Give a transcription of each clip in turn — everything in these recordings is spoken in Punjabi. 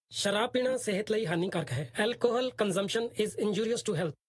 शराब पीना सेहत ਲਈ ਹਾਨੀਕਾਰਕ ਹੈ। Alcohol consumption is injurious to health.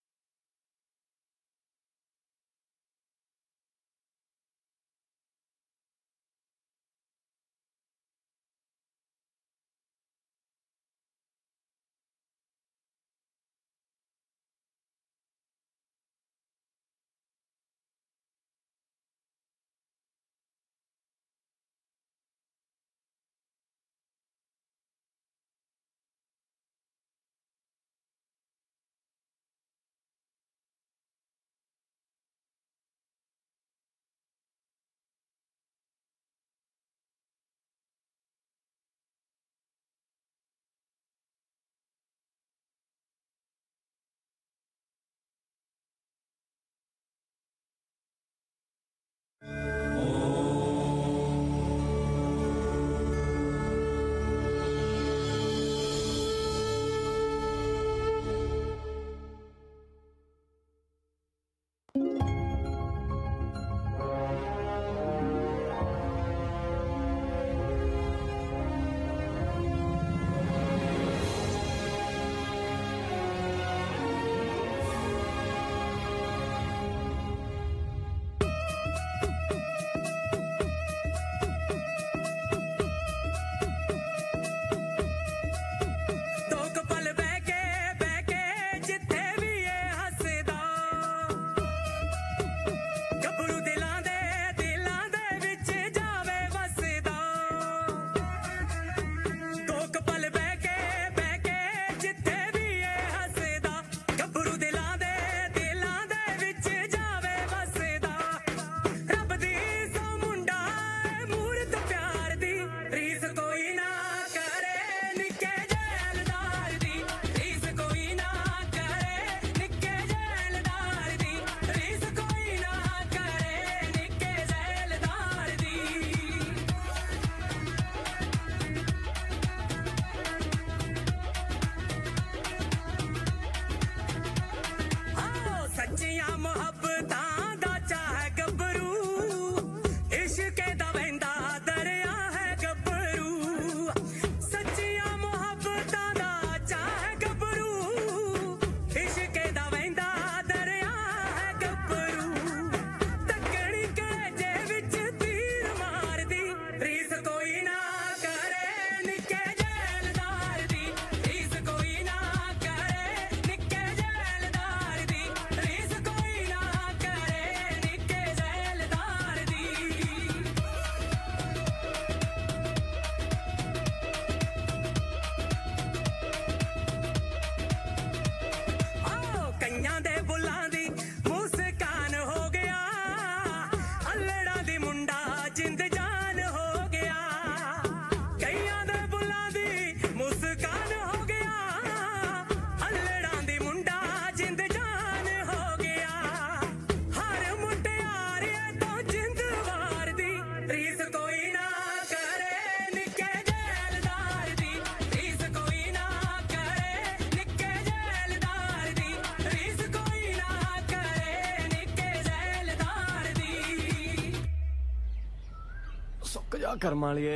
कर्म वालिए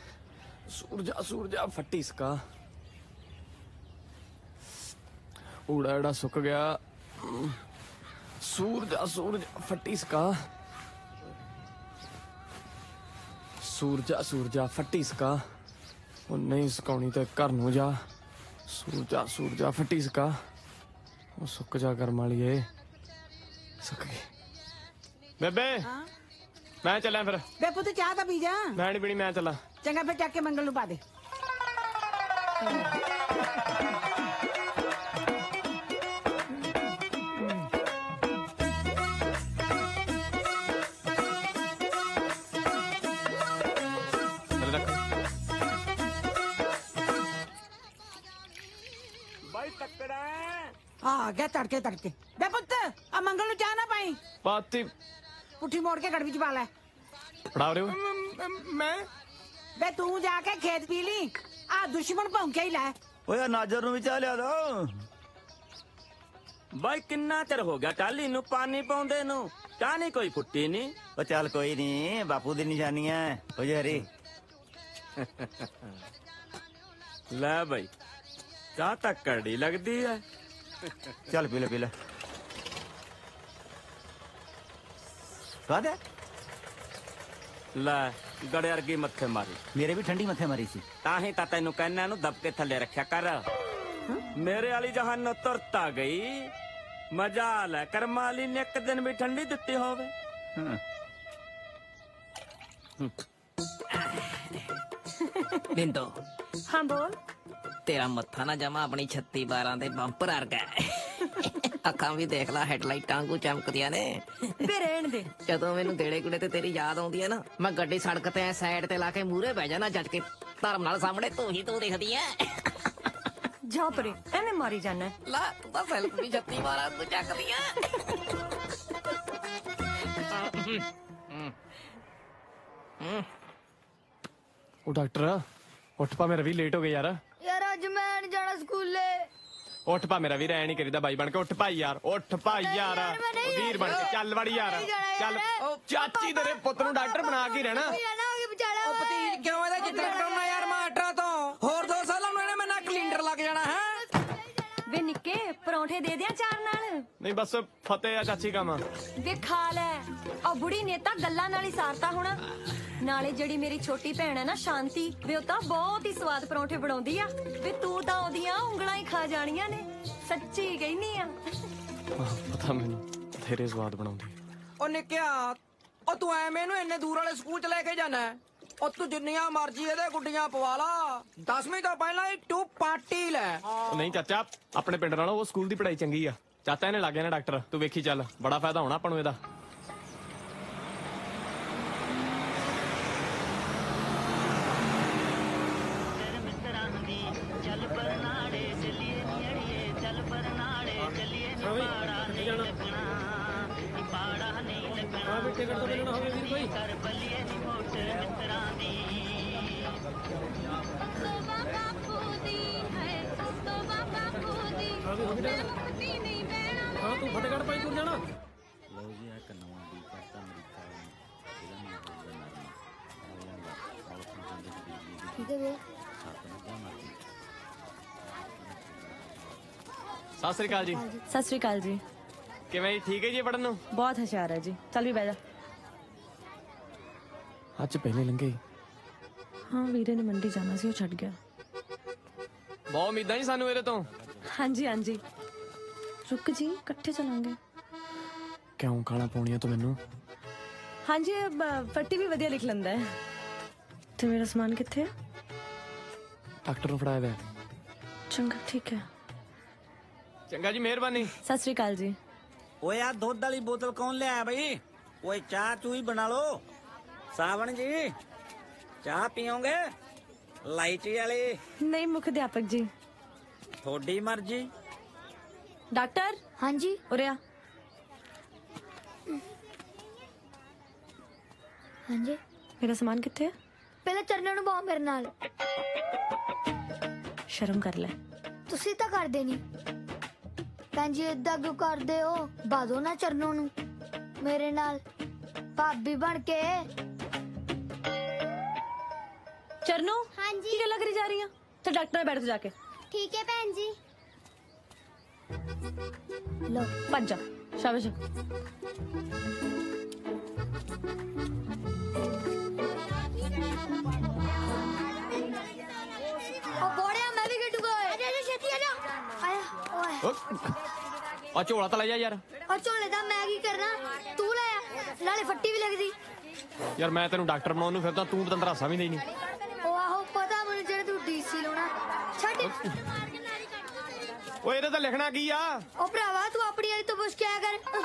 सूरजा सूरजा फट्टी इसका उड़ा उड़ा सुक गया। सूरजा सूरजा फट्टी इसका सूरजा सूरजा फट्टी इसका वो नहीं सुकाउनी तो घर नूं जा। सूरजा सूरजा फट्टी इसका वो सुक जा कर्म वालिए सुक गई। बेबे मैं चलिया फिर। बे पुੱਤ ਚਾਹ ਤਾਂ ਪੀ ਜਾ। मैं नहीं पीनी मैं चला। चंगा फिर ਚੱਕ ਕੇ ਮੰਗਲ ਨੂੰ ਪਾ ਦੇ। भाई तकड़ा ਆ ਗਿਆ ਤੜਕੇ ਤੜਕੇ। ਬੇ ਪੁੱਤ ਆ ਮੰਗਲ ਨੂੰ ਚਾਹ ਨਾ ਪਾਈ। पाती ਪੁੱਠੀ ਮੋੜ ਕੇ ਗੜਵੀ ਚ ਪਾ ਲੈ। पड़ा रहे हो मैं बे तू जाके खेत पी ली आ दुश्मन भौंके ही लै। ओए नाजर नु भी चाह लिया दो। भाई किन्ना चिर हो गया टाली नु पानी पाउंदे नु चाह नहीं कोई फुट्टी नहीं। ओ चल कोई नहीं बापू दी निशानी है। ओ हरी ਲੈ ਬਈ ਚਾਹ ਤਾਂ ਕੜੀ ਲੱਗਦੀ ਐ। ਚੱਲ ਪੀ ਲੈ ਕਾਹਦਾ ਲੈ ਗੜੇ ਵਰਗੀ ਮੱਥੇ ਮਾਰੀ। ਮੇਰੇ ਵੀ ਠੰਡੀ ਮੱਥੇ ਮਾਰੀ ਸੀ। ਤਾਂ ਹੀ ਤਾਂ ਤੈਨੂੰ ਕਹਿਣਾ ਨੂੰ ਦਬ ਕੇ ਥੱਲੇ ਰੱਖਿਆ ਕਰ। ਮੇਰੇ ਵਾਲੀ ਜਹਾਨ ਨੂੰ ਤੁਰਤਾ ਗਈ। ਮਜ਼ਾ ਲੈ ਕਰਮਾਂ ਵਾਲੀ ਨੇ ਇੱਕ ਦਿਨ ਵੀ ਠੰਡੀ ਦਿੱਤੀ ਹੋਵੇ। ਹਾਂ। ਬਿੰਦੋ हाँ बोल। ਤੇਰਾ ਮੱਥਾ ਨਾ ਜਮਾ ਆਪਣੀ 36 12 ਦੇ ਬੰਪਰ ਵਰਗਾ ਹੈ। ਅੱਖਾਂ ਵੀ ਦੇਖ ਲੈ ਹੈਡਲਾਈਟਾਂ ਵਾਂਗੂ ਚਮਕਦੀਆਂ ਨੇ। बे रहन दे। ਜਦੋਂ ਮੈਨੂੰ ਦੇੜੇ ਕੁੜੇ ਤੇ ਤੇਰੀ ਯਾਦ ਆਉਂਦੀ ਹੈ ਨਾ, ਮੈਂ ਗੱਡੀ ਸੜਕ ਤੇ ਸਾਈਡ ਤੇ ਲਾ ਕੇ ਮੂਹਰੇ ਬਹਿ ਜਾਣਾ ਜੱਜ ਕੇ ਧਰਮ ਨਾਲ ਸਾਹਮਣੇ ਤੂੰ ਹੀ ਤੂੰ ਦਿਖਦੀ ਐ। जा परे एने मारी जाना है। ਲਾ ਤੂੰ ਤਾਂ ਸੈਲਫ ਵੀ 36 12 ਤੂੰ ਚੱਕਦੀ ਐ। ਉਹ ਡਾਕਟਰ ਉੱਠ ਪਾ, ਮੇਰਾ ਵੀ ਲੇਟ ਹੋ ਗਿਆ ਯਾਰ। ਯਾਰ ਅੱਜ ਮੈਂ ਨਹੀਂ ਜਾਣਾ ਸਕੂਲੇ। ਉੱਠ ਪਾ, ਮੇਰਾ ਵੀ ਰਹਿ ਨਹੀਂ ਕਰੀਦਾ ਬਾਈ ਬਣ ਕੇ। ਉੱਠ ਭਾਈ ਯਾਰ, ਉੱਠ ਭਾਈ ਯਾਰ, ਯਾਰ, ਮੈਂ ਨਹੀਂ ਵੀਰ ਬਣ ਕੇ ਚੱਲ ਵੜੀ ਯਾਰ, ਨਹੀਂ ਜਾਣਾ ਚੱਲ। ਯਾਰ। ਉਹ ਚਾਚੀ ਤੇਰੇ ਪੁੱਤ ਨੂੰ ਡਾਕਟਰ ਬਣਾ ਕੇ ਹੀ ਰਹਿਣਾ। ਜਾਣਾ ਹੋ ਗਿਆ ਵਿਚਾਰਾ। ਉਹ ਭਤੀਜ ਕਿਉਂ ਇਹਦਾ ਚਿੱਤਰ ਕਰਾਉਣਾ ਯਾਰ ਮਾਸਟਰਾਂ ਤੋਂ? ਹੋਰ 2 ਸਾਲਾਂ ਨੂੰ ਇਹਨੇ ਮੈਂ ਨਾ ਕਲਿੰਡਰ ਲੱਗ ਜਾਣਾ ਹੈ। ਵੇ ਨਿੱਕੇ ਪਰੌਂਠੇ ਦੇ ਦਿਆਂ ਚਾਰ ਨਾਲ। ਨਹੀਂ ਬਸ ਫਤਿਹ ਆ ਚਾਚੀ ਕੰਮ। ਵੇ ਖਾ ਲੈ। ਆ ਬੁੜੀ ਨੇ ਤਾਂ ਗੱਲਾਂ ਨਾਲ ਹੀ ਸਾਰਤਾ ਹੋਣਾ। ਨਾਲੇ ਜਿਹੜੀ ਮੇਰੀ ਛੋਟੀ ਭੈਣ ਹੈ ਨਾ ਸ਼ਾਂਤੀ, ਵੇ ਉਹ ਤਾਂ ਬਹੁਤ ਹੀ ਸਵਾਦ ਪਰੌਂਠੇ ਬਣਾਉਂਦੀ ਆ। ਵੇ ਤੂੰ ਤਾਂ ਉਹਦੀਆਂ ਉਂਗਲਾਂ ਹੀ ਖਾ ਜਾਣੀਆਂ ਨੇ, ਸੱਚੀ ਕਹਿਨੀ ਆ। ਪਤਾ ਮੈਨੂੰ ਤੇਰੇ ਸਵਾਦ ਬਣਾਉਂਦੀ। ਉਹ ਨਿੱਕਿਆ, ਉਹ ਤੂੰ ਐਵੇਂ ਨੂੰ ਇੰਨੇ ਦੂਰ ਵਾਲੇ ਸਕੂਲ ਚ ਲੈ ਕੇ ਜਾਣਾ? ਉਹ ਤੂੰ ਜਿੰਨੀਆਂ ਮਰਜ਼ੀ ਇਹਦੇ ਗੁੱਡੀਆਂ ਪਵਾ ਲਾ, 10ਵੀਂ ਤੋਂ ਪਹਿਲਾਂ ਹੀ ਤੂੰ ਪਾਰਟੀ ਲੈ। ਉਹ ਨਹੀਂ ਚਾਚਾ, ਆਪਣੇ ਪਿੰਡ ਨਾਲੋਂ ਉਹ ਸਕੂਲ ਦੀ ਪੜ੍ਹਾਈ ਚੰਗੀ ਆ। ਚਾਚਾ ਇਹਨੇ ਲੱਗ ਜਾਣਾ ਡਾਕਟਰ, ਤੂੰ ਵੇਖੀ ਚੱਲ, ਬੜਾ ਫਾਇਦਾ ਹੋਣਾ ਆਪਾਂ ਨੂੰ ਇਹਦਾ। हाँ भी टिकट तो मिलना होगा वीर भाई। हाँ भी होगी टिकट। हाँ तू फतेहगढ़ पाईपुर जाना। ਠੀਕ ਹੈ ਵੀਰੇ। ਸਤਿ ਸ੍ਰੀ ਅਕਾਲ ਜੀ। ਸਤਿ ਸ੍ਰੀ ਅਕਾਲ ਜੀ। ਕਿਵੇਂ ਜੀ, ਠੀਕ ਹੈ ਜੀ ਪੜਨ ਨੂੰ? ਬਹੁਤ ਹੁਸ਼ਿਆਰ ਹੈ ਜੀ। ਚੱਲ ਵੀ ਬਹਿ ਜਾ। ਅੱਜ ਪਹਿਲੇ ਲੰਘੇ। ਹਾਂ ਵੀਰੇ ਨੇ ਮੰਡੀ ਜਾਣਾ ਸੀ, ਉਹ ਛੱਡ ਗਿਆ। ਬਹੁਤ ਉਮੀਦਾਂ ਹੀ ਸਾਨੂੰ ਇਹਦੇ ਤੋਂ। ਹਾਂਜੀ ਹਾਂਜੀ। ਰੁਕ ਜੀ, ਇਕੱਠੇ ਚਲਾਂਗੇ। ਕਿਉਂ ਗਾਲਾਂ ਪਾਉਣੀਆਂ ਤੂੰ ਮੈਨੂੰ? ਹਾਂਜੀ ਫੱਟੀ ਵੀ ਵਧੀਆ ਲਿਖ ਲੈਂਦਾ ਹੈ। ਤੇ ਮੇਰਾ ਸਮਾਨ ਕਿੱਥੇ ਹੈ? ਡਾਕਟਰ ਨੂੰ ਫੜਾਇਆ ਵੇ। ਚੰਗਾ ਠੀਕ ਹੈ। ਚੰਗਾ ਜੀ, ਮਿਹਰਬਾਨੀ। ਸਤਿ ਸ੍ਰੀ ਅਕਾਲ ਜੀ। ਓਏ ਆ ਦੁੱਧ ਵਾਲੀ ਬੋਤਲ ਕੌਣ ਲਿਆਇਆ ਬਈ? ਓਏ ਚਾਹ ਚੂਈ ਬਣਾ ਲੋ। ਸਾਵਣ ਜੀ ਚਾਹ ਪੀਓਗੇ? ਲਾਈਚੀ ਵਾਲੀ? ਨਹੀਂ ਮੁੱਖ ਅਧਿਆਪਕ ਜੀ। ਤੁਹਾਡੀ ਮਰਜ਼ੀ। ਡਾਕਟਰ ਹਾਂਜੀ ਉਰੇ ਆ। ਹਾਂਜੀ। ਮੇਰਾ ਸਮਾਨ ਕਿੱਥੇ ਹੈ? ਪਹਿਲਾਂ ਚਰਨਾਂ ਨੂੰ ਬਾਹ ਮੇਰੇ ਨਾਲ। ਸ਼ਰਮ ਕਰ ਲੈ। ਤੁਸੀਂ ਤਾਂ ਕਰਦੇ ਨਹੀਂ ਭੈਣ ਜੀ, ਏਦਾਂ ਕਿਉਂ ਕਰਦੇ ਹੋ? ਬਾਦੋ ਨਾ ਚਰਨੋਂ ਨੂੰ ਮੇਰੇ ਨਾਲ ਭਾਬੀ ਬਣ ਕੇ। ਚਰਨੂ ਹਾਂਜੀ। ਕੀ ਗੱਲਾਂ ਕਰੀ ਜਾ ਰਹੀ ਆ? ਤੇ ਡਾਕਟਰ ਨਾਲ ਬੈਠ ਜਾ ਕੇ। ਠੀਕ ਹੈ ਭੈਣ ਜੀ। ਲੋ ਭੱਜ ਜਾ। ਸ਼ਾਬਾਸ਼। ਉਹ ਬੋੜਿਆ ਮੈਂ ਵੀ ਖੇਡੂਗਾ। ਅਜੇ ਅਜੇ ਛੇਤੀ ਆ ਜਾ। ਆਇਆ ਓਏ। ਆ ਝੋਲਾ ਤਾਂ ਲੈ ਜਾ ਯਾਰ। ਉਹ ਝੋਲੇ ਦਾ ਮੈਂ ਕੀ ਕਰਨਾ? ਤੂੰ ਲੈ ਆ, ਨਾਲੇ ਫੱਟੀ ਵੀ ਲੱਗਦੀ। ਯਾਰ ਮੈਂ ਤੈਨੂੰ ਡਾਕਟਰ ਬਣਾਉਣ ਨੂੰ ਫਿਰਦਾ, ਤੂੰ ਪਤੰਦਰਾ ਸਮਝਦਾ ਹੀ ਨਹੀਂ। ਉਹ ਆਹੋ ਪਤਾ ਮੈਨੂੰ, ਜਿਹੜਾ ਤੂੰ ਡੀਸੀ ਲਾਉਣਾ। ਛੱਡ। ਓਏ ਇਹਦੇ ਤਾਂ ਲਿਖਣਾ ਕੀ ਆ? ਉਹ ਭਰਾਵਾ ਤੂੰ ਆਪਣੀ ਵਾਲੀ ਤੋਂ ਪੁੱਛ ਕੇ ਆਇਆ ਕਰ।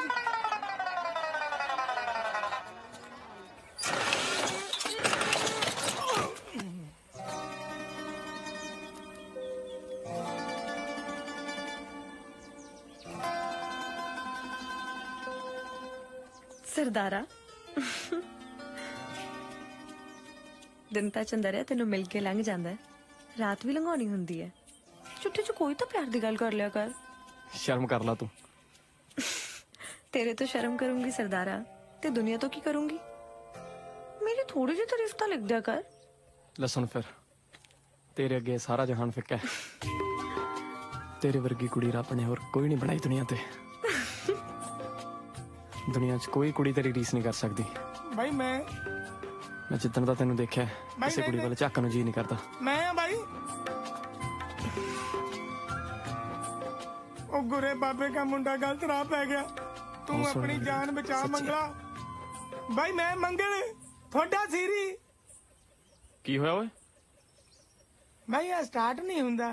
ਸਰਦਾਰਾ ਦਿਨ ਤਾਂ ਚੰਦਾ ਰਿਹਾ, ਤੈਨੂੰ ਮਿਲ ਕੇ ਲੰਘ ਜਾਂਦਾ ਹੈ, ਰਾਤ ਵੀ ਲੰਘਾਉਣੀ ਹੁੰਦੀ ਹੈ। ਛੁੱਟੀ ਚ ਕੋਈ ਤਾਂ ਪਿਆਰ ਦੀ ਗੱਲ ਕਰ ਲਿਆ ਕਰ। ਸ਼ਰਮ ਕਰ ਲਾ ਤੂੰ। ਤੇਰੇ ਤੋਂ ਸ਼ਰਮ ਕਰੂੰਗੀ ਸਰਦਾਰਾ, ਤੇ ਦੁਨੀਆ ਤੋਂ ਕੀ ਕਰੂੰਗੀ? ਮੇਰੀ ਥੋੜੀ ਜਿਹੀ ਤਾਰੀਫ ਤਾਂ ਲਿਖ ਦਿਆ ਕਰ। ਲੈ ਸੁਣ ਫਿਰ, तेरे अगे सारा जहान फिक्का है। तेरे वर्गी कुड़ी रब ने होर कोई नहीं बनाई दुनिया ते। दुनिया च कोई कुड़ी तेरी रीस नहीं कर सकती। भाई मैं जिद्दन दा तेनू देखिया किसी कुड़ी वाले झाकन नूं जी नहीं करता। मैं भाई ओ गुरे बाबे का मुंडा गलत राह पै गया। तू अपनी जान बचा मंगला। भाई मैं मंगल थोड़ा सीरी की होया ओए? भाई ये स्टार्ट नहीं हुंदा।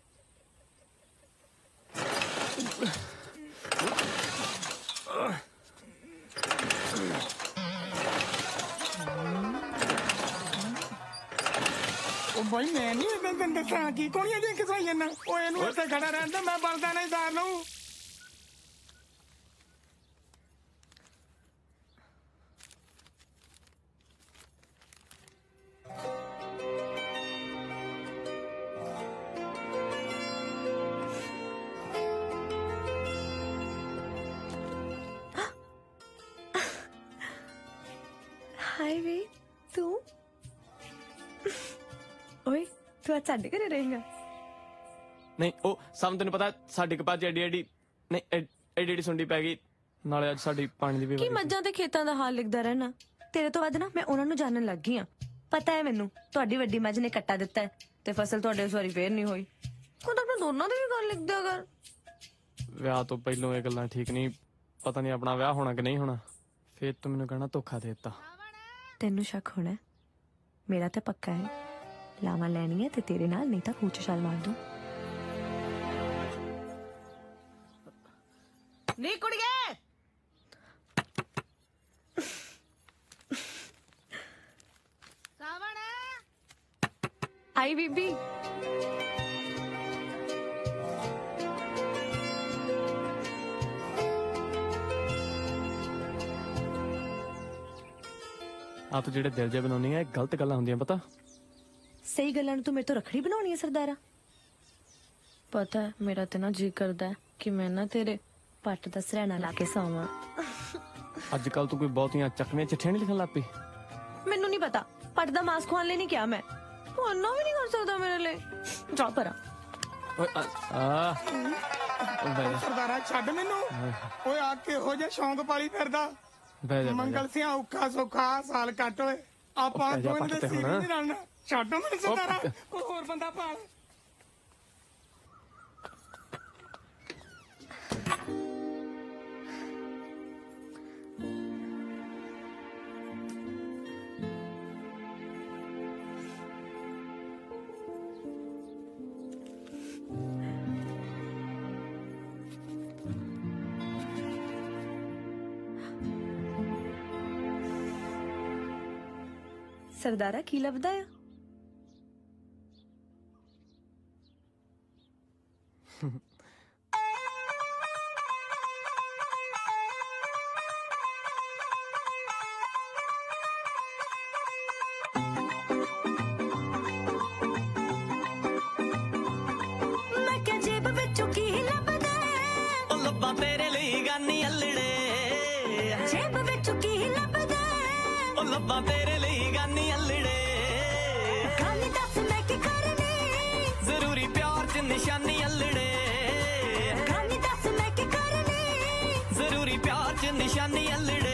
भाई मैं नहीं इधर दसा की कौन ये किसाई ना ओ एनु ਇੱਥੇ ਖੜਾ ਰਹਿੰਦਾ ਮੈਂ ਬਲਦਾ ਨਹੀਂ ਸਾਰ ਨੂੰ। हाय वे तू ओए तू आज साडे घरे रहेगा? नहीं ओ साम तेन पता साडी कपाच एडी एडी नहीं एडी एडी सुंडी पै गई नाले अज साडी पानी दी भी ਕੀ ਮੱਝਾਂ ਤੇ ਖੇਤਾਂ ਦਾ ਹਾਲ ਲਿਖਦਾ ਰਹਿਣਾ। ਤੇਰੇ ਤੋਂ ਵੱਧ ਨਾ ਮੈਂ ਉਹਨਾਂ ਨੂੰ ਜਾਣਨ ਲੱਗ ਗਈ ਆ। ਪਤਾ ਹੈ ਮੈਨੂੰ ਤੁਹਾਡੀ ਵੱਡੀ ਮੱਝ ਨੇ ਕੱਟਾ ਦਿੱਤਾ ਹੈ ਤੇ ਫਸਲ ਤੁਹਾਡੇ ਉਸ ਵਾਰੀ ਫੇਰ ਨਹੀਂ ਹੋਈ। ਖੁਦ ਆਪਣੇ ਦੋਨਾਂ ਦੀ ਵੀ ਗੱਲ ਲਿਖ ਦਿਆ ਕਰ। ਵਿਆਹ ਤੋਂ ਪਹਿਲਾਂ ਇਹ ਗੱਲਾਂ ਠੀਕ ਨਹੀਂ। ਪਤਾ ਨਹੀਂ ਆਪਣਾ ਵਿਆਹ ਹੋਣਾ ਕਿ ਨਹੀਂ ਹੋਣਾ। ਫੇਰ ਤੂੰ ਮੈਨੂੰ ਕਹਿਣਾ ਧੋਖਾ ਦੇ ਦਿੱਤਾ। ਤੈਨੂੰ ਸ਼ੱਕ ਹੋਣਾ? ਮੇਰਾ ਤਾਂ ਪੱਕਾ ਹੈ। ਲਾਵਾਂ ਲੈਣੀ ਹੈ ਤੇ ਤੇਰੇ ਨਾਲ, ਨਹੀਂ ਤਾਂ ਕੂਚ ਛਾਲ ਮਾਰ ਦੂੰ। ਨੀ ਕੁੜੀਏ ਸਾਵਣ ਆਈ ਬੀਬੀ। ਆਪ ਜਿਹੜੇ ਦਿਲ ਜੇ ਬਣਾਉਣੀ ਆ ਇਹ ਗਲਤ ਗੱਲਾਂ ਹੁੰਦੀਆਂ ਪਤਾ। ਸਹੀ ਗੱਲਾਂ ਨੂੰ ਤੂੰ ਮੇਰੇ ਤੋਂ ਰੱਖੜੀ ਬਣਾਉਣੀ ਹੈ ਸਰਦਾਰਾ। ਪਤਾ ਹੈ ਮੇਰਾ ਤੇ ਨਾ ਜੀ ਕਰਦਾ ਹੈ ਕਿ ਮੈਂ ਨਾ ਤੇਰੇ ਪੱਟ ਦਾ ਸਰੈਣਾ ਲਾ ਕੇ ਸੌਵਾਂ। ਅੱਜ ਕੱਲ ਤੂੰ ਕੋਈ ਬਹੁਤੀਆਂ ਚੱਕਵੀਆਂ ਚਿੱਠੀਆਂ ਨਹੀਂ ਲਿਖਣ ਲੱਗ ਪਈ। ਮੈਨੂੰ ਨਹੀਂ ਪਤਾ ਪੱਟ ਦਾ ਮਾਸ ਖਵਾਉਣ ਲਈ ਨਹੀਂ ਕਿਹਾ ਮੈਂ। ਤੂੰ ਇੰਨਾ ਵੀ ਨਹੀਂ ਕਰ ਸਕਦਾ ਮੇਰੇ ਲਈ। ਜਾ ਪਰਾਂ। ਓਏ ਆ ਸਰਦਾਰਾ ਛੱਡ ਮੈਨੂੰ। ਓਏ ਆ ਕਿਹੋ ਜਿਹਾ ਸ਼ੌਂਕ ਪਾਲੀ ਫਿਰਦਾ। ਬਹਿ ਜਾ ਮੰਗਲ ਸਿਆ ਔਖਾ ਸੌਖਾ ਸਾਲ ਕੱਟ ਓਏ। ਆਪਾਂ ਦੋਵੇਂ ਦੇ ਸੀਰੀ ਨਹੀਂ ਰਲਣਾ। ਛੱਡੋ ਮੈਨੂੰ ਸਰਦਾਰਾ। ਕੋਈ ਹੋਰ ਬੰਦਾ ਪਾਲ। ਸਰਦਾਰਾ ਕੀ ਲੱਭਦਾ ਆ? ਮੈਂ ਕਿਹਾ ਜੇਬ ਵਿੱਚੋਂ ਕੀ ਲੱਭਦਾ? ਉਹ ਲੱਭਾਂ ਤੇਰੇ ਲਈ ਗਾਨੀ ਅਲੜੇ। ਜੇਬ ਵਿੱਚੋਂ ਕੀ ਲੱਭਦਾ? ਉਹ ਲੱਭਾਂ ਤੇਰੇ ਲਈ ਗਾਨੀ ਅਲੜੇ। ਗੱਲ ਦੱਸ ਮੈਂ ਕੀ ਕਰਨੀ? ਜ਼ਰੂਰੀ ਪਿਆਰ ਚ ਨਿਸ਼ਾਨੀ ਅਲੜੇ। ਗੱਲ ਦੱਸ ਮੈਂ ਕੀ ਕਰਨੀ? ਜ਼ਰੂਰੀ ਪਿਆਰ ਚ ਨਿਸ਼ਾਨੀ ਅਲੜੇ।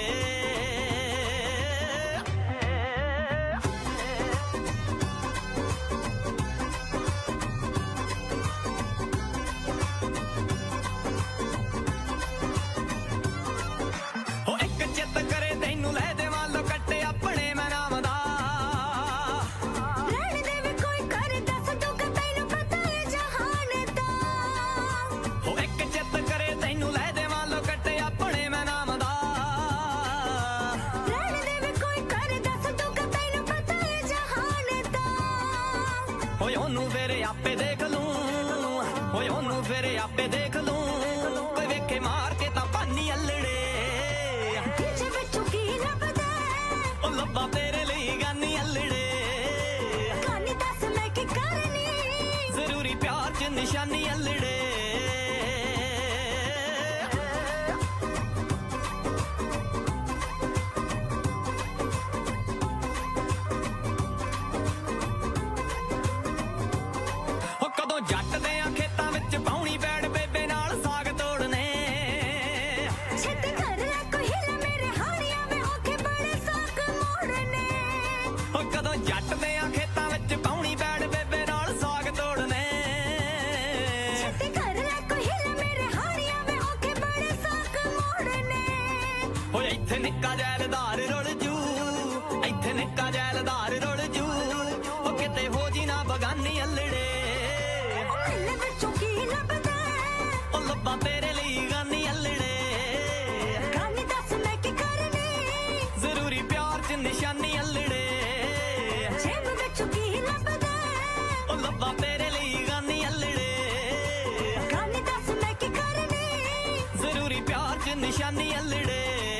ਉਹ ਇੱਕ ਚਿੱਤ ਕਰੇ ਤੈਨੂੰ ਲੈ ਦੇਵਾਂ ਲੋ ਕੱਟੇ ਆਪਣੇ ਮੈਂ ਨਾਮ ਦਾ। ਰਹਿਣ ਦੇ ਵੀ ਕੋਈ ਕਰ ਦੱਸ ਦੂਗਾ ਤੈਨੂੰ ਪਤਾ ਹੈ ਜਹਾਨ ਦਾ। ਉਹ ਇੱਕ ਚਿੱਤ ਕਰੇ ਤੈਨੂੰ ਲੈ ਦੇਵਾਂ ਲੋ ਕੱਟੇ ਆਪਣੇ ਮੈਂ ਨਾਮ ਦਾ। ਰਹਿਣ ਦੇ ਵੀ ਕੋਈ ਕਰ ਦੱਸ ਦੂਗਾ ਤੈਨੂੰ ਪਤਾ ਹੈ ਜਹਾਨ ਦਾ। ਓਏ ਉਹਨੂੰ ਫੇਰ ਆਪੇ ਦੇਖ ਲੂੰ। ਓਏ ਉਹਨੂੰ ਫੇਰ ਆਪੇ ਦੇਖ ਲੂੰ। ਕੋਈ ਵੇਖੇ ਮਾਰ ਕੇ ਤਾਂ ਪਾਨੀ ਅਲੜੇ। ਜਿਹਦੇ ਵਿੱਚੋਂ ਕੀ ਲੱਭਦਾ? ਉਹ ਲੱਭਾਂ ਤੇਰੇ ਲਈ ਗਾਨੀ ਅਲੜੇ। ਕਹਾਣੀ ਦੱਸ ਮੈਂ ਕੀ ਕਰਨੀ? ਜ਼ਰੂਰੀ ਪਿਆਰ ਚ ਨਿਸ਼ਾਨੀ ਅਲੜੇ। ਰੱਬਾ ਤੇਰੇ ਲਈ ਗਾਨੀ ਅਲੜੇ ਗਾਨੀ ਦੱਸ ਮੈਂ ਕੀ ਕਰਨੀ ਜ਼ਰੂਰੀ ਪਿਆਰ ਚ ਨਿਸ਼ਾਨੀ ਅਲੜੇ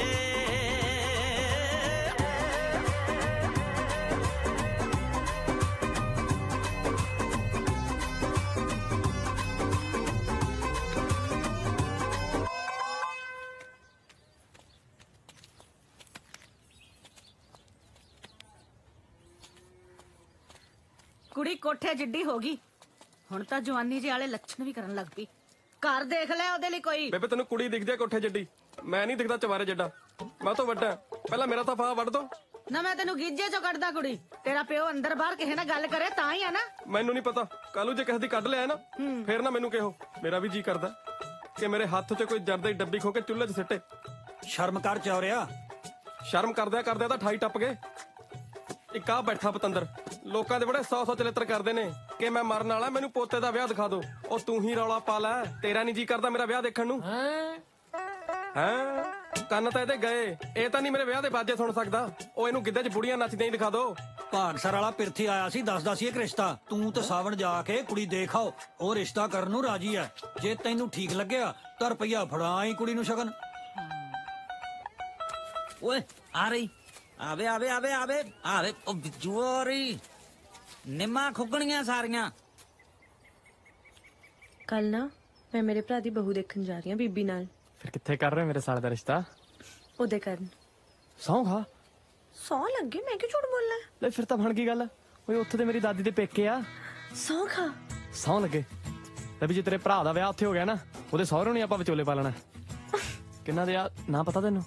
ਕੁੜੀ ਕੋਠੇ ਜਿੱਡੀ ਹੋ ਗਈ ਹੁਣ ਤਾਂ ਜਵਾਨੀ ਜਿਹੇ ਵਾਲੇ ਲੱਛਣ ਵੀ ਕਰਨ ਲੱਗ ਪਈ ਘਰ ਦੇਖ ਲੈ ਉਹਦੇ ਲਈ ਕੋਈ ਬੇਬੇ ਤੈਨੂੰ ਕੁੜੀ ਦਿਖਦੀ ਆ ਕੋਠੇ ਜੱਡੀ, ਮੈਂ ਨਹੀਂ ਦਿਖਦਾ ਚਵਾਰੇ ਜੱਡਾ। ਮੈਂ ਤਾਂ ਵੱਡਾ, ਪਹਿਲਾਂ ਮੇਰਾ ਤਾਂ ਫਾਹ ਵੱਢ ਦੋ। ਨਾ ਮੈਂ ਤੈਨੂੰ ਗੀਜੇ ਚੋਂ ਕੱਢਦਾ ਕੁੜੀ, ਤੇਰਾ ਪਿਓ ਅੰਦਰ ਬਾਹਰ ਕਿਸੇ ਨਾਲ ਗੱਲ ਕਰੇ ਤਾਂ ਹੀ ਆ ਨਾ। ਮੈਨੂੰ ਨਹੀਂ ਪਤਾ, ਕੱਲੂ ਜੇ ਕਿਸੇ ਦੀ ਕੱਢ ਲਿਆ ਨਾ ਫੇਰ ਨਾ ਮੈਨੂੰ ਕਿਹੋ। ਮੇਰਾ ਵੀ ਜੀ ਕਰਦਾ ਕਿ ਮੇਰੇ ਹੱਥ 'ਚ ਕੋਈ ਜਰਦੇ ਦੀ ਡੱਬੀ ਖੋ ਕੇ ਚੁੱਲ੍ਹੇ 'ਚ ਸਿੱਟੇ। ਸ਼ਰਮ ਕਰ ਚੌਰਿਆ। ਸ਼ਰਮ ਕਰਦਿਆਂ ਕਰਦਿਆਂ ਤਾਂ 28 ਟੱਪ ਗਏ। ਇੱਕ ਆ ਬੈਠਾ ਪਤੰਦਰ, ਲੋਕਾਂ ਦੇ ਬੜੇ 100 ਚਲਿੱਤਰ ਕਰਦੇ ਨੇ ਕਿ ਮੈਂ ਮਰਨ ਵਾਲਾ, ਮੈਨੂੰ ਪੋਤੇ ਦਾ ਵਿਆਹ ਦਿਖਾ ਦੋ। ਉਹ ਤੂੰ ਹੀ ਰੌਲਾ ਪਾ ਲੈ, ਤੇਰਾ ਨਹੀਂ ਜੀ ਕਰਦਾ ਮੇਰਾ ਵਿਆਹ ਦੇਖਣ ਨੂੰ? ਹਾਂ ਕੰਨ ਤਾਂ ਇਹਦੇ ਗਏ, ਇਹ ਤਾਂ ਨਹੀਂ ਮੇਰੇ ਵਿਆਹ ਦੇ ਬਾਜੇ ਸੁਣ ਸਕਦਾ। ਉਹ ਇਹਨੂੰ ਗਿੱਧੇ 'ਚ ਬੁੜੀਆਂ ਨੱਚਦੀਆਂ ਹੀ ਦਿਖਾ ਦੋ। ਭਾਗਸਰ ਵਾਲਾ ਪਿਰਥੀ ਆਇਆ ਸੀ, ਦੱਸਦਾ ਸੀ ਇੱਕ ਰਿਸ਼ਤਾ। ਤੂੰ ਤੇ ਸਾਵਣ ਜਾ ਕੇ ਕੁੜੀ ਦੇਖ ਆਓ, ਉਹ ਰਿਸ਼ਤਾ ਕਰਨ ਨੂੰ ਰਾਜੀ ਹੈ। ਜੇ ਤੈਨੂੰ ਠੀਕ ਲੱਗਿਆ ਤਾਂ ਰੁਪਈਆ ਫੜਾ ਹੀ ਕੁੜੀ ਨੂੰ ਸ਼ਗਨ। ਓਏ ਆ ਰਹੀ, ਆਵੇ ਆਵੇ ਆਵੇ ਆਵੇ ਆਵੇ, ਉਹ ਬਿੱਜੂ ਆ ਰਹੀ। ਨਿੰਮਾਂ ਖੁੱਗਣੀਆਂ ਸਾਰੀਆਂ। ਕੱਲ ਨਾ ਮੈਂ ਮੇਰੇ ਭਰਾ ਦੀ ਬਹੂ ਦੇਖਣ ਜਾ ਰਹੀ ਹਾਂ ਬੀਬੀ ਨਾਲ। ਫਿਰ ਕਿੱਥੇ ਕਰ ਰਹੇ ਮੇਰੇ ਸਾਲੇ ਦਾ ਰਿਸ਼ਤਾ? ਉਹਦੇ ਕਾਰਨ। ਸੌਂ ਖਾ। ਸੌ ਲੱਗੇ, ਮੈਂ ਕਿਉਂ ਝੂਠ ਬੋਲਣਾ? ਲੈ ਫਿਰ ਤਾਂ ਬਣ ਗਈ ਗੱਲ। ਓਏ ਉੱਥੇ ਤੇ ਮੇਰੀ ਦਾਦੀ ਦੇ ਪੇਕੇ ਆ। ਸੌ ਖਾ। ਸੌਂ ਲੱਗੇ ਤੇ ਵੀ ਜੇ ਤੇਰੇ ਭਰਾ ਦਾ ਵਿਆਹ ਉੱਥੇ ਹੋ ਗਿਆ ਨਾ, ਉਹਦੇ ਸਹੁਰੇ ਨੂੰ ਆਪਾਂ ਵਿਚੋਲੇ ਪਾ ਲੈਣਾ। ਕਿੰਨਾ ਦੇ ਆ ਨਾ ਪਤਾ ਤੈਨੂੰ?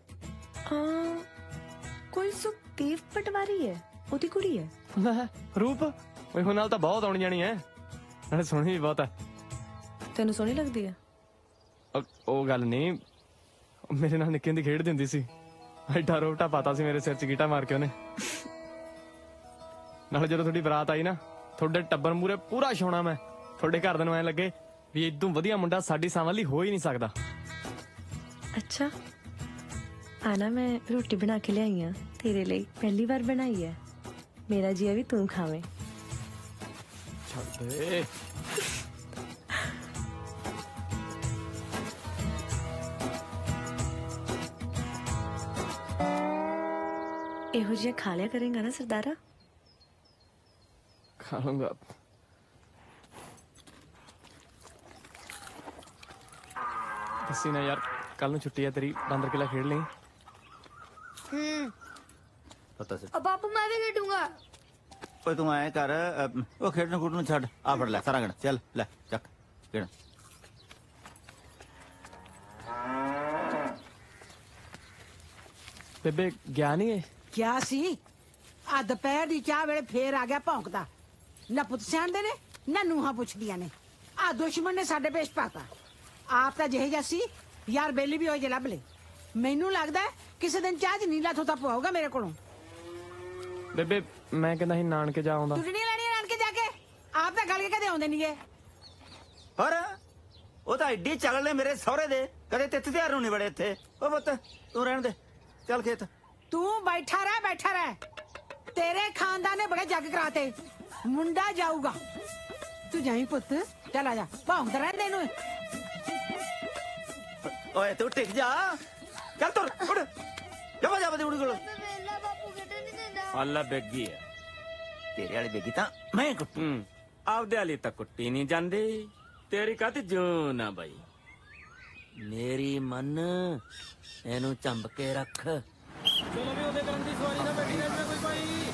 ਕੋਈ ਸੁਖਦੇਵ ਪਟਵਾਰੀ ਹੈ, ਉਹਦੀ ਕੁੜੀ ਹੈ। ਲੈ ਰੂਪ, ਓਏ ਹੁਣ ਨਾਲ ਤਾਂ ਬਹੁਤ ਆਉਣੀ ਜਾਣੀ ਐ, ਨਾਲੇ ਸੋਹਣੀ ਵੀ ਬਹੁਤ ਐ। ਤੈਨੂੰ ਸੋਹਣੀ ਲੱਗਦੀ ਹੈ? ਉਹ ਗੱਲ ਨਹੀਂ, ਮੇਰੇ ਨਾਲ ਨਿੱਕੀ ਹੁੰਦੀ ਖੇਡਦੀ ਹੁੰਦੀ ਸੀ। ਐਡਾ ਰੋਟਾ ਪਾਤਾ ਸੀ ਮੇਰੇ ਸਿਰ 'ਚ ਗੀਟਾ ਮਾਰ ਕੇ ਉਹਨੇ। ਨਾਲੇ ਜਦੋਂ ਤੁਹਾਡੀ ਬਰਾਤ ਆਈ ਨਾ, ਤੁਹਾਡੇ ਟੱਬਰ ਮੂਰੇ ਪੂਰਾ ਛਾਉਣਾ ਮੈਂ। ਤੁਹਾਡੇ ਘਰਦਿਆਂ ਨੂੰ ਐ ਲੱਗੇ ਵੀ ਇਦੋਂ ਵਧੀਆ ਮੁੰਡਾ ਸਾਡੀ ਸਾਵਾਂ ਲਈ ਹੋ ਹੀ ਨਹੀਂ ਸਕਦਾ। ਅੱਛਾ ਆਨਾ, ਮੈਂ ਰੋਟੀ ਬਣਾ ਕੇ ਲਿਆਈ ਆ ਤੇਰੇ ਲਈ, ਪਹਿਲੀ ਵਾਰ ਬਣਾਈ ਹੈ। ਮੇਰਾ ਜੀਆ ਵੀ ਤੂੰ ਖਾਵੇਂ। ਛੱਡ ਦੇ। ਇਹੋ ਜਿਹਾ ਖਾ ਲਿਆ ਕਰੇਗਾ ਨਾ ਸਰਦਾਰਾ? ਖਾ ਲੂੰਗਾ। ਦੱਸੀ ਨਾ ਯਾਰ, ਕੱਲ ਨੂੰ ਛੁੱਟੀ ਹੈ ਤੇਰੀ, ਬਾਂਦਰ ਕਿਲਾ ਖੇਡ ਲਈ। ਪਤਾ ਸੀ। ਬਾਪੂ ਮੈਂ ਵੀ ਖੇਡੂੰਗਾ। ਓਏ ਤੂੰ ਐ ਕਰ, ਉਹ ਖੇਡਣ ਖੁੱਡਣ ਨੂੰ ਛੱਡ, ਆ ਫੜ ਲੈ ਸਾਰਾ ਗਣ, ਚੱਲ ਲੈ ਚੱਕ ਗਣ। ਬੇਬੇ ਗਿਆ ਨਹੀਂ? ਕਿਆ ਸੀ ਆ ਦੁਪਹਿਰ ਦੀ ਚਾਹ ਵੇਲੇ ਫੇਰ ਆ ਗਿਆ ਭੌਂਕਦਾ। ਨਾ ਪੁੱਤ ਸਿਆਣਦੇ ਨੇ ਨਾ ਨੂੰਹਾਂ ਪੁੱਛਦੀਆਂ ਨੇ। ਆ ਦੁਸ਼ਮਣ ਨੇ ਸਾਡੇ ਪੇਸ਼ ਪਾਤਾ। ਆਪ ਤਾਂ ਜਿਹੇ ਜਿਹਾ ਸੀ ਯਾਰ, ਬੇਲੀ ਵੀ ਹੋਏ ਜੇ ਲੱਭ ਲੈ। ਮੈਨੂੰ ਲੱਗਦਾ ਕਿਸੇ ਦਿਨ ਚਾਹ 'ਚ ਨੀਲਾ ਥੋਤਾ ਪਵਾਉਗਾ ਮੇਰੇ ਕੋਲੋਂ। ਬੇਬੇ ਮੈਂ ਕਹਿੰਦਾ ਸੀ ਨਾਨਕੇ ਜਾ ਆਉਂਦਾ। ਤੂੰ ਨਹੀਂ ਲੈਣੀ ਨਾਨਕੇ ਜਾ ਕੇ, ਆਪ ਤਾਂ ਗੱਲ ਕੇ ਕਦੇ ਆਉਂਦੇ ਨਹੀਂਗੇ। ਪਰ ਉਹ ਤਾਂ ਐਡੀ ਚਗਲ ਨੇ ਮੇਰੇ ਸਹੁਰੇ ਦੇ, ਕਦੇ ਤਿੱਥ ਤਿਆਰ ਨੂੰ ਨਹੀਂ ਬੜੇ ਇੱਥੇ। ਉਹ ਪੁੱਤ ਤੂੰ ਰਹਿਣ ਦੇ, ਚੱਲ ਖੇਤ। ਤੂੰ ਬੈਠਾ ਰਹਿ। ਤੇਰੇ ਖਾਨਦਾਨ ਨੇ ਬੜੇ ਜੱਗ ਕਰਾਤੇ, ਮੁੰਡਾ ਜਾਊਗਾ। ਤੂੰ ਜਾਈ ਪੁੱਤ, ਚੱਲ ਆ ਜਾ, ਭੌਂਕਦਾ ਰਹਿੰਦੇ ਇਹਨੂੰ। ਓਏ ਤੂੰ ਟਿਕ ਜਾ, ਚੱਲ ਤੁਰ ਉੱਡ ਜਾ ਜਾ ਬਦੇ ਉੜ ਕੋਲ। ਅੱਲਾ ਬੇਗੀ ਹੈ ਤੇਰੇ ਵਾਲੀ ਬੇਗੀ ਤਾਂ ਮੈਂ ਕੁੱਟੂ। ਆਪਦੇ ਵਾਲੀ ਤਾਂ ਕੁੱਟੀ ਨਹੀਂ ਜਾਂਦੀ, ਤੇਰੀ ਕਾਹਦੀ ਜੂਨ ਆ ਬਾਈ। ਮੇਰੀ ਮਨ ਇਹਨੂੰ ਚੰਬ ਕੇ ਰੱਖ। ਚਲੋ ਵੀ ਉਹਦੇ ਕਰਨ ਦੀ ਸਵਾਰੀ ਨਾ ਬੈਠੀ ਰਹਿ ਕੋਈ ਭਾਈ।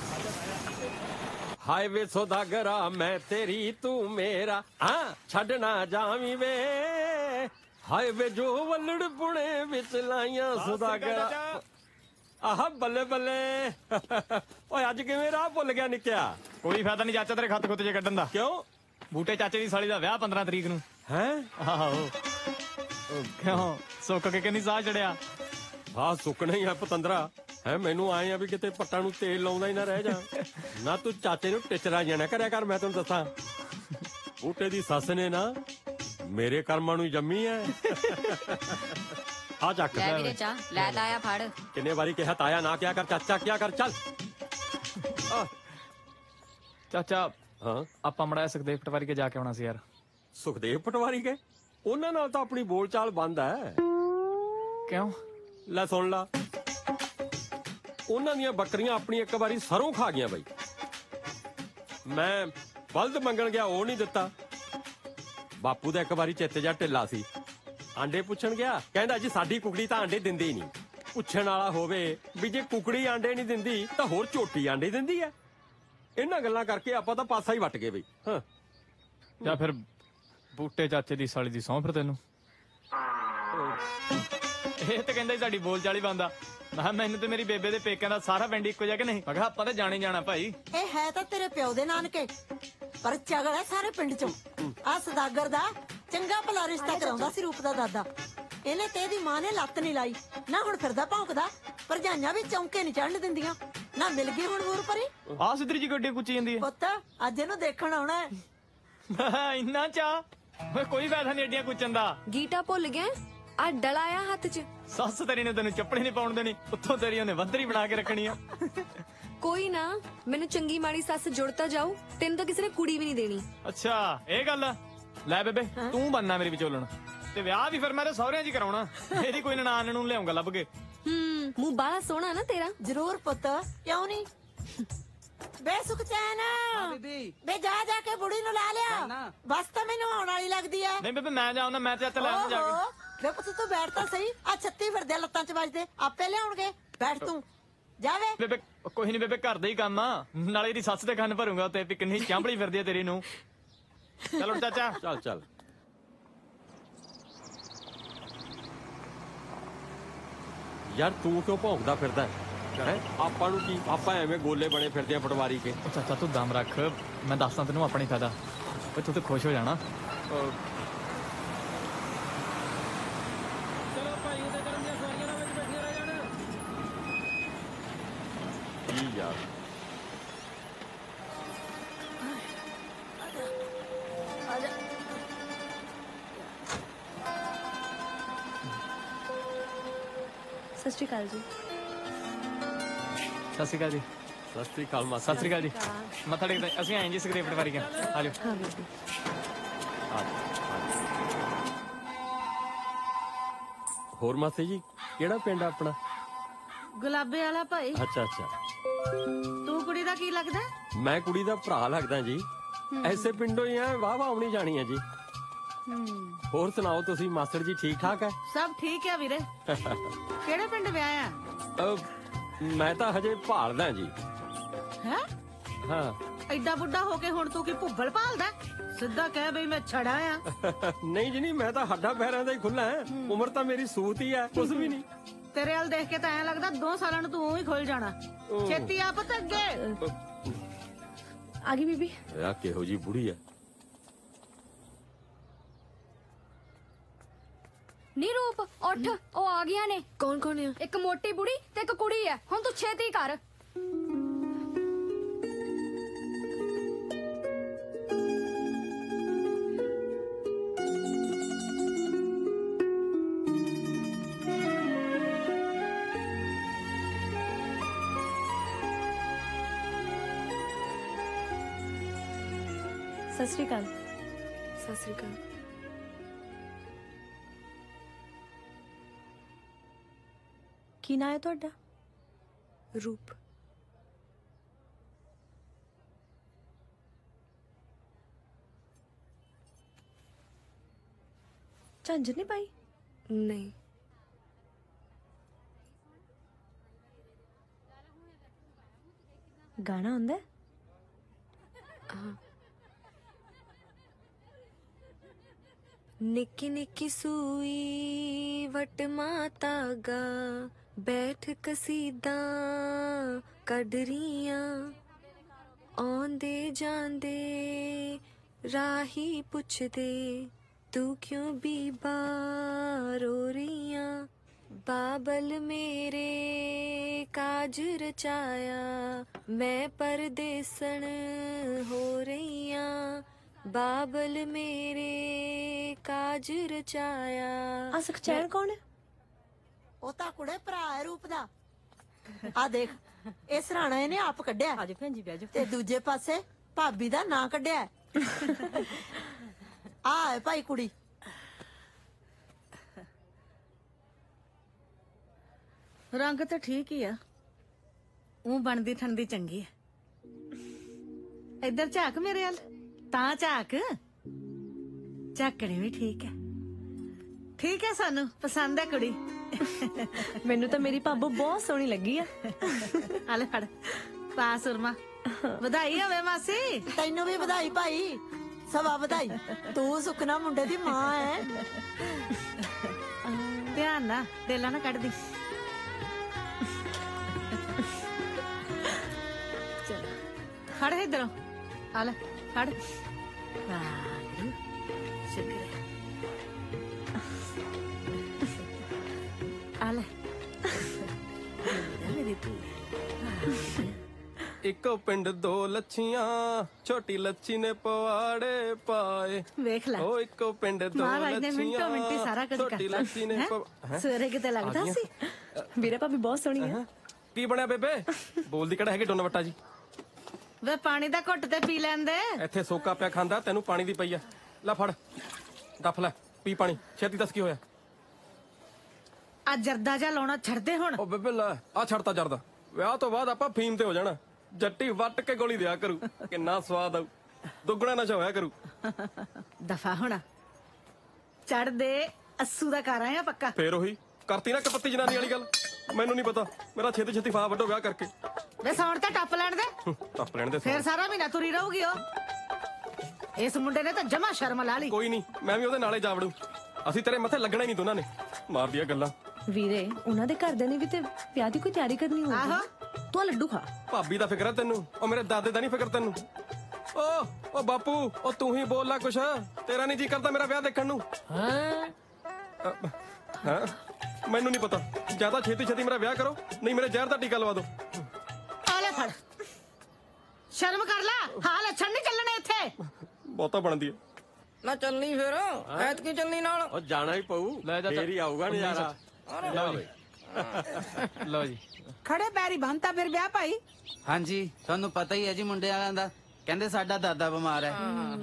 ਹਾਏ ਵੇ ਸੌਦਾਗਰਾ ਮੈਂ ਤੇਰੀ ਤੂੰ ਮੇਰਾ, ਹਾਂ ਛੱਡਣਾ ਜਾਵੀਂ ਵੇ। ਹਾਏ ਵੇ ਜੋ ਵੱਲੜ ਪੁਣੇ ਵਿੱਚ ਲਾਈਆਂ ਸੌਦਾਗਰਾ। ਆਹ ਬੱਲੇ ਬੱਲੇ। ਓਏ ਅੱਜ ਕਿਵੇਂ ਰਾਹ ਭੁੱਲ ਗਿਆ ਨਿੱਕਿਆ? ਕੋਈ ਫਾਇਦਾ ਨਹੀਂ ਚਾਚਾ ਤੇਰੇ ਖੱਤ ਖੁੱਤ ਜੇ ਕੱਢਣ ਦਾ। ਕਿਉਂ? ਬੂਟੇ ਚਾਚੇ ਦੀ ਸਾਲੀ ਦਾ ਵਿਆਹ 15 ਤਰੀਕ ਨੂੰ ਹੈ। ਆਹੋ ਕਿਉਂ ਸੁੱਕ ਕੇ ਕਿੰਨੀ ਸਾਹ ਚੜਿਆ? ਹਾਂ ਸੁੱਕਣਾ ਹੀ ਆ ਪਤੰਦਰਾ ਹੈ। ਮੈਨੂੰ ਆਏ ਆ ਵੀ ਕਿਤੇ ਪੱਟਾਂ ਨੂੰ ਤੇਲ ਲਾਉਂਦਾ ਹੀ ਨਾ ਰਹਿ ਜਾ। ਨਾ ਤੂੰ ਚਾਚੇ ਨੂੰ ਟਿਚਰਾ ਜਾਣਾ ਕਰਿਆ ਕਰ। ਮੈਂ ਤੈਨੂੰ ਦੱਸਾਂ, ਬੂਟੇ ਦੀ ਸੱਸ ਨੇ ਨਾ ਮੇਰੇ ਕਰਮਾਂ ਨੂੰ ਜੰਮੀ ਐ। ਆ ਚੱਕ ਲੈ ਵੀਰੇ ਚਾਹ, ਲੈ ਤਾਇਆ ਫੜ। ਕਿੰਨੇ ਵਾਰੀ ਕਿਹਾ ਤਾਇਆ ਨਾ ਕਿਆ ਕਰ, ਚਾਚਾ ਕਿਆ ਕਰ। ਚੱਲ ਚਾਚਾ ਹਾਂ ਆਪਾਂ ਮੜਾ ਸੁਖਦੇਵ ਪਟਵਾਰੀ ਕੇ ਜਾ ਕੇ ਆਉਣਾ ਸੀ ਯਾਰ। ਸੁਖਦੇਵ ਪਟਵਾਰੀ ਕੇ? ਉਹਨਾਂ ਨਾਲ ਤਾਂ ਆਪਣੀ ਬੋਲਚਾਲ ਬੰਦ ਹੈ। ਕਿਉਂ? ਲੈ ਸੁਣ ਲਾ, ਉਹਨਾਂ ਦੀਆਂ ਬੱਕਰੀਆਂ ਆਪਣੀ ਇੱਕ ਵਾਰੀ ਸਰੋਂ ਖਾ ਗਈਆਂ ਬਈ। ਮੈਂ ਬਲਦ ਮੰਗਣ ਗਿਆ, ਉਹ ਨਹੀਂ ਦਿੱਤਾ। ਬਾਪੂ ਦਾ ਇੱਕ ਵਾਰੀ ਚਿੱਤ ਜਾ ਢਿੱਲਾ ਸੀ, ਆਂਡੇ ਪੁੱਛਣ ਗਿਆ, ਕਹਿੰਦਾ ਜੀ ਸਾਡੀ ਕੁਕੜੀ ਤਾਂ ਆਂਡੇ ਦਿੰਦੀ ਹੀ ਨਹੀਂ। ਪੁੱਛਣ ਵਾਲਾ ਹੋਵੇ ਵੀ ਜੇ ਕੁਕੜੀ ਆਂਡੇ ਨਹੀਂ ਦਿੰਦੀ ਤਾਂ ਹੋਰ ਝੋਟੀ ਆਂਡੇ ਦਿੰਦੀ ਹੈ। ਇਹਨਾਂ ਗੱਲਾਂ ਕਰਕੇ ਆਪਾਂ ਤਾਂ ਪਾਸਾ ਹੀ ਵੱਟ ਗਏ ਬਈ। ਹਾਂ ਜਾਂ ਫਿਰ ਬੂਟੇ ਚਾਚੇ ਦੀ ਸਾਲੀ ਦੀ ਸਹੁੰ ਫਿਰ ਤੈਨੂੰ। ਇਹ ਤਾਂ ਕਹਿੰਦਾ ਸਾਡੀ ਬੋਲ ਚਾਲੀ ਬੰਦਾ। ਮੈਂ ਕਿਹਾ ਮੈਨੂੰ ਤੇ ਮੇਰੀ ਬੇਬੇ ਦੇ ਪੇਕਿਆਂ ਦਾ ਸਾਰਾ ਪਿੰਡ ਇੱਕੋ ਜਿਹਾ ਕਿ ਨਹੀਂ? ਮੈਂ ਕਿਹਾ ਆਪਾਂ ਤਾਂ ਜਾਣੇ ਜਾਣਾ ਭਾਈ। ਇਹ ਹੈ ਤਾਂ ਤੇਰੇ ਪਿਓ ਦੇ ਨਾਨਕੇ, ਪਰ ਝਗੜਾ ਹੈ ਸਾਰੇ ਪਿੰਡ ਚੋਂ। ਆ ਸਦਾਗਰ ਦਾ ਚੰਗਾ ਭਲਾ ਰਿਸ਼ਤਾ ਕਰਾਉਂਦਾ ਸੀ ਰੂਪ ਦਾ ਦਾਦਾ। ਇਹਨੇ ਤੇ ਇਹਦੀ ਮਾਂ ਨੇ ਲੱਤ ਨਹੀਂ ਲਾਈ ਨਾ, ਹੁਣ ਫਿਰਦਾ ਭੌਂਕਦਾ। ਭਰਜਾਈਆਂ ਵੀ ਚੌਂਕੇ ਨਹੀਂ ਚੜਨ ਦਿੰਦੀਆਂ ਨਾ। ਮਿਲ ਗਈ ਹੁਣ ਹੋਰ ਪਰੀ। ਆ ਸਿੱਧਰੀ ਜੀ ਗੱਡੀ ਕੁੱਚੀ ਜਾਂਦੀ ਹੈ। ਪੁੱਤ ਅੱਜ ਇਹਨੂੰ ਦੇਖਣ ਆਉਣਾ ਹੈ। ਇੰਨਾ ਚਾਹ? ਓਏ ਕੋਈ ਫਾਇਦਾ ਨਹੀਂ ਏਡੀਆਂ ਕੁੱਚਣ ਦਾ। ਗੀਟਾ ਭੁੱਲ ਗਿਆ? ਆ ਡਲਾਇਆ ਹੱਥ 'ਚ। ਸੱਸ ਤੇਰੀ ਨੇ ਤੈਨੂੰ ਚੱਪੜੀ ਨਹੀਂ ਪਾਉਣ ਦੇਣੀ, ਉੱਥੋਂ ਤੇਰੀ ਉਹਨੇ ਵੱਧਰੀ ਬਣਾ ਕੇ ਰੱਖਣੀ ਆ। ਕੋਈ ਨਾ, ਮੈਨੂੰ ਚੰਗੀ ਮਾੜੀ ਸੱਸ ਜੁੜਤਾ ਜਾਊ। ਤੈਨੂੰ ਤਾਂ ਕਿਸੇ ਨੇ ਕੁੜੀ ਵੀ ਨਹੀਂ ਦੇਣੀ। ਅੱਛਾ ਇਹ ਗੱਲ ਆ। ਲੈ ਬੇਬੇ ਤੂੰ ਬਣਨਾ ਮੇਰੀ ਵਿਚੋਲਣ, ਤੇ ਵਿਆਹ ਵੀ ਫਿਰ ਮੈਂ ਤੇ ਸਹੁਰਿਆਂ 'ਚ ਹੀ ਕਰਾਉਣਾ। ਇਹਦੀ ਕੋਈ ਨਨਾਣ ਨੂੰ ਲਿਆਉਂਗਾ ਲੱਭ ਕੇ। ਮੂੰਹ ਬਾਲਾ ਸੋਹਣਾ ਨਾ ਤੇਰਾ। ਜ਼ਰੂਰ ਪੁੱਤ, ਕਿਉਂ ਨਹੀਂ। ਬੇ ਸੁਖਚੈਨ ਬੇ ਜਾ ਕੇ ਬੁੜੀ ਨੂੰ ਲਾ ਲਿਆ। ਬਸ ਤਾਂ ਮੈਨੂੰ ਆਉਣ ਵਾਲੀ ਲੱਗਦੀ ਆ। ਨਹੀਂ ਬੇਬੇ ਮੈਂ ਜਾਉਣਾ, ਮੈਂ ਤੇ ਹੱਥ ਲੈ ਜਾ ਕੇ। ਵੇ ਪੁੱਤ ਤੂੰ ਬੈਠ ਤਾਂ ਸਹੀ। ਆ 36 ਫਿਰਦੇ ਲੱਤਾਂ 'ਚ ਵੱਜਦੇ, ਆਪੇ ਲਿਆਉਣਗੇ। ਬੈਠ ਤੂੰ ਜਾਵੇ। ਬੇਬੇ ਕੋਈ ਨਹੀਂ ਬੇਬੇ, ਘਰ ਦਾ ਹੀ ਕੰਮ ਆ। ਨਾਲੇ ਇਹਦੀ ਸੱਸ ਦੇ ਕੰਨ ਭਰੂੰਗਾ ਉੱਤੇ ਵੀ ਕਿੰਨੀ ਚਾਂਬਲੀ ਫਿਰਦੀ ਆ ਤੇਰੀ ਨੂੰ। ਚਲੋ ਚਾਚਾ ਚੱਲ ਚੱਲ। ਯਾਰ ਤੂੰ ਕਿਉਂ ਭੌਂਕਦਾ ਫਿਰਦਾ ਹੈ? ਆਪਾਂ ਨੂੰ ਕੀ, ਆਪਾਂ ਐਵੇਂ ਗੋਲੇ ਬਣੇ ਫਿਰਦੇ ਆ ਪਟਵਾਰੀ ਕੇ। ਚਾਚਾ ਤੂੰ ਦਮ ਰੱਖ, ਮੈਂ ਦੱਸਦਾ ਤੈਨੂੰ ਆਪਣੀ ਫਾਇਦਾ। ਤੂੰ ਤੇ ਖੁਸ਼ ਹੋ ਜਾਣਾ। ਚਲੋ ਭਾਈ ਉਹਦੇ ਕਰਨ ਦੀਆਂ ਸਵਾਰੀਆਂ ਨਾਲ ਵਿੱਚ ਬੈਠੀਆਂ ਰਹਿ ਜਾਣ। ਕੀ ਯਾਰ ਸਤਿ ਸ਼੍ਰੀ ਅਕਾਲ ਜੀ। ਸਤਿ ਸ਼੍ਰੀ ਅਕਾਲ ਜੀ। ਸਤਿ ਸ਼੍ਰੀ ਅਕਾਲ ਮਾਸੀ। ਸਤਿ ਸ਼੍ਰੀ ਅਕਾਲ ਜੀ। ਮੱਥਾ ਟੇਕਦੇ ਅਸੀਂ ਆਏ ਜੀ ਸੁਖਦੇਵ ਪਟਵਾਰੀ ਕੇ। ਆ ਜਾਓ। ਹਾਂ ਬੇਬੀ। ਹੋਰ ਮਾਸੀ ਜੀ, ਕਿਹੜਾ ਪਿੰਡ ਆ ਆਪਣਾ? ਗੁਲਾਬੇ ਵਾਲਾ ਭਾਈ। ਅੱਛਾ ਅੱਛਾ। ਤੂੰ ਕੁੜੀ ਦਾ ਕੀ ਲੱਗਦਾ? ਮੈਂ ਕੁੜੀ ਦਾ ਭਰਾ ਲੱਗਦਾ ਜੀ। ਐਸੇ ਪਿੰਡੋਂ ਹੀ ਆ, ਵਾਹ ਵਾਹ ਆਉਣੀ ਜਾਣੀ ਹੈ ਜੀ। ਹੋਰ ਸੁਣਾਓ ਤੁਸੀਂ, ਮਾਸਟਰ ਜੀ ਠੀਕ ਠਾਕ ਹੈ? ਸਭ ਠੀਕ ਹੈ ਵੀਰੇ। ਕਿਹੜੇ ਪਿੰਡ ਵਿਆਹਿਆ? ਮੈਂ ਤਾਂ ਹਜੇ ਭਾਲਦਾ ਜੀ। ਹੈ? ਹਾਂ। ਐਡਾ ਬੁੱਢਾ ਹੋ ਕੇ ਹੁਣ ਤੂੰ ਕੀ ਭੁੱਬਲ ਭਾਲਦਾ? ਸਿੱਧਾ ਕਹਿ ਬਈ ਮੈਂ ਛੜਾ ਆ। ਨਹੀਂ ਜੀ ਨਹੀਂ, ਮੈਂ ਤਾਂ ਹੱਡਾਂ ਪੈਰਾਂ ਦਾ ਹੀ ਖੁੱਲਾ ਹੈ। ਉਮਰ ਤਾਂ ਮੇਰੀ ਸੂਤ ਹੀ ਹੈ, ਕੁਝ ਵੀ ਨਹੀਂ। ਤੇਰੇ ਵੱਲ ਦੇਖ ਕੇ ਤਾਂ ਐਂ ਲੱਗਦਾ 2 ਸਾਲਾਂ ਨੂੰ ਤੂੰ ਉਵੇਂ ਹੀ ਖੁੱਲ ਜਾਣਾ। ਛੇਤੀ ਆ ਪੁੱਤ ਅੱਗੇ। ਆ ਗਈ ਬੀਬੀ। ਆ ਕਿਹੋ ਜੀ ਬੁੜੀ ਹੈ? ਨੀ ਰੂਪ ਉੱਠ, ਉਹ ਆ ਗਈਆਂ ਨੇ। ਕੌਣ ਕੌਣ ਆ? ਇੱਕ ਮੋਟੀ ਬੁੜੀ ਤੇ ਇੱਕ ਕੁੜੀ ਐ। ਹੁਣ ਤੂੰ ਛੇਤੀ ਕਰ। ਸਤਿ ਸ਼੍ਰੀ ਅਕਾਲ। ਸਤਿ ਸ਼੍ਰੀ ਅਕਾਲ। ਕੀ ਨਾਂ ਹੈ ਤੁਹਾਡਾ? ਰੂਪ। ਝੰਜਰ ਨਹੀਂ ਪਾਈ? ਨਹੀਂ। ਗਾਣਾ ਆਉਂਦਾ? ਹਾਂ। ਨਿੱਕੀ ਨਿੱਕੀ ਸੂਈ ਵਟ ਮਾਤਾ ਗਾ, ਬੈਠ ਕਸੀਦਾ ਕੱਢ ਰੀਆਂ, ਆਉਂਦੇ ਜਾਂਦੇ ਰਾਹੀ ਪੁੱਛਦੇ, ਤੂੰ ਕਿਉਂ ਬੀਬਾ ਰੋ ਰੀਆਂ, ਬਾਬਲ ਮੇਰੇ ਕਾਜ ਰਚਾਇਆ, ਮੈਂ ਪਰਦੇਸਣ ਹੋ ਰਹੀਆਂ, ਬਾਬਲ ਮੇਰੇ ਕਾਜ ਰਚਾਇਆ। ਆ ਸੁਖਚੈਨ ਕੌਣ ਹੈ? ਉਹ ਤਾਂ ਕੁੜੇ ਭਰਾ ਹੈ ਰੂਪ ਦਾ। ਆ ਦੇਖ, ਇਹ ਸਰਾਣਾ ਇਹਨੇ ਆਪ ਕੱਢਿਆ। ਆਜੋ ਭੈਣ ਜੀ ਬਹਿ ਜਾਓ। ਤੇ ਦੂਜੇ ਪਾਸੇ ਭਾਬੀ ਦਾ ਨਾਂ ਕੱਢਿਆ ਆ ਹੈ ਭਾਈ ਕੁੜੀ। ਰੰਗ ਤਾਂ ਠੀਕ ਹੀ ਆ, ਉਹ ਬਣਦੀ ਠੰਡੀ ਚੰਗੀ ਹੈ। ਇੱਧਰ ਝਾਕ ਮੇਰੇ ਵੱਲ, ਤਾਂ ਝਾਕ। ਝਾਕਣੀ ਵੀ ਠੀਕ ਹੈ, ਠੀਕ ਹੈ, ਸਾਨੂੰ ਪਸੰਦ ਹੈ ਕੁੜੀ। ਮੈਨੂੰ ਤਾਂ ਮੇਰੀ ਭਾਬੋ ਬਹੁਤ ਸੋਹਣੀ ਲੱਗੀ ਆ। ਆਲੇ ਫੜ ਪਾ ਸੁਰਮਾ। ਵਧਾਈ ਹੋਵੇ ਮਾਸੀ। ਤੈਨੂੰ ਵੀ ਵਧਾਈ ਭਾਈ, ਸਵਾ ਵਧਾਈ। ਤੂੰ ਸੁਖਨਾ ਮੁੰਡੇ ਦੀ ਮਾਂ ਹੈ। ਧਿਆਨ ਨਾ ਦੇਲਾ ਨਾ ਕੱਢ ਦੀ। ਚਲੋ ਫੜ ਇਧਰੋਂ, ਆਲੇ ਫੜ। ਵਾਹਿਗੁਰੂ ਸ਼ੁਕਰ ਹੈ। ਆਲੇ ਮੇਰੀ ਧੀ। ਇੱਕੋ ਪਿੰਡ ਦੋ ਲੱਛੀਆਂ, ਛੋਟੀ ਲੱਛੀ ਨੇ ਪਵਾੜੇ ਪਾਏ। ਵੇਖ ਲੈ, ਉਹ ਇੱਕੋ ਪਿੰਡ ਦੋ ਮਹਾਰਾਜ ਨੇ ਮਿੰਟੋ ਮਿੰਟੀ ਸਾਰਾ ਕੁਝ ਛੋਟੀ ਲੱਛੀ ਨੇ ਕਰਤਾ। ਸਵੇਰੇ ਕਿਤੇ ਲੱਗਦਾ ਸੀ। ਵੀਰੇ ਭਾਬੀ ਬਹੁਤ ਸੋਹਣੀ ਹੈ। ਕੀ ਬਣਿਆ ਬੇਬੇ? ਬੋਲਦੀ ਕਿਹੜਾ ਹੈਗੇ ਡੋਨਾ ਵੱਟਾ ਜੀ। ਵੇ ਪਾਣੀ ਦਾ ਘੁੱਟ ਤੇ ਪੀ ਲੈਂਦੇ। ਇੱਥੇ ਸੋਕਾ ਪਿਆ ਖਾਂਦਾ, ਤੈਨੂੰ ਪਾਣੀ ਦੀ ਪਈ ਆ। ਲੈ ਫੜ ਡੱਫ ਲੈ, ਪੀ ਪਾਣੀ ਛੇਤੀ। ਦੱਸ ਕੀ ਹੋਇਆ? ਆ ਜਰਦਾ ਜਾ ਲਾਉਣਾ ਛੱਡਦੇ ਹੁਣ। ਉਹ ਬੇਬੇ ਲੈ ਆ ਛੱਡਤਾ ਜਰਦਾ। ਵਿਆਹ ਤੋਂ ਬਾਅਦ ਆਪਾਂ ਫੀਮ ਤੇ ਹੋ ਜਾਣਾ। ਜੱਟੀ ਵੱਟ ਕੇ ਗੋਲੀ ਦਿਆ ਕਰੂ, ਕਿੰਨਾ ਸਵਾਦ ਆਊ। ਦੁੱਗਣਾ ਨਸ਼ਾ ਹੋਇਆ ਕਰੂ। ਦਫਾ ਹੋਣਾ ਚੜਦੇ ਅੱਸੂ ਦਾ ਘਰ ਆਇਆ ਪੱਕਾ। ਫੇਰ ਉਹੀ ਕਰਤੀ ਨਾ ਕਪੱਤੀ ਜਨਾਨੀ ਵਾਲੀ ਗੱਲ। ਮੈਨੂੰ ਨਹੀਂ ਪਤਾ, ਮੇਰਾ ਛੇਤੀ ਛੇਤੀ ਫਾਹ ਵੱਢੋ ਵਿਆਹ ਕਰਕੇ। ਵੇ ਸੌਣ ਤੇ ਟੱਪ ਲੈਣ ਦੇ। ਟੱਪ ਲੈਣ ਦੇ ਫੇਰ ਸਾਰਾ ਮਹੀਨਾ ਤੁਰੀ ਰਹੂਗੀ ਉਹ। ਇਸ ਮੁੰਡੇ ਨੇ ਤਾਂ ਜਮਾ ਸ਼ਰਮ ਲਾ ਲਈ। ਕੋਈ ਨਹੀਂ, ਮੈਂ ਵੀ ਉਹਦੇ ਨਾਲੇ ਜਾ ਵੜੂ। ਅਸੀਂ ਤੇਰੇ ਮੱਥੇ ਲੱਗਣਾ ਹੀ ਨਹੀਂ ਦੋਨਾਂ ਨੇ। ਮਾਰਦੀਆਂ ਗੱਲਾਂ। ਵੀਰੇ ਉਹਨਾਂ ਦੇ ਘਰਦਿਆਂ ਨੇ ਵੀ ਤੇ ਵਿਆਹ ਦੀ ਕੋਈ ਤਿਆਰੀ ਕਰਨੀ ਹੋਊਗੀ। ਆਹੋ ਤੂੰ ਲੱਡੂ ਖਾ। ਭਾਬੀ ਦਾ ਫਿਕਰ ਹੈ ਤੈਨੂੰ, ਉਹ ਮੇਰੇ ਦਾਦੇ ਦਾ ਨਹੀਂ ਫਿਕਰ ਤੈਨੂੰ। ਓ ਬਾਪੂ, ਉਹ ਤੂੰ ਹੀ ਬੋਲ ਲੈ ਕੁਛ। ਤੇਰਾ ਨਹੀਂ ਜੀ ਕਰਦਾ ਮੇਰਾ ਵਿਆਹ ਦੇਖਣ ਨੂੰ? ਹਾਂ ਮੈਨੂੰ ਨਹੀਂ ਪਤਾ। ਜਿਆਦਾ ਛੇਤੀ ਛੇਤੀ ਮੇਰਾ ਵਿਆਹ ਕਰੋ, ਨਹੀਂ ਮੇਰੇ ਜ਼ਹਿਰ ਦਾ ਟੀਕਾ ਲਵਾ ਦਿਓ। ਆ ਲੈ ਫੜ, ਸ਼ਰਮ ਕਰ ਲੈ। ਹਾਂ ਲੱਛਣ ਨਹੀਂ ਚੱਲਣੇ ਇੱਥੇ। ਬਹੁਤਾ ਬਣਦੀ ਹੈ ਨਾ ਚੱਲਣੀ ਫਿਰ ਐਤਕੀ ਚੱਲਣੀ ਨਾਲ। ਉਹ ਜਾਣਾ ਹੀ ਪਊ, ਫੇਰ ਹੀ ਆਊਗਾ ਨਜ਼ਾਰਾ। ਲਓ ਜੀ ਖੜੇ ਪੈਰੀ ਬੰਨਤਾ ਫਿਰ ਵਿਆਹ ਭਾਈ। ਹਾਂਜੀ ਤੁਹਾਨੂੰ ਪਤਾ ਹੀ ਹੈ ਜੀ ਮੁੰਡੇ ਵਾਲਿਆਂ ਦਾ। ਕਹਿੰਦੇ ਸਾਡਾ ਦਾਦਾ ਬਿਮਾਰ ਹੈ।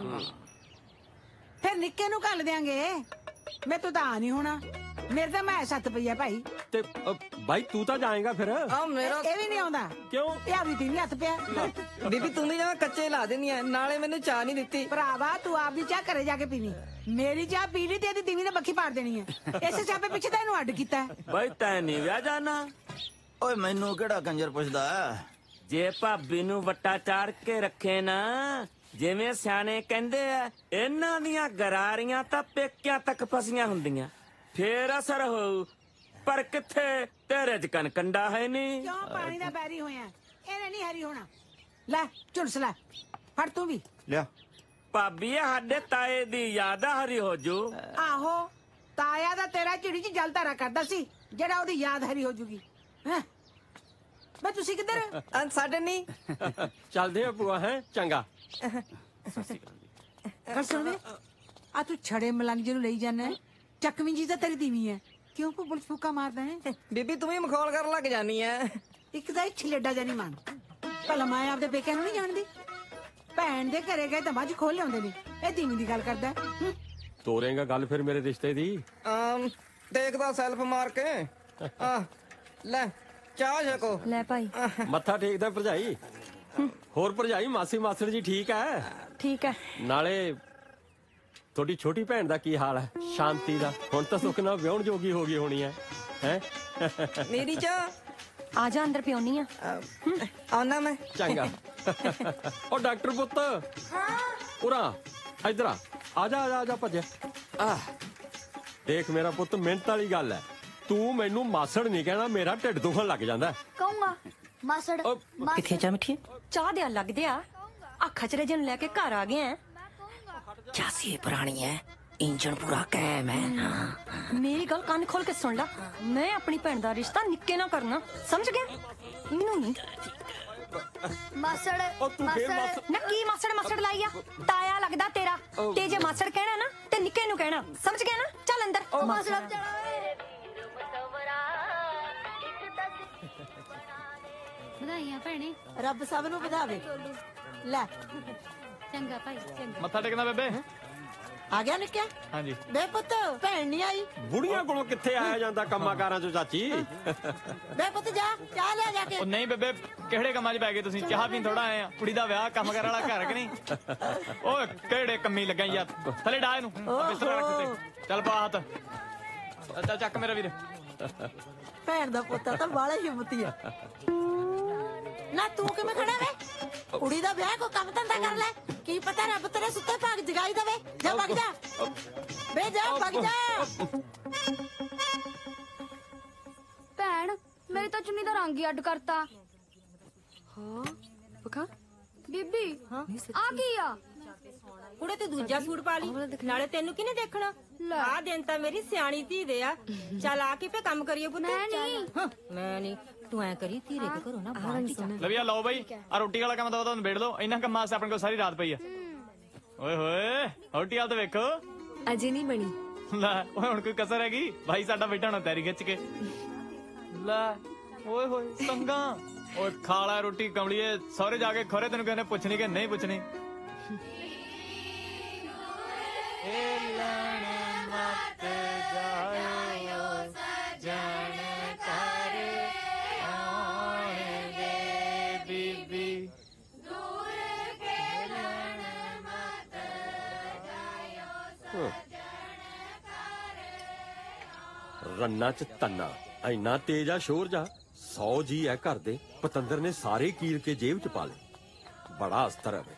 ਫਿਰ ਨਿੱਕੇ ਨੂੰ ਘੱਲ ਦਿਆਂਗੇ। ਮੈਂ ਤਾਂ ਆ ਨਹੀਂ ਹੋਣਾ। ਮੇਰੇ ਤਾਂ ਮੈਂ 7 ਪਈਆ ਭਾਈ। ਤੇ ਭਾਈ ਤੂੰ ਤਾਂ ਜਾਏਗਾ ਫਿਰ। ਮੇਰਾ ਇਹ ਵੀ ਨਹੀਂ ਆਉਂਦਾ। ਕਿਉਂ? ਇਹ ਆ ਵੀ ਤੀ ਨਹੀਂ ਹੱਥ ਪਿਆ। ਬੀਬੀ ਤੂੰ ਵੀ ਜਮਾ ਕੱਚੇ ਲਾ ਦੇਣੀ ਐ, ਨਾਲੇ ਮੈਨੂੰ ਚਾਹ ਨਹੀਂ ਦਿੱਤੀ। ਭਰਾਵਾ ਤੂੰ ਆਪਦੀ ਚਾਹ ਘਰੇ ਜਾ ਕੇ ਪੀਣੀ। ਮੇਰੀ ਚਾਹ ਪੀ ਲਈ ਤੇ ਇਹਦੀ ਤੀਵੀਂ ਨੇ ਬੱਖੀ ਪਾੜ ਦੇਣੀ ਹੈ। ਇਸੇ ਚਾਪੇ ਪਿੱਛੇ ਤਾਂ ਇਹਨੂੰ ਅੱਡ ਕੀਤਾ ਹੈ। ਭਾਈ ਤੈਂ ਨਹੀਂ ਵਿਆਹ ਜਾਣਾ। ਓਏ ਮੈਨੂੰ ਕਿਹੜਾ ਕੰਜਰ ਪੁੱਛਦਾ? ਜੇ ਭਾਬੀ ਨੂੰ ਵੱਟਾ ਚਾੜ ਕੇ ਰੱਖੇ ਨਾ, ਜਿਵੇਂ ਸਿਆਣੇ ਕਹਿੰਦੇ ਆ, ਇਹਨਾਂ ਦੀਆਂ ਗਰਾਰੀਆਂ ਤਾਂ ਪੇਕਿਆਂ ਤੱਕ ਫਸੀਆਂ ਹੁੰਦੀਆਂ। ਫੇਰ ਅਸਰ ਹੋਊ। ਪਰ ਕਿੱਥੇ ਤੇਰੇ ਚ ਕੰਡਾ ਹੈ ਨਹੀਂ। ਕਿਉਂ ਪਾਣੀ ਦਾ ਬੈਰੀ ਹੋਇਆ? ਇਹਨੇ ਨਹੀਂ ਹਰੀ ਹੋਣਾ। ਲੈ ਝੁਲਸ ਲੈ, ਫੜ ਤੂੰ ਵੀ ਲਿਆ। ਭਾਬੀ ਇਹ ਸਾਡੇ ਤਾਏ ਦੀ ਯਾਦ ਆ, ਹਰੀ ਹੋ ਜੂ। ਆਹੋ ਤਾਇਆ ਦਾ ਤੇਰਾ ਚਿੜੀ ਚ ਜਲ ਧਾਰਾ ਕਰਦਾ ਸੀ, ਜਿਹੜਾ ਉਹਦੀ ਯਾਦ ਹਰੀ ਹੋ ਜੂਗੀ। ਮੈਂ ਤੁਸੀਂ ਕਿੱਧਰ? ਸਾਡੇ ਨਹੀਂ ਚੱਲਦੇ ਆ ਭੂਆ। ਹੈ ਚੰਗਾ। ਕਰ ਸੁਣ ਆ ਤੂੰ ਛੜੇ ਮਲੰਗ ਜਿਹਨੂੰ ਲਈ ਜਾਣਾ। ਚੱਕਵੀਂ ਜੀ ਤਾਂ ਤੇਰੀ ਤੀਵੀਂ ਹੈ। ਕਿਉਂ ਭੁੱਲ ਫੂਕਾ ਮਾਰਦਾ ਹੈ? ਬੀਬੀ ਤੂੰ ਵੀ ਮਖੌਲ ਕਰਨ ਲੱਗ ਜਾਨੀ ਐ। ਇੱਕ ਤਾਂ ਛਲੇਡਾ ਜਾਨੀ ਮਾਨ। ਭਲਾ ਮੈਂ ਆਪਦੇ ਪੇਕਿਆਂ ਨੂੰ ਨਹੀਂ ਜਾਣਦੀ। ਭੈਣ ਦੇ ਘਰੇ ਗਏ ਤਾਂ ਮੱਝ ਖੋਲ ਲਿਆਉਂਦੇ ਨੇ। ਇਹ ਤੀਵੀਂ ਦੀ ਗੱਲ ਕਰਦਾ। ਤੋਰੇਗਾ ਗੱਲ ਫਿਰ ਮੇਰੇ ਰਿਸ਼ਤੇ ਦੀ। ਦੇਖਦਾ ਸੈਲਫ ਮਾਰ ਕੇ। ਲੈ ਚਾਹ ਛਕੋ। ਲੈ ਭਾਈ ਮੱਥਾ ਟੇਕਦਾ ਭਰਜਾਈ। ਹੋਰ ਭਰਜਾਈ ਮਾਸੀ ਮਾਸੜ ਜੀ ਠੀਕ ਹੈ? ਠੀਕ ਹੈ। ਨਾਲੇ ਤੁਹਾਡੀ ਛੋਟੀ ਭੈਣ ਦਾ ਕੀ ਹਾਲ ਹੈ? ਸ਼ਾਂਤੀ ਦਾ ਹੁਣ ਤਾਂ ਸੁੱਖ ਨਾਲ ਵਿਆਹਣ ਜੋਗੀ ਹੋ ਗਈ ਹੋਣੀ ਹੈ। ਹੈ ਮੇਰੀ ਚਾਹ ਆ ਜਾ ਅੰਦਰ ਪਿਉਣੀ ਆ। ਆਉਣਾ ਮੈਂ। ਚੰਗਾ। ਉਹ ਡਾਕਟਰ ਪੁੱਤ ਉਰਾ ਇਧਰ ਆ ਜਾ ਆ ਜਾ ਭੱਜਿਆ। ਦੇਖ ਮੇਰਾ ਪੁੱਤ, ਮਿਹਨਤ ਵਾਲੀ ਗੱਲ ਹੈ। ਤੂੰ ਮੈਨੂੰ ਮਾਸੜ ਨਹੀਂ ਕਹਿਣਾ, ਮੇਰਾ ਢਿੱਡ ਦੁਖਣ ਲੱਗ ਜਾਂਦਾ। ਕਹੂੰਗਾ ਮਾਸੜ। ਕਿੱਥੇ ਚਾਹ ਮਿੱਠੀ? ਚਾਹ ਦੇ ਲੱਗਦੇ ਆ ਖਚਰੇ ਜਨ ਲੈ ਕੇ ਘਰ ਆ ਗਏ ਆ। ਚਾਸੀ ਪੁਰਾਣੀ ਹੈ, ਇੰਜਣ ਪੂਰਾ ਕਾਇਮ ਹੈ। ਮੇਰੀ ਗੱਲ ਕੰਨ ਖੋਲ ਕੇ ਸੁਣ ਲੈ। ਮੈਂ ਆਪਣੀ ਭੈਣ ਦਾ ਰਿਸ਼ਤਾ ਨਿੱਕੇ ਨਾਲ ਕਰਨਾ, ਸਮਝ ਗਿਆ? ਮੈਨੂੰ ਨਹੀਂ ਮਾਸੜ ਨਾ ਕੀ ਮਾਸੜ ਲਾਈ ਆ। ਤਾਇਆ ਲੱਗਦਾ ਤੇਰਾ। ਤੇ ਜੇ ਮਾਸੜ ਕਹਿਣਾ ਨਾ ਤੇ ਨਿੱਕੇ ਨੂੰ ਕਹਿਣਾ, ਸਮਝ ਗਿਆ ਨਾ? ਚੱਲ ਅੰਦਰ। ਮਾਸੜ ਵਧਾਈਆਂ ਭੈਣੇ। ਰੱਬ ਸਭ ਨੂੰ ਵਧਾਵੇ। ਲੈ ਚੰਗਾ ਭਾਈ ਚੰਗਾ। ਮੱਥਾ ਟੇਕਣਾ ਬੇਬੇ ਆ ਗਿਆ ਨਿੱਕਿਆ। ਹਾਂਜੀ ਬੇ ਪੁੱਤ ਭੈਣ ਨਹੀਂ ਆਈ। ਬੁੜੀਆਂ ਕੋਲੋਂ ਕਿੱਥੇ ਆਇਆ ਜਾਂਦਾ ਕੰਮਾਂ ਕਾਰਾਂ ਚੋਂ ਚਾਚੀ। ਬੇ ਪੁੱਤ ਜਾ ਚਾਹ ਲਿਆ ਜਾ ਕੇ। ਉਹ ਨਹੀਂ ਬੇਬੇ ਕਿਹੜੇ ਕੰਮਾਂ 'ਚ ਪੈ ਗਏ ਤੁਸੀਂ? ਚਾਹ ਪੀਣ ਥੋੜਾ ਆਏ ਆ, ਕੁੜੀ ਦਾ ਵਿਆਹ ਕੰਮ ਕਰਨ ਵਾਲਾ ਘਰ ਕਿ ਨਹੀਂ? ਓਏ ਕਿਹੜੇ ਕੰਮੀ ਲੱਗਾ ਯਾਰ, ਥੱਲੇ ਡਾ ਇਹਨੂੰ ਬਿਸਤਰਾ ਰੱਖ ਤੇ ਚੱਲ ਪਾ ਹੱਥ। ਚੱਲ ਚੱਕ ਮੇਰਾ ਵੀਰ। ਭੈਣ ਦਾ ਪੁੱਤ ਤਾਂ ਬਾਲਾ ਹਿੰਮਤੀ ਆ। ਨਾ ਤੂੰ ਕਿਵੇਂ ਖੜਾ ਵੇ? ਕੁੜੀ ਦਾ ਵਿਆਹ ਕੋ ਕੰਮ ਧੰਦਾ ਕਰ ਲੈ। ਕੀ ਪਤਾ ਰੱਬ ਤੇਰੇ ਸੁੱਤੇ ਭਾਗ ਜਗਾਈ ਦੇਵੇ। ਜਾ ਵਗ ਜਾ ਬੇ ਜਾ ਵਗ ਜਾ। ਭੈਣ ਮੇਰੀ ਤਾਂ ਚੁੰਨੀ ਦਾ ਰੰਗ ਹੀ ਅੱਡ ਕਰਤਾ। ਹਾਂ ਪਕਾ ਬੀਬੀ ਆ ਕੀ ਆ? ਕੁੜੇ ਤੂੰ ਦੂਜਾ ਸੂਟ ਪਾ ਲਈ, ਨਾਲੇ ਤੈਨੂੰ ਕਿਹਨੇ ਦੇਖਣਾ? ਆ ਦਿਨ ਤਾਂ ਮੇਰੀ ਸਿਆਣੀ ਧੀ ਦੇ ਆ। ਚੱਲ ਆ ਕੇ ਫੇ ਕੰਮ ਕਰੀਏ ਪੁੱਤ। ਮੈਂ ਨਹੀਂ ਤੂੰ ਐ ਕਰੀ ਧੀਰੇ ਕੇ ਘਰੋਂ ਨਾ ਬਾਹਰ ਚੱਲ। ਲਵੀਆ ਲਓ ਬਈ ਆ ਰੋਟੀ ਵਾਲਾ ਕੰਮ ਤਾਂ ਤੁਹਾਨੂੰ ਨਿਬੇੜ ਲਓ। ਇਹਨਾਂ ਕੰਮਾਂ ਵਾਸਤੇ ਆਪਣੇ ਕੋਲ ਸਾਰੀ ਰਾਤ ਪਈ ਆ। ਓਏ ਹੋਏ ਰੋਟੀ ਵਾਲ ਤਾਂ ਵੇਖੋ ਅਜੇ ਨਹੀਂ ਬਣੀ। ਲੈ ਓਏ ਹੁਣ ਕੋਈ ਕਸਰ ਹੈਗੀ? ਭਾਈ ਸਾਡਾ ਬੈਠਾ ਹੋਣਾ ਤੈਰੀ ਖਿੱਚ ਕੇ। ਲੈ ਓਏ ਹੋਏ ਸੰਗਾ ਓਏ ਖਾ ਲੈ ਰੋਟੀ ਕਮਲੀਏ। ਸਹੁਰੇ ਜਾ ਕੇ ਖੋਰੇ ਤੈਨੂੰ ਕਹਿੰਦੇ ਪੁੱਛਣੀ ਕਿ ਨਹੀਂ ਪੁੱਛਣੀ? ਰੰਨਾ ਚ ਤੰਨਾ ਇੰਨਾ ਤੇਜ ਆ ਸ਼ੋਰ ਜਾ। 100 ਜੀ ਐ ਘਰ ਦੇ, ਪਤੰਦਰ ਨੇ ਸਾਰੇ ਕੀਲ ਕੇ ਜੇਬ ਚ ਪਾ ਲਏ। ਬੜਾ ਅਸਤਰ ਹੈ।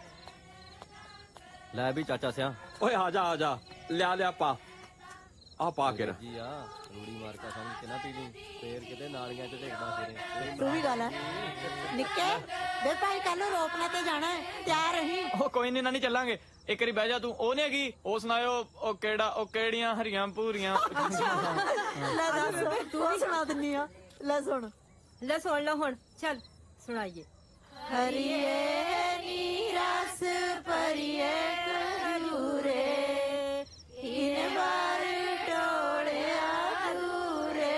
ਲੈ ਵੀ ਚਾਚਾ ਸਿਆ। ਓਏ ਆ ਜਾ ਲਿਆ ਲਿਆ ਪਾ ਆ ਪਾ ਕੇ ਜੀ ਆ ਰੂੜੀ ਮਾਰ ਕੇ ਸਾਨੂੰ ਕਿਨਾ ਪੀ ਲਈ ਫੇਰ ਕਿਤੇ ਨਾਲੀਆਂ ਚ ਢੇਕਦਾ ਫਿਰੇ। ਤੂੰ ਵੀ ਗੱਲ ਹੈ ਨਿੱਕੇ। ਬੇ ਭਾਈ ਕੱਲ ਨੂੰ ਰੋਪਣੇ ਤੇ ਜਾਣਾ ਹੈ, ਤਿਆਰ ਰਹੀਂ। ਉਹ ਕੋਈ ਨਹੀਂ ਨਾਨੀ ਚੱਲਾਂਗੇ। ਇੱਕ ਵਾਰੀ ਬਹਿ ਜਾ ਤੂੰ। ਉਹ ਨੀ ਹੈਗੀ ਉਹ ਸੁਣਾਇਓ ਉਹ ਕਿਹੜਾ ਉਹ ਕਿਹੜੀਆਂ ਹਰੀਆਂ ਭੂਰੀਆਂ। ਲੈ ਦੱਸ ਤੂੰ ਸੁਣਾ ਦਿੰਨੀ ਆ। ਲੈ ਸੁਣ ਲਓ ਹੁਣ ਚੱਲ ਸੁਣਾਈਏ। ਹਰੀਏ ਨੀ ਰਸ ਭਰੀਏ ਕਰੂਰੇ ਇਨ ਬਾਰ ਟੋੜਿਆ ਦੂਰੇ।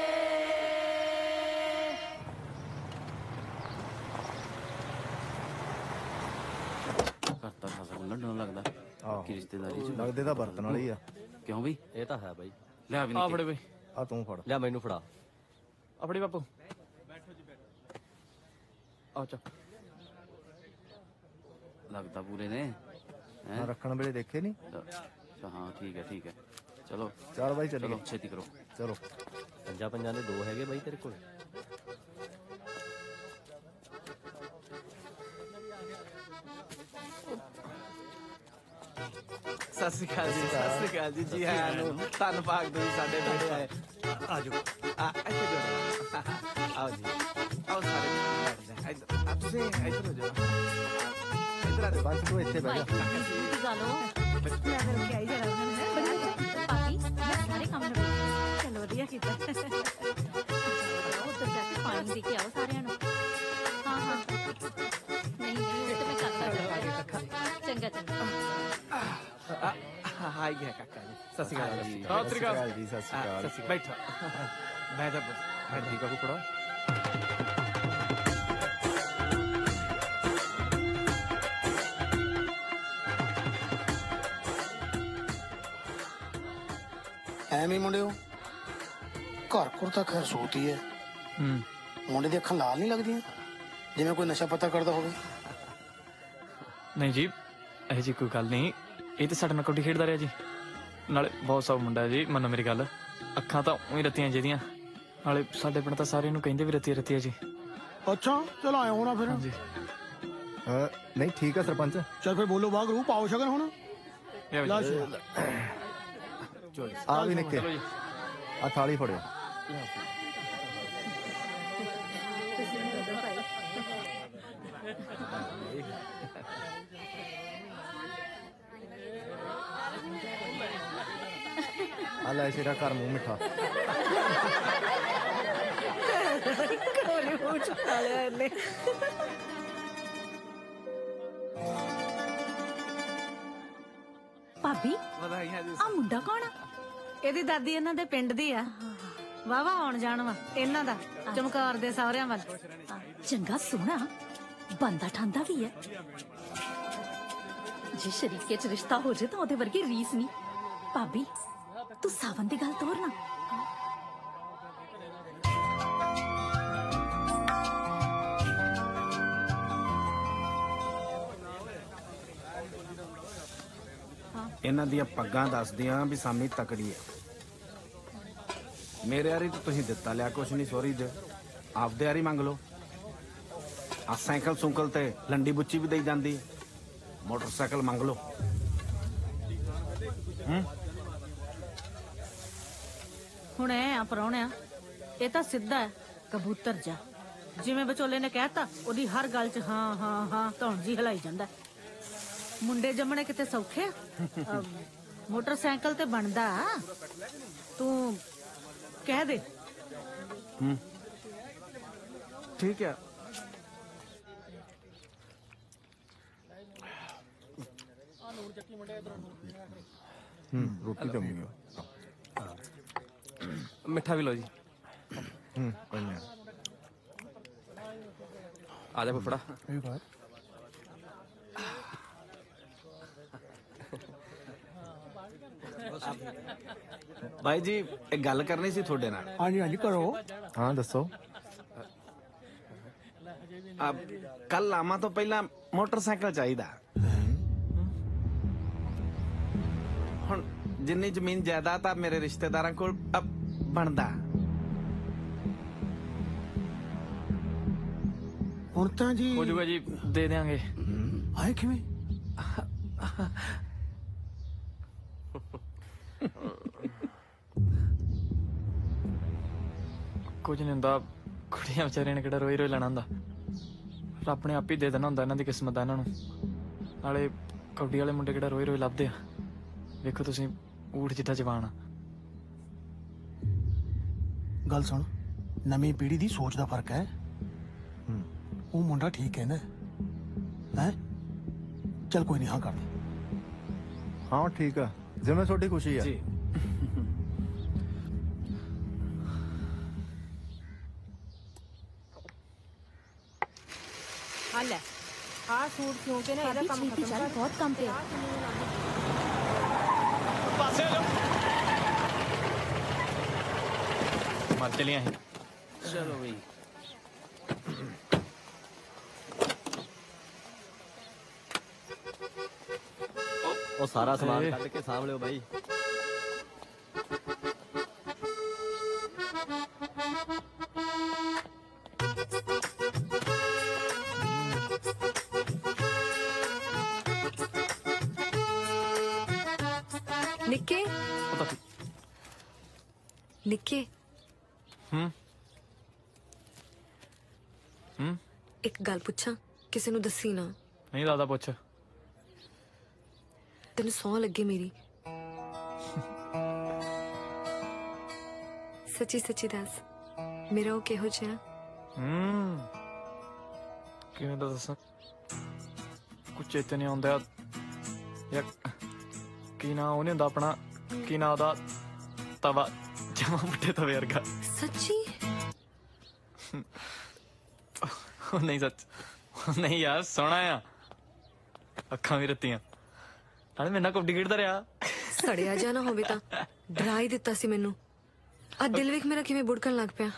ਕਰਤਾ ਫਸਲ ਲੱਡਣ ਲੱਗਦਾ ਕੀ ਰਿਸ਼ਤੇਦਾਰੀ ਚ ਲੱਗਦੇ ਤਾਂ ਬਰਤਨ ਵਾਲੇ ਹੀ ਆ। ਕਿਉਂ ਵੀ? ਇਹ ਤਾਂ ਹੈ ਬਾਈ। ਲਿਆ ਵੀ ਆ ਫੜੇ ਬਈ। ਆ ਤੂੰ ਫੜ ਲਿਆ ਮੈਨੂੰ ਫੜਾ। ਆ ਫੜੀ ਬਾਪੂ। ਆ ਚੱਕ ਲੱਗਦਾ ਪੂਰੇ ਨੇ ਹਾਂ ਰੱਖਣ ਵੇਲੇ ਦੇਖੇ ਨਹੀਂ। ਅੱਛਾ ਹਾਂ ਠੀਕ ਹੈ ਚਲੋ ਚੱਲ ਬਾਈ ਚੱਲੀਏ। ਚਲੋ ਛੇਤੀ ਕਰੋ ਚਲੋ। ਪੰਜਾਂ ਦੇ 2 ਹੈਗੇ ਬਾਈ ਤੇਰੇ ਕੋਲ? ਸਤਿ ਸ਼੍ਰੀ ਅਕਾਲ ਜੀ। ਸਤਿ ਸ਼੍ਰੀ ਅਕਾਲ ਜੀ। ਜੀ ਆਇਆਂ ਨੂੰ। ਧੰਨ ਭਾਗ ਤੁਸੀਂ ਸਾਡੇ ਵਿਹੜੇ ਆਏ। ਆਜੋ ਇੱਥੇ ਜੋ ਆਓ ਜੀ ਆਓ ਸਾਰੇ। ਤੁਸੀਂ ਇੱਧਰ ਹੋ ਜਾਓ। ਇੱਧਰ ਆ ਜਾਓ। ਬਸ ਤੂੰ ਇੱਥੇ ਬਹਿ ਜਾ। ਸਾਰੇ ਕੰਮ ਨਿਬੇੜ। ਚਲੋ ਵਧੀਆ ਕੀਤਾ। ਉੱਧਰ ਜਾ ਕੇ ਪਾਣੀ ਦੇ ਕੇ ਆਓ ਸਾਰਿਆਂ ਨੂੰ। ਹਾਂ ਨਹੀਂ ਉਹ ਤਾਂ ਮੈਂ ਕਰ ਸਕਦਾ। ਚੰਗਾ ਹਾਈ ਗਿਆ ਕਾਕਾ ਜੀ। ਸਤਿ ਸ਼੍ਰੀ ਅਕਾਲ ਜੀ। ਸਤਿ ਸ਼੍ਰੀ ਅਕਾਲ ਜੀ। ਸਤਿ ਸ਼੍ਰੀ ਅਕਾਲ। ਬੈਠੋ ਬਹਿ ਜਾ ਪੁੱਤ। ਠੀਕ ਆ ਕੁੜਾ। ਐਵੇਂ ਮੁੰਡਿਓ ਘਰ ਘਰ ਤਾਂ ਖੈਰ ਸੋਤੀ ਹੈ। ਮੁੰਡੇ ਦੀ ਅੱਖਾਂ ਲਾਲ ਨਹੀਂ ਲੱਗਦੀਆਂ ਜਿਵੇਂ ਕੋਈ ਨਸ਼ਾ ਪਤਾ ਕਰਦਾ ਹੋਵੇ? ਨਹੀਂ ਜੀ ਇਹ ਜੀ ਕੋਈ ਗੱਲ ਨਹੀਂ। ਇਹ ਤਾਂ ਸਾਡੇ ਨਾਲ ਕਬੱਡੀ ਖੇਡਦਾ ਰਿਹਾ ਜੀ। ਨਾਲੇ ਬਹੁਤ ਸੌ ਮੁੰਡਾ ਜੀ। ਮੰਨੋ ਮੇਰੀ ਗੱਲ। ਅੱਖਾਂ ਤਾਂ ਉਹੀ ਰੱਤੀਆਂ ਜਿਹਦੀਆਂ। ਨਾਲੇ ਸਾਡੇ ਪਿੰਡ ਤਾਂ ਸਾਰੇ ਨੂੰ ਕਹਿੰਦੇ ਵੀ ਰੱਤੀ ਜੀ। ਅੱਛਾ ਚਲ ਆਇਆ ਹੋਣਾ ਫਿਰ। ਹਾਂਜੀ ਨਹੀਂ ਠੀਕ ਆ ਸਰਪੰਚ। ਚਲ ਫਿਰ ਬੋਲੋ ਬਾਗ ਰੂ ਪਾਓ ਸ਼ਗਨ ਹੁਣ। ਆ ਵੀ ਨਿੱਕੇ ਆ ਥਾਲੀ ਫੜਿਓ। ਆ ਲੈ ਸਿਰਾ ਘਰ ਮੂੰਹ ਮਿੱਠਾ। ਕੋਲੇ ਮੂੰਹ ਚ ਖਾ ਲਿਆ ਇਹਨੇ। ਭਾਬੀ ਵਧਾਈਆਂ ਜੀ। ਆ ਮੁੰਡਾ ਕੌਣ ਆ? ਇਹਦੀ ਦਾਦੀ ਇਹਨਾਂ ਦੇ ਪਿੰਡ ਦੀ ਆ। ਵਾਵਾ ਆਉਣ ਜਾਣ ਵਾ ਇਹਨਾਂ ਦਾ ਚਮਕਾਰ ਦੇ ਸਹੁਰਿਆਂ ਵੱਲ। ਚੰਗਾ ਸੋਹਣਾ ਬੰਦਾ ਠਾਂਦਾ ਵੀ ਹੈ। ਜੇ ਸ਼ਰੀਕੇ ਚ ਰਿਸ਼ਤਾ ਹੋ ਜੇ ਤਾਂ ਉਹਦੇ ਵਰਗੀ ਰੀਸ ਨਹੀਂ। ਭਾਬੀ ਤੂੰ ਸਾਵਨ ਦੀ ਗੱਲ ਤੋਰ ਨਾ। ਇਹਨਾਂ ਦੀਆਂ ਪੱਗਾਂ ਦੱਸਦੀਆਂ ਵੀ ਸਾਮੀ ਤਕੜੀ ਹੈ। ਮੇਰੇ ਆਰੀ ਤਾਂ ਤੁਸੀਂ ਦਿੱਤਾ ਲਿਆ ਕੁਛ ਨਹੀਂ ਸੋਰੀ ਦੇ, ਆਪਦੇ ਆਰੀ ਮੰਗ ਲਓ। ਆ ਸਾਈਕਲ ਸੁੰਕਲ ਤੇ ਲੰਡੀ ਬੁੱਚੀ ਵੀ ਦੇਈ ਜਾਂਦੀ, ਮੋਟਰਸਾਈਕਲ ਮੰਗ ਲਓ। ਹੁਣ ਐ ਆ ਪਰਾਉਣਿਆ, ਇਹ ਤਾਂ ਸਿੱਧਾ ਹੈ ਕਬੂਤਰ ਜਾ। ਜਿਵੇਂ ਵਿਚੋਲੇ ਨੇ ਕਹਿਤਾ ਉਹਦੀ ਹਰ ਗੱਲ 'ਚ ਹਾਂ ਹਾਂ ਹਾਂ ਧੌਣ ਜੀ ਹਿਲਾਈ ਜਾਂਦਾ। ਮੁੰਡੇ ਜੰਮਣੇ ਕਿਤੇ ਸੌਖੇ ਆ? ਮੋਟਰਸਾਈਕਲ ਤੇ ਬਣਦਾ, ਤੂੰ ਕਹਿ ਦੇ। ਠੀਕ ਹੈ। ਰੋਟੀ ਤਾਂ ਮਿਲ ਮਿੱਠਾ ਵੀ ਲਓ ਜੀ। ਆ ਜਾ ਫੁੱਫੜਾ। ਬਾਈ ਜੀ ਇੱਕ ਗੱਲ ਕਰਨੀ ਸੀ ਤੁਹਾਡੇ ਨਾਲ। ਹਾਂਜੀ ਹਾਂਜੀ ਕਰੋ। ਹਾਂ ਦੱਸੋ। ਕੱਲ ਆਵਾਂ ਤੋਂ ਪਹਿਲਾਂ ਮੋਟਰਸਾਈਕਲ ਚਾਹੀਦਾ। ਹੁਣ ਜਿੰਨੀ ਜ਼ਮੀਨ ਜਾਇਦਾਦ ਆ ਮੇਰੇ ਰਿਸ਼ਤੇਦਾਰਾਂ ਕੋਲ ਬਣਦਾ। ਹੁਣ ਤਾਂ ਜੀ ਹੋ ਜਾਊਗਾ ਜੀ, ਦੇ ਦਿਆਂਗੇ। ਆਏ ਕਿਵੇਂ? ਕੁਝ ਨਹੀਂ ਹੁੰਦਾ, ਕੁੜੀਆਂ ਵਿਚਾਰੀਆਂ ਨੇ ਕਿਹੜਾ ਰੋਈ ਰੋਈ ਲੈਣਾ ਹੁੰਦਾ। ਰੱਬ ਨੇ ਆਪ ਹੀ ਦੇ ਦੇਣਾ ਹੁੰਦਾ, ਇਹਨਾਂ ਦੀ ਕਿਸਮਤ ਆ ਇਹਨਾਂ ਨੂੰ। ਨਾਲੇ ਕੌਡੀ ਵਾਲੇ ਮੁੰਡੇ ਕਿਹੜਾ ਰੋਈ ਰੋਈ ਲੱਭਦੇ ਆ। ਵੇਖੋ ਤੁਸੀਂ, ਊਠ ਜਿੱਦਾਂ ਜਵਾਨ ਆ। ਗੱਲ ਸੁਣ, ਨਵੀਂ ਪੀੜ੍ਹੀ ਦੀ ਸੋਚ ਦਾ ਫਰਕ ਹੈ। ਉਹ ਮੁੰਡਾ ਠੀਕ ਹੈ ਨਾ? ਹੈ ਚੱਲ ਕੋਈ ਨਹੀਂ, ਹਾਂ ਕਰ ਦੇ। ਹਾਂ ਠੀਕ ਆ, ਜਿਵੇਂ ਤੁਹਾਡੀ ਖੁਸ਼ੀ ਆ। ਆ ਲੈ ਆ ਸੂਟ ਕਿਉਂ ਕੇ ਨਾ ਇਹਦਾ ਕੰਮ ਖਤਮ ਕਰ। ਬਹੁਤ ਕੰਮ ਪਿਆ। ਪਾਸੇ ਲੋ ਮਰ ਚਲੀਆਂ ਇਹ। ਚਲੋ ਬਈ। ਉਹ ਸਾਰਾ ਸਮਾਨ ਕੱਢ ਕੇ ਸਾਂਭ ਲਿਓ ਬਾਈ। ਨਿੱਕੇ ਨਿੱਕੇ ਇੱਕ ਗੱਲ ਪੁੱਛਾਂ? ਕਿਸੇ ਨੂੰ ਦੱਸੀ ਨਾ। ਨਹੀਂ ਦਾਦਾ ਪੁੱਛ। ਤੈਨੂੰ ਸੌਂ ਲੱਗੇ ਮੇਰੀ, ਸੱਚੀ ਸੱਚੀ ਦੱਸ, ਮੇਰਾ ਉਹ ਕਿਹੋ ਜਿਹਾ? ਕਿਵੇਂ ਦਾ ਦੱਸਾਂ? ਕੁਝ ਚੇਤੇ ਨਹੀਂ ਆਉਂਦਾ ਯਾਰ। ਕੀ ਨਾ ਉਹ ਨਹੀਂ ਹੁੰਦਾ ਆਪਣਾ, ਕੀ ਨਾ ਉਹਦਾ, ਤਵਾ ਜਮਾ ਬੁੱਢੇ ਤਵੇ ਵਰਗਾ। ਸੱਚੀ? ਨਹੀਂ ਸੱਚ ਨਹੀਂ ਯਾਰ, ਸੋਹਣਾ ਆ। ਅੱਖਾਂ ਵੀ ਰੱਤੀਆਂ, ਨਾਲੇ ਮੇਰੇ ਨਾਲ ਕਬੱਡੀ ਖੇਡਦਾ ਰਿਹਾ। ਸੜਿਆ ਜਾ ਨਾ ਹੋਵੇ ਤਾਂ ਡਰਾ ਹੀ ਦਿੱਤਾ ਸੀ ਮੈਨੂੰ। ਆ ਦਿਲ ਵੇਖ ਮੇਰਾ ਕਿਵੇਂ ਬੁੜਕਣ ਲੱਗ ਪਿਆ।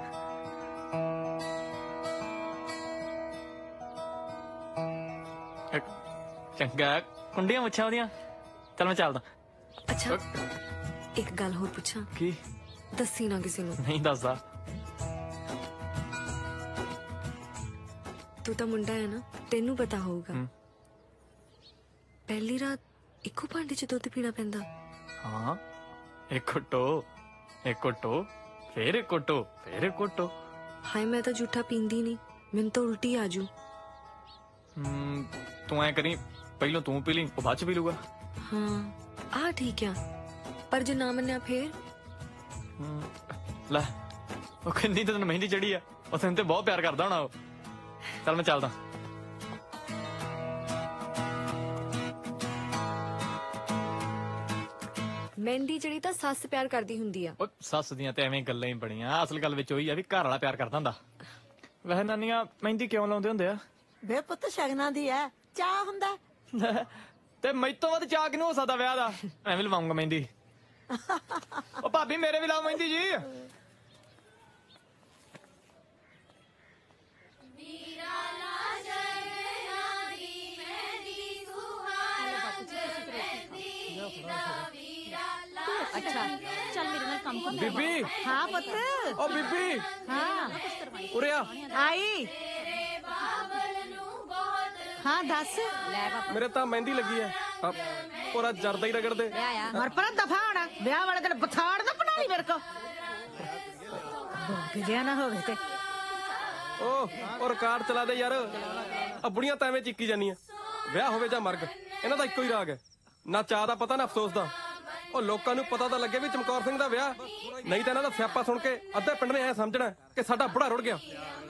ਚੰਗਾ, ਕੁੰਡੀਆਂ ਮੁੱਛਾਂ ਉਹਦੀਆਂ। ਚੱਲ ਮੈਂ ਚੱਲਦਾ। ਅੱਛਾ ਇੱਕ ਗੱਲ ਹੋਰ ਪੁੱਛਾਂ? ਕੀ? ਦੱਸੀ ਨਾ ਕਿਸੇ ਨੂੰ। ਨਹੀਂ ਦੱਸਦਾ। ਤੂੰ ਤਾਂ ਮੁੰਡਾ ਹੈ ਨਾ, ਤੈਨੂੰ ਪਤਾ ਹੋਊਗਾ। ਪਹਿਲੀ ਰਾਤ ਇੱਕੋ ਭਾਂਡੇ 'ਚ ਦੁੱਧ ਪੀਣਾ ਪੈਂਦਾ? ਹਾਂ, ਇੱਕ ਘੁੱਟੋ, ਇੱਕ ਘੁੱਟੋ, ਫੇਰ ਇੱਕ ਘੁੱਟੋ, ਫੇਰ ਇੱਕ ਘੁੱਟੋ। ਹਾਏ ਮੈਂ ਤਾਂ ਝੂਠਾ ਪੀਂਦੀ ਨਹੀਂ, ਮੈਨੂੰ ਤਾਂ ਉਲਟੀ ਆਜੂ। ਤੂੰ ਐ ਕਰੀ, ਪਹਿਲਾਂ ਤੂੰ ਪੀ ਲਈ, ਉਹ ਬਾਅਦ ਚ ਪੀ ਲੂਗਾ। ਹਾਂ ਆ ਠੀਕ ਆ, ਪਰ ਜੇ ਨਾ ਮੰਨਿਆ ਫੇਰ? ਲੈ ਉਹ ਕਿੰਨੀ ਤੈਨੂੰ ਮਹਿੰਦੀ ਚੜੀ ਆ, ਉਹ ਤੈਨੂੰ ਤੇ ਬਹੁਤ ਪਿਆਰ ਕਰਦਾ ਹੋਣਾ ਉਹ। ਚੱਲ ਮੈਂ ਚੱਲਦਾ। ਮਹਿੰਦੀ ਜਿਹੜੀ ਤਾਂ ਸੱਸ ਪਿਆਰ ਕਰਦੀ ਹੁੰਦੀ ਆ। ਉਹ ਸੱਸ ਦੀਆਂ ਤੇ ਐਵੇਂ ਗੱਲਾਂ ਹੀ ਬਣੀਆਂ, ਅਸਲ ਗੱਲ ਵਿੱਚ ਉਹੀ ਆ ਵੀ ਘਰ ਵਾਲਾ ਪਿਆਰ ਕਰਦਾ ਹੁੰਦਾ। ਵੈਸੇ ਨਾਨੀਆਂ ਮਹਿੰਦੀ ਕਿਉਂ ਲਾਉਂਦੇ ਹੁੰਦੇ ਆ? ਵੇ ਪੁੱਤ ਸ਼ਗਨਾਂ ਦੀ ਐ ਚਾਹ ਹੁੰਦਾ ਤੇ ਮੈਥੋਂ ਵੱਧ ਚਾਹ ਕਿਨੂੰ ਹੋ ਸਕਦਾ ਵਿਆਹ ਦਾ ਐਵੇਂ ਲਵਾਉਂਗਾ ਮਹਿੰਦੀ ਉਹ ਭਾਬੀ ਮੇਰੇ ਵੀ ਲਾਓ ਮਹਿੰਦੀ ਜੀ ਅੱਛਾ ਚੱਲ ਮੇਰੇ ਨਾਲ ਕੰਮ ਕਰ ਬੀਬੀ ਹਾਂ ਪੁੱਤ ਓ ਬੀਬੀ ਹਾਂ ਉਰੇ ਆ ਆਈ ਹਾਂ ਦੱਸ ਮੇਰੇ ਤਾਂ ਮਹਿੰਦੀ ਲੱਗੀ ਐ ਪੂਰਾ ਜਰਦਾ ਹੀ ਰਗੜਦੇ ਮਰ ਪਰ ਦਫਾ ਹੋਣਾ ਵਿਆਹ ਵਾਲੇ ਦਿਨ ਬਥਾੜ ਨਾ ਬਣਾ ਲਈ ਮੇਰੇ ਕੋ ਗਿਜਿਆ ਨਾ ਹੋਵੇ ਤੇ ਉਹ ਰਿਕਾਰਡ ਚਲਾ ਦੇ ਯਾਰ ਆ ਬੁੜੀਆਂ ਤਾਂ ਐਵੇਂ ਚੀਕੀ ਜਾਂਦੀਆਂ ਵਿਆਹ ਹੋਵੇ ਜਾਂ ਮਰਗ ਇਹਨਾਂ ਦਾ ਇੱਕੋ ਹੀ ਰਾਗ ਹੈ ਨਾ ਚਾਹ ਦਾ ਪਤਾ ਨਾ ਅਫਸੋਸ ਦਾ ਉਹ ਲੋਕਾਂ ਨੂੰ ਪਤਾ ਤਾਂ ਲੱਗੇ ਵੀ ਚਮਕੌਰ ਸਿੰਘ ਦਾ ਵਿਆਹ ਨਹੀਂ ਤਾਂ ਇਹਨਾਂ ਦਾ ਸਿਆਪਾ ਸੁਣ ਕੇ ਅੱਧੇ ਪਿੰਡ ਨੇ ਐ ਸਮਝਣਾ ਕਿ ਸਾਡਾ ਬੁੜਾ ਰੁੜ ਗਿਆ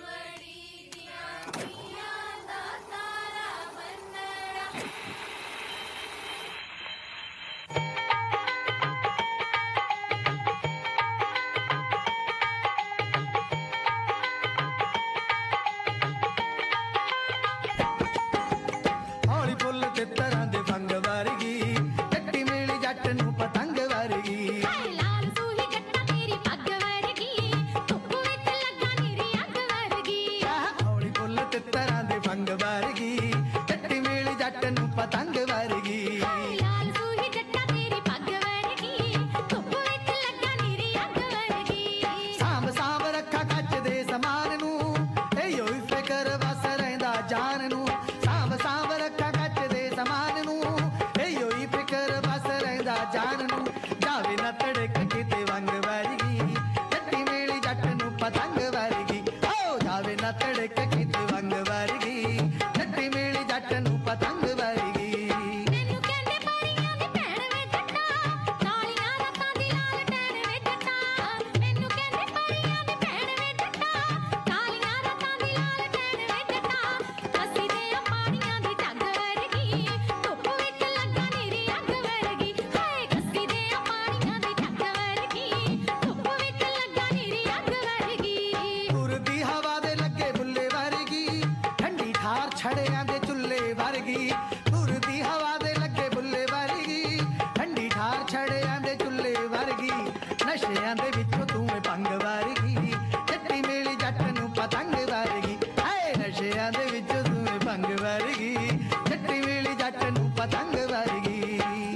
ਹੌਲੀ ਫੁੱਲ ਤੇ ਤਰ੍ਹਾਂ ਦੇ ਫੰਗ ਵਰਗੀ ਟੱਟੀ ਮੇਲੀ ਜੱਟ ਨੂੰ ਪਤੰਗ ਵਰਗੀ ਲਾਲ ਸੂਹੀ ਜੱਟਾ ਤੇਰੀ ਪੱਗ ਵਰਗੀ ਧੁੱਪ ਵਿੱਚ ਲੱਗਾ ਮੇਰੀ ਅੱਗ ਵਰਗੀ ਹੌਲੀ ਫੁੱਲ ਤੇ ਤਰ੍ਹਾਂ ਦੇ ਫੰਗ ਵਰਗੀ ਟੱਟੀ ਮੇਲੀ ਜੱਟ ਨੂੰ ਪਤੰਗ ਵਰਗੀ ਲਾਲ ਸੂਹੀ ਜੱਟਾ ਤੇਰੀ ਪੱਗ ਵਰਗੀ ਧੁੱਪ ਵਿੱਚ ਲੱਗਾ ਮੇਰੀ ਅੱਗ ਵਰਗੀ ਸਾਂਭ ਸਾਂਭ ਰੱਖਾ ਕੱਚ ਦੇ ਸਮਾਨ ਨੂੰ ਇਹੋ ਹੀ ਫਿਕਰ ਵਸ ਰਹਿੰਦਾ ਜਾਨ ਨੂੰ ਸਾਂਭ ਸਾਂਭ ਰੱਖਾ ਕੱਚ ਦੇ ਸਮਾਨ ਨੂੰ ਇਹੋ ਹੀ ਫਿਕਰ ਵਸ ਰਹਿੰਦਾ ਜਾਨ ਨੂੰ ਜਾਵੇ ਨਾ ਤੜਕ ਕਿਤੇ ਵੰਗ ਵਰਗੀ ਟੱਟੀ ਮੇਲੀ ਜੱਟ ਨੂੰ ਪਤੰਗ ਵਰਗੀ ਓ ਜਾਵੇ ਨਾ ਤੜਕ ਕਿਤੇ ਵੰਗ ਵਰਗੀ ਟੱਟੀ ਮੇਲੀ ਜੱਟ ਨੂੰ ਪਤੰਗ ਵਰਗੀ ਮੈਨੂੰ ਕਹਿੰਦੇ ਪਰੀਆਂ ਦੀ ਭੈਣ ਵੇ ਜੱਟਾ ਕਾਲੀਆਂ ਰਾਤਾਂ ਦੀ ਲਾਲ ਟੈਣ ਵੇ ਜੱਟਾ ਮੈਨੂੰ ਕਹਿੰਦੇ ਪਰੀਆਂ ਦੀ ਭੈਣ ਵੇ ਜੱਟਾ ਕਾਲੀਆਂ ਰਾਤਾਂ ਦੀ ਲਾਲ ਟੈਣ ਵੇ ਜੱਟਾ ਅਸੀਂ ਦੇ ਆ ਪਾਣੀਆਂ ਦੀ ਝੱਗ ਵਰਗੀ ਧੁੱਪ ਵਿੱਚ ਲੱਗਾ ਮੇਰੀ ਅੱਗ ਵਰਗੀ ਹਾਏ ਕੱਸੀ ਦੇ ਆ ਪਾਣੀਆਂ ਦੀ ਝੱਗ ਵਰਗੀ ਧੁੱਪ ਵਿੱਚ ਲੱਗਾ ਮੇਰੀ ਅੱਗ ਵਰਗੀ ਤੁਰਦੀ ਹਵਾ ਦੇ ਲੱਗੇ ਬੁੱਲੇ ਵਰਗੀ ਠੰਡੀ ਠਾਰ ਛੜਿਆਂ ਦੇ ਚੁੱਲ੍ਹੇ ਵਰਗੀ ਤੁਰਦੀ ਹਵਾ ਦੇ ਲੱਗੇ ਬੁੱਲੇ ਵਰਗੀ ਠੰਡੀ ਠਾਰ ਛੜਿਆਂ ਦੇ ਚੁੱਲ੍ਹੇ ਵਰਗੀ ਨਸ਼ਿਆਂ ਦੇ ਵਿੱਚੋਂ ਤੂੰ ਏ ਭੰਗ ਵਰਗੀ ਟੱਟੀ ਮੇਲੀ ਜੱਟ ਨੂੰ ਪਤੰਗ ਵਰਗੀ ਹਾਏ ਨਸ਼ਿਆਂ ਦੇ ਵਿੱਚੋਂ ਤੂੰ ਏ ਭੰਗ ਵਰਗੀ ਟੱਟੀ ਮੇਲੀ ਜੱਟ ਨੂੰ ਪਤੰਗ ਵਰਗੀ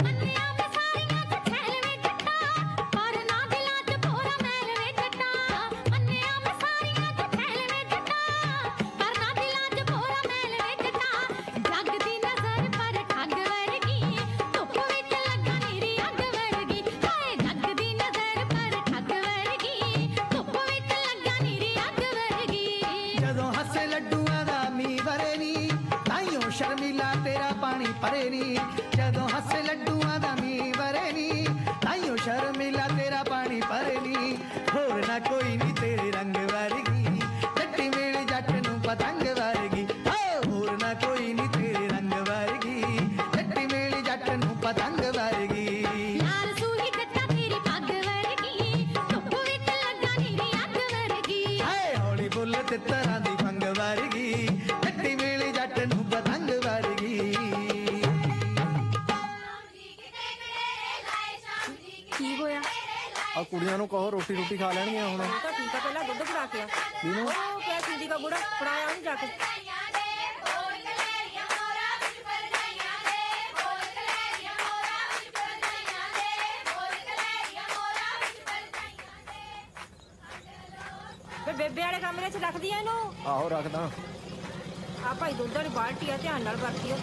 ਪਰ ਨਾ ਦਿਲਾਂ 'ਚ ਭੋਰਾ ਮੈਲ ਵੇ ਜੱਟਾ ਮੰਨਿਆ ਮੈਂ ਸਾਰੀਆਂ 'ਚ ਠਹਿਲ ਵੇ ਜੱਟਾ ਪਰ ਨਾ ਦਿਲਾਂ 'ਚ ਭੋਰਾ ਮੈਲ ਵੇ ਜੱਟਾ ਜੱਗ ਦੀ ਨਜ਼ਰ ਪਰ ਠੱਗ ਵਰਗੀ ਧੁੱਪ ਵਿੱਚ ਲੱਗਾ ਮੇਰੀ ਅੱਗ ਵਰਗੀ ਹਾਏ ਜੱਗ ਦੀ ਨਜ਼ਰ ਪਰ ਠੱਗ ਵਰਗੀ ਧੁੱਪ ਵਿੱਚ ਲੱਗਾ ਮੇਰੀ ਅੱਗ ਵਰਗੀ ਜਦੋਂ ਹੱਸੇ ਲੱਡੂਆਂ ਦਾ ਮੀਂਹ ਵਰੇ ਨੀ ਤਾਈਓ ਸ਼ਰਮੀਲਾ ਤੇਰਾ ਪਾਣੀ ਭਰੇ ਨੀ ਜਦੋਂ ਹੱਸੇ ਲੱਡੂਆਂ ਦਾ ਮੀਂਹ ਵਰੇ ਨੀ ਤਾਈਓ ਸ਼ਰਮੀਲਾ ਤੇਰਾ ਪਾਣੀ ਭਰੇ ਨੀ ਹੋਰ ਨਾ ਕੋਈ ਨੀ ਤੇਰੇ ਰੰਗ ਵਰਗੀ ਟੱਟੀ ਮੇਲੀ ਜੱਟ ਨੂੰ ਪਤੰਗ ਵਰਗੀ ਹੋਰ ਨਾ ਕੋਈ ਨੀ ਤੇਰੇ ਰੰਗ ਵਰਗੀ ਟੱਟੀ ਮੇਲੀ ਜੱਟ ਨੂੰ ਪਤੰਗ ਵਰਗੀ ਲਾਲ ਸੂਹੀ ਜੱਟਾ ਤੇਰੀ ਪੱਗ ਵਰਗੀ ਧੁੱਪ ਵਿੱਚ ਲੱਗਾ ਮੇਰੀ ਅੱਗ ਵਰਗੀ ਹਾਏ ਹੌਲੀ ਬੁੱਲ ਤੇ ਤਰ੍ਹਾਂ ਦੀ ਫੰਗ ਵਰਗੀ ਟੱਟੀ ਮੇਲੀ ਜੱਟ ਨੂੰ ਪਤੰਗ ਵਰਗੀ ਕੀ ਹੋਇਆ ਆ ਕੁੜੀਆਂ ਨੂੰ ਕਹੋ ਰੋਟੀ ਰੋਟੀ ਖਾ ਲੈਣਗੀਆਂ ਹੁਣ ਤਾਂ ਠੀਕ ਆ ਪਹਿਲਾਂ ਦੁੱਧ ਫੜਾ ਕੇ ਆ ਕਿਹਨੂੰ? ਉਹ ਕਿਆ ਸਿੰਦੀ ਦਾ ਬੁੜਾ ਫੜਾਇਆ ਉਹਨੂੰ ਜਾ ਕੇ ਵੇ ਬੇਬੇ ਵਾਲੇ ਕਮਰੇ 'ਚ ਰੱਖਦੀ ਆ ਇਹਨੂੰ ਆਹੋ ਰੱਖਦਾ ਆ ਭਾਈ ਦੁੱਧ ਵਾਲੀ ਬਾਲਟੀ ਆ ਧਿਆਨ ਨਾਲ ਵਰਤਿਓ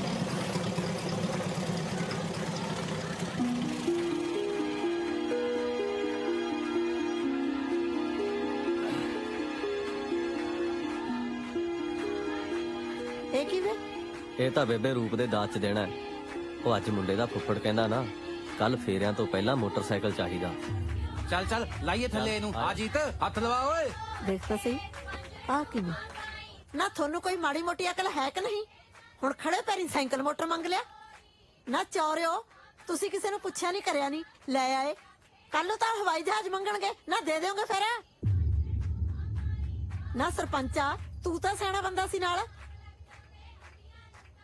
ਇਹ ਕੀ ਵੇ ਇਹ ਤਾਂ ਬੇਬੇ ਰੂਪ ਦੇ ਦਾਜ ਚ ਦੇਣਾ ਹੈ। ਉਹ ਅੱਜ ਮੁੰਡੇ ਦਾ ਫੁੱਫੜ ਕਹਿੰਦਾ ਨਾ ਕੱਲ ਫੇਰਿਆਂ ਤੋਂ ਪਹਿਲਾਂ ਮੋਟਰਸਾਈਕਲ ਚਾਹੀਦਾ ਚੱਲ ਚੱਲ ਲਾਈਏ ਥੱਲੇ ਇਹਨੂੰ ਆ ਜੀਤ ਹੱਥ ਲਵਾ ਓਏ ਦੇਖ ਤਾਂ ਸਹੀ ਆ ਕਿਵੇਂ ਨਾ ਤੁਹਾਨੂੰ ਕੋਈ ਮਾੜੀ ਮੋਟੀ ਅਕਲ ਹੈ ਕਿ ਨਹੀਂ ਹੁਣ ਖੜੇ ਪੈਰੀ ਸਾਈਕਲ ਮੋਟਰ ਮੰਗ ਲਿਆ ਨਾ ਚੌਰਿਓ ਤੁਸੀਂ ਕਿਸੇ ਨੂੰ ਪੁੱਛਿਆ ਨਹੀਂ ਕਰਿਆ ਨਹੀਂ ਲੈ ਆਏ ਕੱਲ ਨੂੰ ਤਾਂ ਹਵਾਈ ਜਹਾਜ਼ ਮੰਗਣਗੇ ਨਾ ਦੇ ਦਿਓਗੇ ਫਿਰ ਨਾ ਸਰਪੰਚਾ ਤੂੰ ਤਾਂ ਸਿਆਣਾ ਬੰਦਾ ਸੀ ਨਾਲ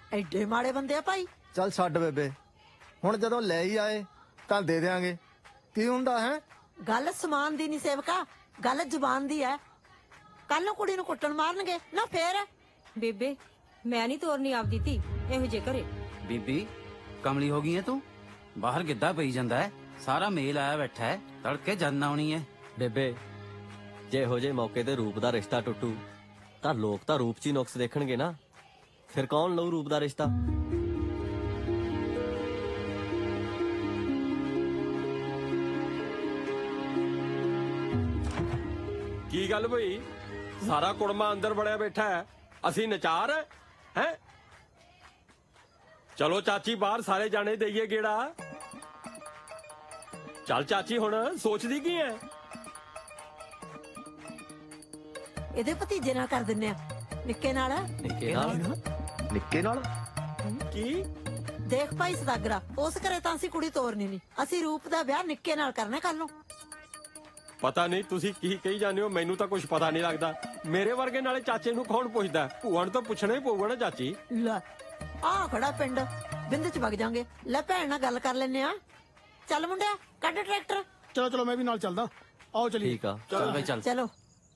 ਐਡੇ ਮਾੜੇ ਬੰਦੇ ਆ ਭਾਈ। ਚੱਲ ਛੱਡ ਬੇਬੇ, ਹੁਣ ਜਦੋਂ ਲੈ ਹੀ ਆਏ ਤਾਂ ਦੇ ਦਿਆਂਗੇ, ਕੀ ਹੁੰਦਾ ਹੈ। ਗੱਲ ਸਮਾਨ ਦੀ ਨਹੀਂ ਸੇਵਕਾ, ਗੱਲ ਜ਼ੁਬਾਨ ਦੀ ਹੈ। ਕੱਲ ਨੂੰ ਕੁੜੀ ਨੂੰ ਕੁੱਟਣ ਮਾਰਨਗੇ ਨਾ ਫੇਰ। ਬੇਬੇ ਮੈਂ ਨਹੀਂ ਤੋਰਨੀ ਆਪਦੀ ਧੀ ਇਹੋ ਜੇ ਘਰੇ। ਬੀਬੀ ਕਮਲੀ ਹੋ ਗਈ ਹੈ ਤੂੰ? ਬਾਹਰ ਗਿੱਧਾ ਪਈ ਜਾਂਦਾ ਹੈ, ਸਾਰਾ ਮੇਲ ਆਇਆ ਬੈਠਾ ਹੈ, ਤੜਕੇ ਜਨ ਆਉਣੀ ਹੈ। ਬੇਬੇ ਜੇ ਇਹੋ ਜਿਹੇ ਮੌਕੇ ਤੇ ਰੂਪ ਦਾ ਰਿਸ਼ਤਾ ਟੁੱਟੂ ਤਾਂ ਲੋਕ ਤਾਂ ਰੂਪ 'ਚ ਹੀ ਨੁਕਸ ਦੇਖਣਗੇ ਨਾ, ਫਿਰ ਕੌਣ ਲਊ ਰੂਪ ਦਾ ਰਿਸ਼ਤਾ। ਕੀ ਗੱਲ ਬਈ, ਸਾਰਾ ਕੁੜਮਾ ਅੰਦਰ ਵੜਿਆ ਬੈਠਾ ਹੈ, ਅਸੀਂ ਨਚਾਰ ਹੈ। ਚਲੋ ਚਾਚੀ ਬਾਹਰ ਸਾਰੇ ਜਾਣੇ ਦੇਈਏ ਗੇੜਾ। ਚੱਲ ਚਾਚੀ ਹੁਣ ਸੋਚਦੀ ਕੀ ਹੈ। ਇਹਦੇ ਭਤੀਜੇ ਨਾਲ ਕਰ ਦਿੰਨੇ ਆ, ਨਿੱਕੇ ਨਾਲ। ਨਿੱਕੇ ਨਾਲ ਕੀ? ਦੇਖ ਭਾਈ ਸਦਾਗਰਾ, ਉਸ ਘਰੇ ਤਾਂ ਅਸੀਂ ਕੁੜੀ ਤੋਰਨੀ ਨਹੀਂ, ਅਸੀਂ ਰੂਪ ਦਾ ਵਿਆਹ ਨਿੱਕੇ ਨਾਲ ਕਰਨਾ ਕੱਲ ਨੂੰ। ਪਤਾ ਨਹੀਂ ਤੁਸੀਂ ਕੀ ਕਹੀ ਜਾਂਦੇ ਹੋ, ਮੈਨੂੰ ਤਾਂ ਕੁਝ ਪਤਾ ਨਹੀਂ ਲੱਗਦਾ। ਮੇਰੇ ਵਰਗੇ ਨਾਲੇ ਚਾਚੇ ਨੂੰ ਕੌਣ ਪੁੱਛਦਾ? ਭੂਆ ਨੂੰ ਤਾਂ ਪੁੱਛਣਾ ਹੀ ਪਊਗਾ ਨਾ ਚਾਚੀ। ਲੈ ਆਹ ਖੜਾ ਪਿੰਡ, ਬਿੰਦ ਚ ਵਗ ਜਾਾਂਗੇ। ਲੈ ਭੈਣ ਨਾਲ ਗੱਲ ਕਰ ਲੈਨੇ ਆ। ਚੱਲ ਮੁੰਡਿਆ ਕੱਢ ਟਰੈਕਟਰ। ਚਲੋ ਚਲੋ ਮੈਂ ਵੀ ਨਾਲ ਚੱਲਦਾ, ਆਓ ਚਲੀਏ। ਠੀਕ ਆ, ਚੱਲ ਬਈ ਚੱਲ। ਚਲੋ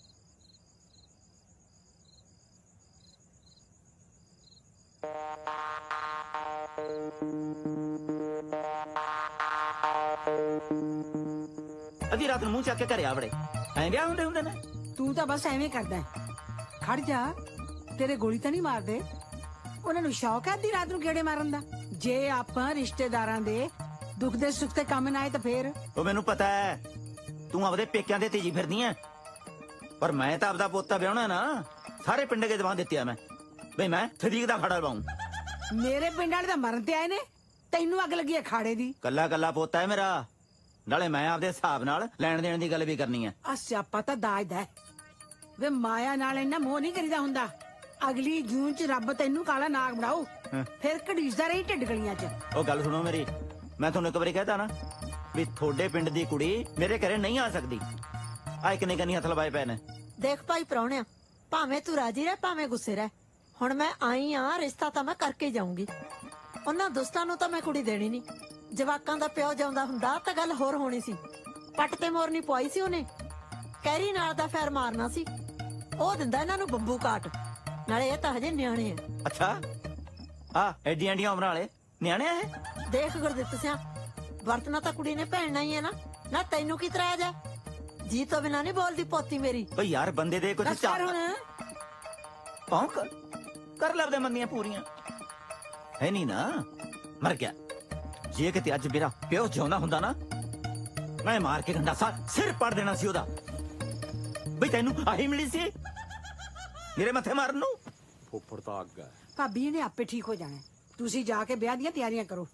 ਅੱਧੀ ਰਾਤ ਨੂੰ ਮੂੰਹ ਚੱਕ ਕੇ ਘਰੇ ਆਵੜੇ, ਐਂ ਵਿਆਹ ਹੁੰਦੇ ਨੇ। ਤੂੰ ਤਾਂ ਬਸ ਐਵੇਂ ਕਰਦਾ ਹੈ। ਖੜ ਜਾ, ਤੇਰੇ ਗੋਲੀ ਤਾਂ ਨਹੀਂ ਮਾਰਦੇ? ਉਹਨਾਂ ਨੂੰ ਸ਼ੌਕ ਹੈ ਅੱਧੀ ਰਾਤ ਨੂੰ ਗੇੜੇ ਮਾਰਨ ਦਾ। ਜੇ ਆਪਾਂ ਰਿਸ਼ਤੇਦਾਰਾਂ ਦੇ ਦੁੱਖ ਦੇ ਸੁੱਖ ਤੇ ਕੰਮ ਨਾ ਆਏ ਤਾਂ ਫੇਰ। ਉਹ ਮੈਨੂੰ ਪਤਾ ਹੈ ਤੂੰ ਆਪਦੇ ਪੇਕਿਆਂ ਦੇ ਤੇਜੀ ਫਿਰਦੀ ਐ, ਪਰ ਮੈਂ ਤਾਂ ਆਪਦਾ ਪੋਤਾ ਵਿਆਹਣਾ ਨਾ। ਸਾਰੇ ਪਿੰਡ ਕੇ ਜਵਾਨ ਦਿੱਤੇ ਆ ਮੈਂ, ਬਈ ਮੈਂ ਸਦੀਕ ਦਾ ਖੜਾ ਲਵਾਉਂ। ਮੇਰੇ ਪਿੰਡ ਵਾਲੇ ਤਾਂ ਮਰਨ ਤੇ ਆਏ ਨੇ, ਤੈਨੂੰ ਅੱਗ ਲੱਗੀ ਹੈ ਖਾੜੇ ਦੀ। ਕੱਲਾ ਕੱਲਾ ਪੋਤਾ ਹੈ ਮੇਰਾ, ਨਾਲੇ ਮੈਂ ਆਪਦੇ ਹਿਸਾਬ ਨਾਲ ਲੈਣ ਦੇਣ ਦੀ ਗੱਲ ਵੀ ਕਰਨੀ ਹੈ। ਆ ਸਿਆਪਾ ਤਾਂ ਦਾਜ ਦਾ ਹੈ ਵੇ, ਮਾਇਆ ਨਾਲ ਇੰਨਾ ਮੋਹ ਨਹੀਂ ਕਰੀਦਾ ਹੁੰਦਾ। ਅਗਲੀ ਜੂਨ ਚ ਰੱਬ ਤੈਨੂੰ ਕਾਲਾ ਨਾਗ ਬਣਾਉ, ਫਿਰ ਘੜੀਸਦਾ ਰਹੀ ਢਿੱਡ ਗਲੀਆਂ ਚ। ਉਹ ਗੱਲ ਸੁਣੋ ਮੇਰੀ, ਮੈਂ ਤੁਹਾਨੂੰ ਇੱਕ ਵਾਰੀ ਕਹਿਤਾ ਨਾ ਵੀ ਤੁਹਾਡੇ ਪਿੰਡ ਦੀ ਕੁੜੀ ਮੇਰੇ ਘਰੇ ਨਹੀਂ ਆ ਸਕਦੀ। ਆ ਇੱਕ ਨੇ ਕੰਨੀ ਹੱਥ ਲਵਾਏ ਪਏ ਨੇ। ਦੇਖ ਭਾਈ ਪ੍ਰਾਹੁਣਿਆ, ਭਾਵੇਂ ਤੂੰ ਰਾਜੀ ਰਹਿ ਭਾਵੇਂ ਗੁੱਸੇ ਰਹਿ, ਹੁਣ ਮੈਂ ਆਈ ਆ, ਰਿਸ਼ਤਾ ਤਾਂ ਮੈਂ ਕਰਕੇ ਜਾਊਂਗੀ। ਉਹਨਾਂ ਦੋਸਤਾਂ ਨੂੰ ਤਾਂ ਮੈਂ ਕੁੜੀ ਦੇਣੀ ਨਹੀਂ। ਜਵਾਕਾਂ ਦਾ ਪਿਓ ਜਾਉਂਦਾ ਹੁੰਦਾ ਤਾਂ ਗੱਲ ਹੋਰ ਹੋਣੀ ਸੀ। ਪੱਟ ਤੇ ਮੋਰਨੀ ਪਵਾਈ ਸੀ ਉਹਨੇ, ਕੈਰੀ ਨਾਲ ਦਾ ਫੈਰ ਮਾਰਨਾ ਸੀ। ਉਹ ਦਿੰਦਾ ਇਹਨਾਂ ਨੂੰ ਬੰਬੂ ਕਾਟ, ਨਾਲੇ ਇਹ ਤਾਂ ਹਜੇ ਨਿਆਣੇ ਆ। ਅੱਛਾ, ਆ ਐਡੀਆਂ ਐਡੀਆਂ ਉਮਰਾਂ ਵਾਲੇ ਨਿਆਣੇ ਆ ਇਹ? ਦੇਖ ਗੁਰਦਿੱਤ ਸਿਆ, ਵਰਤਣਾ ਤਾਂ ਕੁੜੀ ਨੇ ਭੈਣਨਾ ਹੀ ਹੈ ਨਾ। ਨਾ ਤੈਨੂੰ ਕੀ ਤਰਾਜ ਹੈ? ਜੀ ਤੋਂ ਬਿਨਾਂ ਨਹੀਂ ਬੋਲਦੀ ਪੋਤੀ ਮੇਰੀ। ਬਈ ਯਾਰ ਬੰਦੇ ਦੇ ਕੁਝ ਚੱਲ ਹੁਣ ਪੌਂਕ ਕਰ ਲੱਭਦੇ ਮੰਨੀਆਂ ਪੂਰੀਆਂ ਹੈ ਨਹੀਂ ਨਾ। ਮਰ ਗਿਆ। ਜੇ ਕਿਤੇ ਅੱਜ ਮੇਰਾ ਪਿਓ ਜਿਉਂਦਾ ਹੁੰਦਾ ਨਾ, ਮੈਂ ਮਾਰ ਕੇ ਗੰਡਾਸਾ ਸਿਰ ਪੜ ਦੇਣਾ ਸੀ ਉਹਦਾ। ਬਈ ਤੈਨੂੰ ਆਹੀ ਮਿਲੀ ਸੀ ਮੇਰੇ ਮੱਥੇ ਮਾਰਨ ਨੂੰ? ਫੁੱਫੜ ਤਾਂ ਅੱਗ ਹੈ। ਭਾਬੀ ਨੇ ਆਪੇ ਠੀਕ ਹੋ ਜਾਣਾ, ਤੁਸੀਂ ਜਾ ਕੇ ਵਿਆਹ ਦੀਆਂ ਤਿਆਰੀਆਂ ਕਰੋ।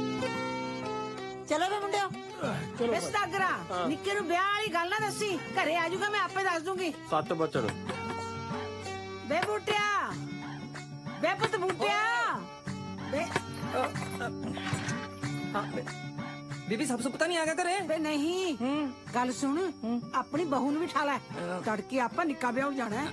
ਚਲੋ ਵੇ ਮੁੰਡਿਓ। ਬਿਸਤਾਗਰਾ, ਨਿੱਕੇ ਨੂੰ ਵਿਆਹ ਵਾਲੀ ਗੱਲ ਨਾ ਦੱਸੀ, ਘਰੇ ਆ ਜਾਊਗਾ ਮੈਂ ਆਪੇ ਦੱਸ ਦੂੰਗੀ। 7 ਬਚੜ ਬੇ ਬੂਟਿਆ, ਬੇ ਪੁੱਤ ਬੂਟਿਆ, ਬੇ ਬੀਬੀ ਸਭ ਸੁਪਤਾ ਨਹੀਂ ਆ ਗਿਆ ਘਰੇ? ਬੇ ਨਹੀਂ, ਗੱਲ ਸੁਣ, ਆਪਣੀ ਬਹੂ ਨੂੰ ਵੀ ਠਾ ਲੈ, ਤੜਕੇ ਆਪਾਂ ਨਿੱਕਾ ਵਿਆਹ ਜਾਣਾ।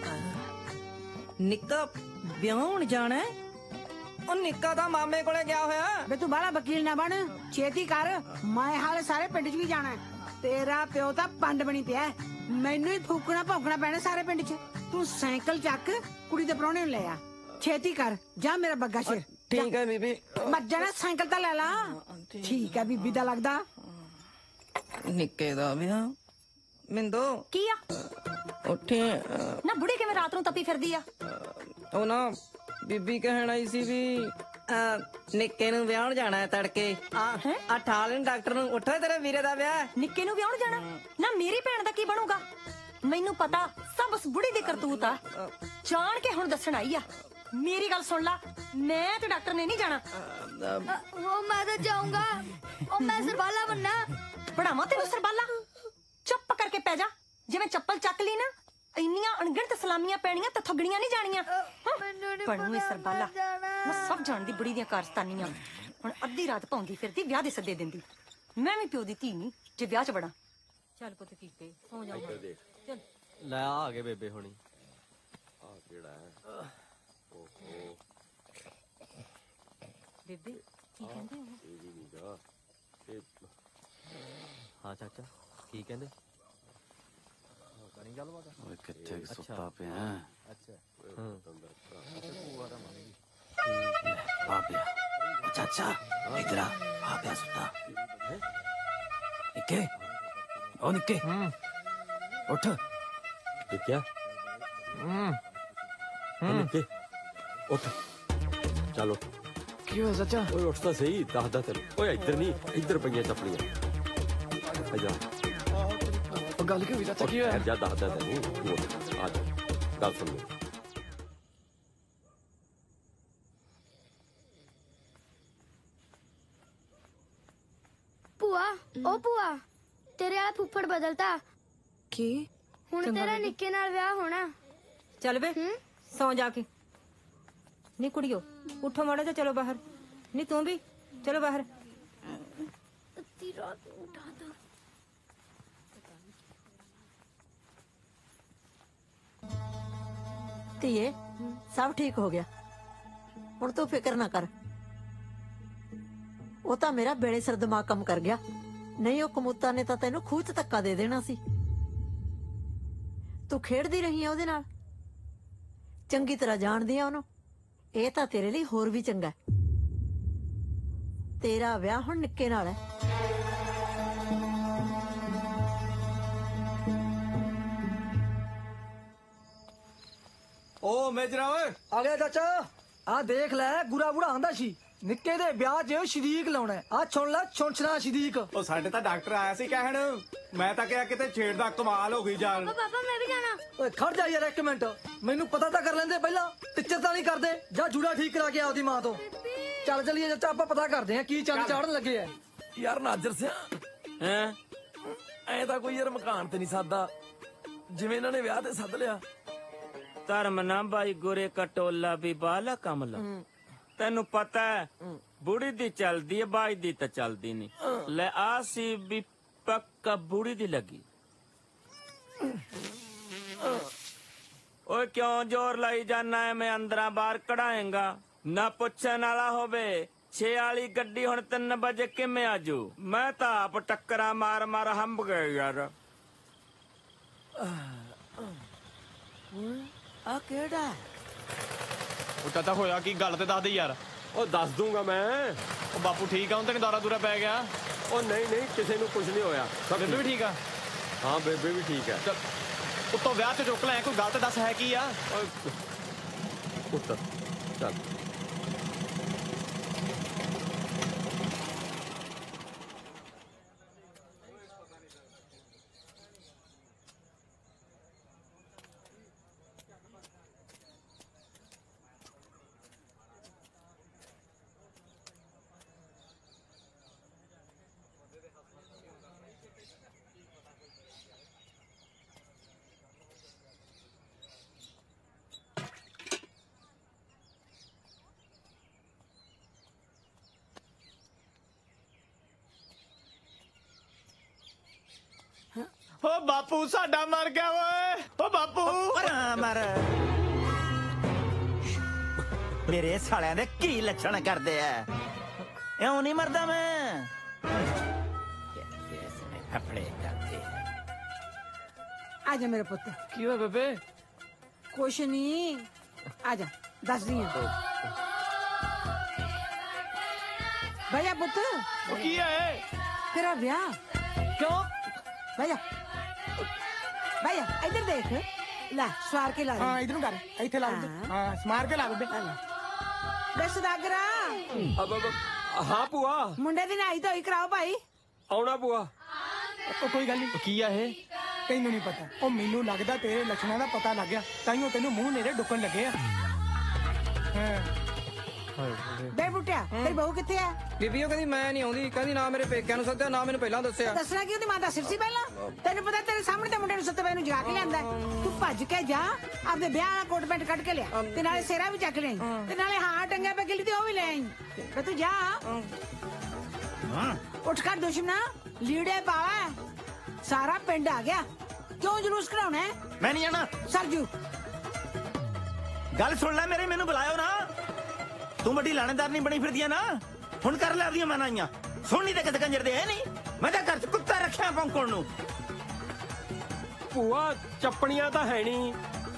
ਨਿੱਕਾ ਵਿਆਹਣ ਜਾਣਾ? ਉਹ ਨਿੱਕਾ ਤਾਂ ਮਾਮੇ ਕੋਲੇ ਗਿਆ ਹੋਇਆ। ਬੇ ਤੂੰ ਬਾਹਲਾ ਵਕੀਲ ਨਾ ਬਣ, ਛੇਤੀ ਕਰ, ਮੈਂ ਹਾਲੇ ਸਾਰੇ ਪਿੰਡ 'ਚ ਵੀ ਜਾਣਾ। ਤੇਰਾ ਪਿਓ ਤਾਂ ਪੰਡ ਬਣੀ ਪਿਆ, ਮੈਨੂੰ ਹੀ ਫੂਕਣਾ ਭੌਂਕਣਾ ਪੈਣਾ ਸਾਰੇ ਪਿੰਡ 'ਚ। ਤੂੰ ਸਾਈਕਲ ਚੱਕ, ਕੁੜੀ ਦੇ ਪ੍ਰਾਹੁਣੇ ਨੂੰ ਲੈ ਆ, ਛੇਤੀ ਕਰ, ਜਾ ਮੇਰਾ ਬੱਗਾ ਸ਼ੇਰ। ਠੀਕ ਹੈ ਬੀਬੀ। ਮੱਝ ਜਾਣਾ, ਸਾਈਕਲ ਤਾਂ ਲੈ ਲਾ। ਠੀਕ ਹੈ ਬੀਬੀ ਦਾ ਲੱਗਦਾ। ਨਿੱਕੇ ਦਾ ਵਿਆਹ? ਮਿੰਦੋ ਕੀ ਆ? ਉੱਠੇ ਨਾ ਬੁੜੀ ਕਿਵੇਂ ਰਾਤ ਨੂੰ ਤਪੀ ਫਿਰਦੀ ਆ? ਉਹ ਨਾ ਬੀਬੀ ਕਹਿਣ ਆਈ ਸੀ ਵੀ ਨਿੱਕੇ ਨੂੰ ਵਿਆਹਣ ਜਾਣਾ ਹੈ ਤੜਕੇ। ਆ ਠਾਲ ਨੂੰ ਡਾਕਟਰ ਨੂੰ, ਉੱਠੋ ਤੇਰੇ ਵੀਰੇ ਦਾ ਵਿਆਹ। ਨਿੱਕੇ ਨੂੰ ਵਿਆਹਣ ਜਾਣਾ? ਨਾ ਮੇਰੀ ਭੈਣ ਦਾ ਕੀ ਬਣੂਗਾ? ਮੈਨੂੰ ਪਤਾ ਸਭ ਉਸ ਬੁੜੀ ਦੀ ਕਰਤੂਤ ਆ, ਜਾਣ ਕੇ ਹੁਣ ਦੱਸਣ ਆਈ ਆ। ਮੇਰੀ ਗੱਲ ਸੁਣ ਲਾ, ਮੈਂ ਤੇ ਡਾਕਟਰ ਨੇ ਨਹੀਂ ਜਾਣਾ। ਉਹ ਮੈਂ ਤਾਂ ਜਾਊਂਗਾ, ਉਹ ਮੈਂ ਸਰਬਾਲਾ ਬੰਨਾ। ਪੜਾਵਾਂ ਤੈਨੂੰ ਸਰਬਾਲਾ? ਚੁੱਪ ਕਰਕੇ ਪੈ ਜਾ, ਜਿਵੇਂ ਚੱਪਲ ਚੱਕ ਲਈ ਨਾ, ਇੰਨੀਆਂ ਅਣਗਿਣਤ ਸਲਾਮੀਆਂ ਪੈਣੀਆਂ ਤੇ ਥੱਗਣੀਆਂ ਨਹੀਂ ਜਾਣੀਆਂ। ਬਣੂਏ ਸਰਬਾਲਾ, ਮੈਂ ਸਭ ਜਾਣਦੀ ਬੁੜੀ ਦੀਆਂ ਕਾਰਸਤਾਨੀਆਂ। ਹੁਣ ਅੱਧੀ ਰਾਤ ਪਾਉਂਦੀ ਫਿਰਦੀ, ਵਿਆਹ ਦੇ ਸੱਦੇ ਦਿੰਦੀ। ਮੈਂ ਵੀ ਪਿਓ ਦੀ ਧੀ ਨਹੀਂ ਜੇ ਵਿਆਹ 'ਚ ਬੜਾ। ਚੱਲ ਪੁੱਤ ਕੀਤੇ, ਸੌ ਜਾ। ਚੱਲ ਲੈ ਆ ਗਏ ਬੇਬੇ ਹੁਣੀ। ਆ ਕਿਹੜਾ ਹੈ? ਓਹੋ ਬੇਬੇ ਕੀ ਕਹਿੰਦੇ ਹੋ ਇਹ ਵੀ ਨਹੀਂ ਗਾ ਹਾਂ ਚਾਚਾ ਕੀ ਕਹਿੰਦੇ? ਕਰੀ ਗੱਲਬਾਤ ਓਏ ਕਿੱਥੇ ਅੱਛਾ। ਸੁੱਤਾ ਪਿਆ ਅੱਛਾ ਬਾਬਿਆ ਚਾਚਾ ਇਧਰ ਆ ਪਿਆ ਸੁੱਤਾ ਨਿੱਕੇ ਓ ਨਿੱਕੇ ਉੱਠ ਦੇਖਿਆ ਨਿੱਕੇ ਉੱਠ ਚਲੋ ਕੀ ਹੋਇਆ ਚਾਚਾ? ਓਏ ਉੱਠ ਤਾਂ ਸਹੀ ਦੱਸਦਾ ਤੈਨੂੰ। ਓਏ ਇੱਧਰ ਨਹੀਂ ਇੱਧਰ ਪਈਆਂ ਚੱਪਲੀਆਂ ਆ ਜਾ ਉਹ ਗੱਲ ਕੀ ਹੋਈ ਚਾਚਾ? ਕੀ ਹੋਇਆ? ਠਹਿਰ ਜਾ ਦੱਸਦਾ ਤੈਨੂੰ ਤੂੰ ਉੱਠ, ਆ ਜਾ ਗੱਲ ਸੁਣ ਮੇਰੀ। ਭੂਆ ਉਹ ਭੂਆ ਤੇਰੇ ਵਾਲਾ ਫੁੱਫੜ ਬਦਲਤਾ। ਕੀ ਹੁਣ ਚੰਗਾ ਤੇਰਾ ਬੇਬੇ। ਨਿੱਕੇ ਨਾਲ ਵਿਆਹ ਹੋਣਾ। ਚੱਲ ਵੇ ਸੌ ਜਾ ਕੇ ਨੀ ਕੁੜੀਓ ਉਠੋ ਮਾੜਾ ਜਿਹਾ ਚਲੋ ਬਾਹਰ ਨੀ ਤੂੰ ਵੀ ਚਲੋ ਬਾਹਰ ਅੱਧੀ ਰਾਤ ਨੂੰ ਉਠਾਤਾ। ਧੀਏ ਸਭ ਠੀਕ ਹੋ ਗਿਆ ਹੁਣ ਤੂੰ ਫਿਕਰ ਨਾ ਕਰ। ਉਹ ਤਾਂ ਮੇਰਾ ਬੇੜੇ ਸਿਰ ਦਿਮਾਗ ਕੰਮ ਕਰ ਗਿਆ, ਨਹੀਂ ਉਹ ਕਮੂਤਾ ਨੇ ਤਾਂ ਤੈਨੂੰ ਖੂਹ 'ਚ ਧੱਕਾ ਦੇ ਦੇਣਾ ਸੀ। ਤੂੰ ਖੇਡਦੀ ਰਹੀ ਆ ਉਹਦੇ ਨਾਲ, ਚੰਗੀ ਤਰ੍ਹਾਂ ਜਾਣਦੀ ਆ ਉਹਨੂੰ। ਇਹ ਤਾਂ ਤੇਰੇ ਲਈ ਹੋਰ ਵੀ ਚੰਗਾ ਹੈ। ਤੇਰਾ ਵਿਆਹ ਹੁਣ ਨਿੱਕੇ ਨਾਲ ਹੈ। ਓ ਮੇਜਰਾ ਓਏ ਆ ਗਿਆ ਚਾਚਾ। ਆ ਦੇਖ ਲੈ ਗੁਰਾ ਬੁੜਾ ਆਂਦਾ ਸੀ ਨਿੱਕੇ ਦੇ ਵਿਆਹ 'ਚ ਸ਼ਰੀਕ ਲਾਉਣਾ। ਆ ਸੁਣ ਲੈ ਛੁੰਛਣਾ ਸ਼ਰੀਕ। ਉਹ ਸਾਡੇ ਤਾਂ ਡਾਕਟਰ ਆਇਆ ਸੀ ਕਹਿਣ, ਮੈਂ ਤਾਂ ਕਿਹਾ ਕਿਤੇ ਛੇੜ ਦਾ ਕਮਾਲ ਹੋ ਗਈ ਜਾਨ। ਪਾਪਾ ਮੈਂ ਵੀ ਜਾਣਾ। ਓਏ ਖੜ ਜਾ ਯਾਰ ਇੱਕ ਮਿੰਟ, ਮੈਨੂੰ ਪਤਾ ਤਾਂ ਕਰ ਲੈਂਦੇ ਪਹਿਲਾਂ। ਟਿੱਚਰ ਤਾਂ ਨਹੀਂ ਕਰਦੇ ਜਾਂ ਜੂੜਾ ਠੀਕ ਕਰਾ ਕੇ ਆਪਦੀ ਮਾਂ ਤੋਂ। ਚੱਲ ਚੱਲੀਏ ਚਾਚਾ ਆਪਾਂ ਪਤਾ ਕਰਦੇ ਆ ਕੀ ਚੰਨ ਚਾੜਨ ਲੱਗੇ ਆ। ਯਾਰ ਨਾਜਰ ਸਿਆ ਹੈਂ ਐ ਤਾਂ ਕੋਈ ਯਾਰ ਮਕਾਨ ਤੇ ਨਹੀਂ ਸਾਦਾ ਜਿਵੇਂ ਇਹਨਾਂ ਨੇ ਵਿਆਹ ਤੇ ਸੱਦ ਲਿਆ। ਧਰਮ ਨਾ ਬਾਈ ਗੋਰੇ ਕਟੋਲਾ ਵੀ ਬਾਲਾ ਕਮਲਾ। ਤੈਨੂੰ ਪਤਾ ਹੈ ਬੁੜੀ ਦੀ ਚੱਲਦੀ ਹੈ ਬਾਈ ਦੀ ਤਾਂ ਚੱਲਦੀ ਨਹੀਂ। ਲੈ ਆ ਸੀ ਵੀ ਪੱਕਾ ਬੁੜੀ ਦੀ ਲੱਗੀ। ਓਏ ਕਿਉਂ ਜ਼ੋਰ ਲਾਈ ਜਾਨਾ ਐ? ਮੈਂ ਅੰਦਰਾਂ ਬਾਹਰ ਕਢਾਏਗਾ ਨਾ ਪੁੱਛਣ ਵਾਲਾ ਹੋਵੇ। 6 ਵਾਲੀ ਗੱਡੀ ਹੁਣ 3 ਵਜੇ ਕਿਵੇਂ ਆਜੂ? ਮੈਂ ਤਾਂ ਆਪ ਟੱਕਰਾਂ ਮਾਰ ਮਾਰ ਹੰਬ ਗਏ ਯਾਰ। ਆ ਕਿਹੜਾ ਉਹ ਚਾਚਾ ਹੋਇਆ ਕੀ? ਗੱਲ ਤੇ ਦੱਸ ਦੇ ਯਾਰ। ਉਹ ਦੱਸ ਦੂੰਗਾ ਮੈਂ। ਉਹ ਬਾਪੂ ਠੀਕ ਆ? ਹੁਣ ਤੈਨੂੰ ਦੌਰਾ ਦੂਰਾ ਪੈ ਗਿਆ? ਉਹ ਨਹੀਂ ਨਹੀਂ ਕਿਸੇ ਨੂੰ ਕੁਝ ਨਹੀਂ ਹੋਇਆ। ਸਭ ਬੇਬੇ ਵੀ ਠੀਕ ਆ? ਹਾਂ ਬੇਬੇ ਵੀ ਠੀਕ ਹੈ। ਚੱਲ ਉੱਤੋਂ ਵਿਆਹ ਤੇ ਚੁੱਕ ਲੈ, ਕੋਈ ਗੱਲ ਤੇ ਦੱਸ ਹੈ ਕੀ ਆ? ਉੱਤਰ ਚੱਲ। ਓ ਬਾਪੂ ਸਾਡਾ ਮਰ ਗਿਆ ਓਏ। ਓ ਬਾਪੂ ਮਰ ਮੇਰੇ ਸਾਲਿਆਂ ਦੇ ਕੀ ਲੱਛਣ ਕਰਦੇ ਆ? ਇਉਂ ਨਹੀਂ ਮਰਦਾ ਮੈਂ। ਫਫੜੇ ਕਰਦੇ ਆ ਜਾ ਮੇਰੇ ਪੁੱਤ। ਕੀ ਹੋਇਆ ਬੇਬੇ? ਕੁਛ ਨਹੀਂ, ਆ ਜਾ ਦੱਸਦੀ ਆ। ਭਈਆ ਪੁੱਤ ਉਹ ਕੀ ਹੈ? ਤੇਰਾ ਵਿਆਹ ਕਿਉਂ? ਭਈਆ ਭਈਆ ਇੱਧਰ ਦੇਖ ਲੈ, ਸਵਾਰ ਕੇ ਲਾ ਦੇ। ਹਾਂ ਇਧਰ ਨੂੰ ਕਰ, ਇੱਥੇ ਲਾ ਦੇ। ਹਾਂ ਸਮਾਰ ਕੇ ਲਾ ਦੇ। ਬੇ ਸਦਾਗਰਾ ਹਾਂ ਭੂਆ ਮੁੰਡੇ ਦੀ ਨਾਈ ਧੋਈ ਕਰਾਓ ਭਾਈ। ਆਉਣਾ ਭੂਆ। ਉਹ ਕੋਈ ਗੱਲ ਨਹੀਂ। ਕੀ ਆ ਇਹ? ਤੈਨੂੰ ਨਹੀਂ ਪਤਾ, ਉਹ ਮੈਨੂੰ ਲੱਗਦਾ ਤੇਰੇ ਲੱਛਣਾਂ ਦਾ ਪਤਾ ਲੱਗ ਗਿਆ, ਤਾਈਓ ਤੈਨੂੰ ਮੂੰਹ ਨੇੜੇ ਡੁੱਕਣ ਲੱਗੇ ਆ। ਹਾਂ ਬੇ ਬੁੱਟਿਆ ਤੇਰੀ ਬਹੂ ਕਿੱਥੇ ਆ? ਬੀਬੀ ਉਹ ਕਹਿੰਦੀ ਮੈਂ ਨਹੀਂ ਆਉਂਦੀ, ਕਹਿੰਦੀ ਨਾ ਮੇਰੇ ਪੇਕਿਆਂ ਨੂੰ ਸੱਦਿਆ ਨਾ ਮੈਨੂੰ ਪਹਿਲਾਂ ਦੱਸਿਆ। ਦੱਸਣਾ ਕਿ ਉਹਦੀ ਮਾਂ ਦਾ ਸਿਰ ਸੀ ਪਹਿਲਾਂ? ਤੈਨੂੰ ਪਤਾ ਤੇਰੇ ਸਾਹਮਣੇ ਤੇ ਮੁੰਡੇ ਨੂੰ ਸੱਤੇ ਪੈ ਨੂੰ ਜਗਾ ਕੇ ਲਿਆਂਦਾ। ਤੂੰ ਭੱਜ ਕੇ ਜਾ ਆਪਦੇ ਵਿਆਹ ਵਾਲਾ ਕੋਟ ਪੈਂਟ ਕੱਢ ਕੇ ਲਿਆ ਤੇ ਨਾਲੇ ਸੇਰਾ ਵੀ ਚੱਕ ਲਿਆਈ ਤੇ ਨਾਲੇ ਹਾਂ ਟੰਗਿਆ ਪੈ ਗਿਲੀ ਤੇ ਉਹ ਵੀ ਲੈ ਆਈ। ਤੇ ਤੂੰ ਜਾ ਉੱਠ ਕਰ ਦੁਸ਼ਮਣਾ, ਲੀੜੇ ਪਾਵਾ। ਸਾਰਾ ਪਿੰਡ ਆ ਗਿਆ, ਕਿਉਂ ਜਲੂਸ ਕਢਾਉਣਾ ਹੈ? ਮੈਂ ਨਹੀਂ ਜਾਣਾ। ਸਰਜੂ ਗੱਲ ਸੁਣ ਲੈ ਮੇਰੀ, ਮੈਨੂੰ ਬੁਲਾਇਓ ਨਾ। ਤੂੰ ਵੱਡੀ ਲਾਣੇਦਾਰ ਨਹੀਂ ਬਣੀ ਫਿਰਦੀ ਨਾ ਹੁਣ ਕਰ ਲੈ ਆਪਦੀਆਂ ਮਨਾਈਆਂ ਸੁਣਨੀ ਤੇ ਕਿਤੇ ਕੰਜਰ ਦੇ ਹੈ ਨਹੀਂ ਮੈਂ ਤਾਂ ਘਰ ਚ ਕੁੱਤਾ ਰੱਖਿਆ ਭੌਂਕਣ ਨੂੰ ਭੂਆ ਚੱਪਣੀਆਂ ਤਾਂ ਹੈ ਨਹੀਂ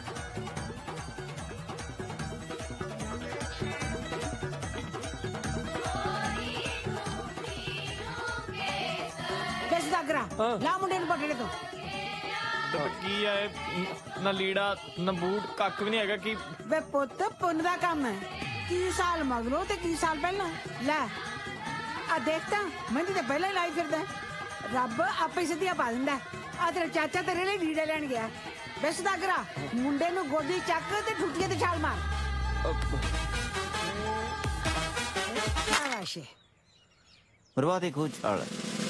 ਬੇਸਦਾਗਰਾ ਲਾ ਮੁੰਡੇ ਨੂੰ ਪਟੜੇ ਤੋਂ ਕੀ ਹੈ ਨਾ ਲੀੜਾ ਨਾ ਬੂਟ ਕੱਖ ਵੀ ਨਹੀਂ ਹੈਗਾ ਕੀ ਵੇ ਪੁੱਤ ਪੁੰਨ ਦਾ ਕੰਮ ਹੈ ਕੀ ਸਾਲ ਮਗਰੋਂ ਤੇ ਕੀ ਸਾਲ ਪਹਿਲਾਂ ਲੈ ਆ ਦੇਖਤਾ ਮਹਿੰਦੀ ਤੇ ਪਹਿਲਾਂ ਹੀ ਲਾਈ ਫਿਰਦਾ ਰੱਬ ਆਪੇ ਸਿੱਧੀਆਂ ਪਾ ਦਿੰਦਾ ਆ ਤੇਰਾ ਚਾਚਾ ਤੇਰੇ ਲਈ ਲੀੜੇ ਲੈਣ ਗਿਆ ਬੇਸਦਾਗਰਾ ਮੁੰਡੇ ਨੂੰ ਗੋਦੀ ਚੱਕ ਤੇ ਠੁੱਟੀਆਂ ਤੇ ਛਾਲ ਮਾਰ ਆਵਾਸ਼ੇ ਮਰਵਾ ਦੇ ਖੂਚ ਛਾਲ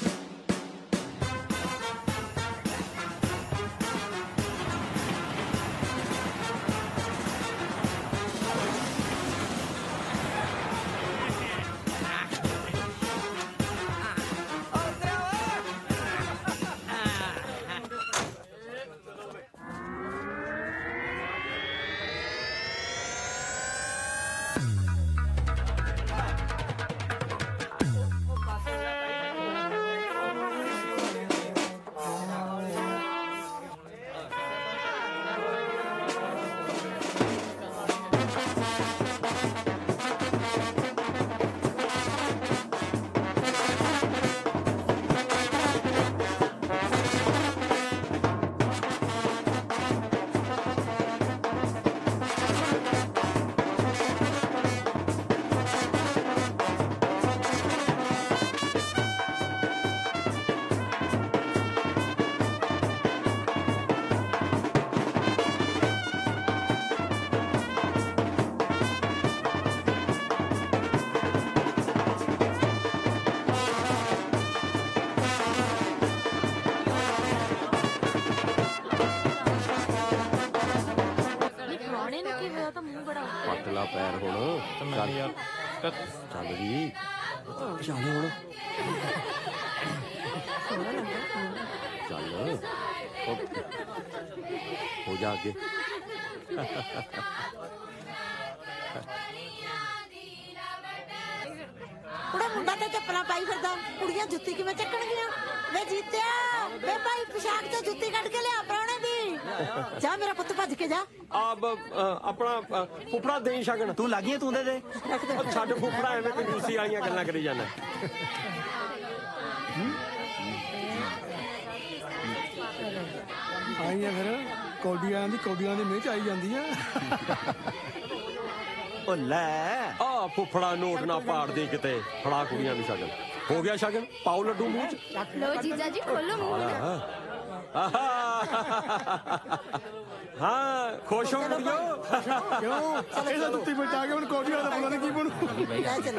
ਪਤਲਾ ਪੈਰ ਹੁਣ ਚੱਲ ਯਾਰ ਚੱਲ ਜੀ ਚੱਲ ਹੁਣ ਚੱਲ ਹੋ ਜਾ ਅੱਗੇ ਕੁੜੇ ਮੁੰਡਾ ਤੇ ਚੱਪਲਾਂ ਪਾਈ ਫਿਰਦਾ ਕੁੜੀਆਂ ਜੁੱਤੀ ਕਿਵੇਂ ਚੱਕਣਗੀਆਂ ਵੇ ਜੀਤਿਆ ਵੇ ਭਾਈ ਪੋਸ਼ਾਕ ਤੇ ਜੁੱਤੀ ਕੱਢ ਕੇ ਲਿਆ ਪ੍ਰਾਹੁਣੇ ਦੀ ਜਾ ਮੇਰਾ ਪੁੱਤ ਭੱਜ ਕੇ ਜਾ ਆਪਣਾ ਫੁੱਫੜਾ ਦੇਈ ਸ਼ਗਨ ਤੂੰ ਲੱਗੀਆਂ ਤੂੰ ਦੇ ਛੱਡ ਫੁੱਫੜਾ ਐਵੇਂ ਕੰਜੂਸੀ ਵਾਲੀਆਂ ਗੱਲਾਂ ਕਰੀ ਜਾਂਦਾ ਆਈਆਂ ਫਿਰ ਕੌਡੀਆਂ ਦੀ ਮਿਹਚ ਆਈ ਜਾਂਦੀ ਆ ਉਹ ਲੈ ਆ ਫੁੱਫੜਾ ਨੋਟ ਨਾ ਪਾੜ ਦੇ ਕਿਤੇ ਫੜਾ ਕੁੜੀਆਂ ਨੂੰ ਸ਼ਗਨ ਹੋ ਗਿਆ ਸ਼ਗਨ ਪਾਓ ਲੱਡੂ ਮੂੰਹ ਚ ਲੋ ਜੀਜਾ ਜੀ ਖੋਲੋ ਮੂੰਹ ਹਾਂ ਖੁਸ਼ ਹੋ ਕੁੜੀਓ ਕਿਉਂ ਇਹਦਾ ਜੁੱਤੀ ਬਚਾ ਕੇ ਹੁਣ ਕੌਡੀਆਂ ਦਾ ਪਤਾ ਨਹੀਂ ਕੀ ਬਣੂ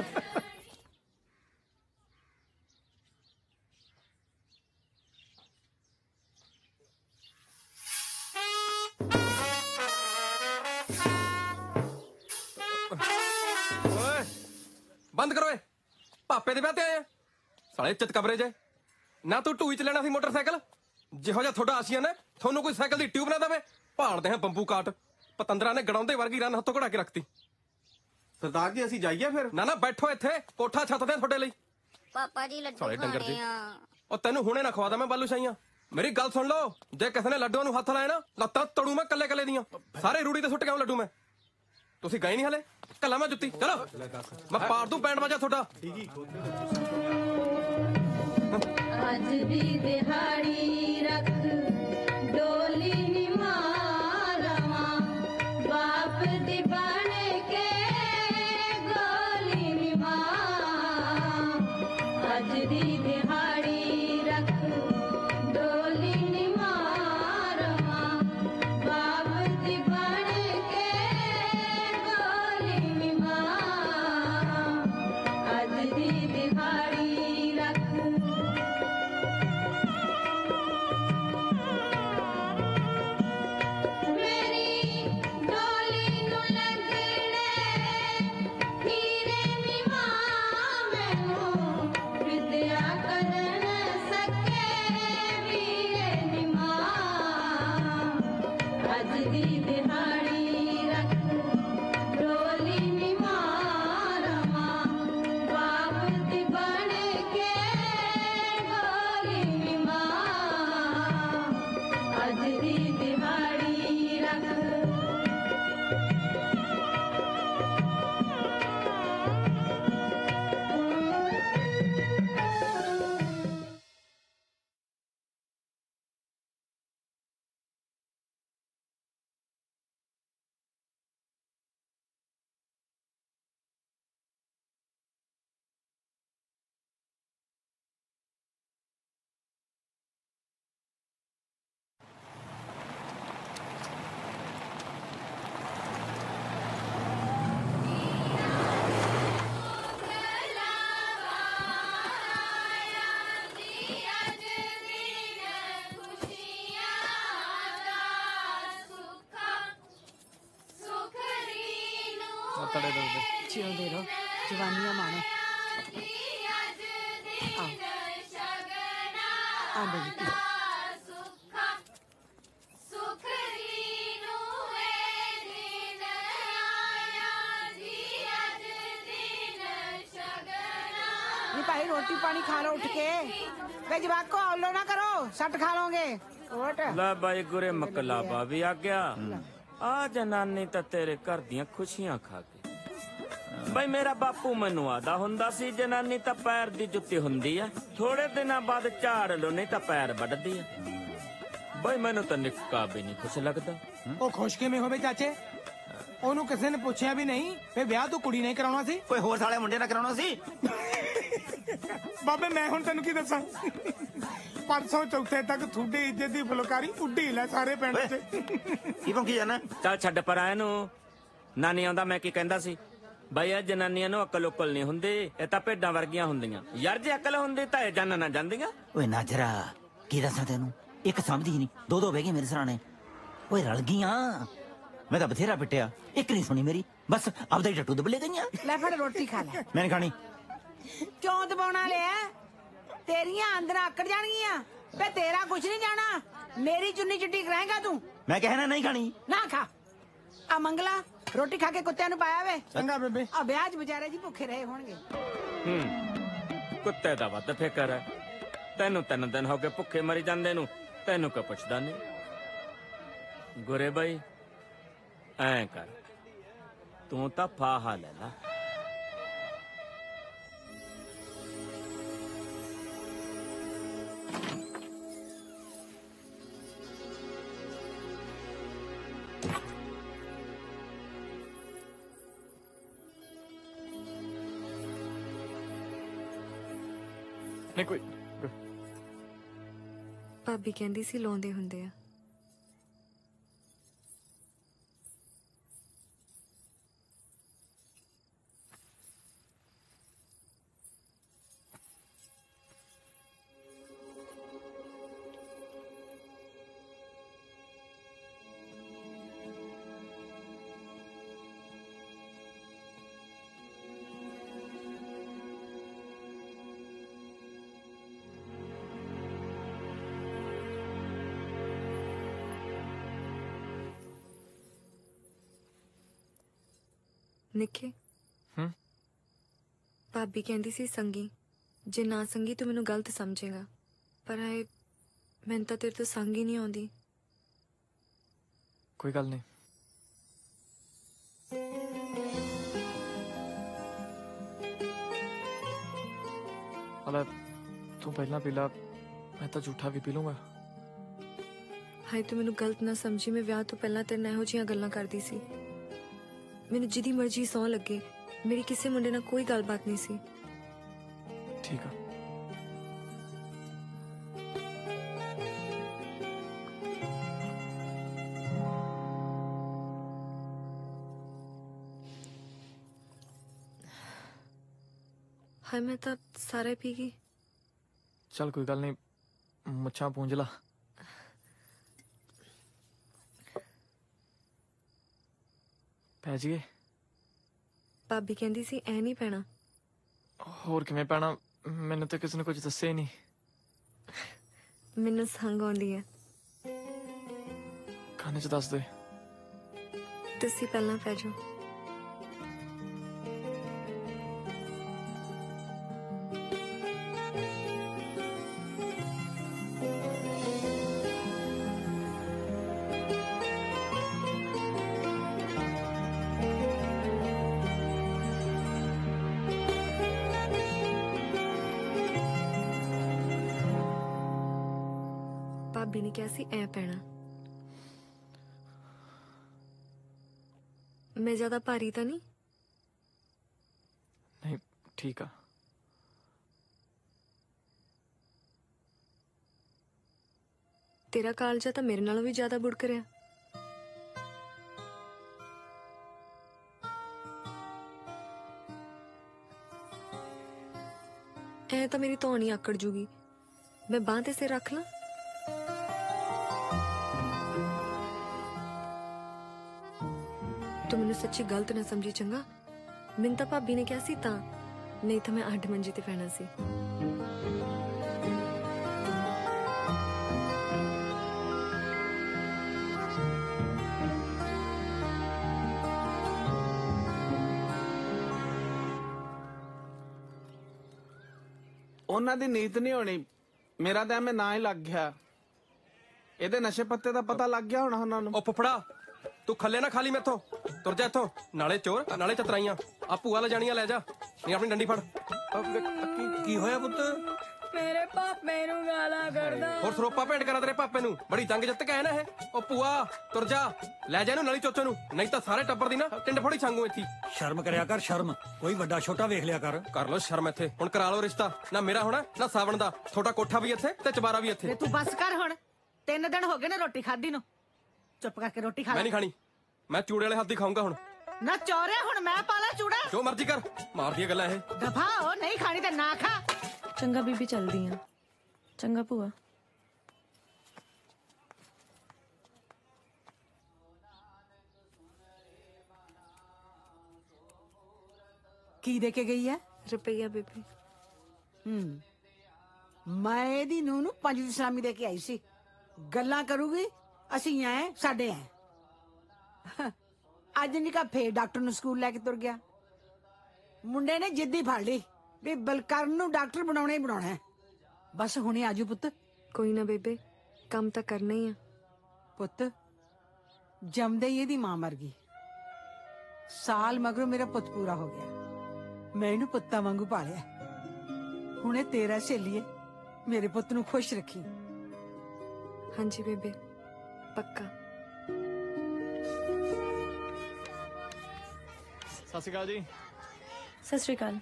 ਬੰਦ ਕਰੋ ਏ ਪਾਪੇ ਦੇ ਵਿਆਹ ਤੇ ਆਏ ਸਾਲੇ ਚਿੱਤ ਕਬਰੇ ਜੇ ਨਾ ਤੂੰ ਢੂਈ ਚ ਲੈਣਾ ਸੀ ਮੋਟਰਸਾਈਕਲ ਜਿਹੋ ਜਿਹਾ ਤੁਹਾਡਾ ਆਸ਼ੀਆ ਨੇ ਤੁਹਾਨੂੰ ਕੋਈ ਸਾਈਕਲ ਦੀ ਟਿਊਬ ਨਾ ਦੇਵੇ ਭਾਲਦੇ ਹਾਂ ਬੰਬੂ ਕਾਟ ਪਤੰਦਰਾਂ ਨੇ ਗੜਾਉਂਦੇ ਵਰਗੀ ਰਨ ਹੱਥੋਂ ਘੜਾ ਕੇ ਰੱਖਤੀ ਸਰਦਾਰ ਜੀ ਅਸੀਂ ਜਾਈਏ ਫਿਰ ਨਾ ਬੈਠੋ ਇੱਥੇ ਕੋਠਾ ਛੱਤਦੇ ਆ ਤੁਹਾਡੇ ਲਈ ਪਾਪਾ ਜੀ ਲੱਡੂ ਸਾਲੇ ਡੰਗਰ ਜੀ ਖਾਣੇ ਆ ਉਹ ਤੈਨੂੰ ਹੁਣੇ ਨਾ ਖਵਾਦਾ ਮੈਂ ਬਾਲੂ ਸ਼ਾਹੀਆਂ ਮੇਰੀ ਗੱਲ ਸੁਣ ਲਓ ਜੇ ਕਿਸੇ ਨੇ ਲੱਡੂਆਂ ਨੂੰ ਹੱਥ ਲਾਇਆ ਨਾ ਲੱਤਾਂ ਤੜੂ ਮੈਂ ਕੱਲੇ ਕੱਲੇ ਦੀਆਂ ਸਾਰੇ ਰੂੜੀ ਤੇ ਸੁੱਟ ਕੇ ਆਉਂ ਲੱਡੂ ਮੈਂ ਤੁਸੀਂ ਗਏ ਨਹੀਂ ਹਲੇ ਕੱਲਾ ਮੈਂ ਜੁੱਤੀ ਚਲੋ ਮੈਂ ਪਾੜ ਦੂੰ ਬੈਂਡ ਵਾਜਾ ਤੁਹਾਡਾ ਅੱਜ ਦੀ ਦਿਹਾੜੀ ਰੱਖ ਡੋਲੀ ਨੀ ਮਾਰਵਾਂ ਬਾਪ ਦੀ ਬਣ ਕੇ ਗੋਲੀ ਨੀ ਮਾਰ ਅੱਜ ਦੀ ਦਿਹਾੜੀ ਰੱਖ ਡੋਲੀ ਨੀ ਮਾਰਵਾਂ ਬਾਪ ਦੀ ਬਣ ਕੇ ਗੋਲੀ ਨੀ ਮਾਰ ਅੱਜ ਦੀ ਦਿਹਾੜੀ ਰੱਖ ਮੇਰੀ ਡੋਲੀ ਨੂੰ ਲੱਗਣੇ ਹੀਰੇ ਨੀ ਮਾਂ ਮੈਨੂੰ ਵਿਦਿਆ ਕਰਨ ਸਕੇ ਵੀਰੇ ਨੀ ਮਾਂ ਅੱਜ ਦੀ ਦਿਹਾੜੀ ਰੱਖ ਡੋਲੀ ਨੀ ਮਾਂ ਮੜਾ ਇਧਰ ਜਿਉਂਦੇ ਰਹੋ, ਜਵਾਨੀਆਂ ਮਾਣੋ। ਆ ਬੇਟੀ ਨੀ ਭਾਈ ਰੋਟੀ ਪਾਣੀ ਖਾ ਲਓ ਉੱਠ ਕੇ। ਵੇ ਜਵਾਕੋ ਔਲੋ ਨਾ ਕਰੋ, ਸੱਟ ਖਾ ਲੋਗੇ। ਉੱਠ ਲੈ ਬਾਈ ਗੁਰੇ ਮਕਲਾਬਾ ਵੀ ਆ ਗਿਆ। ਆ ਜਨਾਨੀ ਤਾਂ ਤੇਰੇ ਘਰ ਦੀਆਂ ਖੁਸ਼ੀਆਂ ਖਾ ਕੇ। ਬਈ ਮੇਰਾ ਬਾਪੂ ਮੈਨੂੰ ਆਦਾ ਹੁੰਦਾ ਸੀ ਜਨਾਨੀ ਤਾਂ ਪੈਰ ਦੀ ਜੁੱਤੀ ਹੁੰਦੀ ਆ, ਥੋੜੇ ਦਿਨਾਂ ਬਾਅਦ ਝਾੜ ਲੋ ਨਹੀਂ ਤਾਂ ਪੈਰ ਵੱਢਦੀ ਆ। ਬਈ ਮੈਨੂੰ ਤਾਂ ਨਿੱਕਾ ਵੀ ਨਹੀਂ ਖੁਸ਼ ਲੱਗਦਾ। ਉਹ ਖੁਸ਼ ਕਿਵੇਂ ਹੋਵੇ ਚਾਚੇ? ਉਹਨੂੰ ਕਿਸੇ ਨੇ ਪੁੱਛਿਆ ਵੀ ਨਹੀਂ ਫੇ ਵਿਆਹ ਤੂੰ ਕੁੜੀ ਨਹੀਂ ਕਰਾਉਣਾ ਸੀ, ਕੋਈ ਹੋਰ ਸਾਲੇ ਮੁੰਡੇ ਨਾਲ ਕਰਾਉਣਾ ਸੀ। ਬਾਬੇ ਮੈਂ ਹੁਣ ਤੈਨੂੰ ਕੀ ਦੱਸਾਂ, ਪਰਸੋਂ ਚੌਥੇ ਤੱਕ ਤੁਹਾਡੀ ਇੱਜ਼ਤ ਦੀ ਫੁਲਕਾਰੀ ਉੱਡੀ ਲੈ ਸਾਰੇ ਪਿੰਡ 'ਚ। ਕੀ ਭੌਂਕੀ ਜਾਣਾ? ਚੱਲ ਛੱਡ ਪਰ ਇਹਨੂੰ। ਨਾਨੀ ਆਉਂਦਾ ਮੈਂ ਕੀ ਕਹਿੰਦਾ ਸੀ, ਬਈ ਇਹ ਜਨਾਨੀਆਂ ਨੂੰ ਅਕਲ ਉਕਲ ਨਹੀਂ ਹੁੰਦੀ, ਇਹ ਤਾਂ ਭੇਡਾਂ ਵਰਗੀਆਂ ਹੁੰਦੀਆਂ। ਯਾਰ ਜੇ ਅਕਲ ਹੁੰਦੀ ਤਾਂ ਇਹ ਜੰਨ ਨਾ ਜਾਂਦੀਆਂ। ਓਏ ਨਾਜਰਾ ਕੀ ਦੱਸਾਂ ਤੈਨੂੰ, ਇੱਕ ਸਮਝਦੀ ਨਹੀਂ, ਦੋ ਬਹਿ ਗਏ ਮੇਰੇ ਸਰਾਣੇ। ਓਏ ਰਲ ਗਈਆਂ, ਮੈਂ ਤਾਂ ਬਥੇਰਾ ਪਿੱਟਿਆ, ਇੱਕ ਨਹੀਂ ਸੁਣੀ ਮੇਰੀ, ਬਸ ਆਪਦਾ ਹੀ ਟੱਟੂ ਦਬਲੇ ਗਈਆਂ। ਲੈ ਫੜ ਰੋਟੀ ਖਾ ਲੈ। ਮੈਂ ਨੀ ਖਾਣੀ। ਕਿਉਂ ਦਬਾਉਣਾ ਲਿਆ? ਤੇਰੀਆਂ ਅੰਦਰਾਂ ਆਕੜ ਜਾਣਗੀਆਂ। ਵੇ ਤੇਰਾ ਕੁਛ ਨਹੀਂ ਜਾਣਾ, ਮੇਰੀ ਚੁੰਨੀ ਚਿੱਟੀ ਕਰਾਏਗਾ ਤੂੰ। ਮੈਂ ਕਹਿਣਾ ਨਹੀਂ ਖਾਣੀ। ਨਾ ਖਾ। ਆ ਮੰਗਲਾ ਰੋਟੀ ਖਾ ਕੇ ਕੁੱਤਿਆਂ ਨੂੰ ਪਾਇਆ ਵੇ। ਚੰਗਾ ਬੇਬੇ। ਆ ਵਿਆਹ 'ਚ ਵਿਚਾਰੇ ਜੀ ਭੁੱਖੇ ਰਹੇ ਹੋਣਗੇ। ਕੁੱਤੇ ਦਾ ਵੱਧ ਫਿਕਰ ਹੈ ਤੈਨੂੰ। 3 ਦਿਨ ਹੋ ਗਏ ਭੁੱਖੇ ਮਰੀ ਜਾਂਦੇ ਨੂੰ, ਤੈਨੂੰ ਕੋਈ ਪੁੱਛਦਾ ਨਹੀਂ। ਗੁਰੇ ਬਾਈ ਐ ਕਰ, ਤੂੰ ਤਾਂ ਫਾਹਾ ਲੈ ਲਾ। ਨਹੀਂ ਕੋਈ ਭਾਬੀ ਕਹਿੰਦੀ ਸੀ ਲਾਉਂਦੇ ਹੁੰਦੇ ਆ। ਨਿੱਕੇ ਭਾਬੀ ਕਹਿੰਦੀ ਸੀ ਸੰਗੀ, ਜੇ ਨਾ ਸੰਗੀ ਤੂੰ ਮੈਨੂੰ ਗਲਤ ਸਮਝੇਗਾ, ਪਰ ਇਹ ਮੈਨੂੰ ਤਾਂ ਤੇਰੇ ਤੋਂ ਸੰਗ ਹੀ ਨਹੀਂ ਆਉਂਦੀ। ਕੋਈ ਗੱਲ ਨਹੀਂ। ਅਲਾ ਤੂੰ ਪਹਿਲਾਂ ਪੀ ਲਾ, ਮੈਂ ਤਾਂ ਝੂਠਾ ਵੀ ਪੀ ਲੂੰਗਾ। ਹਾਏ ਤੂੰ ਮੈਨੂੰ ਗਲਤ ਨਾ ਸਮਝੀ, ਮੈਂ ਵਿਆਹ ਤੋਂ ਪਹਿਲਾਂ ਤੇਰੇ ਨਾਲ ਇਹੋ ਜਿਹੀਆਂ ਗੱਲਾਂ ਕਰਦੀ ਸੀ। ਮੈਨੂੰ ਜਿਹਦੀ ਮਰਜ਼ੀ ਸੌਂ ਲੱਗੇ, ਮੇਰੀ ਕਿਸੇ ਮੁੰਡੇ ਨਾਲ ਕੋਈ ਗੱਲਬਾਤ ਨਹੀਂ ਸੀ। ਠੀਕ ਆ। ਹਾਏ ਮੈਂ ਤਾਂ ਸਾਰਾ ਪੀ ਗਈ। ਚੱਲ ਕੋਈ ਗੱਲ ਨਹੀਂ, ਮੁੱਛਾਂ ਪੂੰਝ ਲਾ। ਪੈ ਜੀਏ। ਭਾਬੀ ਕਹਿੰਦੀ ਸੀ ਐ ਨਹੀਂ ਪੈਣਾ। ਹੋਰ ਕਿਵੇਂ ਪੈਣਾ, ਮੈਨੂੰ ਤਾਂ ਕਿਸੇ ਨੇ ਕੁਝ ਦੱਸਿਆ ਹੀ ਨਹੀਂ। ਮੈਨੂੰ ਸੰਗ ਆਉਂਦੀ ਹੈ। ਖਾਣੇ 'ਚ ਦੱਸ ਦੇ। ਤੁਸੀਂ ਪਹਿਲਾਂ ਪੈ ਜਾਓ। ਭਾਬੀ ਨੇ ਕਿਹਾ ਸੀ ਐ ਪੈਣਾ। ਮੈਂ ਜ਼ਿਆਦਾ ਭਾਰੀ ਤਾਂ ਨਹੀਂ? ਨਹੀਂ ਠੀਕ ਆ। ਤੇਰਾ ਕਾਲਜਾ ਤਾਂ ਮੇਰੇ ਨਾਲੋਂ ਵੀ ਜ਼ਿਆਦਾ ਬੁੜਕ ਰਿਹਾ। ਐ ਤਾਂ ਮੇਰੀ ਧੌਣੀ ਆਕੜ ਜੂਗੀ। ਮੈਂ ਬਾਂਹ ਤੇ ਸਿਰ ਰੱਖ ਲਾਂ? ਤੂੰ ਮੈਨੂੰ ਸੱਚੀ ਗਲਤ ਨਾ ਸਮਝੀ ਚੰਗਾ। ਮੈਨੂੰ ਤਾਂ ਭਾਬੀ ਨੇ ਕਿਹਾ ਸੀ ਤਾਂ, ਨਹੀਂ ਤਾਂ ਮੈਂ ਅੱਡ ਮੰਜੀ ਤੇ ਪੈਣਾ ਸੀ। ਉਹਨਾਂ ਦੀ ਨੀਤ ਨਹੀਂ ਹੋਣੀ, ਮੇਰਾ ਤਾਂ ਐਵੇਂ ਨਾ ਹੀ ਲੱਗ ਗਿਆ। ਇਹਦੇ ਨਸ਼ੇ ਪੱਤੇ ਦਾ ਪਤਾ ਲੱਗ ਗਿਆ ਹੋਣਾ ਉਹਨਾਂ ਨੂੰ। ਉਹ ਫੁੱਫੜਾ ਤੂੰ ਖੱਲੇ ਨਾ ਖਾਲੀ ਮੈਥੋਂ, ਤੁਰ ਜਾ ਇੱਥੋਂ। ਨਾਲੇ ਚੋਰ ਨਾਲੇ ਚਤਰਾਈਆਂ, ਆ ਭੂਆ ਲੈ ਜਾਣੀਆਂ ਲੈ ਜਾ, ਨਹੀਂ ਆਪਣੀ ਡੰਡੀ ਫੜ। ਕੀ ਹੋਇਆ ਪੁੱਤ? ਮੇਰੇ ਪਾਪੇ ਨੂੰ ਗਾਲਾਂ ਕੱਢਦਾ। ਹੋਰ ਸਰੋਪਾ ਭੇਟ ਕਰਾ ਤੇਰੇ ਪਾਪੇ ਨੂੰ, ਬੜੀ ਤੰਗ ਜਿੱਤ ਕੇ ਆਇਆ ਨਾ ਇਹ। ਉਹ ਭੂਆ ਤੁਰ ਜਾ, ਲੈ ਜਾ ਇਹਨੂੰ ਨਾਲੀ ਚੋਚੋ ਨੂੰ, ਨਹੀਂ ਤਾਂ ਸਾਰੇ ਟੱਬਰ ਦੀ ਨਾ ਟਿੰਡ ਫੋੜੀ ਛਾਂਗੂ ਇੱਥੇ। ਸ਼ਰਮ ਕਰਿਆ ਕਰ, ਸ਼ਰਮ। ਕੋਈ ਵੱਡਾ ਛੋਟਾ ਵੇਖ ਲਿਆ ਕਰ। ਕਰ ਲੋ ਸ਼ਰਮ ਇੱਥੇ, ਹੁਣ ਕਰਾ ਲਓ ਰਿਸ਼ਤਾ। ਨਾ ਮੇਰਾ ਹੋਣਾ ਨਾ ਸਾਵਣ ਦਾ, ਤੁਹਾਡਾ ਕੋਠਾ ਵੀ ਇੱਥੇ ਤੇ ਚਬਾਰਾ ਵੀ ਇੱਥੇ। ਤੂੰ ਬਸ ਕਰ ਹੁਣ, 3 ਦਿਨ ਹੋ ਗਏ ਨੇ ਰੋਟੀ ਖਾਦੀ ਨੂੰ। ਚੁੱਪ ਕਰਕੇ ਰੋਟੀ ਖਾ ਲੈ। ਮੈਂ ਨਹੀਂ ਖਾਣੀ, ਮੈਂ ਚੂੜੇ ਵਾਲੇ ਹੱਥ ਦੀ ਖਾਊਂਗਾ ਹੁਣ। ਨਾ ਚੋਰਿਆ ਹੁਣ ਮੈਂ ਪਾਲਾ ਚੂੜਾ। ਜੋ ਮਰਜ਼ੀ ਕਰ, ਮਾਰਦੀਆਂ ਗੱਲਾਂ ਇਹ। ਦਫਾ ਹੋ, ਨਹੀਂ ਖਾਣੀ ਤੇ ਨਾ ਖਾ। ਚੰਗਾ ਬੀਬੀ, ਚੱਲਦੀ ਆ। ਚੰਗਾ ਭੂਆ। ਕੀ ਦੇ ਕੇ ਗਈ ਹੈ? ਰੁਪਈਆ ਬੀਬੀ। ਮੈਂ ਇਹਦੀ ਨੂੰਹ ਨੂੰ 5 ਦੀ ਸਲਾਮੀ ਦੇ ਕੇ ਆਈ ਸੀ। ਗੱਲਾਂ ਕਰੂਗੀ ਅਸੀਂ ਆਏ ਸਾਡੇ ਆਏ। ਅੱਜ ਨਿਕਾ ਫੇਰ ਡਾਕਟਰ ਨੂੰ ਸਕੂਲ ਲੈ ਕੇ ਤੁਰ ਗਿਆ। ਮੁੰਡੇ ਨੇ ਜਿੱਦੀ ਫੜ ਲਈ ਵੀ ਬਲਕਰਨ ਨੂੰ ਡਾਕਟਰ ਬਣਾਉਣਾ ਹੀ ਬਣਾਉਣਾ ਹੈ। ਬਸ ਹੁਣੇ ਆਜੂ ਪੁੱਤ। ਕੋਈ ਨਾ ਬੇਬੇ, ਕੰਮ ਤਾਂ ਕਰਨਾ ਹੀ ਆ। ਪੁੱਤ ਜੰਮਦੇ ਹੀ ਇਹਦੀ ਮਾਂ ਮਰ ਗਈ। ਸਾਲ ਮਗਰੋਂ ਮੇਰਾ ਪੁੱਤ ਪੂਰਾ ਹੋ ਗਿਆ। ਮੈਂ ਇਹਨੂੰ ਪੁੱਤਾਂ ਵਾਂਗੂ ਪਾਲਿਆ। ਹੁਣੇ ਤੇਰਾ ਸਹੇਲੀਏ, ਮੇਰੇ ਪੁੱਤ ਨੂੰ ਖੁਸ਼ ਰੱਖੀ। ਹਾਂਜੀ ਬੇਬੇ, ਪੱਕਾ। ਸਤਿ ਸ਼੍ਰੀ ਅਕਾਲ ਜੀ। ਸਤਿ ਸ਼੍ਰੀ ਅਕਾਲ।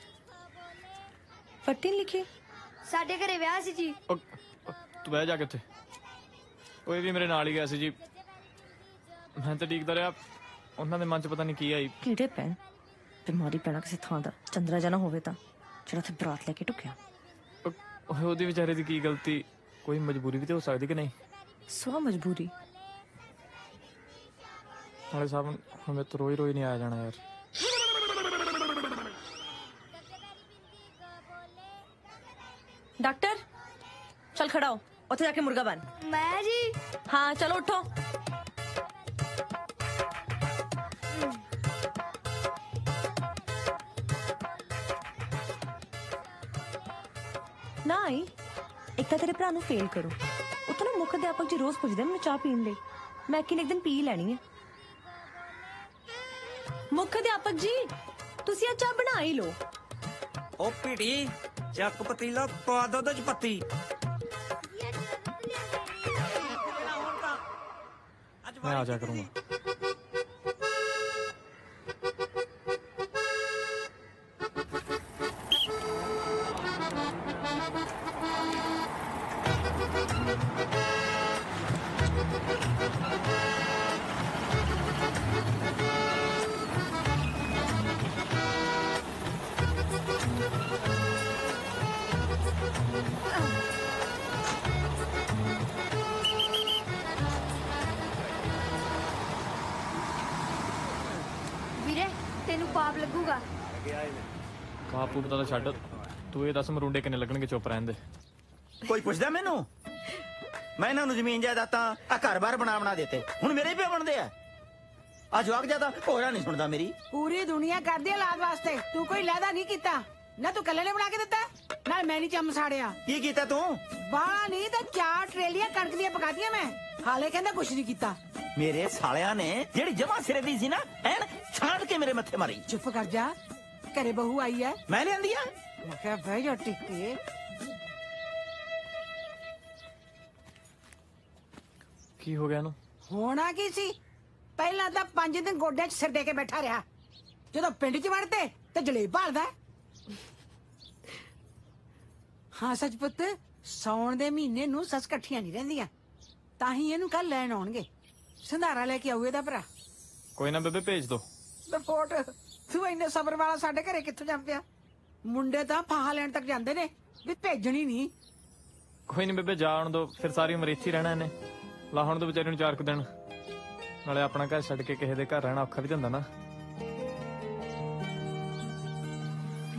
ਫੱਟੀ ਲਿਖੀ ਸਾਡੇ ਘਰੇ ਵਿਆਹ ਸੀ ਜੀ। ਤੂੰ ਬਹਿ ਜਾ ਕਿੱਥੇ। ਉਹ ਇਹ ਵੀ ਮੇਰੇ ਨਾਲ ਹੀ ਗਿਆ ਸੀ ਜੀ। ਮੈਂ ਤਾਂ ਠੀਕ ਰਿਹਾ, ਉਹਨਾਂ ਦੇ ਮਨ 'ਚ ਪਤਾ ਨਹੀਂ ਕੀ ਆਈ। ਕਿਹੜੇ ਪੈਣ ਬਿਮਾਰੀ ਪੈਣਾ ਕਿਸੇ ਥਾਂ ਦਾ, ਚੰਦਰਾ ਜਾਣਾ ਹੋਵੇ ਤਾਂ ਜਿਹੜਾ ਉੱਥੇ ਬਰਾਤ ਲੈ ਕੇ ਟੁਕਿਆ। ਉਹਦੀ ਵਿਚਾਰੇ ਦੀ ਕੀ ਗਲਤੀ? ਕੋਈ ਮਜਬੂਰੀ ਵੀ ਤੇ ਹੋ ਸਕਦੀ ਕਿ ਨਹੀਂ? ਸਵਾ ਮਜਬੂਰੀ। ਨਾਲੇ ਸਾਹਿਬ ਹੁਣ ਮੇਰੇ ਤੋਂ ਰੋਈ ਰੋਈ ਨਹੀਂ ਆਇਆ ਜਾਣਾ ਯਾਰ। डॉक्टर चल खड़ा हो, ਉੱਥੇ ਜਾ ਕੇ ਮੁਰਗਾ ਬਣ। मैं जी हाँ चलो उठो। ਨਾ ਆਈ ਇੱਕ ਤਾਂ ਤੇਰੇ ਭਰਾ ਨੂੰ ਫੇਲ ਕਰੋ, ਉੱਥੋਂ ਨਾ ਮੁੱਖ ਅਧਿਆਪਕ ਜੀ ਰੋਜ਼ ਪੁੱਛਦੇ ਮੈਨੂੰ ਚਾਹ ਪੀਣ ਲਈ। ਮੈਂ ਕਿ ਇੱਕ ਦਿਨ ਪੀ ਲੈਣੀ ਹੈ। ਮੁੱਖ ਅਧਿਆਪਕ ਜੀ ਤੁਸੀਂ ਆ ਚਾਹ ਬਣਾ ਹੀ ਲਓ। ਉਹ ਭੀੜੀ ਚੱਕ ਪਤੀਲਾ, ਪਾ ਦੋ ਉਹਦੇ ਚ ਪੱਤੀ। ਮੈਂ ਆ ਜਾ ਕਰੂੰਗਾ। ਵੀਰੇ ਤੈਨੂੰ ਪਾਪ ਲੱਗੂਗਾ। ਕਾਪੂ ਪਤਾ ਤਾਂ ਛੱਡ, ਤੂੰ ਇਹ ਦੱਸ ਮਰੂੰਡੇ ਕਿੰਨੇ ਲੱਗਣਗੇ? ਚੁੱਪ ਰਹਿਣ ਦੇ। ਕੋਈ ਪੁੱਛਦਾ ਮੈਨੂੰ? ਮੈਂ ਇਹਨਾਂ ਨੂੰ ਜ਼ਮੀਨ ਜਾਇਦਾਦਾਂ ਆ ਘਰ-ਬਾਰ ਬਣਾ ਦਿੱਤੇ, ਹੁਣ ਮੇਰੇ ਹੀ ਪਿਓ ਬਣਦੇ ਆ। ਆ ਜਵਾਕ ਜਿਆਦਾ ਹੋਇਆ ਨਹੀਂ ਸੁਣਦਾ ਮੇਰੀ। ਪੂਰੀ ਦੁਨੀਆ ਕਰਦੀ ਹੈ ਔਲਾਦ ਵਾਸਤੇ, ਤੂੰ ਕੋਈ ਲਾਦਾ ਨਹੀਂ ਕੀਤਾ ਨਾ। ਤੂੰ ਕੱਲੇ ਨੇ ਬਣਾ ਕੇ ਦਿੱਤਾ, ਨਾਲ ਮੈਂ ਨਹੀਂ ਚੰਮ ਸਾੜਿਆ। ਕੀ ਕੀਤਾ ਤੂੰ? ਬਾਹਲਾ ਨਹੀਂ ਤਾਂ 4 ਟਰੇਲੀਆਂ ਕਣਕ ਦੀਆਂ ਪਕਾਤੀਆਂ ਮੈਂ। ਹਾਲੇ ਕਹਿੰਦਾ ਕੁਛ ਨਹੀਂ ਕੀਤਾ। ਮੇਰੇ ਸਾਲਿਆਂ ਨੇ ਜਿਹੜੀ ਜਮਾ ਸਿਰੇ ਦੀ ਸੀ ਨਾ, ਐਨ ਛਾਂਟ ਕੇ ਮੇਰੇ ਮੱਥੇ ਮਾਰੀ। ਚੁੱਪ ਕਰ ਜਾ, ਘਰੇ ਬਹੂ ਆਈ ਹੈ। ਮੈਂ ਲਿਆਂਦੀ ਆ। ਮੈਂ ਕਿਹਾ ਬਹਿ ਜਾ ਟਿੱਕੇ। ਕੀ ਹੋ ਗਿਆ ਇਹਨੂੰ? ਹੋਣਾ ਕੀ ਸੀ? ਪਹਿਲਾਂ ਤਾਂ 5 ਦਿਨ ਗੋਡਿਆਂ 'ਚ ਸਿਰ ਦੇ ਕੇ ਬੈਠਾ ਰਿਹਾ, ਜਦੋਂ ਪਿੰਡ 'ਚ ਵੜਦੇ ਤੇ ਜਲੇਬ ਭਾਲਦਾ। ਹਾਂ ਸੱਚ ਪੁੱਤ, ਸੌਣ ਦੇ ਮਹੀਨੇ ਨੂੰ ਸੱਸ ਇਕੱਠੀਆਂ ਨਹੀਂ ਰਹਿੰਦੀਆਂ, ਤਾਂ ਹੀ ਇਹਨੂੰ ਕੱਲ ਲੈਣ ਆਉਣਗੇ। ਸੰਧਾਰਾ ਲੈ ਕੇ ਆਊ ਇਹਦਾ ਭਰਾ। ਕੋਈ ਨਾ ਬੇਬੇ, ਭੇਜ ਦੋ। ਰਿਪੋਰਟ ਤੂੰ ਇੰਨੇ ਸਬਰ ਵਾਲਾ ਸਾਡੇ ਘਰੇ ਕਿੱਥੋਂ ਜੰਮ ਪਿਆ? ਮੁੰਡੇ ਤਾਂ ਫਾਹਾ ਲੈਣ ਤੱਕ ਜਾਂਦੇ ਨੇ ਵੀ ਭੇਜਣੀ ਨਹੀਂ। ਕੋਈ ਨਹੀਂ ਬੇਬੇ, ਜਾ ਆਉਣ ਦੋ, ਫਿਰ ਸਾਰੀ ਉਮਰ ਇੱਥੇ ਹੀ ਰਹਿਣਾ ਇਹਨੇ। ਲਾ ਹੁਣ ਤੋਂ ਵਿਚਾਰੀ ਨੂੰ 4 ਕੁ ਦਿਨ। ਨਾਲੇ ਆਪਣਾ ਘਰ ਛੱਡ ਕੇ ਕਿਸੇ ਦੇ ਘਰ ਰਹਿਣਾ ਔਖਾ ਵੀ ਤਾਂ ਹੁੰਦਾ ਨਾ।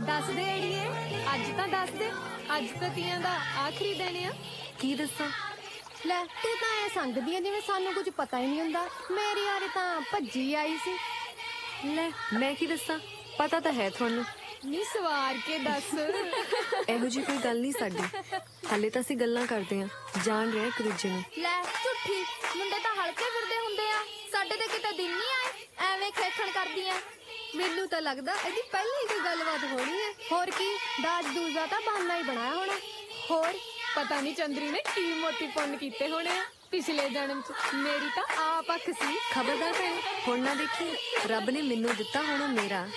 ਦੱਸ ਦੇ ਅੜੀਏ, ਅੱਜ ਤਾਂ ਦੱਸ ਦੇ। ਅੱਜ ਤਾਂ ਤੀਆਂ ਦਾ ਆਖਰੀ ਦਿਨ ਆ। ਕੀ ਦੱਸਾਂ? ਲੈ ਤੂੰ ਤਾਂ ਐ ਸੰਗਦੀ ਆ ਜਿਵੇਂ ਸਾਨੂੰ ਕੁਝ ਪਤਾ ਹੀ ਨਹੀਂ ਹੁੰਦਾ। ਮੇਰੀ ਯਾਰ ਤਾਂ ਭੱਜੀ ਆਈ ਸੀ। ਲੈ ਮੈਂ ਕੀ ਦੱਸਾਂ, ਪਤਾ ਤਾਂ ਹੈ ਤੁਹਾਨੂੰ। ਨੀ ਸਵਾਰ ਕੇ ਦੱਸ। ਇਹੋ ਜੀ ਕੋਈ ਗੱਲ ਨਹੀਂ ਸਾਡੀ, ਹਾਲੇ ਤਾਂ ਅਸੀਂ ਗੱਲਾਂ ਕਰਦੇ ਆਂ, ਜਾਣ ਰਹੇ ਇੱਕ ਦੂਜੇ ਨੂੰ। ਲੈ ਝੁੱਠੀ, ਮੁੰਡੇ ਤਾਂ ਹਲਕੇ ਫਿਰਦੇ ਹੁੰਦੇ ਆ, ਸਾਡੇ ਤੇ ਕਿਤੇ ਦਿਨ ਨਹੀਂ ਆਏ ਐਵੇਂ ਖੇਖਣ ਕਰਦੀ ਆ। ਮੈਨੂੰ ਤਾਂ ਲੱਗਦਾ ਇਹਦੀ ਪਹਿਲਾਂ ਹੀ ਕੋਈ ਗੱਲਬਾਤ ਹੋਣੀ ਹੈ। ਹੋਰ ਕੀ, ਦਾਜ ਦੂਜ ਦਾ ਤਾਂ ਬਹਾਨਾ ਹੀ ਬਣਾਇਆ ਹੋਣਾ। ਹੋਰ ਪਤਾ ਨਹੀਂ ਚੰਦਰੀ ਨੇ ਕੀ ਮੋਤੀ ਪੁੰਨ ਕੀਤੇ ਹੋਣੇ ਆ ਪਿਛਲੇ ਜਨਮ ਚ। ਮੇਰੀ ਤਾਂ ਆਪ ਅੱਖ ਸੀ। ਖਬਰਦਾਰ ਭੈਣ, ਹੁਣ ਨਾ ਦੇਖੀ, ਰੱਬ ਨੇ ਮੈਨੂੰ ਦਿੱਤਾ ਹੋਣਾ ਮੇਰਾ।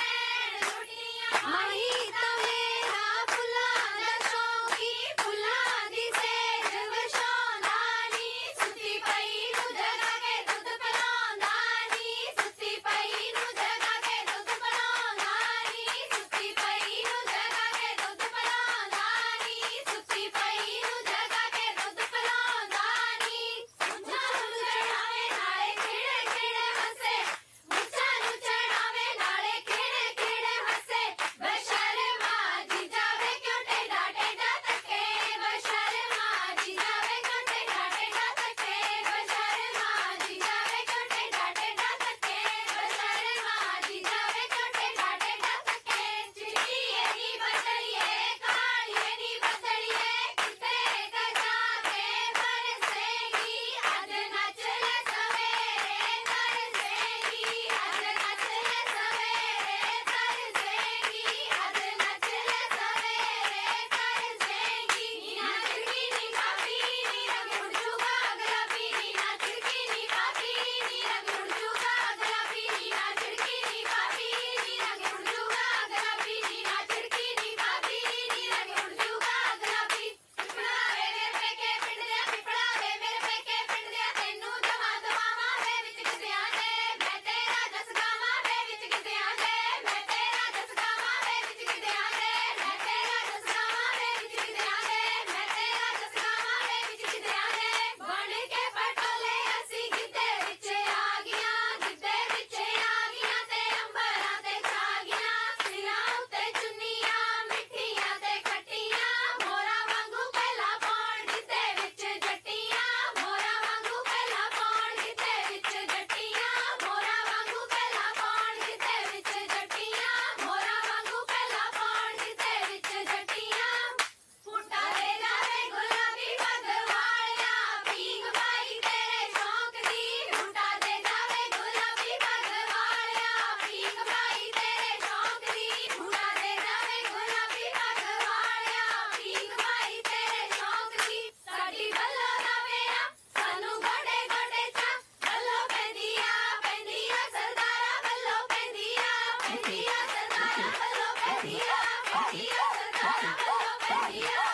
ਮਾਹੀ ਤਾਂ ਮੇਰਾ ਫੁੱਲਾਂ ਦਾ ਸ਼ੌਕੀ, ਫੁੱਲਾਂ ਦੀ ਸੇਜ ਵਿਛਾਉਂਦਾ ਨੀ, ਸੁੱਤੀ ਪਈ ਨੂੰ ਜਗਾ ਕੇ ਦੁੱਧ ਪਿਲਾਉਂਦਾ ਨੀ, ਸੁੱਤੀ ਪਈ ਨੂੰ ਜਗਾ ਕੇ ਦੁੱਧ ਪਿਲਾਉਂਦਾ ਨੀ, ਸੁੱਤੀ ਪਈ ਨੂੰ ਜਗਾ ਕੇ ਦੁੱਧ ਪਿਲਾਉਂਦਾ ਨੀ, ਸੁੱਤੀ ਪਈ ਨੂੰ ਜਗਾ ਕੇ ਦੁੱਧ ਪਿਲਾਉਂਦਾ ਨੀ। ਮੁੱਛਾਂ ਨੂੰ ਚੜਾਵੇ ਨਾਲੇ ਖਿੜੇ ਖਿੜੇ ਹੱਸੇ, ਮੁੱਛਾਂ ਨੂੰ ਚੜਾਵੇ ਨਾਲੇ ਖਿੜੇ ਖਿੜੇ ਹੱਸੇ, ਬਸ਼ਰਮਾ ਜੀ ਜਾਵੇ ਕਿਉਂ ਟੇਡਾ ਟੇਡਾ ਤੱਕੇ, ਬਸ਼ਰਮਾ ਜੀ ਜਾਵੇ ਕਿਉਂ ਟੇਡਾ ਟੇਡਾ ਤੱਕੇ, ਬਸ਼ਰਮਾ ਜੀ ਜਾਵੇ ਕਿਉਂ ਟੇਡਾ ਟੇਡਾ ਤੱਕੇ, ਬਸ਼ਰਮਾ ਜੀ ਜਾਵੇ ਕਿਉਂ ਟੇਡਾ ਟੇਡਾ ਤੱਕੇ। ਚਿੜੀਏ ਨੀ ਬਦਲੀਏ, ਕਾਲੀਏ ਨੀ ਬਦਲੀਏ, ਕਿਤੇ ਕ ਜਾਵੇ ਬਰਸੇਗੀ, ਅੱਜ ਨੱਚ ਲੈ ਸਵੇਰੇ ਤਰਸੇਗੀ, ਅੱਜ ਨੱਚ ਲੈ ਸਵੇਰੇ ਤਰਸੇਗੀ, ਅੱਜ ਨੱਚ ਲੈ ਸਵੇਰੇ ਤਰਸੇਗੀ। ਨੀ ਨੱਚਦੀ ਨੀ ਕਾਫੀ, ਨੀ ਰੰਗ ਉੜ ਜੂਗਾ ਗੁਲਾਬੀ, ਨੀ ਨੱਚਦੀ ਨੀ ਕਾਫੀ, ਨੀ ਰੰਗ ਉੜ ਜੂਗਾ ਗੁਲਾਬੀ, ਨੀ ਨੱਚਦੀ ਨੀ ਕਾਫੀ, ਨੀ ਰੰਗ ਉੜ ਜੂਗਾ ਗੁਲਾਬੀ, ਨੀ ਨੱਚਦੀ ਨੀ ਕਾਫੀ, ਨੀ ਰੰਗ ਉੜ ਜੂਗਾ ਗੁਲਾਬੀ। ਪਿਪੜਾ ਵੇ ਮੇਰੇ ਪੇਕੇ ਪਿੰਡ ਦੇ, ਪਿਪੜਾ ਵੇ ਮੇਰੇ ਪੇਕੇ ਪਿੰਡ ਦੇ, ਤੈਨੂੰ ਜਮਾ ਦਵਾਵਾਂ ਵੇ ਵਿੱਚ ਕਿਸਿਆਂ ਦੇ, ਮੈਂ ਤੇਰਾ ਜਸ ਗਾਵਾਂ ਵੇ ਵਿੱਚ ਕਿਸਿਆਂ ਦੇ, ਮੈਂ ਤੇਰਾ ਜਸ ਗਾਵਾਂ ਵੇ ਵਿੱਚ ਕਿਸਿਆਂ ਦੇ, ਮੈਂ ਤੇਰਾ ਜਸ ਗਾਵਾਂ ਵੇ ਵਿੱਚ ਕਿਸਿਆਂ ਦੇ, ਮੈਂ ਤੇਰਾ ਜਸ ਗਾਵਾਂ ਵੇ ਵਿੱਚ ਕਿਸਿਆਂ ਦੇ। ਬਣ ਕੇ ਪਟੋਲੇ ਅਸੀਂ ਗਿੱਧੇ ਵਿੱਚ ਆ ਗਈਆਂ, ਗਿੱਧੇ ਵਿੱਚ ਆ ਗਈਆਂ ਤੇ ਅੰਬਰਾਂ ਤੇ ਛਾ ਗਈਆਂ, ਸਿਰਾਂ ਉੱਤੇ ਚੁੰਨੀਆਂ ਮਿੱਠੀਆਂ ਤੇ ਖੱਟੀਆਂ, ਮੋਰਾਂ ਵਾਂਗੂ ਪਹਿਲਾਂ ਪਾਉਣ ਗਿੱਧੇ ਵਿੱਚ ਜੱਟੀਆਂ, ਮੋਰਾਂ ਵਾਂਗੂ ਪਹਿਲਾਂ ਪਾਉਣ ਗਿੱਧੇ ਵਿੱਚ ਜੱਟੀਆਂ, ਮੋਰਾਂ ਵਾਂਗੂ ਪਹਿਲਾਂ ਪਾਉਣ ਗਿੱਧੇ ਵਿੱਚ ਜੱਟੀਆਂ, ਮੋਰਾਂ ਵਾਂਗੂ ਪਹਿਲਾਂ ਪਾਉਣ ਗਿੱਧੇ ਵਿੱਚ ਜੱਟੀਆਂ। ਫੁੱਟਾ ਦੇ ਜਾਵੇ ਗੁਲਾਬੀ ਪੱਗ ਵਾਲਿਆ, ਪੀਂਘ ਪਾਈ ਤੇਰੇ ਸ਼ੌਂਕ ਦੀ, ਫੁੱਟਾ ਦੇ ਜਾਵੇ ਗੁਲਾਬੀ ਪੱਗ ਵਾਲਿਆ, ਪੀਂਘ ਪਾਈ ਤੇਰੇ ਸ਼ੌਂਕ ਦੀ, ਫੁੱਟਾ ਦੇ ਜਾਵੇ ਗੁਲਾਬੀ ਪੱਗ ਵਾਲਿਆ, ਪੀਂਘ ਪਾਈ ਤੇਰੇ ਸ਼ੌਂਕ ਦੀ। ਸਾਡੀ ਬੱਲੋ ਦਾ ਮੇਰਾ ਸਾਨੂੰ ਗੋਡੇ ਗੋਡੇ ਚਾ, ਬੱਲੋ ਪੈਂਦੀ ਆ ਸਰਦਾਰਾ, ਬੱਲੋ ਪੈਂਦੀ ਆ ਸਰਦਾਰਾ, ਬੱਲੋ ਪੈਂਦੀ ਆ ਸਰਦਾਰਾ, ਬੱਲੋ ਪੈਂਦੀ ਆ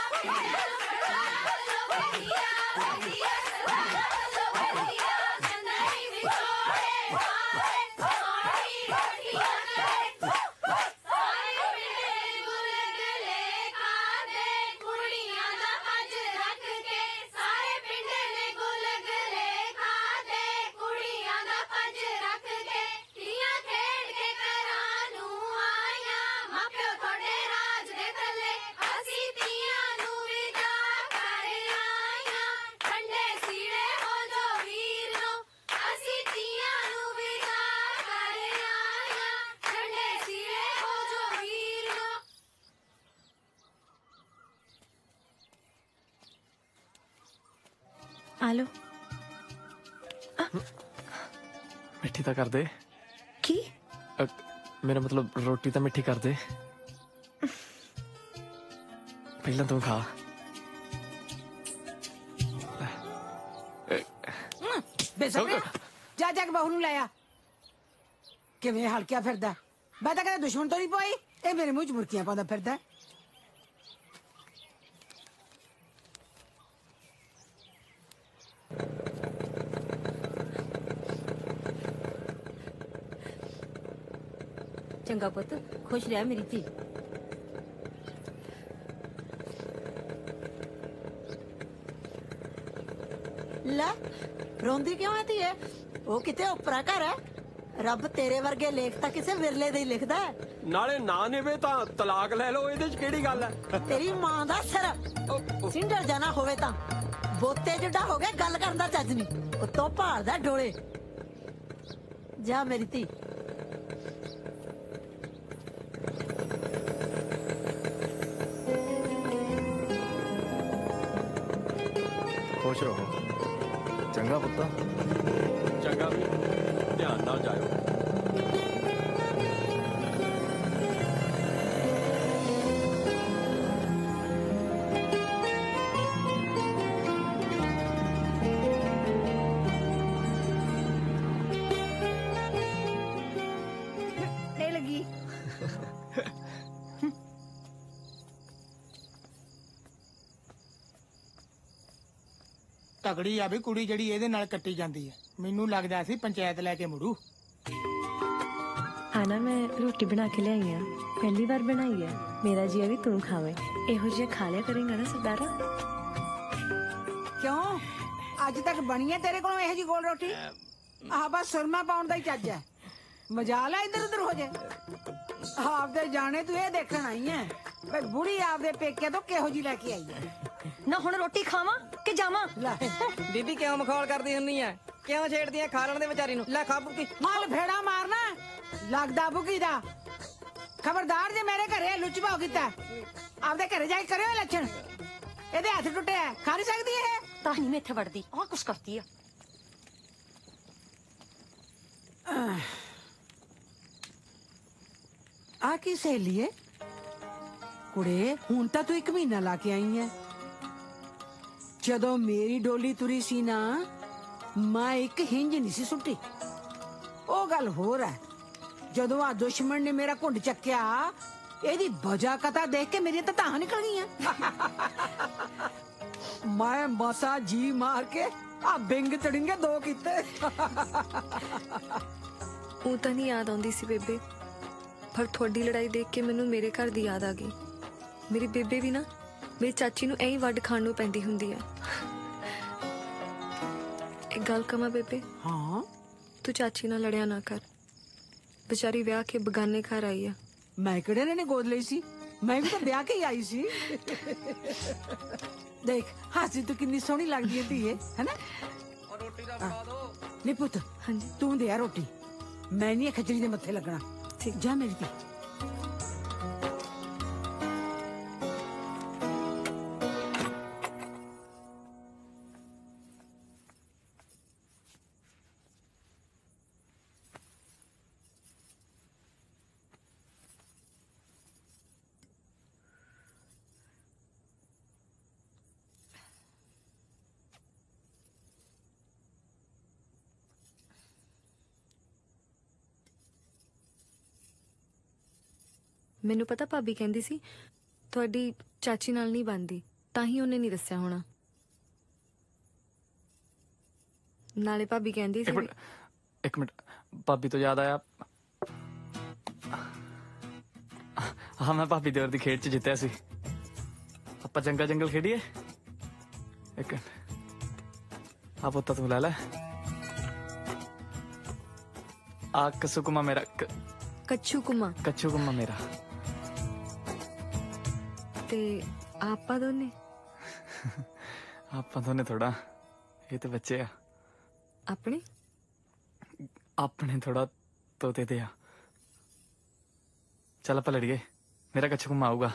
ਚੰਦਰੀ ਵਿਛੋੜੇ ਸਾਰੇ ਸੋਹਣੀ ਰੋਟੀਆਂ ਕਰੇ, ਸਾਰੇ ਪਿੰਡੇ ਗੁਲਗੁਲੇ ਖਾਂਦੇ, ਕੁੜੀਆਂ ਦਾ ਪੱਜ ਰੱਖ ਕੇ, ਸਾਰੇ ਪਿੰਡ ਨੇ ਗੁਲਗੁਲੇ ਖਾਂਦੇ, ਕੁੜੀਆਂ ਦਾ ਪੱਜ ਰੱਖ ਕੇ, ਤੀਆਂ ਖੇਡ ਕੇ ਘਰਾਂ ਨੂੰ ਆਈਆਂ, ਮਾਪਿਓ ਤੁਹਾਡੇ ਰਾਜ ਦੇ ਥੱਲੇ ਅਸੀਂ ਤੀਆਂ ਨੂੰ ਵਿਦਾ ਕਰ ਆਈਆਂ, ਠੰਡੇ ਸੀੜੇ ਹੋ ਜੋ ਵੀਰ ਨੂੰ, ਅਸੀਂ ਤੀਆਂ ਨੂੰ ਵਿਦਾ ਕਰ ਆਈਆਂ, ਠੰਡੇ ਸੀੜੇ ਹੋ ਜੋ ਵੀਰ ਨੂੰ। ਆਲੋ ਮਿੱਠੀ ਤਾਂ ਕਰ ਦੇ। ਕੀ? ਮੇਰਾ ਮਤਲਬ ਰੋਟੀ ਤਾਂ ਮਿੱਠੀ ਕਰ ਦੇ। ਪਹਿਲਾਂ ਤੂੰ ਖਾ। ਬੇਸਬਰੇ ਜਾ ਜਾ ਕੇ ਬਹੂ ਨੂੰ ਲਾਇਆ। ਕਿਵੇਂ ਹਲਕਿਆ ਫਿਰਦਾ? ਮੈਂ ਤਾਂ ਕਹਿੰਦਾ ਦੁਸ਼ਮਣ ਤੋਂ ਨਹੀਂ ਪਈ, ਇਹ ਮੇਰੇ ਮੂੰਹ 'ਚ ਮੁਰਕੀਆਂ ਪਾਉਂਦਾ ਫਿਰਦਾ। ਚੰਗਾ ਪੁੱਤ, ਖੁਸ਼ ਰਹਿ ਮੇਰੀ ਧੀ। ਲੈ ਰੋਂਦੀ ਕਿਉਂ ਹੈ ਧੀਏ? ਉਹ ਕਿਤੇ ਉਪਰਾ ਘਰ ਹੈ। ਰੱਬ ਤੇਰੇ ਵਰਗੇ ਲੇਖ ਤਾਂ ਕਿਸੇ ਵਿਰਲੇ ਦੇ ਹੀ ਲਿਖਦਾ ਹੈ। ਨਾਲੇ ਨਾ ਨਿਵੇ ਤਾਂ ਤਲਾਕ ਲੈ ਲਓ, ਇਹਦੇ 'ਚ ਕਿਹੜੀ ਗੱਲ ਹੈ? ਤੇਰੀ ਮਾਂ ਦਾ ਸਿਰ ਸਿੰਡਰ ਜਾਣਾ ਹੋਵੇ ਤਾਂ ਬੋਤੇ ਜਿੱਡਾ ਹੋ ਗਿਆ, ਗੱਲ ਕਰਨ ਦਾ ਚੱਜ ਨਹੀਂ, ਉੱਤੋਂ ਭਾਲਦਾ ਡੋਲੇ। ਜਾ ਮੇਰੀ ਧੀ। ਖੁਸ਼ ਰਹੋ। ਚੰਗਾ ਪੁੱਤ। ਚੰਗਾ ਵੀ, ਧਿਆਨ ਨਾਲ ਜਾਇਓ। ਨਹੀਂ ਲੱਗੀ। ਤਗੜੀ ਆ ਵੀ ਕੁੜੀ ਜਿਹੜੀ ਇਹਦੇ ਨਾਲ ਕੱਟੀ ਜਾਂਦੀ ਹੈ। ਮੈਨੂੰ ਲੱਗਦਾ ਸੀ ਪੰਚਾਇਤ ਲੈ ਕੇ ਮੁੜੂ। ਆਨਾ ਮੈਂ ਰੋਟੀ ਬਣਾ ਕੇ ਲਿਆਈ ਆ, ਪਹਿਲੀ ਵਾਰ ਬਣਾਈ ਆ। ਮੇਰਾ ਜੀ ਵੀ ਤੂੰ ਖਾਵੇਂ। ਇਹੋ ਜਿਹਾ ਖਾ ਲਿਆ ਕਰੇਗਾ ਨਾ ਸਰਦਾਰਾ। ਕਿਉਂ ਅੱਜ ਤੱਕ ਬਣੀ ਹੈ ਤੇਰੇ ਕੋਲੋਂ ਇਹੋ ਜੀ ਗੋਲ ਰੋਟੀ? ਆਹ ਬਸ ਸੁਰਮਾ ਪਾਉਣ ਦਾ ਹੀ ਚੱਜ ਹੈ। ਮਜਾਲ ਹੈ ਇੱਧਰ ਉੱਧਰ ਹੋ ਜੇ। ਆਪਦੇ ਜਾਣੇ ਤੂੰ ਇਹ ਦੇਖਣ ਆਈ ਹੈ ਬਈ ਬੁੜੀ ਆਪਦੇ ਪੇਕੇ ਤੋਂ ਕਿਹੋ ਜੀ ਲੈ ਕੇ ਆਈ ਹੈ। ਨਾ ਹੁਣ ਰੋਟੀ ਖਾਵਾਂ ਕਿ ਜਾਵਾਂ? ਬੀਬੀ ਕਿਉਂ ਮਖੌਲ ਕਰਦੀ ਹੁੰਨੀ ਐ? ਕਿਉਂ ਛੇੜਦੀ ਐ ਖਾਲਣ ਦੇ ਵਿਚਾਰੀ ਨੂੰ? ਲੈ ਖਾ ਬੁੱਕੀ। ਮਾਲ ਫੇੜਾ ਮਾਰਨਾ ਲੱਗਦਾ ਬੁਕੀ ਦਾ। ਖਬਰਦਾਰ ਜੇ ਮੇਰੇ ਘਰੇ ਲੁੱਚ ਭਾਉ ਕੀਤਾ, ਆਪਦੇ ਘਰੇ ਜਾ ਕੇ ਕਰਿਓ ਲੱਛਣ। ਇਹਦੇ ਹੱਥ ਟੁੱਟੇ ਆ, ਖਾ ਨਹੀਂ ਸਕਦੀ ਇਹ। ਤਾਂ ਨਹੀਂ ਮੈਂ ਇੱਥੇ ਵੜਦੀ, ਆਹ ਕੁਛ ਕਰਦੀ ਆ। ਆ ਕੀ ਸਹੇਲੀ ਏ? ਕੁੜੇ ਹੁਣ ਤਾਂ ਤੂੰ 1 ਮਹੀਨਾ ਲਾ ਕੇ ਆਈ ਐ। ਜਦੋਂ ਮੇਰੀ ਡੋਲੀ ਤੁਰੀ ਸੀ ਨਾ, ਮੈਂ ਇੱਕ ਹਿੰਜ ਨਹੀਂ ਸੀ ਸੁੱਟੀ। ਉਹ ਗੱਲ ਹੋਰ ਹੈ, ਜਦੋਂ ਆ ਦੁਸ਼ਮਣ ਨੇ ਮੇਰਾ ਘੁੰਡ ਚੱਕਿਆ, ਇਹਦੀ ਵਜ੍ਹਾ ਕਤਾ ਦੇਖ ਕੇ ਮੇਰੀਆਂ ਤਾਂ ਧਾਹਾਂ ਨਿਕਲ ਗਈਆਂ। ਮੈਂ ਮਸਾ ਜੀ ਮਾਰ ਕੇ ਆ ਬਿੰਗ ਚੜਿੰਗੇ 2 ਕੀਤੇ। ਉਹ ਤਾਂ ਨਹੀਂ ਯਾਦ ਆਉਂਦੀ ਸੀ ਬੇਬੇ, ਪਰ ਤੁਹਾਡੀ ਲੜਾਈ ਦੇਖ ਕੇ ਮੈਨੂੰ ਮੇਰੇ ਘਰ ਦੀ ਯਾਦ ਆ ਗਈ। ਮੇਰੀ ਬੇਬੇ ਵੀ ਨਾ ਮੇਰੀ ਚਾਚੀ ਨੂੰ ਐਂ ਹੀ ਵੱਢ ਖਾਣ ਨੂੰ ਪੈਂਦੀ ਹੁੰਦੀ ਆ। ਇੱਕ ਗੱਲ ਕਵਾਂ ਬੇਬੇ? ਹਾਂ। ਤੂੰ ਚਾਚੀ ਨਾਲ ਲੜਿਆ ਨਾ ਕਰ, ਵਿਚਾਰੀ ਵਿਆਹ ਕੇ ਬਗਾਨੇ ਘਰ ਆਈ ਆ। ਮੈਂ ਕਿਹੜੇ ਨੇ ਗੋਦ ਲਈ ਸੀ? ਮੈਂ ਵੀ ਤਾਂ ਵਿਆਹ ਕੇ ਹੀ ਆਈ ਸੀ। ਦੇਖ ਹਾਸੀ ਤੂੰ ਕਿੰਨੀ ਸੋਹਣੀ ਲੱਗਦੀ ਹੈ ਧੀਏ, ਹੈਨਾ? ਰੋਟੀ ਦਾ ਪਾ ਦੋ। ਨਹੀਂ ਪੁੱਤ, ਹਾਂਜੀ ਤੂੰ ਦੇ ਆ ਰੋਟੀ, ਮੈਂ ਨਹੀਂ ਖਿਚੜੀ ਦੇ ਮੱਥੇ ਲੱਗਣਾ। ਠੀਕ, ਜਾ ਮੇਰੀ ਧੀ। ਮੈਨੂੰ ਪਤਾ ਭਾਬੀ ਕਹਿੰਦੀ ਸੀ ਤੁਹਾਡੀ ਚਾਚੀ ਨਾਲ ਨਹੀਂ ਬਣਦੀ, ਤਾਂ ਹੀ ਉਹਨੇ ਨਹੀਂ ਦੱਸਿਆ ਹੋਣਾ। ਨਾਲੇ ਭਾਬੀ ਕਹਿੰਦੀ ਸੀ ਇੱਕ ਮਿੰਟ, ਭਾਬੀ ਤੋਂ ਯਾਦ ਆਇਆ, ਹਾਂ ਮੈਂ ਭਾਬੀ ਦੇਵਰ ਦੀ ਖੇਡ 'ਚ ਜਿੱਤਿਆ ਸੀ। ਆਪਾਂ ਜੰਗਾ ਜੰਗਲ ਖੇਡੀਏ? ਇੱਕ ਆ ਪੁੱਤ ਤੂੰ ਲੈ ਲੈ। ਆ ਕਸੂਕੁਮਾ ਮੇਰਾ, ਕੱਚੂ ਕੁਮਾ ਮੇਰਾ। ਤੇ ਆਪਾਂ ਦੋਨੇ ਥੋੜਾ, ਇਹ ਤੇ ਬੱਚੇ ਆ ਆਪਣੇ ਥੋੜਾ ਤੋਤੇ ਤੇ ਆ। ਚੱਲ ਆਪਾਂ ਲੜੀਏ, ਮੇਰਾ ਕੱਚੂ ਕੁਮਾ ਆਊਗਾ।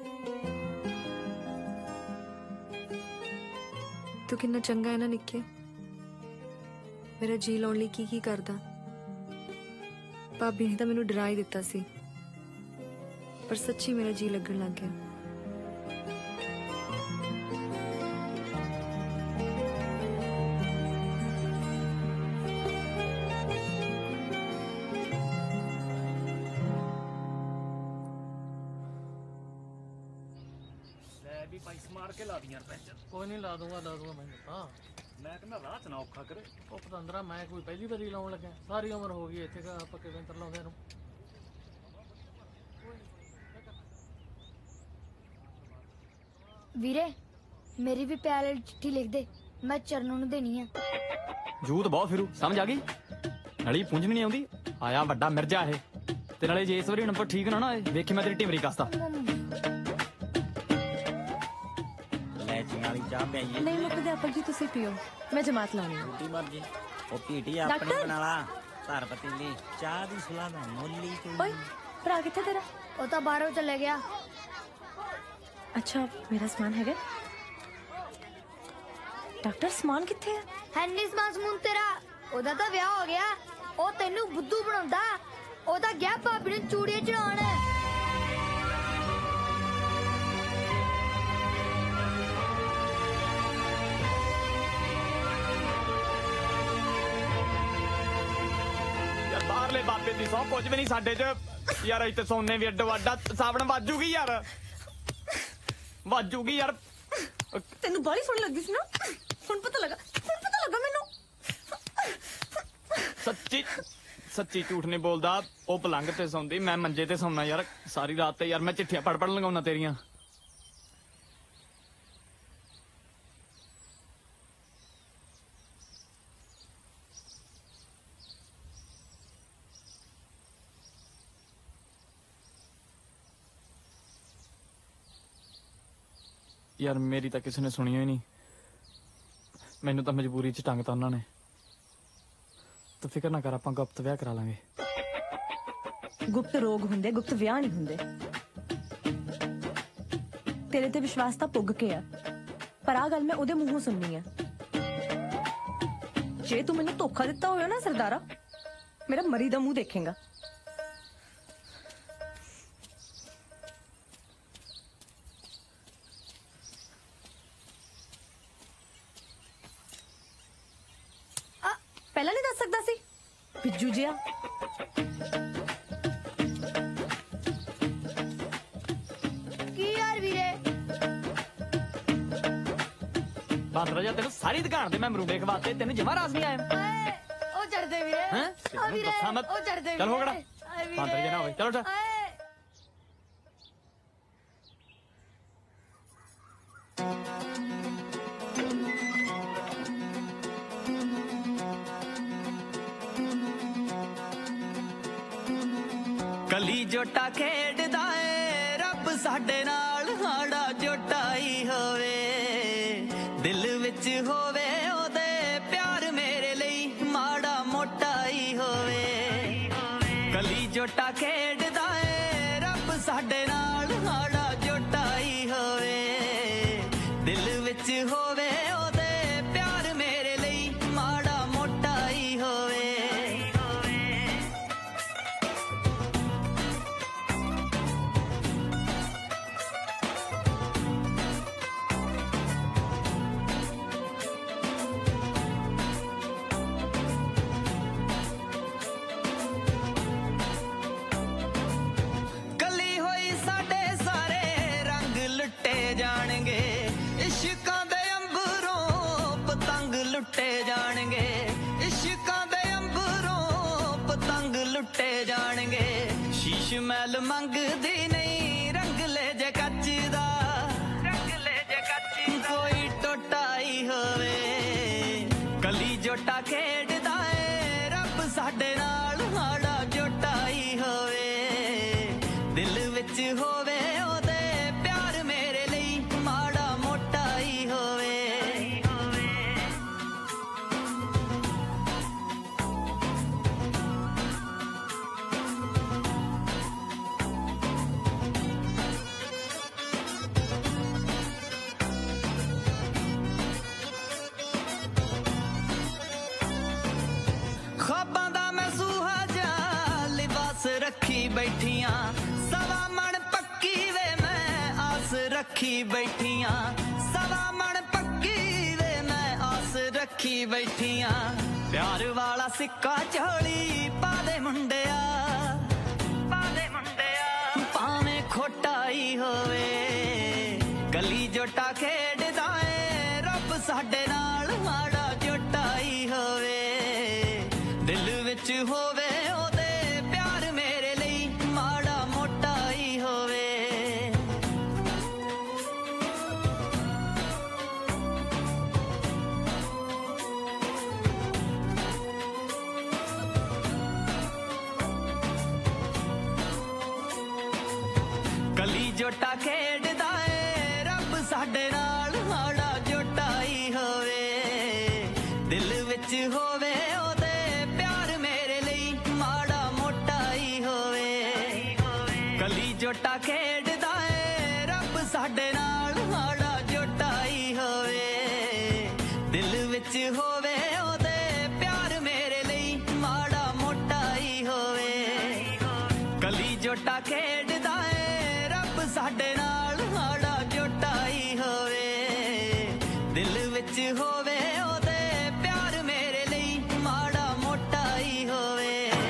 ਤੂੰ ਕਿੰਨਾ ਚੰਗਾ ਹੈ ਨਾ ਨਿੱਕੇ, ਮੇਰਾ ਜੀ ਲਾਉਣ ਲਈ ਕੀ ਕਰਦਾ। ਭਾਬੀ ਨੇ ਤਾਂ ਮੈਨੂੰ ਡਰਾ ਹੀ ਦਿੱਤਾ ਸੀ, ਪਰ ਸੱਚੀ ਮੇਰਾ ਜੀ ਲੱਗਣ ਲੱਗ ਗਿਆ। ਲੈ ਵੀ ਪਾਈਸ ਮਾਰ ਕੇ ਲਾ ਦੀਆਂ ਪੈਂਚਰ। ਕੋਈ ਨਹੀਂ, ਲਾ ਦੂੰਗਾ ਮੈਂ ਤਾਂ। ਮੈਂ ਕਹਿੰਦਾ ਰਾਹ ਚ ਨਾ ਔਖਾ ਕਰੇ। ਉਹ ਪਤੰਦਰਾ ਮੈਂ ਕੋਈ ਪਹਿਲੀ ਵਾਰੀ ਲਾਉਣ ਲੱਗਾ, ਸਾਰੀ ਉਮਰ ਹੋ ਗਈ ਇੱਥੇ ਪੱਕੇ ਪੈਂਤਰ ਲਾਉਂਦੇ ਨੂੰ। ਵੀਰੇ ਮੇਰੀ ਵੀ ਪਿਆਰ ਵਾਲੀ ਚਿੱਠੀ ਲਿਖ ਦੇ, ਮੈਂ ਚਰਨੋਂ ਨੂੰ ਦੇਣੀ ਆ। ਜੂਤ ਬਹੁਤ ਫਿਰੂ, ਸਮਝ ਆ ਗਈ? ਨਲੀ ਪੁੰਝ ਵੀ ਨਹੀਂ ਆਉਂਦੀ। ਆਇਆ ਵੱਡਾ ਮਿਰਜ਼ਾ ਇਹ। ਤੇ ਨਾਲੇ ਜੇ ਇਸ ਵਾਰੀ ਹੁਣ ਆਪਾਂ ਠੀਕ ਨਾ ਨਾ ਹੋਏ ਵੇਖੀ ਮੈਂ ਤੇਰੀ ਟਿਮਰੀ ਕੱਸਦਾ। ਲੈਚੀਆਂ ਵਾਲੀ ਚਾਹ ਪਿਆਈਏ। ਨਹੀਂ ਮੁੱਖ ਅਧਿਆਪਕ ਜੀ ਤੁਸੀਂ ਪੀਓ, ਮੈਂ ਜਮਾਤ ਲਾਉਣੀ ਹੈ। ਛੋਟੀ ਮਰਜੀ ਉਹ ਪੀਟੀ ਆਪਣੀ ਡਾਕਟਰ? ਬਣਾ ਲਾ ਧਰ ਪਤੀਲੀ ਚਾਹ ਦੀ ਸੁਲਾ ਦਾ ਮੋਲੀ ਓਏ ਭਰਾ ਕਿੱਥੇ ਤੇਰਾ? ਉਹ ਤਾਂ ਬਾਹਰੋਂ ਚਲੇ ਗਿਆ। ਅੱਛਾ ਮੇਰਾ ਸਮਾਨ ਹੈਗਾ? ਡਾਕਟਰ ਸਮਾਨ ਕਿੱਥੇ ਹੈ? ਹੈਨੀ ਸਮੂਨ ਤੇਰਾ, ਉਹਦਾ ਤਾਂ ਵਿਆਹ ਹੋ ਗਿਆ। ਉਹ ਤੈਨੂੰ ਬੁੱਧੂ ਬਣਾਉਂਦਾ। ਉਹਦਾ ਗਿਆ ਭਾਬੀ ਨੂੰ ਚੂੜੀਆਂ ਚੜਾਉਣ। ਯਾਰ ਬਾਹਰਲੇ ਬਾਬੇ ਦੀ ਸੌ ਕੁਝ ਵੀ ਨਹੀਂ ਸਾਡੇ ਚ ਯਾਰ। ਇੱਥੇ ਸੋਨੇ ਵੀ ਅੱਡ ਵੱਡਾ ਸਾਬਣ ਵਾਜੂਗੀ ਯਾਰ, ਵਾਜੂਗੀ ਯਾਰ। ਤੈਨੂੰ ਬਾਲੀ ਸੋਹਣੀ ਲੱਗਦੀ ਸੀ ਨਾ, ਹੁਣ ਪਤਾ ਲੱਗਾ ਮੈਨੂੰ। ਸੱਚੀ ਸੱਚੀ ਝੂਠ ਨਹੀਂ ਬੋਲਦਾ। ਉਹ ਪਲੰਗ ਤੇ ਸੌਂਦੀ, ਮੈਂ ਮੰਜੇ ਤੇ ਸੌਣਾ ਯਾਰ ਸਾਰੀ ਰਾਤ। ਤੇ ਯਾਰ ਮੈਂ ਚਿੱਠੀਆਂ ਪੜ ਲਗਾਉਣਾ ਤੇਰੀਆਂ। ਯਾਰ ਮੇਰੀ ਤਾਂ ਕਿਸੇ ਨੇ ਸੁਣੀ ਹੀ ਨਹੀਂ। ਮੈਨੂੰ ਤਾਂ ਮਜਬੂਰੀ 'ਚ ਟੰਗਤਾ ਉਹਨਾਂ ਨੇ। ਤੂੰ ਫਿਕਰ ਨਾ ਕਰ, ਆਪਾਂ ਗੁਪਤ ਵਿਆਹ ਕਰਾ ਲਾਂਗੇ। ਗੁਪਤ ਰੋਗ ਹੁੰਦੇ, ਗੁਪਤ ਵਿਆਹ ਨਹੀਂ ਹੁੰਦੇ। ਤੇਰੇ ਤੇ ਵਿਸ਼ਵਾਸ ਤਾਂ ਪੁੱਗ ਕੇ ਆ, ਪਰ ਆ ਗੱਲ ਮੈਂ ਉਹਦੇ ਮੂੰਹੋਂ ਸੁਣਨੀ ਆ। ਜੇ ਤੂੰ ਮੈਨੂੰ ਧੋਖਾ ਦਿੱਤਾ ਹੋਇਆ ਨਾ ਸਰਦਾਰਾ, ਮੇਰਾ ਮਰੀ ਦਾ ਮੂੰਹ ਦੇਖੇਗਾ। ਪਹਿਲਾਂ ਨਹੀਂ ਦੱਸ ਸਕਦਾ ਸੀ ਬਿੱਜੂ ਜਿਹਾ? ਕੀ ਯਾਰ ਵੀਰੇ? ਬਾਂਦਰਾ ਜਾ, ਤੈਨੂੰ ਸਾਰੀ ਦੁਕਾਨ ਤੇ ਮੈਂ ਮਰੂੰਡੇ ਖਵਾਤੇ, ਤੈਨੂੰ ਜਮਾ ਰਾਸ ਨਹੀਂ ਆਇਆ। ਉਹ ਚੜਦੇ ਵੀਰੇ। ਹੈਂ? ਆ ਵੀਰੇ, ਦੱਸਾਂ ਮੈਂ। ਉਹ ਚੜਦੇ ਚੱਲ ਹੋ ਖੜਾ। ਵੀਰੇ। ਬਾਂਦਰ ਜਿਹਾ ਨਾ ਹੋਵੇ। ਚਲੋ ਉੱਠ। ਕਲੀ ਜੋਟਾ ਖੇਡਦਾ ਏ, ਰੱਬ ਸਾਡੇ ਨਾਲ ਹਾੜਾ ਜੋਟਾਈ ਹੋਵੇ। ਦਿਲ ਵਿੱਚ ਹੋਵੇ ਉਹਦੇ ਪਿਆਰ, ਮੇਰੇ ਲਈ ਮਾੜਾ ਮੋਟਾਈ ਹੋਵੇ। ਕਲੀ ਜੋਟਾ ਖੇਡਦਾ ਏ, ਰੱਬ ਸਾਡੇ ਨਾਲ ਹਾੜਾ ਜੋਟਾਈ ਹੋਵੇ। ਦਿਲ ਵਿੱਚ ਹੋਵੇ ਉਹਦੇ ਪਿਆਰ, ਮੇਰੇ ਲਈ ਮਾੜਾ ਮੋਟਾਈ ਹੋਵੇ। ਕੱਲੀ ਹੋਈ ਸਾਡੇ ਸਾਰੇ ਰੰਗ ਲੁੱਟੇ ਜਾਣਗੇ। ਇਸ਼ਕਾਂ ਦੇ ਅੰਬਰੋਂ ਪਤੰਗ ਲੁੱਟੇ ਜਾਣਗੇ। ਇਸ਼ਕਾਂ ਦੇ ਅੰਬਰੋਂ ਪਤੰਗ ਲੁੱਟੇ ਜਾਣਗੇ। ਸ਼ੀਸ਼ ਮਹਿਲ ਮੰਗਦੀ ਨਹੀਂ, ਰੰਗ ਲੈ ਜੇ ਕੱਚ ਦਾ। ਕੋਈ ਟੋਟਾਈ ਹੋਵੇ। ਕਲੀ ਜੋਟਾ ਖੇਡਦਾ ਏ, ਰੱਬ ਸਾਡੇ ਨਾਲ ਹਾੜਾ ਜੋਟਾਈ ਹੋਵੇ। ਦਿਲ ਵਿੱਚ ਹੋਵੇ ਉਹਦੇ ਪਿਆਰ, ਮੇਰੇ ਲਈ ਮਾੜਾ ਮੋਟਾਈ ਹੋਵੇ। ख्वाबां दा मैं सुहाजा लिबास रखी बैठियां। सवा मन पक्की वे मैं आस रखी बैठियां। सवा मन पक्की वे मैं आस रखी बैठियां। प्यार वाला सिक्का झोली पा दे मुंडिया, भावें खोटाई होवे। गली जोटा खेडदा ए, रब साडे नाल माड़ा जोटाई होवे। दिल विच होवे ओदे प्यार, मेरे ਲਈ ਮਾੜਾ ਮੋਟਾਈ ਹੋਵੇ। ਜੋਟਾ ਖੇਡਦਾ ਏ ਰੱਬ ਸਾਡੇ ਨਾਲ ਮਾੜਾ ਜੋਟਾ ਹੀ ਹੋਵੇ ਦਿਲ ਵਿੱਚ ਹੋਵੇ ਉਹਦੇ ਪਿਆਰ ਮੇਰੇ ਲਈ ਮਾੜਾ ਮੋਟਾ ਹੀ ਹੋਵੇ ਕਲੀ ਜੋਟਾ ਖੇਡਦਾ ਏ ਰੱਬ ਸਾਡੇ ਨਾਲ ਮਾੜਾ ਜੋਟਾ ਹੀ ਹੋਵੇ ਦਿਲ ਵਿੱਚ ਹੋਵੇ ਉਹਦੇ ਪਿਆਰ ਮੇਰੇ ਲਈ ਮਾੜਾ ਮੋਟਾ ਹੀ ਹੋਵੇ ਕਲੀ ਜੋਟਾ ਖੇਡਦਾ ਏ ਰੱਬ ਸਾਡੇ ਨਾਲ ਮਾੜਾ ਜੋਟਾ ਹੀ ਹੋਵੇ ਦਿਲ ਵਿੱਚ ਹੋਵੇ ਉਹਦੇ ਪਿਆਰ ਮੇਰੇ ਲਈ ਮਾੜਾ ਮੋਟਾ ਹੀ ਹੋਵੇ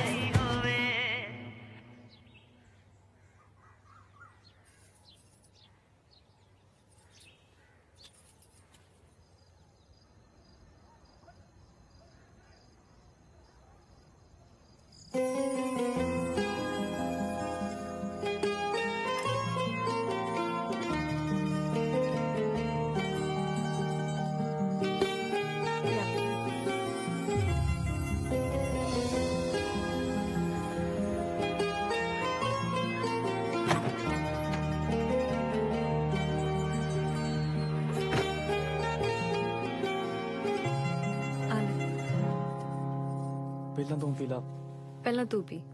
ਪਹਿਲਾਂ ਤੂੰ ਪੀ ਲਾ। ਪਹਿਲਾਂ ਤੂੰ ਪੀ।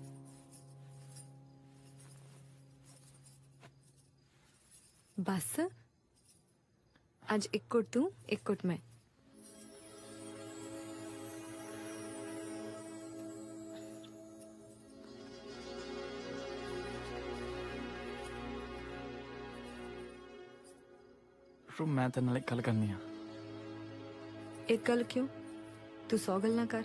ਬਸ ਅੱਜ ਇੱਕ ਘੁੱਟ ਤੂੰ ਇੱਕ ਘੁੱਟ ਮੈਂ। ਰੂ ਮੈਂ ਤੇਰੇ ਨਾਲ ਇੱਕ ਗੱਲ ਕਰਨੀ ਆ। ਇੱਕ ਗੱਲ ਕਿਉਂ? ਤੂੰ 100 ਗੱਲਾਂ ਕਰ।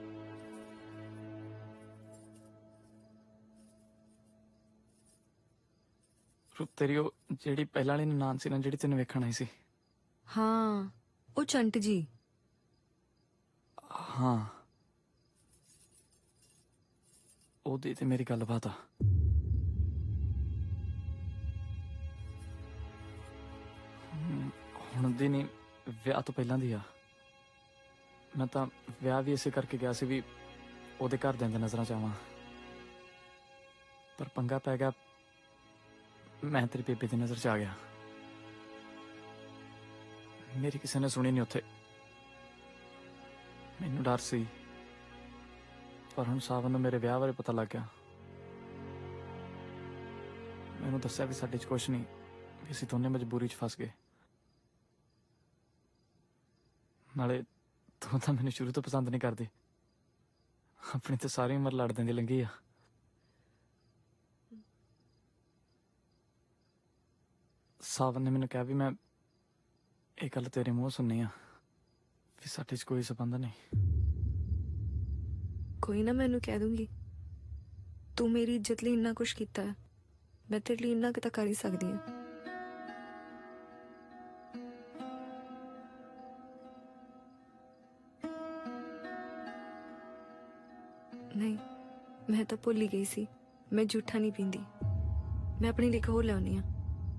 ਰੂ ਤੇਰੀ ਉਹ ਜਿਹੜੀ ਪਹਿਲਾਂ ਵਾਲੀ ਨਨਾਣ ਸੀ ਨਾ ਜਿਹੜੀ ਤੈਨੂੰ ਵੇਖਣ ਆਈ ਸੀ। ਹਾਂ ਉਹ ਚੰਟ ਜੀ। ਹਾਂ ਉਹਦੀ ਤੇ ਮੇਰੀ ਗੱਲਬਾਤ ਆ। ਹੁਣ ਦੀ ਨਹੀਂ, ਵਿਆਹ ਤੋਂ ਪਹਿਲਾਂ ਦੀ ਆ। ਮੈਂ ਤਾਂ ਵਿਆਹ ਵੀ ਇਸੇ ਕਰਕੇ ਗਿਆ ਸੀ ਵੀ ਉਹਦੇ ਘਰਦਿਆਂ ਦੇ ਨਜ਼ਰਾਂ ਚ ਆਵਾਂ, ਪਰ ਪੰਗਾ ਪੈ ਗਿਆ। ਮੈਂ ਤੇਰੀ ਬੇਬੇ ਦੀ ਨਜ਼ਰ ਚ ਆ ਗਿਆ। ਮੇਰੀ ਕਿਸੇ ਨੇ ਸੁਣੀ ਨਹੀਂ ਉੱਥੇ। ਮੈਨੂੰ ਡਰ ਸੀ, ਪਰ ਹੁਣ ਸਾਵਨ ਨੂੰ ਮੇਰੇ ਵਿਆਹ ਬਾਰੇ ਪਤਾ ਲੱਗ ਗਿਆ। ਮੈਨੂੰ ਦੱਸਿਆ ਵੀ ਸਾਡੇ 'ਚ ਕੁਛ ਨਹੀਂ, ਵੀ ਅਸੀਂ ਦੋਨੇ ਮਜਬੂਰੀ 'ਚ ਫਸ ਗਏ। ਨਾਲੇ ਤੂੰ ਤਾਂ ਮੈਨੂੰ ਸ਼ੁਰੂ ਤੋਂ ਪਸੰਦ ਨਹੀਂ ਕਰਦੀ। ਆਪਣੀ ਤੇ ਸਾਰੀ ਉਮਰ ਲੜਦਿਆਂ ਦੀ ਲੰਘੀ ਆ। ਸਾਵਨ ਨੇ ਮੈਨੂੰ ਕਿਹਾ ਵੀ ਮੈਂ ਇਹ ਗੱਲ ਤੇਰੇ ਮੂੰਹ ਸੁਣਨੀ ਆ ਵੀ ਸਾਡੇ 'ਚ ਕੋਈ ਸੰਬੰਧ ਨਹੀਂ। ਕੋਈ ਨਾ, ਮੈਨੂੰ ਕਹਿ ਦੂੰਗੀ। ਤੂੰ ਮੇਰੀ ਇੱਜ਼ਤ ਲਈ ਇੰਨਾ ਕੁਛ ਕੀਤਾ ਹੈ, ਮੈਂ ਤੇਰੇ ਲਈ ਇੰਨਾ ਕੁ ਤਾਂ ਕਰ ਹੀ ਸਕਦੀ ਹਾਂ। ਨਹੀਂ, ਮੈਂ ਤਾਂ ਭੁੱਲ ਹੀ ਗਈ ਸੀ। ਮੈਂ ਝੂਠਾ ਨਹੀਂ ਪੀਂਦੀ। ਮੈਂ ਆਪਣੀ ਲਈ ਹੋਰ ਲਿਆਉਣੀ ਆ।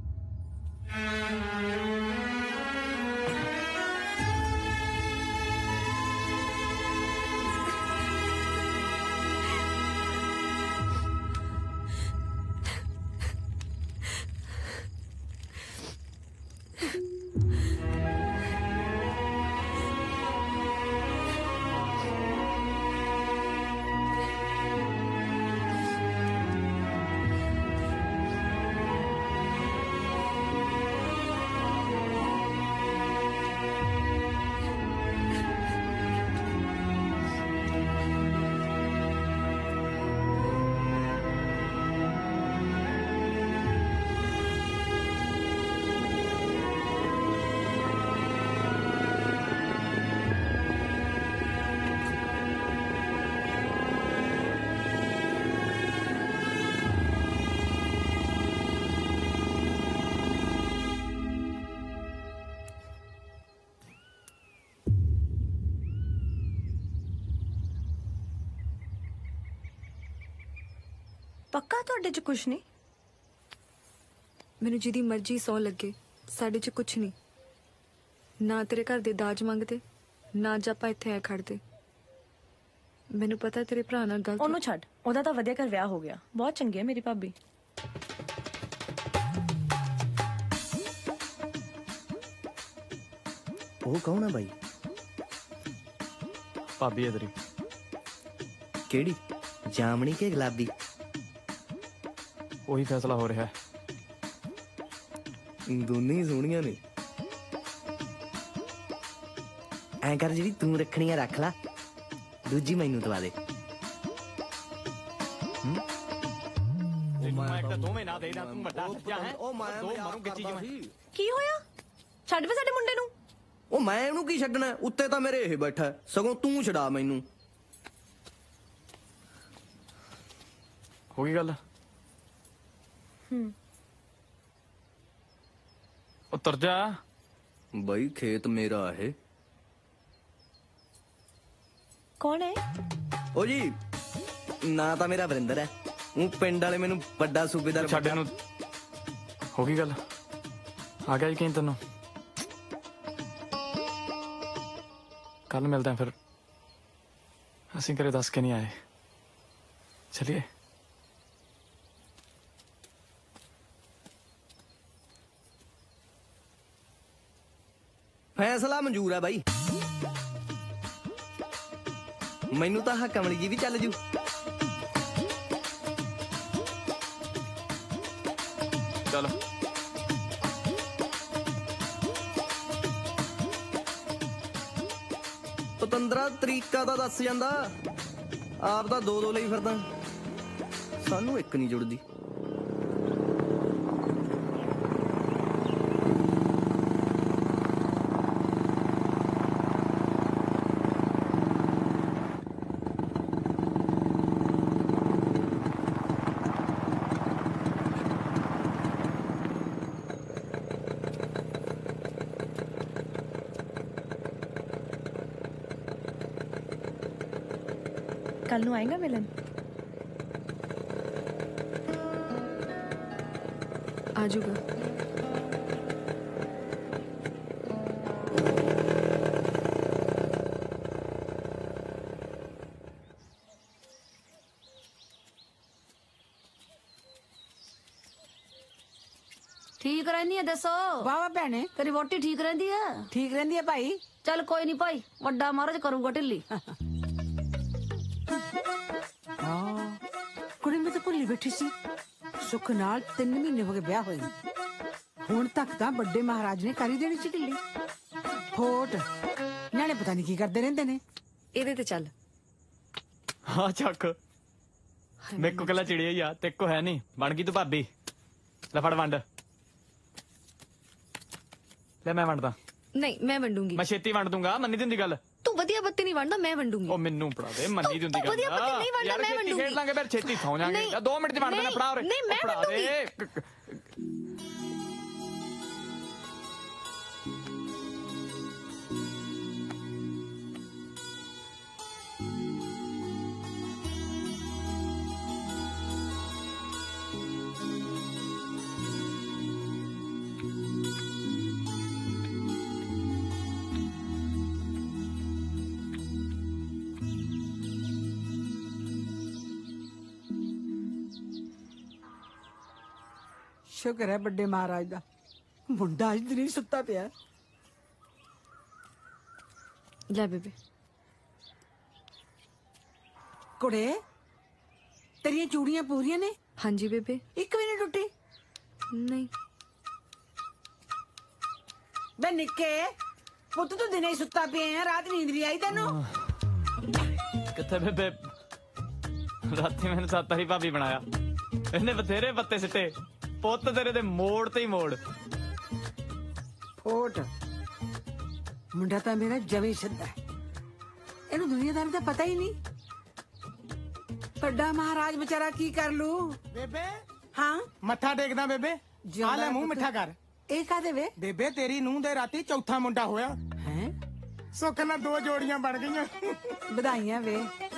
ਪੱਕਾ ਤੁਹਾਡੇ 'ਚ ਕੁਛ ਨਹੀਂ? ਮੈਨੂੰ ਜਿਹਦੀ ਮਰਜ਼ੀ ਸੌ ਲੱਗੇ, ਸਾਡੇ 'ਚ ਕੁਛ ਨਹੀਂ। ਨਾ ਤੇਰੇ ਘਰ ਦੇ ਦਾਜ ਮੰਗਦੇ, ਨਾ ਅੱਜ ਆਪਾਂ ਇੱਥੇ ਆਏ ਖੜਦੇ। ਮੈਨੂੰ ਪਤਾ ਤੇਰੇ ਭਰਾ ਨਾਲ ਗਲਤ। ਉਹਨੂੰ ਛੱਡ, ਉਹਦਾ ਤਾਂ ਵਧੀਆ ਘਰ ਵਿਆਹ ਹੋ ਗਿਆ। ਬਹੁਤ ਚੰਗੀ ਹੈ ਮੇਰੀ ਭਾਬੀ। ਉਹ ਕੌਣ ਆ ਬਾਈ? ਭਾਬੀ ਇਧਰੀ। ਕਿਹੜੀ, ਜਾਮਣੀ ਕਿ ਗੁਲਾਬੀ? ਉਹੀ ਫੈਸਲਾ ਹੋ ਰਿਹਾ ਹੈ। ਦੋਨੇ ਹੀ ਸੋਹਣੀਆਂ ਨੇ। ਐਂ ਕਰ, ਜਿਹੜੀ ਤੂੰ ਰੱਖਣੀ ਆ ਰੱਖ ਲਾ, ਦੂਜੀ ਮੈਨੂੰ ਦਵਾ ਦੇ। ਕੀ ਹੋਇਆ? ਛੱਡ ਵੇ ਸਾਡੇ ਮੁੰਡੇ ਨੂੰ। ਉਹ ਮੈਂ ਇਹਨੂੰ ਕੀ ਛੱਡਣਾ, ਉੱਤੇ ਤਾਂ ਮੇਰੇ ਇਹ ਬੈਠਾ, ਸਗੋਂ ਤੂੰ ਛਡਾ ਮੈਨੂੰ। ਹੋ ਗਈ ਗੱਲ? ਉਤਰ ਜਾ ਬਾਈ, ਖੇਤ ਮੇਰਾ ਇਹ। ਕੌਣ ਹੈ? ਉਹ ਜੀ, ਨਾ ਤਾਂ ਮੇਰਾ ਵਰਿੰਦਰ ਹੈ, ਉਹ ਪਿੰਡ ਵਾਲੇ ਮੈਨੂੰ ਵੱਡਾ ਸੂਬੇਦਾਰ। ਛੱਡ ਇਹਨੂੰ। ਹੋ ਗਈ ਗੱਲ? ਆ ਗਿਆ ਯਕੀਨ ਤੈਨੂੰ? ਕੱਲ ਮਿਲਦੇ ਆਂ ਫਿਰ। ਅਸੀਂ ਘਰੇ ਦੱਸ ਕੇ ਨਹੀਂ ਆਏ। ਚਲਿਏ। ਫੈਸਲਾ ਮਨਜ਼ੂਰ ਹੈ ਬਾਈ। ਮੈਨੂੰ ਤਾਂ ਆਹ ਕਮਲੀ ਜੀ ਵੀ ਚੱਲ ਜੂ। ਚਲ ਪਤੰਦਰਾ ਤਰੀਕਾ ਤਾਂ ਦੱਸ ਜਾਂਦਾ, ਆਪ ਤਾਂ ਦੋ ਦੋ ਲਈ ਫਿਰਦਾ, ਸਾਨੂੰ ਇੱਕ ਨਹੀਂ ਜੁੜਦੀ। ਕੱਲ ਨੂੰ ਆਏਗਾ ਮਿਲਣ? ਆ ਜਾਊਗਾ। ਠੀਕ ਰਹਿੰਦੀ ਆ? ਦੱਸੋ। ਵਾਹ ਭੈਣੇ, ਤੇਰੀ ਵੋਟੀ ਠੀਕ ਰਹਿੰਦੀ ਆ? ਠੀਕ ਰਹਿੰਦੀ ਆ ਭਾਈ। ਚੱਲ ਕੋਈ ਨਹੀਂ ਭਾਈ, ਵੱਡਾ ਮਹਾਰਾਜ ਕਰੂਗਾ ਢਿੱਲੀ। ਹਾਂ, ਕੁੜੀ ਮੈਂ ਤਾਂ ਭੁੱਲੀ ਬੈਠੀ ਸੀ। ਸੁੱਖ ਨਾਲ 3 ਮਹੀਨੇ ਹੋ ਗਏ ਵਿਆਹ ਹੋਏ ਨੂੰ। ਹੁਣ ਤੱਕ ਤਾਂ ਵੱਡੇ ਮਹਾਰਾਜ ਨੇ ਕਰ ਹੀ ਦੇਣੀ ਸੀ ਢਿੱਲੀ। ਫੋਟ ਨਾਲੇ ਪਤਾ ਨਹੀਂ ਕੀ ਕਰਦੇ ਰਹਿੰਦੇ ਨੇ। ਇਹਦੇ ਤੇ ਚੱਲ। ਹਾਂ ਚੱਕ। ਮੇਰੇ ਕੋ ਕੱਲਾ ਚਿੜੀਆ ਹੀ ਆ, ਤੇ ਕੋ ਹੈ ਨਹੀਂ। ਬਣ ਗਈ ਤੂੰ ਭਾਬੀ। ਲੈ ਫੜ ਵੰਡ। ਲੈ ਮੈਂ ਵੰਡਦਾ। ਨਹੀਂ, ਮੈਂ ਵੰਡੂੰਗੀ। ਮੈਂ ਛੇਤੀ ਵੰਡ ਦੂੰਗਾ, ਮੰਨੀ ਦੀ ਹੁੰਦੀ ਗੱਲ। ਤੂੰ ਵਧੀਆ ਬੱਤੀ ਨਹੀਂ ਵੰਡਦਾ, ਮੈਂ ਵੰਡੂੰਗੀ। ਉਹ ਮੈਨੂੰ ਫੜਾ ਦੇ, ਮੰਨੀ ਦੀ ਹੁੰਦੀ ਗੱਲ। ਵਧੀਆ ਬੱਤੀ ਨਹੀਂ ਵੰਡਦਾ, ਮੈਂ ਵੰਡੂੰਗੀ। ਖੇਡ ਲਾਂਗੇ ਫਿਰ, ਛੇਤੀ ਸੌ ਜਾਾਂਗੇ। 2 ਮਿੰਟ ਚ ਵੰਡ ਦੇਣਾ। ਫੜਾ ਉਰੇ। ਨਹੀਂ, ਮੈਂ ਵੰਡੂੰਗੀ। ਸ਼ੁਕਰ ਹੈ ਵੱਡੇ ਮਹਾਰਾਜ ਦਾ, ਮੁੰਡਾ ਅੱਜ ਨਹੀਂ ਸੁੱਤਾ ਪਿਆ। ਲੈ ਬੇਬੇ। ਕੁੜੇ, ਤੇਰੀਆਂ ਚੂੜੀਆਂ ਪੂਰੀਆਂ ਨੇ? ਹਾਂਜੀ ਬੇਬੇ। ਇੱਕ ਵੀ ਨਹੀਂ ਟੁੱਟੀ? ਨਹੀਂ। ਬੇ ਨਿੱਕੇ ਪੁੱਤ, ਤੂੰ ਦਿਨੇ ਹੀ ਸੁੱਤਾ ਪਿਆ, ਰਾਤ ਨੀਂਦ ਨਹੀਂ ਆਈ ਤੈਨੂੰ? ਕਿੱਥੇ ਬੇਬੇ, ਰਾਤੀ ਮੈਨੂੰ ਸੱਤ ਵਾਰੀ ਭਾਬੀ ਬਣਾਇਆ। ਇਹਨੇ ਬਥੇਰੇ ਪੱਤੇ ਸਿੱਟੇ, ਪੁੱਤ ਤੇਰੇ ਦੇ ਮੋੜ ਤੇ ਹੀ ਮੋੜ। ਫੋਟ ਮੁੰਡਾ ਤਾਂ ਮੇਰਾ ਜਵੇਂ ਸਿੱਧਾ ਹੈ, ਇਹਨੂੰ ਦੁਨੀਆਦਾਰੀ ਦਾ ਪਤਾ ਹੀ ਨਹੀਂ। ਵੱਡਾ ਮਹਾਰਾਜ ਵਿਚਾਰਾ ਕੀ ਕਰ ਲੂ? ਬੇਬੇ। ਹਾਂ, ਮੱਥਾ ਟੇਕਦਾ ਬੇਬੇ। ਆ ਲੈ ਮੂੰਹ ਮਿੱਠਾ ਕਰ। ਇਹ ਕਾਦੇ ਵੇ? ਬੇਬੇ, ਤੇਰੀ ਨੂੰਹ ਦੇ ਰਾਤੀ ਚੌਥਾ ਮੁੰਡਾ ਹੋਇਆ ਹੈ। ਸੁੱਖ ਨਾਲ 2 ਜੋੜੀਆਂ ਬਣ ਗਈਆਂ। ਵਧਾਈਆਂ ਵੇ।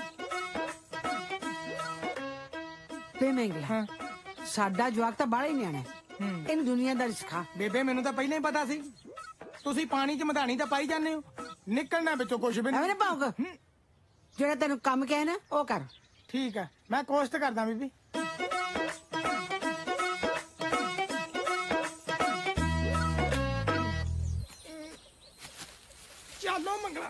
ਤੇ ਮਹਿੰਗੇ ਸਾਡਾ ਜਵਾਕ ਤਾਂ ਬਾਹਲਾ ਹੀ ਨਿਆਣਾ ਹੈ, ਇਹਨੂੰ ਦੁਨੀਆਦਾਰੀ ਸਿਖਾ। ਬੇਬੇ, ਮੈਨੂੰ ਤਾਂ ਪਹਿਲਾਂ ਹੀ ਪਤਾ ਸੀ। ਤੁਸੀਂ ਪਾਣੀ 'ਚ ਮਧਾਣੀ ਤਾਂ ਪਾਈ ਜਾਂਦੇ ਹੋ, ਨਿਕਲਣਾ ਵਿੱਚੋਂ ਕੁਝ ਵੀ ਨਹੀਂ। ਪਾਉਗਾ ਜਿਹੜਾ ਤੈਨੂੰ ਕੰਮ ਕਹੇ ਨਾ ਉਹ ਕਰ। ਠੀਕ ਹੈ, ਮੈਂ ਕੋਸ਼ਿਸ਼ ਕਰਦਾ ਬੀਬੀ। ਚੱਲੋ ਮੰਗਲਾ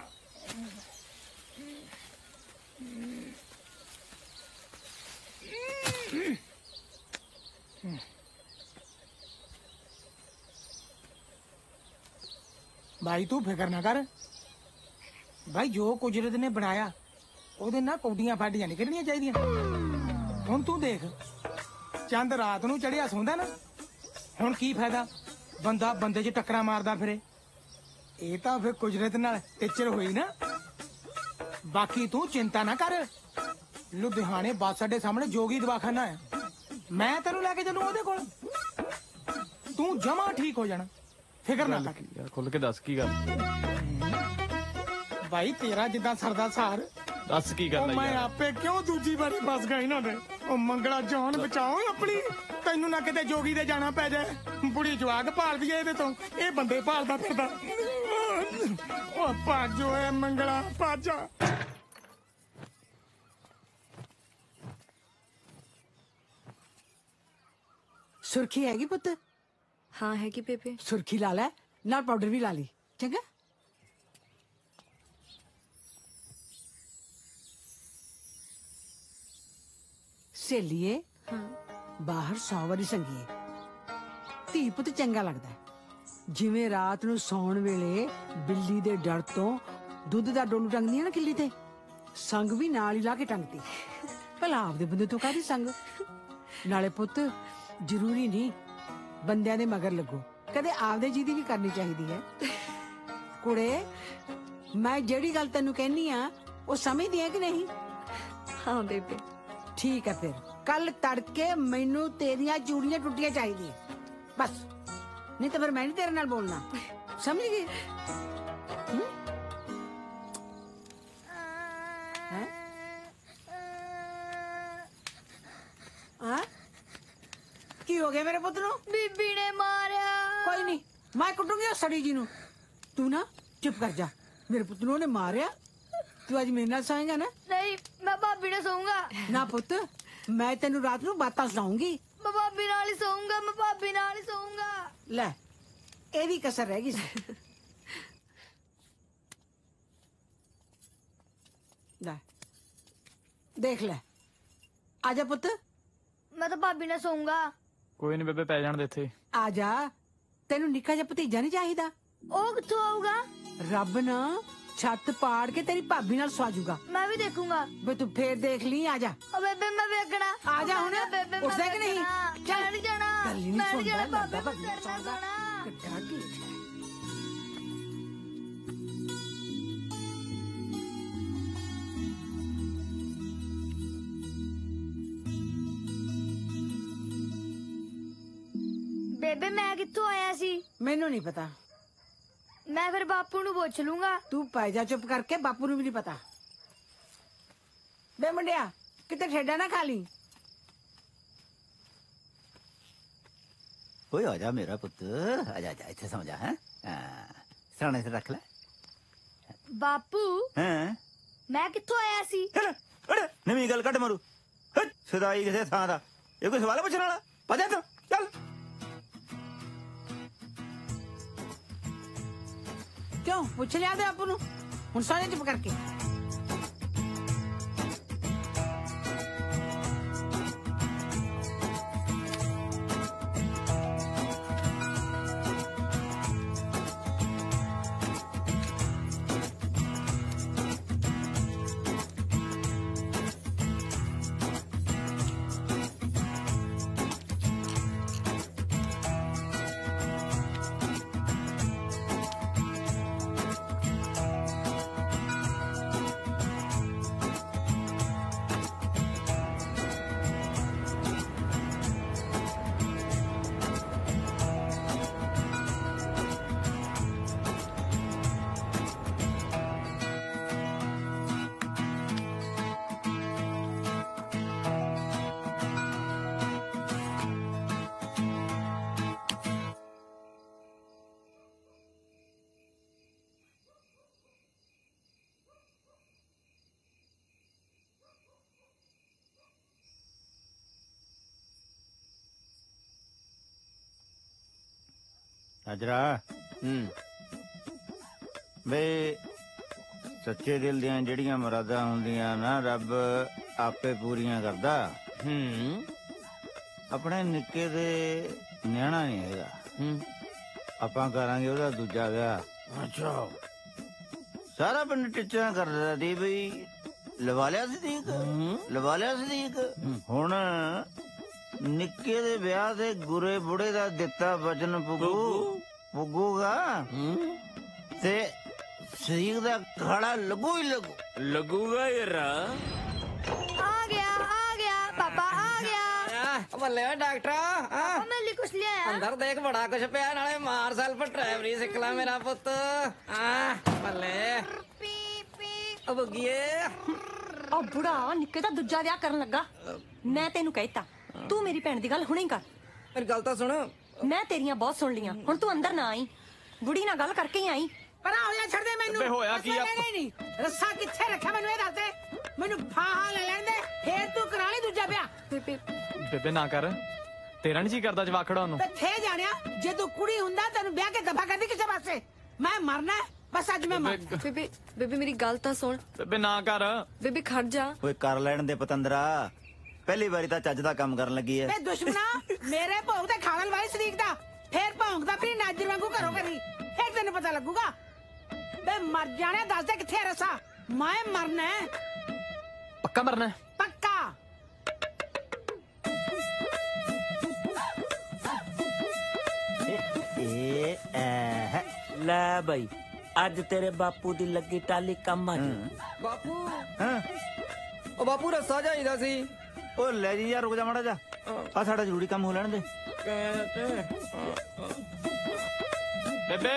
ਭਾਈ ਤੂੰ ਫਿਕਰ ਨਾ ਕਰ ਭਾਈ ਜੋ ਕੁਦਰਤ ਨੇ ਬਣਾਇਆ ਉਹਦੇ ਨਾਲ ਕੌਡੀਆਂ ਫਾਡੀਆਂ ਨਹੀਂ ਕੱਢਣੀਆਂ ਚਾਹੀਦੀਆਂ ਹੁਣ ਤੂੰ ਦੇਖ ਚੰਦ ਰਾਤ ਨੂੰ ਚੜਿਆ ਸੌਂਦਾ ਨਾ ਹੁਣ ਕੀ ਫਾਇਦਾ ਬੰਦਾ ਬੰਦੇ 'ਚ ਟੱਕਰਾਂ ਮਾਰਦਾ ਫਿਰੇ ਇਹ ਤਾਂ ਫਿਰ ਕੁਦਰਤ ਨਾਲ ਟਿੱਚਰ ਹੋਈ ਨਾ ਬਾਕੀ ਤੂੰ ਚਿੰਤਾ ਨਾ ਕਰ ਲੁਧਿਆਣੇ ਬੱਸ ਅੱਡੇ ਸਾਹਮਣੇ ਜੋਗੀ ਦਵਾਖਾਨਾ ਹੈ ਮੈਂ ਤੈਨੂੰ ਲੈ ਕੇ ਚੱਲੂ ਉਹਦੇ ਕੋਲ ਤੂੰ ਜਮਾ ਠੀਕ ਹੋ ਜਾਣਾ ਫਿਕਰ ਨਾ ਕਰ ਯਾਰ ਖੁੱਲ ਕੇ ਦੱਸ ਕੀ ਗੱਲ ਭਾਈ ਤੇਰਾ ਜਿੱਦਾਂ ਸਰਦਾ ਸਾਰ ਦੱਸ ਕੀ ਗੱਲ ਹੈ ਮੈਂ ਯਾਰ ਆਪੇ ਕਿਉਂ ਦੂਜੀ ਵਾਰੀ ਫਸ ਗਿਆ ਇਹਨਾਂ ਦੇ ਉਹ ਮੰਗਲਾ ਜਾਨ ਬਚਾਓ ਆਪਣੀ ਤੈਨੂੰ ਨਾ ਕਿਤੇ ਜੋਗੀ ਦੇ ਜਾਣਾ ਪੈ ਜਾਏ ਬੁੜੀ ਜਵਾਕ ਭਾਲਦੀ ਏ ਇਹਦੇ ਤੋਂ ਇਹ ਬੰਦੇ ਭਾਲਦਾ ਫਿਰਦਾ ਉਹ ਭਾਜੋ ਏ ਮੰਗਲਾ ਭਾਜਾ ਸੁਰਖੀ ਹੈਗੀ ਪੁੱਤ ਹਾਂ ਹੈਗੀ ਬੇਬੇ ਸੁਰਖੀ ਲਾ ਲੈ ਨਾਲ ਪਾਊਡਰ ਵੀ ਲਾ ਲਈ ਚੰਗਾ ਸੇਲੀਏ ਬਾਹਰ 100 ਵਾਰੀ ਸੰਗੀਏ ਧੀ ਪੁੱਤ ਚੰਗਾ ਲੱਗਦਾ ਹੈ। ਜਿਵੇਂ ਰਾਤ ਨੂੰ ਸੌਣ ਵੇਲੇ ਬਿੱਲੀ ਦੇ ਡਰ ਤੋਂ ਦੁੱਧ ਦਾ ਡੋਲੂ ਟੰਗਦੀਆਂ ਨਾ ਕਿੱਲੀ ਤੇ ਸੰਗ ਵੀ ਨਾਲ ਹੀ ਲਾ ਕੇ ਟੰਗਦੀ ਭਲਾ ਆਪਦੇ ਬੰਦੇ ਤੋਂ ਕਾਹਦੀ ਸੰਗ ਨਾਲੇ ਪੁੱਤ ਜ਼ਰੂਰੀ ਨਹੀਂ ਬੰਦਿਆਂ ਦੇ ਮਗਰ ਲੱਗੋ ਕਦੇ ਆਪਦੇ ਜੀ ਦੀ ਵੀ ਕਰਨੀ ਚਾਹੀਦੀ ਹੈ ਕੁੜੇ ਮੈਂ ਜਿਹੜੀ ਗੱਲ ਤੈਨੂੰ ਕਹਿਨੀ ਆ ਉਹ ਸਮਝਦੀ ਹੈ ਕਿ ਨਹੀਂ ਹਾਂ ਬੇਬੇ ਠੀਕ ਹੈ ਫਿਰ ਕੱਲ ਤੜਕੇ ਮੈਨੂੰ ਤੇਰੀਆਂ ਚੂੜੀਆਂ ਟੁੱਟੀਆਂ ਚਾਹੀਦੀਆਂ ਬਸ ਨਹੀਂ ਤਾਂ ਫਿਰ ਮੈਂ ਨਹੀਂ ਤੇਰੇ ਨਾਲ ਬੋਲਣਾ ਸਮਝ ਗਈ ਕੀ ਹੋ ਗਿਆ ਮੇਰੇ ਪੁੱਤ ਨੂੰ ਬੀਬੀ ਨੇ ਮਾਰਿਆ ਕੋਈ ਨਹੀਂ ਮੈਂ ਕੁੱਟੂਗੀ ਉਹ ਸੜੀ ਜੀ ਨੂੰ ਤੂੰ ਨਾ ਚੁੱਪ ਕਰ ਜਾ ਮੇਰੇ ਪੁੱਤ ਨੂੰ ਉਹਨੇ ਮਾਰਿਆ ਤੂੰ ਅੱਜ ਮੇਰੇ ਨਾਲ ਸੌਂਏਗਾ ਨਾ ਨਹੀਂ ਮੈਂ ਭਾਬੀ ਨਾਲ ਸੌਂਗਾ ਨਾ ਪੁੱਤ ਮੈਂ ਤੈਨੂੰ ਰਾਤ ਨੂੰ ਬਾਤਾਂ ਸੁਣਾਉਂਗੀ ਮੈਂ ਭਾਬੀ ਨਾਲ ਹੀ ਸੌਂਗਾ ਮੈਂ ਭਾਬੀ ਨਾਲ ਹੀ ਸੌਂਗਾ ਲੈ ਇਹਦੀ ਕਸਰ ਰਹਿ ਗਈ ਸੀ ਲੈ ਦੇਖ ਲੈ ਆਜਾ ਪੁੱਤ ਮੈਂ ਤਾਂ ਭਾਬੀ ਨਾਲ ਸੌਂਗਾ ਕੋਈ ਨਹੀਂ ਬੇਬੇ ਪੈ ਜਾਣ ਦੇ ਇੱਥੇ ਆਜਾ ਤੈਨੂੰ ਨਿੱਕਾ ਜਿਹਾ ਭਤੀਜਾ ਨਹੀਂ ਚਾਹੀਦਾ ਉਹ ਕਿੱਥੋਂ ਆਊਗਾ ਰੱਬ ਨਾ ਛੱਤ ਪਾੜ ਕੇ ਤੇਰੀ ਭਾਬੀ ਨਾਲ ਸਵਾਜੂਗਾ ਮੈਂ ਵੀ ਦੇਖੂੰਗਾ ਬੇ ਤੂੰ ਫੇਰ ਦੇਖ ਲਈ ਆਜਾ ਓ ਬੇਬੇ ਮੈਂ ਵੇਖਣਾ ਆਜਾ ਹੁਣ ਬੇਬੇ ਉੱਠਦਾ ਕਿ ਨਹੀਂ ਚੱਲ ਨਹੀਂ ਜਾਣਾ ਗੱਲ ਹੀ ਮੈਂ ਨਹੀਂ ਨਹੀਂ ਜਾਣਾ ਸੁਣਦਾ ਭਾਬੀ ਲੱਗਦਾ ਮੈਂ ਤੇਰੇ ਨਾਲ ਸੌਣਾ ਕਿੱਡਾ ਢੀਠ ਹੈ ਬੇਬੇ ਮੈਂ ਕਿੱਥੋਂ ਆਇਆ ਸੀ ਮੈਨੂੰ ਨਹੀਂ ਪਤਾ ਮੈਂ ਫਿਰ ਬਾਪੂ ਨੂੰ ਪੁੱਛ ਲੂੰਗਾ ਤੂੰ ਪੈ ਜਾ ਚੁੱਪ ਕਰਕੇ ਬਾਪੂ ਨੂੰ ਵੀ ਨਹੀਂ ਪਤਾ ਬੇ ਮੁੰਡਿਆ ਕਿਤੇ ਠੇਡਾ ਨਾ ਖਾ ਲਈ ਓਏ ਆ ਜਾ ਮੇਰਾ ਪੁੱਤ ਆ ਜਾ ਜਾ ਇੱਥੇ ਸੌਂ ਜਾ ਹੈ ਸਰਾਣੇ ਤੇ ਰੱਖ ਲੈ ਬਾਪੂ ਹੈ ਮੈਂ ਕਿੱਥੋਂ ਆਇਆ ਸੀ ਨਵੀਂ ਗੱਲ ਕੱਢ ਮਾਰੂ ਸਦਾਈ ਕਿਸੇ ਥਾਂ ਦਾ ਇਹ ਕੋਈ ਸਵਾਲ ਪੁੱਛਣ ਵਾਲਾ ਪਜਾ ਤੂੰ ਚੱਲ ਕਿਉਂ ਪੁੱਛ ਲਿਆ ਤੇ ਬਾਪੂ ਨੂੰ ਹੁਣ ਸਾਰੇ ਚੁੱਪ ਕਰਕੇ ਹਾਜਰਾ ਵੇ ਸੱਚੇ ਦਿਲ ਦੀਆਂ ਜਿਹੜੀਆਂ ਮੁਰਾਦਾਂ ਹੁੰਦੀਆਂ ਨਾ ਰੱਬ ਆਪੇ ਪੂਰੀਆਂ ਕਰਦਾ। ਆਪਣੇ ਨਿੱਕੇ ਦੇ ਨਿਆਣਾ ਨਹੀਂ ਹੈਗਾ। ਆਪਾਂ ਕਰਾਂਗੇ ਉਹਦਾ ਦੂਜਾ ਵਿਆਹ। ਅੱਛਾ। ਸਾਰਾ ਪਿੰਡ ਟਿੱਚਰਾਂ ਕਰਦਾ ਸੀ ਬਈ ਲਵਾ ਲਿਆ ਸਦੀਕ, ਲਵਾ ਲਿਆ ਸਦੀਕ। ਹੁਣ ਨਿੱਕੇ ਦੇ ਵਿਆਹ ਤੇ ਗੁਰੇ ਬੁੜੇ ਦਾ ਦਿੱਤਾ ਵਚਨ ਪੁੱਗੂਗਾ ਤੇ ਸਦੀਕ ਦਾ ਖਾੜਾ ਲੱਗੂ ਹੀ ਲੱਗੂਗਾ ਯਾਰ। ਆ ਗਿਆ ਪਾਪਾ ਆ ਗਿਆ। ਬੱਲੇ ਓਏ ਡਾਕਟਰ ਪਾਪਾ ਮੇਰੇ ਲਈ ਕੁਛ ਲਿਆਇਆ? ਅੰਦਰ ਦੇਖ ਬੜਾ ਕੁਛ ਪਿਆ, ਨਾਲੇ ਮਾਰ ਸੈਲਫ ਡਰਾਈਵਰੀ ਸਿੱਖ ਲੈ ਮੇਰਾ ਪੁੱਤ। ਬੱਲੇ ਉਹ ਬੁੱਗੀਏ। ਉਹ ਬੁੜਾ ਨਿੱਕੇ ਦਾ ਦੂਜਾ ਵਿਆਹ ਕਰਨ ਲੱਗਾ। ਮੈਂ ਤੈਨੂੰ ਕਹਿਤਾ ਤੂੰ ਮੇਰੀ ਭੈਣ ਦੀ ਗੱਲ ਹੁਣੇ ਹੀ ਕਰ। ਮੇਰੀ ਗੱਲ ਤਾਂ ਸੁਣ। ਮੈਂ ਤੇਰੀਆਂ ਬਹੁਤ ਸੁਣ ਲੀਆਂ, ਹੁਣ ਤੂੰ ਅੰਦਰ ਨਾ ਆਈ, ਬੁੜੀ ਨਾਲ ਗੱਲ ਕਰਕੇ ਹੀ ਆਈ। ਪਰਾਂ ਹੋ ਜਾ, ਛੱਡ ਦੇ ਮੈਨੂੰ। ਬੇ ਹੋਇਆ ਕੀ ਆ? ਨਹੀਂ ਰੱਸਾ ਕਿੱਥੇ ਰੱਖਿਆ ਮੈਨੂੰ ਇਹ ਦੱਸ ਦੇ। ਮੈਨੂੰ ਫਾਹਾ ਲੈ ਲੈਣ ਦੇ, ਫੇਰ ਤੂੰ ਕਰਾ ਲਈ ਦੂਜਾ ਵਿਆਹ। ਬੇਬੇ ਨਾ ਕਰ, ਤੇਰਾ ਨਹੀਂ ਜੀ ਕਰਦਾ ਜਵਾਖੜਾ ਉਹਨੂੰ। ਤੇ ਥੇ ਜਾਣਿਆ ਜੇ ਤੂੰ ਕੁੜੀ ਹੁੰਦਾ ਤੈਨੂੰ ਵਿਆਹ ਕੇ ਦਫਾ ਕਰਦੀ ਕਿਸੇ ਪਾਸੇ। ਮੈਂ ਮਰਨਾ ਬਸ, ਅੱਜ ਮੈਂ ਮਰ। ਬੇਬੇ ਮੇਰੀ ਗੱਲ ਤਾਂ ਸੁਣ। ਬੇਬੇ ਨਾ ਕਰ। ਬੇਬੇ ਖੜ ਜਾ। ਓਏ ਕਰ ਲੈਣ ਦੇ ਪਤੰਦਰਾ, ਪਹਿਲੀ ਵਾਰੀ ਤਾਂ ਚੱਜ ਦਾ ਕੰਮ ਕਰਨ ਲੱਗੀ ਐ। ਵੇ ਦੁਸ਼ਮਣਾ, ਮੇਰੇ ਭੋਗ ਤੇ ਖਾਣ ਵਾਲੀ ਸਦੀਕ ਦਾ ਫੇਰ ਭੌਂਕਦਾ ਫਿਰ ਨਾਜਰ ਵਾਂਗੂ ਘਰੋਂ ਕਰੀ, ਫੇਰ ਤੈਨੂੰ ਪਤਾ ਲੱਗੂਗਾ। ਵੇ ਮਰ ਜਾਣੇ, ਦੱਸ ਦੇ ਕਿੱਥੇ ਰਸਾ। ਮੈਂ ਮਰਨਾ ਪੱਕਾ ਮਰਨਾ ਪੱਕਾ। ਲੈ ਬਈ ਅੱਜ ਤੇਰੇ ਬਾਪੂ ਦੀ ਲੱਗੀ ਟਾਲੀ ਕੰਮ ਆ ਜੀ। ਬਾਪੂ ਉਹ ਬਾਪੂ ਰੱਸਾ ਚਾਹੀਦਾ ਸੀ। ਉਹ ਲੈ ਜੀ ਯਾਰ, ਰੁਕ ਜਾ ਮਾੜਾ ਜਾ, ਆ ਸਾਡਾ ਜ਼ਰੂਰੀ ਕੰਮ ਹੋ ਲੈਣ ਦੇ। ਬੇਬੇ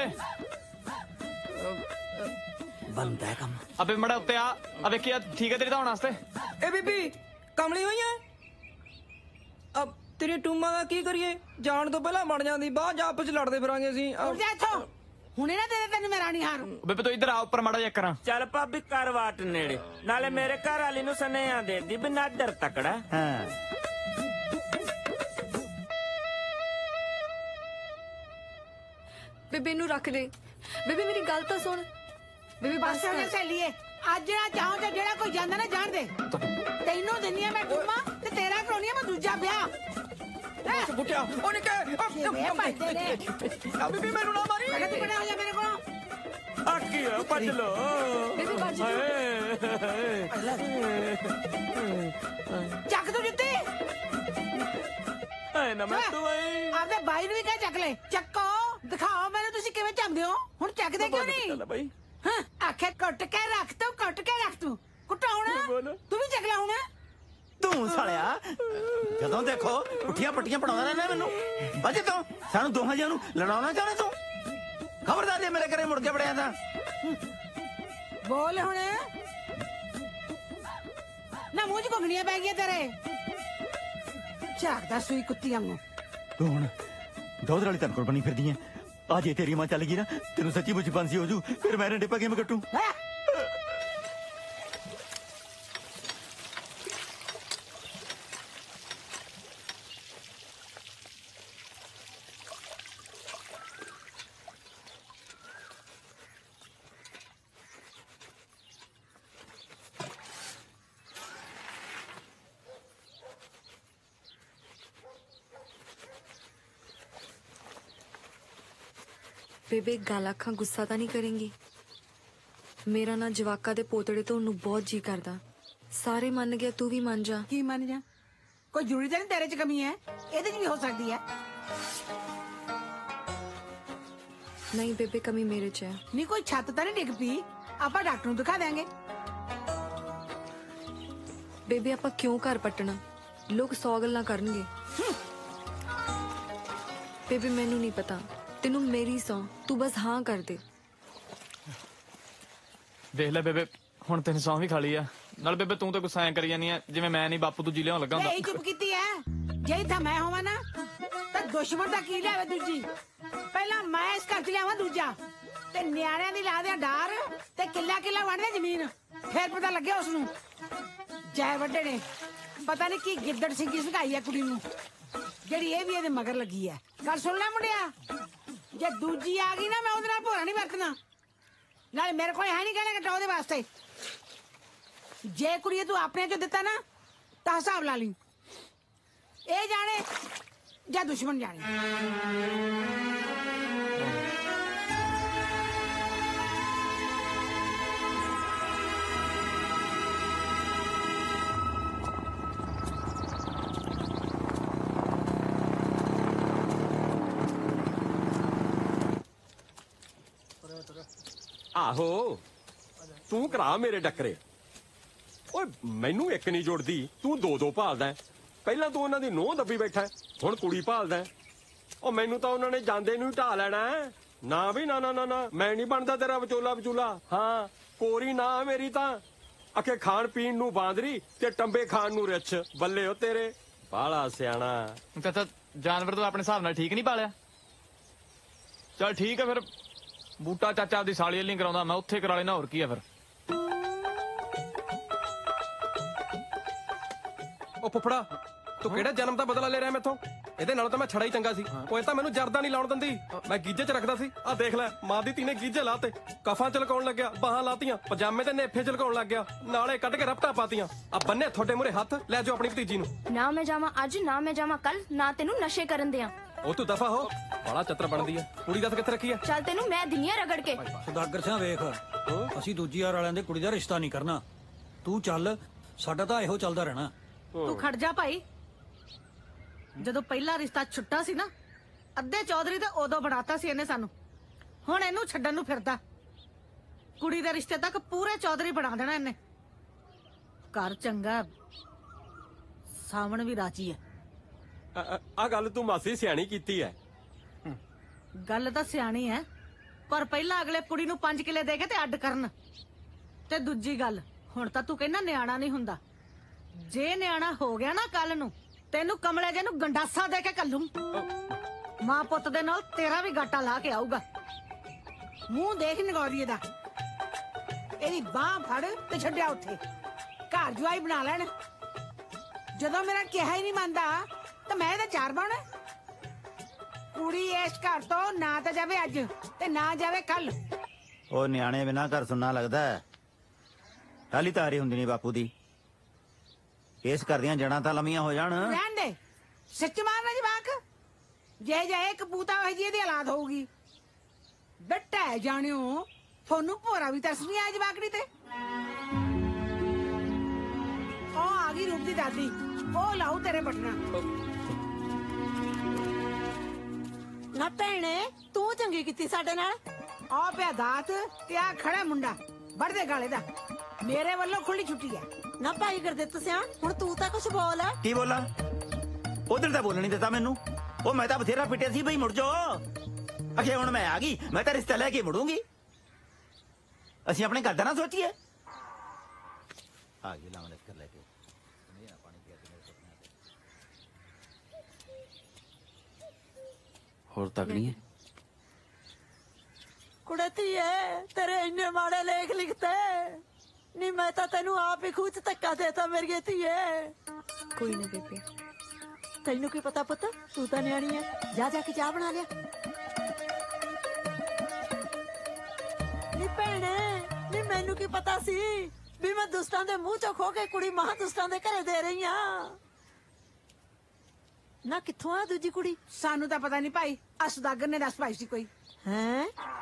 ਬੰਦਾ ਹੈ ਕੰਮ। ਅਬੇ ਮੜਾ ਉੱਤੇ ਆ ਵੇਖੀ ਆ, ਠੀਕ ਹੈ ਤੇਰੀ ਧੌਣ ਵਾਸਤੇ। ਇਹ ਬੀਬੀ ਕਮਲੀ ਹੋਈ ਐ। ਅਬ ਤੇਰੀ ਟੂਮਾਂ ਦਾ ਕੀ ਕਰੀਏ? ਜਾਣ ਤੋਂ ਪਹਿਲਾਂ ਬਣ ਜਾਂਦੀ, ਬਾਅਦ ਚ ਆਪਸ ਚ ਲੜਦੇ ਫਿਰਾਂਗੇ ਅਸੀਂ। ਉੱਠ ਜਾ ਇੱਥੋਂ, ਹੁਣੇ ਨਾ ਦੇ ਤੈਨੂੰ ਮੈਂ ਰਾਣੀ ਹਾਰ। ਬੇਬੇ ਤੂੰ ਇੱਧਰ ਆ, ਉੱਪਰ ਮਾੜਾ ਜਿਹਾ ਕਰਾਂ। ਚੱਲ ਭਾਬੀ ਕਰ ਵਾਟ ਨੇੜੇ, ਨਾਲੇ ਮੇਰੇ ਘਰ ਵਾਲੀ ਨੂੰ ਸੁਨੇਹਾ ਦੇ ਦੀ ਵੀ ਨਾਦਰ ਤਕੜਾ। ਹਾਂ ਬੇਬੇ ਨੂੰ ਰੱਖ ਦੇ। ਬੇਬੇ ਮੇਰੀ ਗੱਲ ਤਾਂ ਸੁਣ। ਬੇਬੇ ਬਸ ਹੋ ਜਾ ਸਹੇਲੀਏ, ਅੱਜ ਨਾ ਚਾਹੋ ਜਾਂ ਜਿਹੜਾ ਕੋਈ ਜਾਂਦਾ ਨਾ ਜਾਣ ਦੇ। ਤੈਨੂੰ ਦਿੰਨੀ ਆ ਮੈਂ ਟੂਮਾ ਤੇ ਤੇਰਾ ਕਰਾਉਣੀ ਆ ਮੈਂ ਦੂਜਾ ਵਿਆਹ। ਬੁੱਟਿਆ ਉਹ ਨਿੱਕੇ ਬੀਬੀ ਮੈਨੂੰ ਨਾ ਮਾਰੀ। ਮੈਂ ਤੂੰ ਬਣਾ ਹੋ ਜਾ ਮੇਰੇ ਕੋਲੋਂ। ਆਕੀ ਭੱਜ ਲੋ। ਬੇਬੇ ਭੱਜ ਲੋ। ਚੱਕ ਤੂੰ ਜੁੱਤੀ। ਐ ਨਾ ਮੈਂ ਤੂੰ ਆਈ। ਆਪਦੇ ਬਾਈ ਨੂੰ ਵੀ ਕਹਿ ਚੱਕ ਲੈ। ਚੱਕੋ, ਦਿਖਾਓ ਮੈਨੂੰ ਤੁਸੀਂ ਕਿਵੇਂ ਝੰਮਦੇ ਹੋ। ਹੁਣ ਚੱਕਦੇ ਕਿਉਂ ਨਹੀਂ? ਹਾਂ ਆਖੇ ਕੁੱਟ ਕੇ ਰੱਖ ਤੂੰ, ਕੁੱਟ ਕੇ ਰੱਖ ਤੂੰ। ਕੁੱਟਾਉਣਾ ਤੂੰ ਵੀ ਚੱਕ ਲੈ ਹੁਣ। ਤੂੰ ਸਾਲਿਆ ਜਦੋਂ ਦੇਖੋ ਪੁੱਠੀਆਂ ਪੱਟੀਆਂ ਪੜਾਉਂਦਾ ਰਹਿਣਾ ਮੈਨੂੰ। ਵਜੇ ਤੋਂ ਸਾਨੂੰ ਦੋਹਾਂ ਜਿਆਂ ਨੂੰ ਲੜਾਉਣਾ ਚਾਹੁੰਦਾ ਤੂੰ। ਖਬਰਦਾਰ ਜੇ ਮੇਰੇ ਘਰੇ ਮੁੜ ਕੇ ਵੜਿਆ ਤਾਂ। ਬੋਲ ਹੁਣ ਨਾ, ਮੂੰਹ 'ਚ ਘੁੰਗਣੀਆਂ ਪੈ ਗਈਆਂ ਤੇਰੇ। ਝਾਕਦਾ ਸੂਈ ਕੁੱਤੀ ਵਾਂਗੂ। ਤੂੰ ਹੁਣ ਦੋਧਰ ਵਾਲੀ ਤਨ ਕੋਲ ਬਣੀ ਫਿਰਦੀ ਐ। ਆ ਜੇ ਤੇਰੀ ਮਾਂ ਚੱਲ ਗਈ ਨਾ, ਤੈਨੂੰ ਸੱਚੀ ਮੁੱਚੀ ਬੰਸੀ ਹੋ ਜੂ। ਫਿਰ ਮੈਂ ਡਿੱਪਾ ਕਿਵੇਂ ਕੱਟੂ? ਬੇਬੇ ਗੱਲ ਆਖਾਂ, ਗੁੱਸਾ ਤਾਂ ਨਹੀਂ ਕਰੇਂਗੀ? ਮੇਰਾ ਨਾ ਜਵਾਕਾ ਦੇ ਪੋਤੜੇ ਤੋਂ ਉਹਨੂੰ ਬਹੁਤ ਜੀ ਕਰਦਾ। ਸਾਰੇ ਮੰਨ ਗਿਆ, ਤੂੰ ਵੀ ਮੰਨ ਜਾ। ਕੀ ਮੰਨ ਜਾ? ਕੋਈ ਜ਼ਰੂਰੀ ਤਾਂ ਨਹੀਂ ਤੇਰੇ 'ਚ ਕਮੀ ਹੈ, ਇਹਦੇ 'ਚ ਵੀ ਹੋ ਸਕਦੀ ਹੈ। ਨਹੀਂ ਬੇਬੇ, ਕਮੀ ਮੇਰੇ 'ਚ ਹੈ। ਨਹੀਂ ਕੋਈ ਛੱਤ ਤਾਂ ਨਹੀਂ ਡਿੱਗ ਪਈ? ਆਪਾਂ ਡਾਕਟਰ ਨੂੰ ਦਿਖਾ ਦਿਆਂਗੇ। ਬੇਬੇ ਆਪਾਂ ਕਿਉਂ ਘਰ ਪੱਟਣਾ? ਲੋਕ 100 ਗੱਲਾਂ ਕਰਨਗੇ। ਬੇਬੇ ਮੈਨੂੰ ਨਹੀਂ ਪਤਾ, ਤੈਨੂੰ ਮੇਰੀ ਸੌ, ਤੂੰ ਬਸ ਹਾਂ ਕਰ ਦੇ। ਦੇਖ ਲੈ ਬੇਬੇ, ਹੁਣ ਤੈਨੂੰ ਸੌਂ ਵੀ ਖਾ ਲਈ ਆ। ਨਾਲ ਬੇਬੇ ਤੂੰ ਤਾਂ ਗੁੱਸਾ ਐ ਕਰੀ ਜਾਨੀ ਆ ਜਿਵੇਂ ਮੈਂ ਨਹੀਂ ਬਾਪੂ ਦੂਜੀ ਲਿਆਉਣ ਲੱਗਾ ਹੁੰਦਾ। ਇਹ ਚੁੱਪ ਕੀਤੀ ਐ। ਜੇ ਤਾਂ ਮੈਂ ਹੋਵਾਂ ਨਾ ਤਾਂ ਦੁਸ਼ਮਣ ਦਾ ਕੀ ਲਿਆਵੇ ਦੂਜੀ। ਪਹਿਲਾਂ ਮੈਂ ਇਸ ਘਰ 'ਚ ਲਿਆਵਾਂ ਦੂਜਾ, ਤੇ ਨਿਆਣਿਆਂ ਦੀ ਲਾ ਦਿਆਂ ਡਾਰ ਤੇ ਕਿੱਲਾ ਕਿੱਲਾ ਵੰਡਦੇ ਜ਼ਮੀਨ। ਫੇਰ ਪਤਾ ਲੱਗਿਆ ਉਸ ਨੂੰ ਜੈ ਵੱਡੇ ਨੇ ਪਤਾ ਨਹੀਂ ਕੀ ਗਿੱਦੜ ਸਿੰਘੀ ਸਿਖਾਈ ਐ ਕੁੜੀ ਨੂੰ, ਜਿਹੜੀ ਇਹ ਵੀ ਇਹਦੇ ਮਗਰ ਲੱਗੀ ਐ। ਗੱਲ ਸੁਣ ਲੈ ਮੁੰਡਿਆ, ਜੇ ਦੂਜੀ ਆ ਗਈ ਨਾ ਮੈਂ ਉਹਦੇ ਨਾਲ ਭੋਰਾ ਨਹੀਂ ਵਰਤਣਾ। ਨਾਲੇ ਮੇਰੇ ਕੋਲ ਹੈ ਨਹੀਂ ਕਹਿਣਾ ਘਟਾ ਉਹਦੇ ਵਾਸਤੇ। ਜੇ ਕੁੜੀਏ ਤੂੰ ਆਪਣੇ ਚੋਂ ਦਿੱਤਾ ਨਾ ਤਾਂ ਹਿਸਾਬ ਲਾ ਲਈ। ਇਹ ਜਾਣੇ ਜਾਂ ਦੁਸ਼ਮਣ ਜਾਣੇ। ਆਹੋ ਤੂੰ ਕਰਾ ਮੇਰੇ ਡੱਕਰੇ। ਓਏ ਮੈਨੂੰ ਇੱਕ ਨਹੀਂ ਜੁੜਦੀ, ਤੂੰ ਦੋ ਦੋ ਭਾਲਦਾ ਹੈ। ਪਹਿਲਾਂ ਤੂੰ ਉਹਨਾਂ ਦੀ ਨੋਹ ਦੱਬੀ ਬੈਠਾ ਹੈ, ਹੁਣ ਕੁੜੀ ਭਾਲਦਾ ਹੈ। ਉਹ ਮੈਨੂੰ ਤਾਂ ਉਹਨਾਂ ਨੇ ਜਾਂਦੇ ਨੂੰ ਹੀ ਢਾ ਲੈਣਾ ਹੈ। ਨਾ ਵੀ ਨਾ ਨਾ ਨਾ ਨਾ, ਮੈਂ ਨਹੀਂ ਬਣਦਾ ਤੇਰਾ ਵਿਚੋਲਾ ਵਿਚੂਲਾ। ਹਾਂ ਕੋਰੀ ਨਾ ਮੇਰੀ ਤਾਂ ਅਖੇ ਖਾਣ ਪੀਣ ਨੂੰ ਬਾਂਦਰੀ ਤੇ ਟੰਬੇ ਖਾਣ ਨੂੰ ਰਿੱਛ। ਬੱਲੇ ਉਹ ਤੇਰੇ ਬਾਲਾ ਸਿਆਣਾ। ਚਾਚਾ ਜਾਨਵਰ ਤੂੰ ਆਪਣੇ ਹਿਸਾਬ ਨਾਲ ਠੀਕ ਨਹੀਂ ਪਾਲਿਆ। ਚਲ ਠੀਕ ਹੈ ਫਿਰ ਬੂਟਾ ਚਾਚਾ ਆਪਦੀ ਸਾਲੀ ਨਹੀਂ ਕਰਾਉਂਦਾ, ਮੈਂ ਉੱਥੇ ਕਰਾ ਲੈਣਾ। ਹੋਰ ਕੀ ਆ ਫਿਰ। ਉਹ ਫੁੱਫੜਾ ਤੂੰ ਕਿਹੜੇ ਜਨਮ ਦਾ ਬਦਲਾ ਲੈ ਰਿਹਾ ਮੈਥੋਂ? ਇਹਦੇ ਨਾਲ ਤਾਂ ਮੈਂ ਛੜਾ ਹੀ ਚੰਗਾ ਸੀ। ਉਹ ਇਹ ਤਾਂ ਮੈਨੂੰ ਜਰਦਾ ਨਹੀਂ ਲਾਉਣ ਦਿੰਦੀ, ਮੈਂ ਗੀਜੇ 'ਚ ਰੱਖਦਾ ਸੀ। ਆਹ ਦੇਖ ਲੈ ਮਾਂ ਦੀ ਧੀ ਨੇ ਗੀਜੇ ਲਾਤੇ, ਕਫਾਂ 'ਚ ਲਗਾਉਣ ਲੱਗਿਆ, ਬਾਹਾਂ ਲਾਤੀਆਂ, ਪਜਾਮੇ ਤੇ ਨੇਫੇ 'ਚ ਲਗਾਉਣ ਲੱਗ ਗਿਆ, ਨਾਲੇ ਕੱਢ ਕੇ ਰਪਟਾ ਪਾਤੀਆਂ। ਆ ਬੰਨੇ ਤੁਹਾਡੇ ਮੂਹਰੇ ਹੱਥ, ਲੈ ਜਾਓ ਆਪਣੀ ਭਤੀਜੀ ਨੂੰ। ਨਾ ਮੈਂ ਜਾਵਾਂ ਅੱਜ, ਨਾ ਮੈਂ ਜਾਵਾਂ ਕੱਲ, ਨਾ ਤੈਨੂੰ ਨਸ਼ੇ ਕਰਨ ਦਿਆਂ। ਉਹ ਤੂੰ ਦਫਾ ਹੋ, ਬੜਾ ਚੱਤਰ ਬਣਦੀ ਹੈ। ਕੁੜੀ ਦੱਸ ਕਿੱਥੇ ਰੱਖੀ ਹੈ? ਚੱਲ ਤੈਨੂੰ ਮੈਂ ਦਿੰਨੀ ਆ ਰਗੜ ਕੇ। ਸੁਦਾਗਰ ਸਿੰਘ ਵੇਖ, ਅਸੀਂ ਦੂਜੀ ਯਾਰ ਵਾਲਿਆਂ ਦੇ ਕੁੜੀ ਦਾ ਰਿਸ਼ਤਾ ਨਹੀਂ ਕਰਨਾ। ਤੂੰ ਚੱਲ, ਸਾਡਾ ਤਾਂ ਇਹੋ ਚੱਲਦਾ ਰਹਿਣਾ। ਤੂੰ ਖੜ ਜਾ ਭਾਈ। ਜਦੋਂ ਪਹਿਲਾ ਰਿਸ਼ਤਾ ਛੁੱਟਾ ਸੀ ਨਾ, ਅੱਧੇ ਚੌਧਰੀ ਤੇ ਉਦੋਂ ਬਣਾਤਾ ਸੀ ਇਹਨੇ ਸਾਨੂੰ। ਹੁਣ ਇਹਨੂੰ ਛੱਡਣ ਨੂੰ ਫਿਰਦਾ। ਕੁੜੀ ਦੇ ਰਿਸ਼ਤੇ ਤੱਕ ਪੂਰੇ ਚੌਧਰੀ ਬਣਾ ਦੇਣਾ ਇਹਨੇ। ਘਰ ਚੰਗਾ, ਸਾਵਣ ਵੀ ਰਾਜੀ ਹੈ। ਆ ਗੱਲ ਤੂੰ ਮਾਸੀ ਸਿਆਣੀ ਕੀਤੀ ਹੈ। ਗੱਲ ਤਾਂ ਸਿਆਣੀ ਹੈ, ਪਰ ਪਹਿਲਾਂ ਅਗਲੇ ਕੁੜੀ ਨੂੰ 5 ਕਿੱਲੇ ਦੇ ਕੇ ਤੇ ਅੱਡ ਕਰਨ। ਤੇ ਦੂਜੀ ਗੱਲ, ਹੁਣ ਤਾਂ ਤੂੰ ਕਹਿੰਦਾ ਨਿਆਣਾ ਨਹੀਂ ਹੁੰਦਾ। ਜੇ ਨਿਆਣਾ ਹੋ ਗਿਆ ਨਾ ਕੱਲ ਨੂੰ, ਤੈਨੂੰ ਕਮਲੇ ਜੇ ਨੂੰ ਗੰਡਾਸਾ ਦੇ ਕੇ ਕੱਲੂ। ਮਾਂ ਪੁੱਤ ਦੇ ਨਾਲ ਤੇਰਾ ਵੀ ਗਾਟਾ ਲਾ ਕੇ ਆਊਗਾ। ਮੂੰਹ ਦੇਖ ਨਗੌਰੀਏ ਦਾ। ਇਹਦੀ ਬਾਹ ਫੜ ਤੇ ਛੱਡਿਆ ਉੱਥੇ। ਘਰ ਜਵਾਈ ਬਣਾ ਲੈਣ। ਜਦੋਂ ਮੇਰਾ ਕਿਹਾ ਹੀ ਨਹੀਂ ਮੰਨਦਾ ਤਾਂ ਮੈਂ ਇਹਦਾ ਚਾਰ ਪਾਉਣਾ। ਕੁੜੀ ਇਸ ਘਰ ਤੋਂ ਨਾ ਤਾਂ ਜਾਵੇ ਅੱਜ ਤੇ ਨਾ ਜਾਵੇ ਕੱਲ। ਉਹ ਨਿਆਣੇ ਬਿਨਾਂ ਘਰ ਸੁਣਨਾ ਲੱਗਦਾ ਹੈ। ਟਾਲੀ ਤਾਰੀ ਹੁੰਦੀ ਨਹੀਂ ਬਾਪੂ ਦੀ। ਇਸ ਘਰ ਦੀਆਂ ਜੜਾਂ ਤਾਂ ਲੰਮੀਆਂ ਹੋ ਜਾਣ। ਰਹਿਣ ਦੇ, ਸੱਚ ਮਾਰਨਾ ਜਵਾਕ। ਜੇ ਜਾਏ ਕਪੂਤਾ ਹੋਈ ਜੀ ਇਹਦੀ ਹਾਲਾਤ ਹੋਊਗੀ। ਬੇਟਾ ਜਾਣਿਓ, ਤੁਹਾਨੂੰ ਭੋਰਾ ਵੀ ਤਰਸ ਨਹੀਂ ਆਇਆ ਜਵਾਕੜੀ ਤੇ। ਉਹ ਆ ਗਈ ਰੂਪ ਦੀ ਦਾਦੀ, ਉਹ ਲਾਉ ਤੇਰੇ ਬਟਨਾ। ਨਾ ਭੈਣੇ, ਤੂੰ ਚੰਗੀ ਕੀਤੀ ਸਾਡੇ ਨਾਲ। ਆ ਪਿਆ ਦਾਤ ਤੇ ਆ ਖੜਾ ਮੁੰਡਾ ਵੜਦੇ ਗਾਲੇ ਦਾ। ਮੇਰੇ ਵੱਲੋਂ ਖੁੱਲੀ ਛੁੱਟੀ ਹੈ। ਨਾ ਭਾਈ ਗੁਰਦਿੱਤ ਸਿਆ, ਹੁਣ ਤੂੰ ਤਾਂ ਕੁਝ ਬੋਲ। ਕੀ ਬੋਲਾਂ? ਉਧਰ ਤਾਂ ਬੋਲਣ ਨਹੀਂ ਦਿੱਤਾ ਮੈਨੂੰ। ਉਹ ਮੈਂ ਤਾਂ ਬਥੇਰਾ ਪਿੱਟਿਆ ਸੀ ਬਈ ਮੁੜ ਜਾ। ਅਖੇ ਹੁਣ ਮੈਂ ਆ ਗਈ, ਮੈਂ ਤਾਂ ਰਿਸ਼ਤਾ ਲੈ ਕੇ ਮੁੜੂੰਗੀ। ਅਸੀਂ ਆਪਣੇ ਘਰ ਦਾ ਨਾ ਸੋਚੀਏ। ਆ ਗਈ ਲਾਵਾਂ ਕਰ ਲੈ ਕੇ। ਹੋਰ ਤਕੜੀ ਹੈ ਕੁੜੇ ਧੀਏ, ਤੇਰੇ ਇੰਨੇ ਮਾੜੇ ਲੇਖ ਲਿਖਤੇ ਨਹੀਂ। ਮੈਂ ਤਾਂ ਤੈਨੂੰ ਆਪ ਹੀ ਖੂਚ ਧੱਕਾ ਦੇਤਾ ਮੇਰੀ ਧੀਏ। ਕੋਈ ਨਾ ਬੇਬੇ, ਤੈਨੂੰ ਕੀ ਪਤਾ ਪੁੱਤ, ਤੂੰ ਤਾਂ ਨਿਆਣੀ ਹੈ। ਜਾ ਜਾ ਕੇ ਚਾਹ ਬਣਾ ਲਿਆ। ਨੀ ਭੈਣੇ, ਨੀ ਮੈਨੂੰ ਕੀ ਪਤਾ ਸੀ ਵੀ ਮੈਂ ਦੁਸ਼ਟਾਂ ਦੇ ਮੂੰਹ ਚੋਂ ਖੋ ਕੇ ਕੁੜੀ ਮਹਾ ਦੁਸ਼ਟਾਂ ਦੇ ਘਰੇ ਦੇ ਰਹੀ ਆ। ਨਾ ਕਿੱਥੋਂ ਆ ਦੂਜੀ ਕੁੜੀ? ਸਾਨੂੰ ਤਾਂ ਪਤਾ ਨਹੀਂ ਭਾਈ, ਆ ਸੁਦਾਗਰ ਨੇ ਦੱਸ ਪਾਈ ਸੀ ਕੋਈ। ਹੈ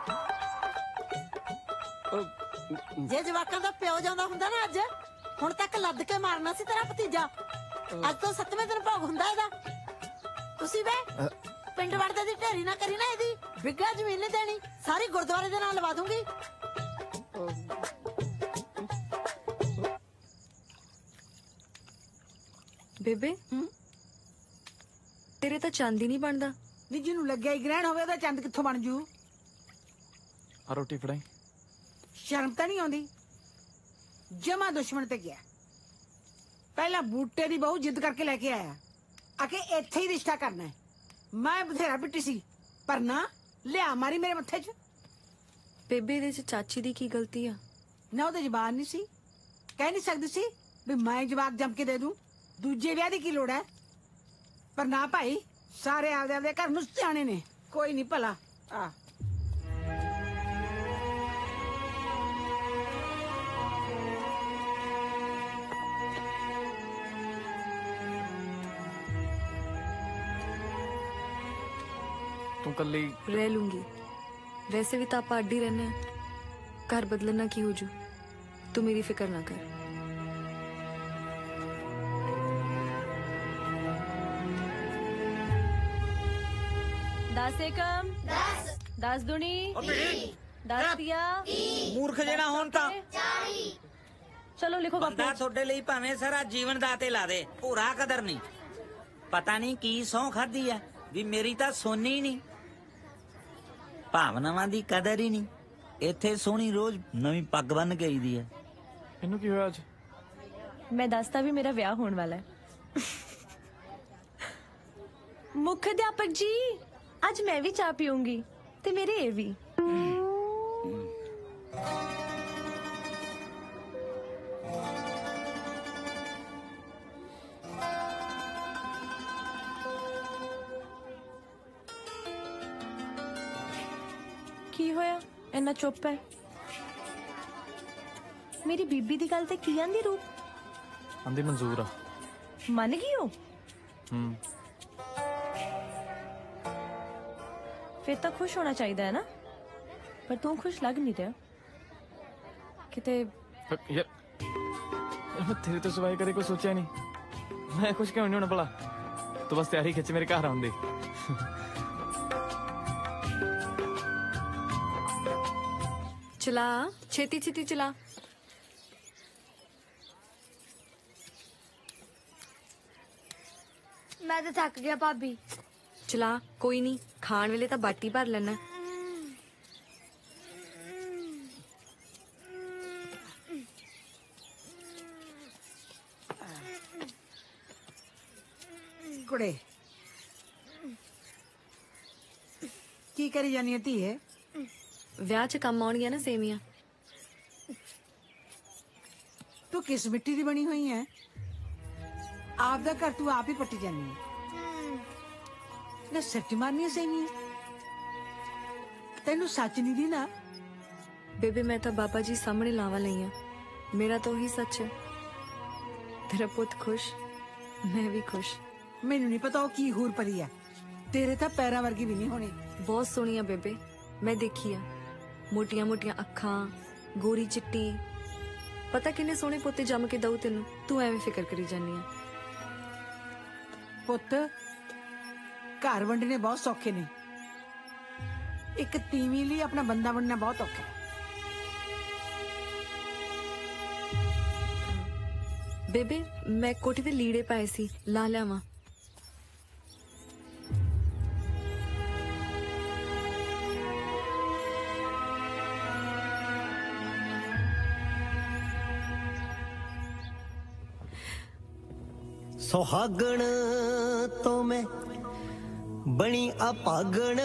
ਜੇ ਜਵਾਕਾਂ ਦਾ ਪਿਓ ਜਾਂਦਾ ਹੁੰਦਾ ਨਾ ਅੱਜ, ਹੁਣ ਤੱਕ ਲੱਦ ਕੇ ਮਾਰਨਾ ਸੀ ਤੇਰਾ ਭਤੀਜਾ। ਅੱਜ ਤੋਂ 7ਵੇਂ ਦਿਨ ਭੋਗ ਹੁੰਦਾ ਇਹਦਾ। ਤੁਸੀਂ ਵੇ ਪਿੰਡ ਵੜਦੇ ਦੀ ਢੇਰੀ ਨਾ ਕਰੀ ਨਾ ਇਹਦੀ। ਬਿੱਗਾ ਜ਼ਮੀਨ ਨਹੀਂ ਦੇਣੀ, ਸਾਰੀ ਗੁਰਦੁਆਰੇ ਦੇ ਨਾਲ ਲਵਾ ਦੂੰਗੀ। ਬੇਬੇ ਤੇਰੇ ਤਾਂ ਚਾਂਦੀ ਨਹੀਂ ਬਣਦਾ। ਨੀ ਜਿਹਨੂੰ ਲੱਗਿਆ ਹੀ ਗ੍ਰਹਿਣ ਹੋਵੇ ਉਹਦਾ ਚੰਦ ਕਿੱਥੋਂ ਬਣ ਜੂ? ਆ ਰੋਟੀ ਫੜਾਈ। ਸ਼ਰਮ ਤਾਂ ਨਹੀਂ ਆਉਂਦੀ? ਜਮਾ ਦੁਸ਼ਮਣ ਤੇ ਗਿਆ। ਪਹਿਲਾਂ ਬੂਟੇ ਦੀ ਬਹੂ ਜਿੱਦ ਕਰਕੇ ਲੈ ਕੇ ਆਇਆ, ਆਕੇ ਇੱਥੇ ਹੀ ਰਿਸ਼ਤਾ ਕਰਨਾ ਹੈ। ਮੈਂ ਬਥੇਰਾ ਪਿੱਟੀ ਸੀ, ਪਰ ਨਾ ਲਿਆ ਮਾਰੀ ਮੇਰੇ ਮੱਥੇ 'ਚ। ਬੇਬੇ ਇਹਦੇ 'ਚ ਚਾਚੀ ਦੀ ਕੀ ਗਲਤੀ ਆ? ਨਾ ਉਹਦੇ ਜ਼ਬਾਨ ਨਹੀਂ ਸੀ, ਕਹਿ ਨਹੀਂ ਸਕਦੀ ਸੀ ਵੀ ਮੈਂ ਜਵਾਬ ਜੰਮ ਕੇ ਦੇ ਦੂੰ। ਦੂਜੇ ਵਿਆਹ ਦੀ ਕੀ ਲੋੜ ਹੈ? ਪਰ ਨਾ ਭਾਈ, ਸਾਰੇ ਆਪਦੇ ਆਪਦੇ ਘਰ ਨੂੰ ਸਿਆਣੇ ਨੇ। ਕੋਈ ਨਹੀਂ ਭਲਾ। ਆ ਤੂੰ ਕੱਲੀ रह लूंगी। वैसे भी तो आप अड्डी रहने हैं। घर बदलना की हो जू। तू मेरी फिक्र ना कर। दस एकम 10 दुनी 10 दिया ਮੂਰਖ ਜਿਹੜਾ ਹੁਣ ਤਾਂ ਚਲੋ ਲਿਖੋ ਬੰਦਾ ਤੁਹਾਡੇ ਲਈ ਭਾਵੇਂ ਸਾਰਾ ਜੀਵਨ ਦਾਤੇ ਲਾ ਦੇ ਪੂਰਾ ਕਦਰ ਨਹੀਂ ਪਤਾ ਨਹੀਂ ਕੀ ਸੌਂ ਖਾਦੀ ਆ ਵੀ ਮੇਰੀ ਤਾਂ ਸੋਨੀ ਨਹੀਂ ਭਾਵਨਾਵਾਂ ਦੀ ਕਦਰ ਹੀ ਨਹੀਂ ਇੱਥੇ ਸੋਹਣੀ ਰੋਜ਼ ਨਵੀਂ ਪੱਗ ਬੰਨ ਕੇ ਆਈਦੀ ਹੈ ਇਹਨੂੰ ਕੀ ਹੋਇਆ ਅੱਜ मैं दसता भी मेरा ब्याह होने वाला है। मुख्य अध्यापक जी आज मैं भी चाह पीऊंगी ते मेरे ये भी। की होया इन्ना चुप है? मेरी बीबी दी गल ते की आंदी रूप आंदी मंजूर आ मन गई हो फिर तो खुश होना चाहिए है ना पर तू खुश लग नहीं रहा किते यार मैं तेरे तो सिवाय कदे कोई सोचा नहीं मैं खुश क्यों नहीं होना भला तू बस तैयारी खिंच मेरे घर आउंदी चला छेती छेती चला मैं तो थक गया भाभी चला कोई नहीं खान वेले तो बाटी भर लेना कुड़े की करी जानी होती है ਵਿਆਹ 'ਚ ਕੰਮ ਆਉਣਗੀਆਂ ਨਾ ਸੇਵੀਆਂ तू किस मिट्टी की बनी हुई है आप दा घर तू आप ही पट्टी जानी है ना सच मारनी सही तेनू सच नहीं दी ना ਬੇਬੇ ਮੈਂ ਤਾਂ ਬਾਬਾ ਜੀ ਸਾਹਮਣੇ ਲਾਵਾਂ ਲਈਆਂ ਮੇਰਾ ਤਾਂ ਉਹੀ ਸੱਚ ਹੈ ਤੇਰਾ ਪੁੱਤ ਖੁਸ਼ ਮੈਂ ਵੀ ਖੁਸ਼ ਮੈਨੂੰ ਨਹੀਂ ਪਤਾ ਉਹ ਕੀ ਹੂਰ ਪਰੀ ਹੈ ਤੇਰੇ ਤਾਂ ਪੈਰਾਂ ਵਰਗੀ ਵੀ ਨਹੀਂ ਹੋਣੀ ਬਹੁਤ ਸੋਹਣੀ ਆ ਬੇਬੇ ਮੈਂ ਦੇਖੀ ਆ ਮੋਟੀਆਂ ਮੋਟੀਆਂ ਅੱਖਾਂ ਗੋਰੀ ਚਿੱਟੀ ਪਤਾ ਕਿੰਨੇ ਸੋਹਣੇ ਪੋਤੇ ਜੰਮ ਕੇ ਦਊ ਤੈਨੂੰ ਤੂੰ ਐਵੇਂ ਫਿਕਰ ਕਰੀ ਜਾਨੀ ਆ ਪੁੱਤ ਘਰ ਵੰਡਣੇ ਬਹੁਤ ਸੌਖੇ ਨੇ ਇੱਕ ਤੀਵੀਂ ਲਈ ਆਪਣਾ ਬੰਦਾ ਬਣਨਾ ਬਹੁਤ ਔਖਾ ਹੈ ਬੇਬੇ ਮੈਂ ਕੋਠੇ ਤੇ ਲੀੜੇ ਪਾਏ ਸੀ ਲਾ ਲਿਆਵਾਂ ਸੁਹਾਗਣ ਤੋਂ ਮੈਂ ਬਣੀ ਅਪਾਗਣ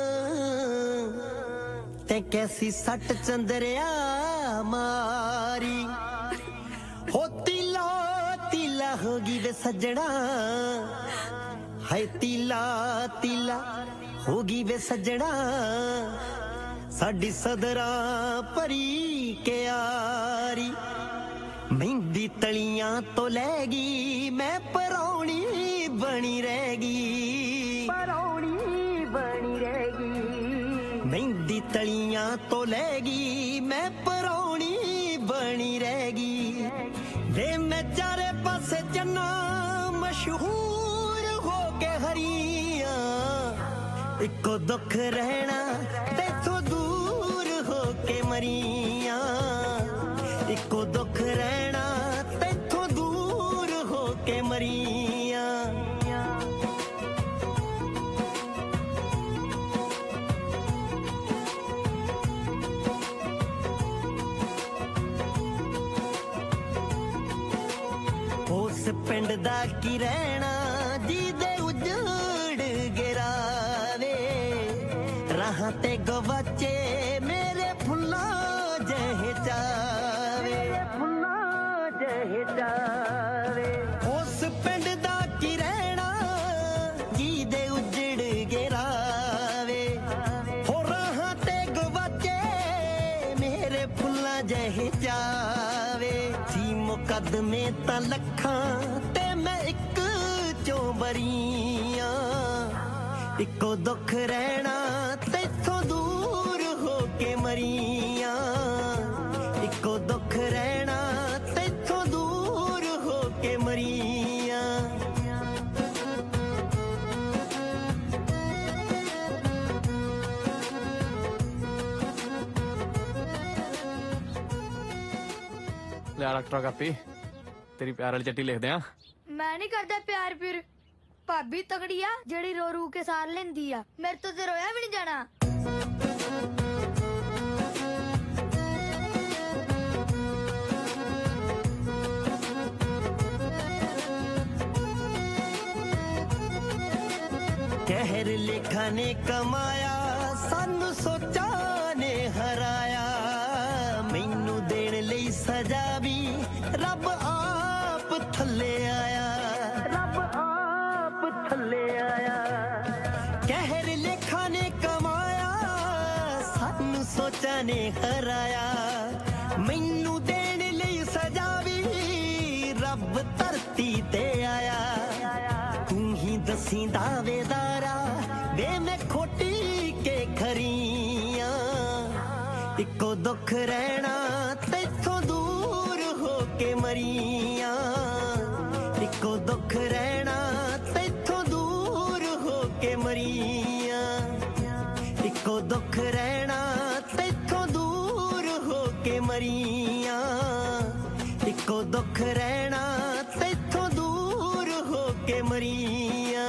ਤੇ ਕੈਸੀ ਸੱਟ ਚੰਦਰਿਆ ਮਾਰੀ ਹੋ ਤਿਲਾ ਤਿਲਾ ਹੋਗੀ ਵੇ ਸੱਜਣਾ ਹਾਏ ਤਿਲਾ ਤਿਲਾ ਹੋਗੀ ਵੇ ਸੱਜਣਾ ਸਾਡੀ ਸਦਰਾਂ ਭਰੀ ਕਿਆਰੀ ਮਹਿੰਦੀ ਤਲੀਆਂ ਤੋਂ ਲੈ ਗਈ ਮੈਂ ਪਰੌਣੀ ਬਣੀ ਰਹਿ ਗਈ ਪਰੌਣੀ ਬਣੀ ਰਹਿ ਗਈ ਮਹਿੰਦੀ ਤਲੀਆਂ ਤੋਂ ਲੈ ਗਈ ਮੈਂ ਪਰੌਣੀ ਬਣੀ ਰਹਿ ਗਈ ਵੇ ਮੈਂ ਚਾਰੇ ਪਾਸੇ ਜੰਨਾ ਮਸ਼ਹੂਰ ਹੋ ਕੇ ਹਰੀਆਂ ਇੱਕੋ ਦੁੱਖ ਰਹਿਣਾ ਤੇਥੋਂ ਦੂਰ ਹੋ ਕੇ ਮਰੀਆਂ ਇੱਕੋ ਦੁੱਖ ਰਹਿਣਾ ਤੇਥੋਂ ਦੂਰ ਹੋ ਕੇ ਮਰੀਆਂ ਉਸ ਪਿੰਡ ਦਾ ਕੀ ਰਹਿਣਾ ਜਿਹਦੇ ਉਜੜ ਗਿਰਾਵੇ ਰਾਹਾਂ ਤੇ ਗਵਾਚੇ ਮੇਰੇ ਫੁੱਲਾਂ ਜਿਹੇ ਚਾਵੇ ਫੁੱਲਾਂ ਜਿਹੇ ਚਾਵੇ ਉਸ ਪਿੰਡ ਦਾ ਕੀ ਰਹਿਣਾ ਜਿਹਦੇ ਉਜੜ ਗਿਰਾਵੇ ਹੋ ਰਾਹਾਂ ਤੇ ਗਵਾਚੇ ਮੇਰੇ ਫੁੱਲਾਂ ਜਿਹੇ ਚਾਵੇ ਸੀ ਮੁਕੱਦਮੇ ਤਾਂ ਲੱਖਾਂ ਤੇ ਮੈਂ ਇੱਕ ਚੋਂ ਬਰੀਆਂ ਇੱਕੋ ਦੁੱਖ ਰਹਿਣਾ ਤੈਥੋਂ ਦੂਰ ਹੋ ਕੇ ਮਰੀਆਂ ਇੱਕੋ ਦੁੱਖ ਰਹਿਣਾ ਤੈਥੋਂ ਦੂਰ ਹੋ ਕੇ ਮਰੀਆਂ ਲੈ ਡਾਕਟਰ ਕਾਪੀ ਤੇਰੀ ਪਿਆਰ ਵਾਲੀ ਚਿੱਠੀ ਲਿਖਦੇ ਆ। ਮੈਂ ਨਹੀਂ ਕਰਦਾ ਪਿਆਰ ਪਿਰ ਭਾਬੀ ਤਗੜੀ ਆ ਜਿਹੜੀ ਰੋ ਰੂ ਕੇ ਸਾਰ ਲੈਂਦੀ ਆ ਮੇਰੇ ਤੋਂ ਤੇ ਰੋਇਆ ਵੀ ਨਹੀਂ ਜਾਣਾ ਕਹਿਰ ਲੇਖਾ ਨੇ ਕਮਾਇਆ ਸਾਨੂੰ ਸੋਚਾਂ ਨੇ ਹਰਾਇਆ ਮੈਨੂੰ ਦੇਣ ਲਈ ਸਜ਼ਾ ਵੀ ਰੱਬ ਆਪ ਥੱਲੇ ਆਇਆ ਰੱਬ ਆਪ ਥੱਲੇ ਆਇਆ ਕਹਿਰ ਲੇਖਾ ਨੇ ਕਮਾਇਆ ਸਾਨੂੰ ਸੋਚਾਂ ਨੇ ਹਰਾਇਆ ਮੈਨੂੰ ਦੇਣ ਲਈ ਸਜ਼ਾ ਵੀ ਰੱਬ ਧਰਤੀ ਤੇ ਆਇਆ ਤੂੰ ਹੀ ਦਸੀਂ ਦਾਵੇਦਾਰਾ ਵੇ ਮੈਂ ਖੋਟੀ ਕੇ ਖਰੀਆਂ ਇੱਕੋ ਦੁੱਖ ਰਹਿਣਾ ਤੈਥੋਂ ਦੂਰ ਹੋ ਕੇ ਮਰੀਆਂ ਇੱਕੋ ਦੁੱਖ ਰਹਿਣਾ ਤੈਥੋਂ ਦੂਰ ਹੋ ਕੇ ਮਰੀਆਂ ਇੱਕੋ ਦੁੱਖ ਰਹਿਣਾ ਤੈਥੋਂ ਦੂਰ ਹੋ ਕੇ ਮਰੀਆਂ ਇੱਕੋ ਦੁੱਖ ਰਹਿਣਾ ਤੈਥੋਂ ਦੂਰ ਹੋ ਕੇ ਮਰੀਆਂ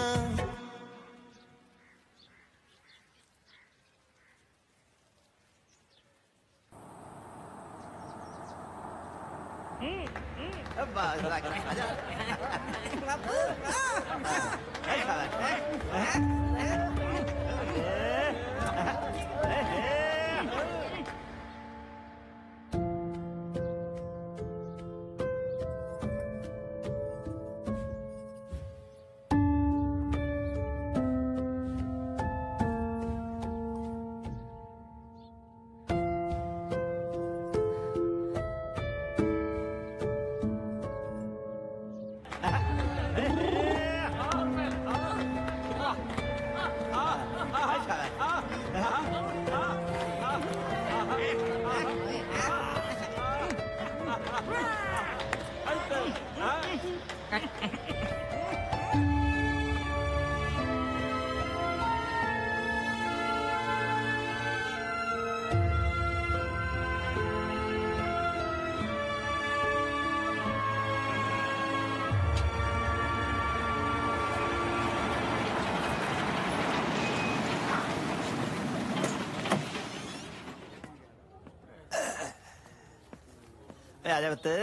ਆ ਜਾ ਬੱਤ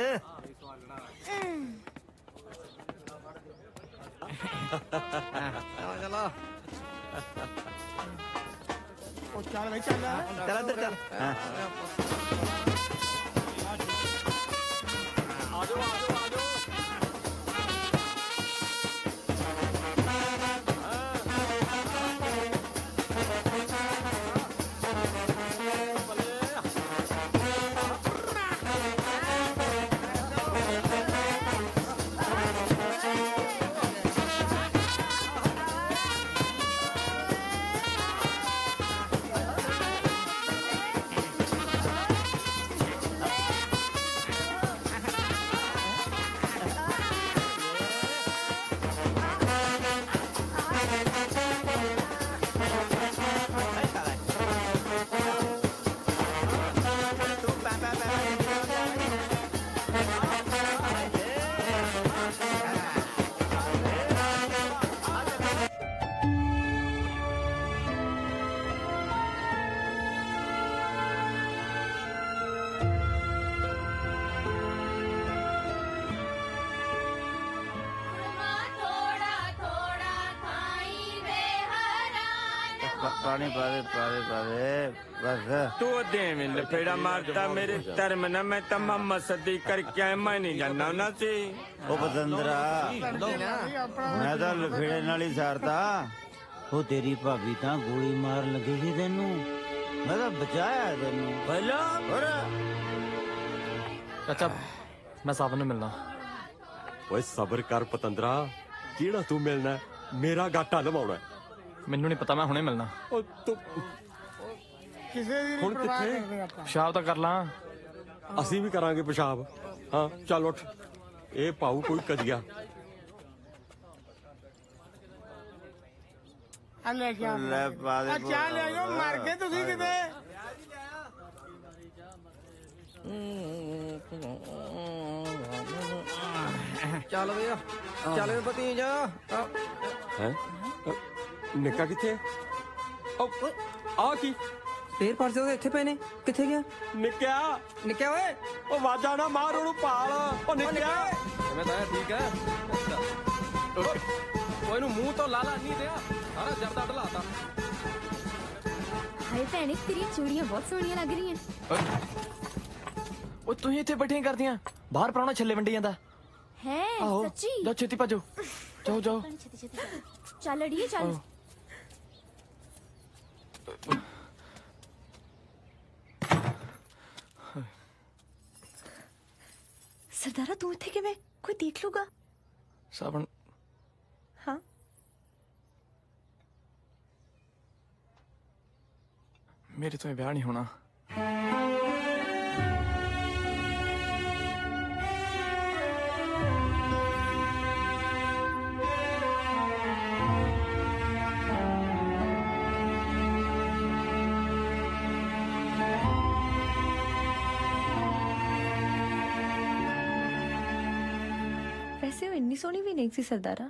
ਚਲੋ ਉਹ ਚੱਲ ਬਈ ਚੱਲ ਚੱਲ ਅੰਦਰ ਚੱਲ ਹਾਂ पानी पावे बस तू दे में लपेड़ा मारता मेरे धर्म न मैं तमाम सदी करके आया मैं नहीं जानना ना सी ओ बदंदरा मैं तो लफेड़े नाल ही सारता ओ तेरी भाभी तां गोली मार लगी सी तेनू मैं तो बचाया तेनू भला और चाचा मैं साहब ने मिलना ओए सबर कर पतंदरा किहड़ा तू मिलना मेरा गाटा लवाउणा ਮੈਨੂੰ ਨਹੀਂ ਪਤਾ, ਮੈਂ ਹੁਣੇ ਮਿਲਣਾ। ਉਹ ਤੂੰ ਕਿਸੇ ਦੀ ਹੁਣ ਪਰਵਾਹ ਕਿੱਥੇ? ਕਰਦੇ ਆਪਾਂ। ਪਿਸ਼ਾਬ ਤਾਂ ਕਰ ਲਾਂ। ਅਸੀਂ ਵੀ ਕਰਾਂਗੇ ਪਿਸ਼ਾਬ। ਹਾਂ ਚੱਲ ਉੱਠ, ਇਹ ਪਾਉ ਕੋਈ ਕਦੀਆ। ਆ ਲੈ ਕੇ ਆ ਲੈ ਪਾ ਦੇ ਆ ਚਾਹ ਲੈ ਆਇਓ, ਮਰ ਗਏ ਤੁਸੀਂ ਕਿਤੇ। ਚੱਲ ਵੇ ਚੱਲ ਵੇ ਪਤੀ ਜਾ। ਹੈ ਨਿੱਕਾ ਕਿੱਥੇ? ਆ ਕੀ ਫੇਰ ਪਰਸੇ ਉਹਦੇ ਇੱਥੇ ਪਏ ਨੇ, ਕਿੱਥੇ ਗਿਆ ਨਿੱਕਿਆ? ਨਿੱਕਿਆ ਓਏ, ਉਹ ਵਾਜਾ ਨਾ ਮਾਰ, ਉਹਨੂੰ ਭਾਲ। ਉਹ ਨਿੱਕਿਆ ਕਿਵੇਂ ਤਾਂ ਠੀਕ ਹੈ। ਉਹ ਇਹਨੂੰ ਮੂੰਹ ਤੋਂ ਲਾਲਾ ਨਹੀਂ ਦਿਆ, ਸਾਰਾ ਜਰਦਾ ਢਲਾਤਾ। ਹਾਏ ਭੈਣੇ, ਤੇਰੀਆਂ ਚੂੜੀਆਂ ਬਹੁਤ ਸੋਹਣੀਆਂ ਲੱਗ ਰਹੀਆਂ। ਉਹ ਤੁਸੀਂ ਇੱਥੇ ਬੈਠੀਆਂ ਕਰਦੀਆਂ, ਬਾਹਰ ਪ੍ਰਾਹੁਣਾ ਛੱਲੇ ਵੰਡੀ ਜਾਂਦਾ ਹੈ ਆਹੋ। ਸੱਚੀ? ਜਾਓ ਛੇਤੀ ਭੱਜੋ, ਜਾਓ ਜਾਓ। ਛੇਤੀ ਛੇਤੀ ਚੱਲ ਅੜੀਏ ਚੱਲ। ਸਰਦਾਰਾ ਤੂੰ ਇੱਥੇ ਕਿਵੇਂ? ਕੋਈ ਦੇਖ ਲੂਗਾ। ਸਾਬਣ ਹਾਂ ਮੇਰੇ ਤੋਂ ਇਹ ਵਿਆਹ ਨਹੀਂ ਹੋਣਾ। ਵੈਸੇ ਉਹ ਇੰਨੀ ਸੋਹਣੀ ਵੀ ਨਹੀਂ ਸੀ ਸਰਦਾਰਾ।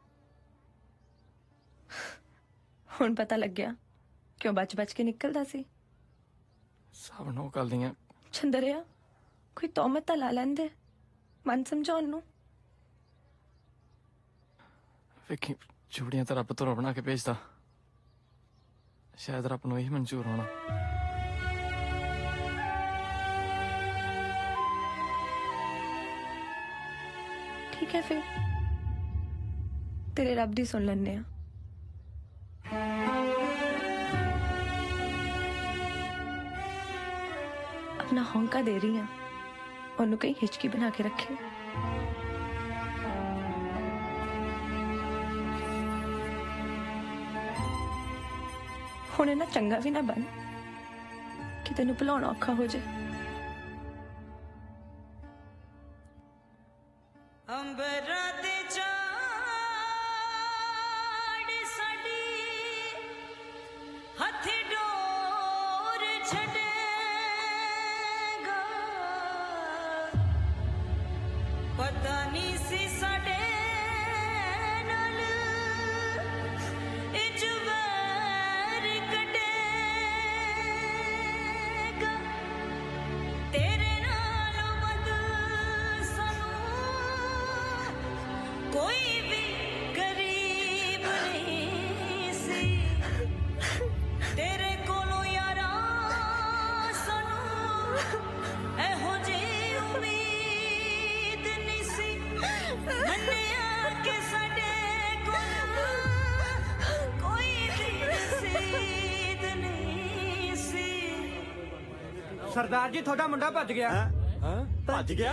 ਹੁਣ ਪਤਾ ਲੱਗਿਆ ਕਿਉਂ ਬਚ ਕੇ ਨਿਕਲਦਾ ਸੀ। ਸਾਬਣ ਉਹ ਗੱਲ ਦੀਆਂ ਚੰਦਰਿਆ, ਕੋਈ ਤੌਮਤ ਤਾਂ ਲਾ ਲੈਂਦੇ, ਮਨ ਸਮਝਾਉਣ ਨੂੰ। ਵੇਖੀ ਚੂੜੀਆਂ ਤਾਂ ਰੱਬ ਤੋਂ ਬਣਾ ਕੇ ਭੇਜਦਾ, ਸ਼ਾਇਦ ਰੱਬ ਨੂੰ ਇਹੀ ਮਨਜ਼ੂਰ ਹੋਣਾ। ਠੀਕ ਹੈ ਫਿਰ ਤੇਰੇ ਰੱਬ ਦੀ ਸੁਣ ਲੈਂਦੇ ਆ। अपना हौंका दे रही हाँ, ਉਹਨੂੰ ਕहीं हिचकी बना के रखे। ਹੁਣ ਇਹਨਾਂ ਚੰਗਾ ਵੀ ਨਾ ਬਣ ਕਿ ਤੈਨੂੰ ਭੁਲਾਉਣਾ ਔਖਾ ਹੋ ਜਾਏ। ਅੰਬਰਾਂ ਤੇ ਚਾੜ ਸਾਡੀ ਹੱਥ ਡੋਰ ਛੱਡੇਗਾ, ਪਤਾ ਨਹੀਂ ਸੀ ਸਾਡੇ ਨਾਲ ਇਹ ਜ਼ੁਬਾਨ ਕੱਢੇਗਾ। ਤੇਰੇ ਨਾਲੋਂ ਵੱਧ ਕੋਈ ਵੀ ਗਰੀਬ ਨਹੀਂ ਸੀ, ਤੇਰੇ ਕੋਲੋਂ ਯਾਰਾ ਸਾਨੂੰ ਇਹੋ ਜਿਹੀ ਉਮੀਦ ਨਹੀਂ ਸੀ। ਮੰਨਿਆ ਕਿ ਸਾਡੇ ਕੋਲ ਕੋਈ ਵੀ ਰਸੀਦ ਨਹੀਂ ਸੀ। ਸਰਦਾਰ ਜੀ ਤੁਹਾਡਾ ਮੁੰਡਾ ਭੱਜ ਗਿਆ। ਭੱਜ ਗਿਆ?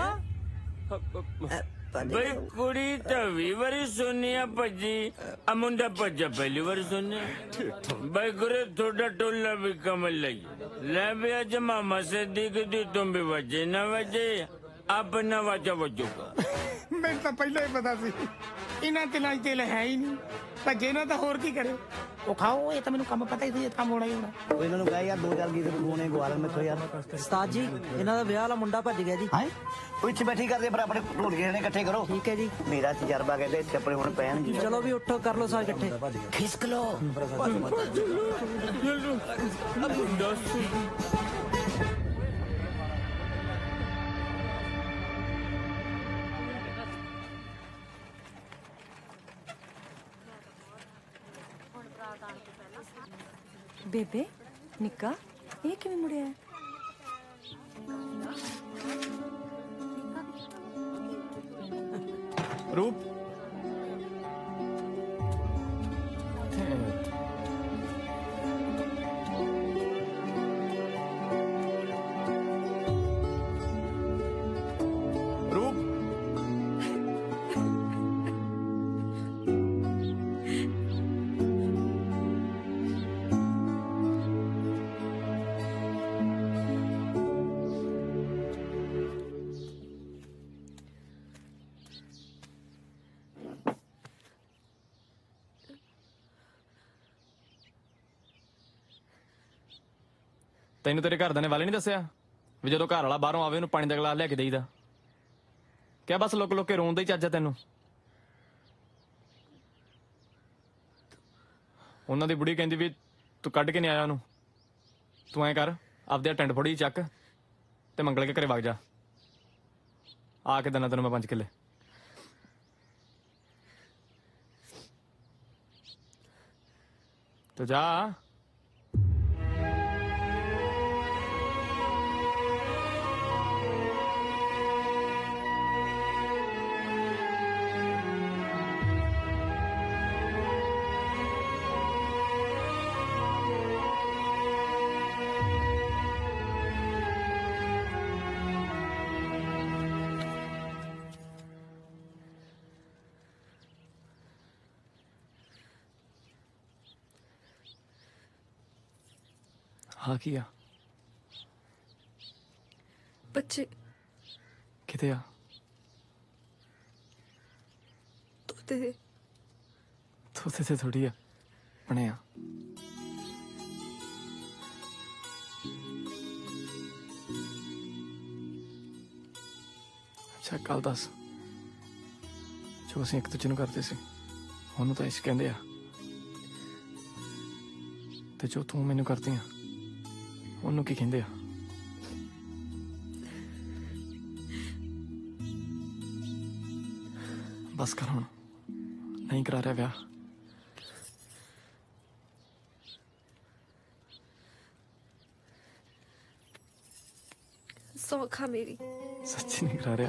ਬਈ ਕੁੜੀ ਤਾਂ 20 ਵਾਰੀ ਸੁਣਿਆ ਭੱਜੀ, ਆ ਮੁੰਡਾ ਭੱਜਾ ਪਹਿਲੀ ਵਾਰ ਸੁਣਿਆ। ਬਈ ਗੁਰੇ ਤੁਹਾਡਾ ਟੋਲਾ ਵੀ ਕਮਲ ਲਈ ਲੈ ਵੀ ਅੱਜ ਮਾਮਾ ਸਿੱਧੀ ਦੀ ਤੁਮ ਵੀ ਵਜੇ ਨਾ ਵਜੇ ਆਪਣਾ ਵਾਜਾ ਵਜੂਗਾ। ਮੈਨੂੰ ਤਾਂ ਪਹਿਲਾਂ ਹੀ ਪਤਾ ਸੀ ਇਹਨਾਂ ਤਿਲਾਂ 'ਚ ਤਿਲ ਹੈ ਹੀ ਨਹੀਂ, ਭੱਜੇ ਨਾ ਤਾਂ ਹੋਰ ਕੀ ਕਰੇ। ਉਹ ਖਾਓ, ਇਹ ਤਾਂ ਮੈਨੂੰ ਕੰਮ ਪਤਾ ਹੀ ਸੀ, ਇਹ ਕੰਮ ਹੋਣਾ ਹੀ ਹੋਣਾ। ਉਹ ਇਹਨਾਂ ਨੂੰ ਕਹੇ ਯਾਰ 2-4 ਗੀਤ ਗਾਉਣੇ ਗਵਾ ਲੈਣ ਮੈਥੋਂ ਯਾਰ। ਉਸਤਾਦ ਜੀ, ਇਹਨਾਂ ਦਾ ਵਿਆਹ ਵਾਲਾ ਮੁੰਡਾ ਭੱਜ ਗਿਆ ਜੀ। ਹਾਂ ਉਹ ਇੱਥੇ ਬੈਠੀ ਕਰਦੇ, ਪਰ ਆਪਣੇ ਢੋਲਕੇ ਨੇ ਇਕੱਠੇ ਕਰੋ। ਠੀਕ ਹੈ ਜੀ। ਮੇਰਾ ਤਜਰਬਾ ਕਹਿੰਦੇ ਇੱਥੇ ਆਪਣੇ ਹੁਣ ਪੈਣਗੇ। ਚਲੋ ਵੀ ਉੱਠੋ, ਕਰ ਲਓ ਸਾਰੇ ਇਕੱਠੇ। ਖਿਸਕ ਲੋ। ਬੇਬੇ ਨਿੱਕਾ, ਇਹ ਕਿਵੇਂ ਮੁੜਿਆ ਹੈ? ਰੂਪ ਰੂਪ ਤੈਨੂੰ ਤੇਰੇ ਘਰਦਿਆਂ ਨੇ ਵਾਲੇ ਨਹੀਂ ਦੱਸਿਆ ਵੀ ਜਦੋਂ ਘਰ ਵਾਲਾ ਬਾਹਰੋਂ ਆਵੇ ਉਹਨੂੰ ਪਾਣੀ ਦਾ ਗਲਾਸ ਲਿਆ ਕੇ ਦੇਈਦਾ? ਕਿਆ ਬਸ ਲੁੱਕ ਲੁੱਕ ਕੇ ਰੋਣ ਦਾ ਹੀ ਚੱਜ ਆ ਤੈਨੂੰ? ਉਹਨਾਂ ਦੀ ਬੁੜੀ ਕਹਿੰਦੀ ਵੀ ਤੂੰ ਕੱਢ ਕੇ ਨਹੀਂ ਆਇਆ ਉਹਨੂੰ। ਤੂੰ ਐਂ ਕਰ, ਆਪਦੇ ਟੈਂਟ ਫੜੀ ਚੱਕ ਤੇ ਮੰਗਲ ਕੇ ਘਰੇ ਵਗ ਜਾ। ਆ ਕੇ ਦੇਣਾ ਤੈਨੂੰ ਮੈਂ 5 ਕਿੱਲੇ। ਤੂੰ ਜਾ। ਹਾਂ ਕੀ ਆ? ਬੱਚੇ ਕਿਤੇ ਆ? ਤੋਤੇ ਤੇ ਥੋੜੀ ਆ ਬਣੇ ਆ। ਅੱਛਾ ਕੱਲ ਦੱਸ, ਜੋ ਅਸੀਂ ਇੱਕ ਦੂਜੇ ਨੂੰ ਕਰਦੇ ਸੀ ਉਹਨੂੰ ਤਾਂ ਇਸ ਕਹਿੰਦੇ ਆ, ਤੇ ਜੋ ਤੂੰ ਮੈਨੂੰ ਕਰਦੀ ਆ ਉਹਨੂੰ ਕੀ ਕਹਿੰਦੇ ਆ? ਬਸ ਕਰ ਹੁਣ, ਨਹੀਂ ਕਰਾ ਰਿਹਾ ਵਿਆਹ। ਸੌਖਾ ਮੇਰੀ ਸੱਚੀ ਨਹੀਂ ਕਰਾ ਰਿਹਾ?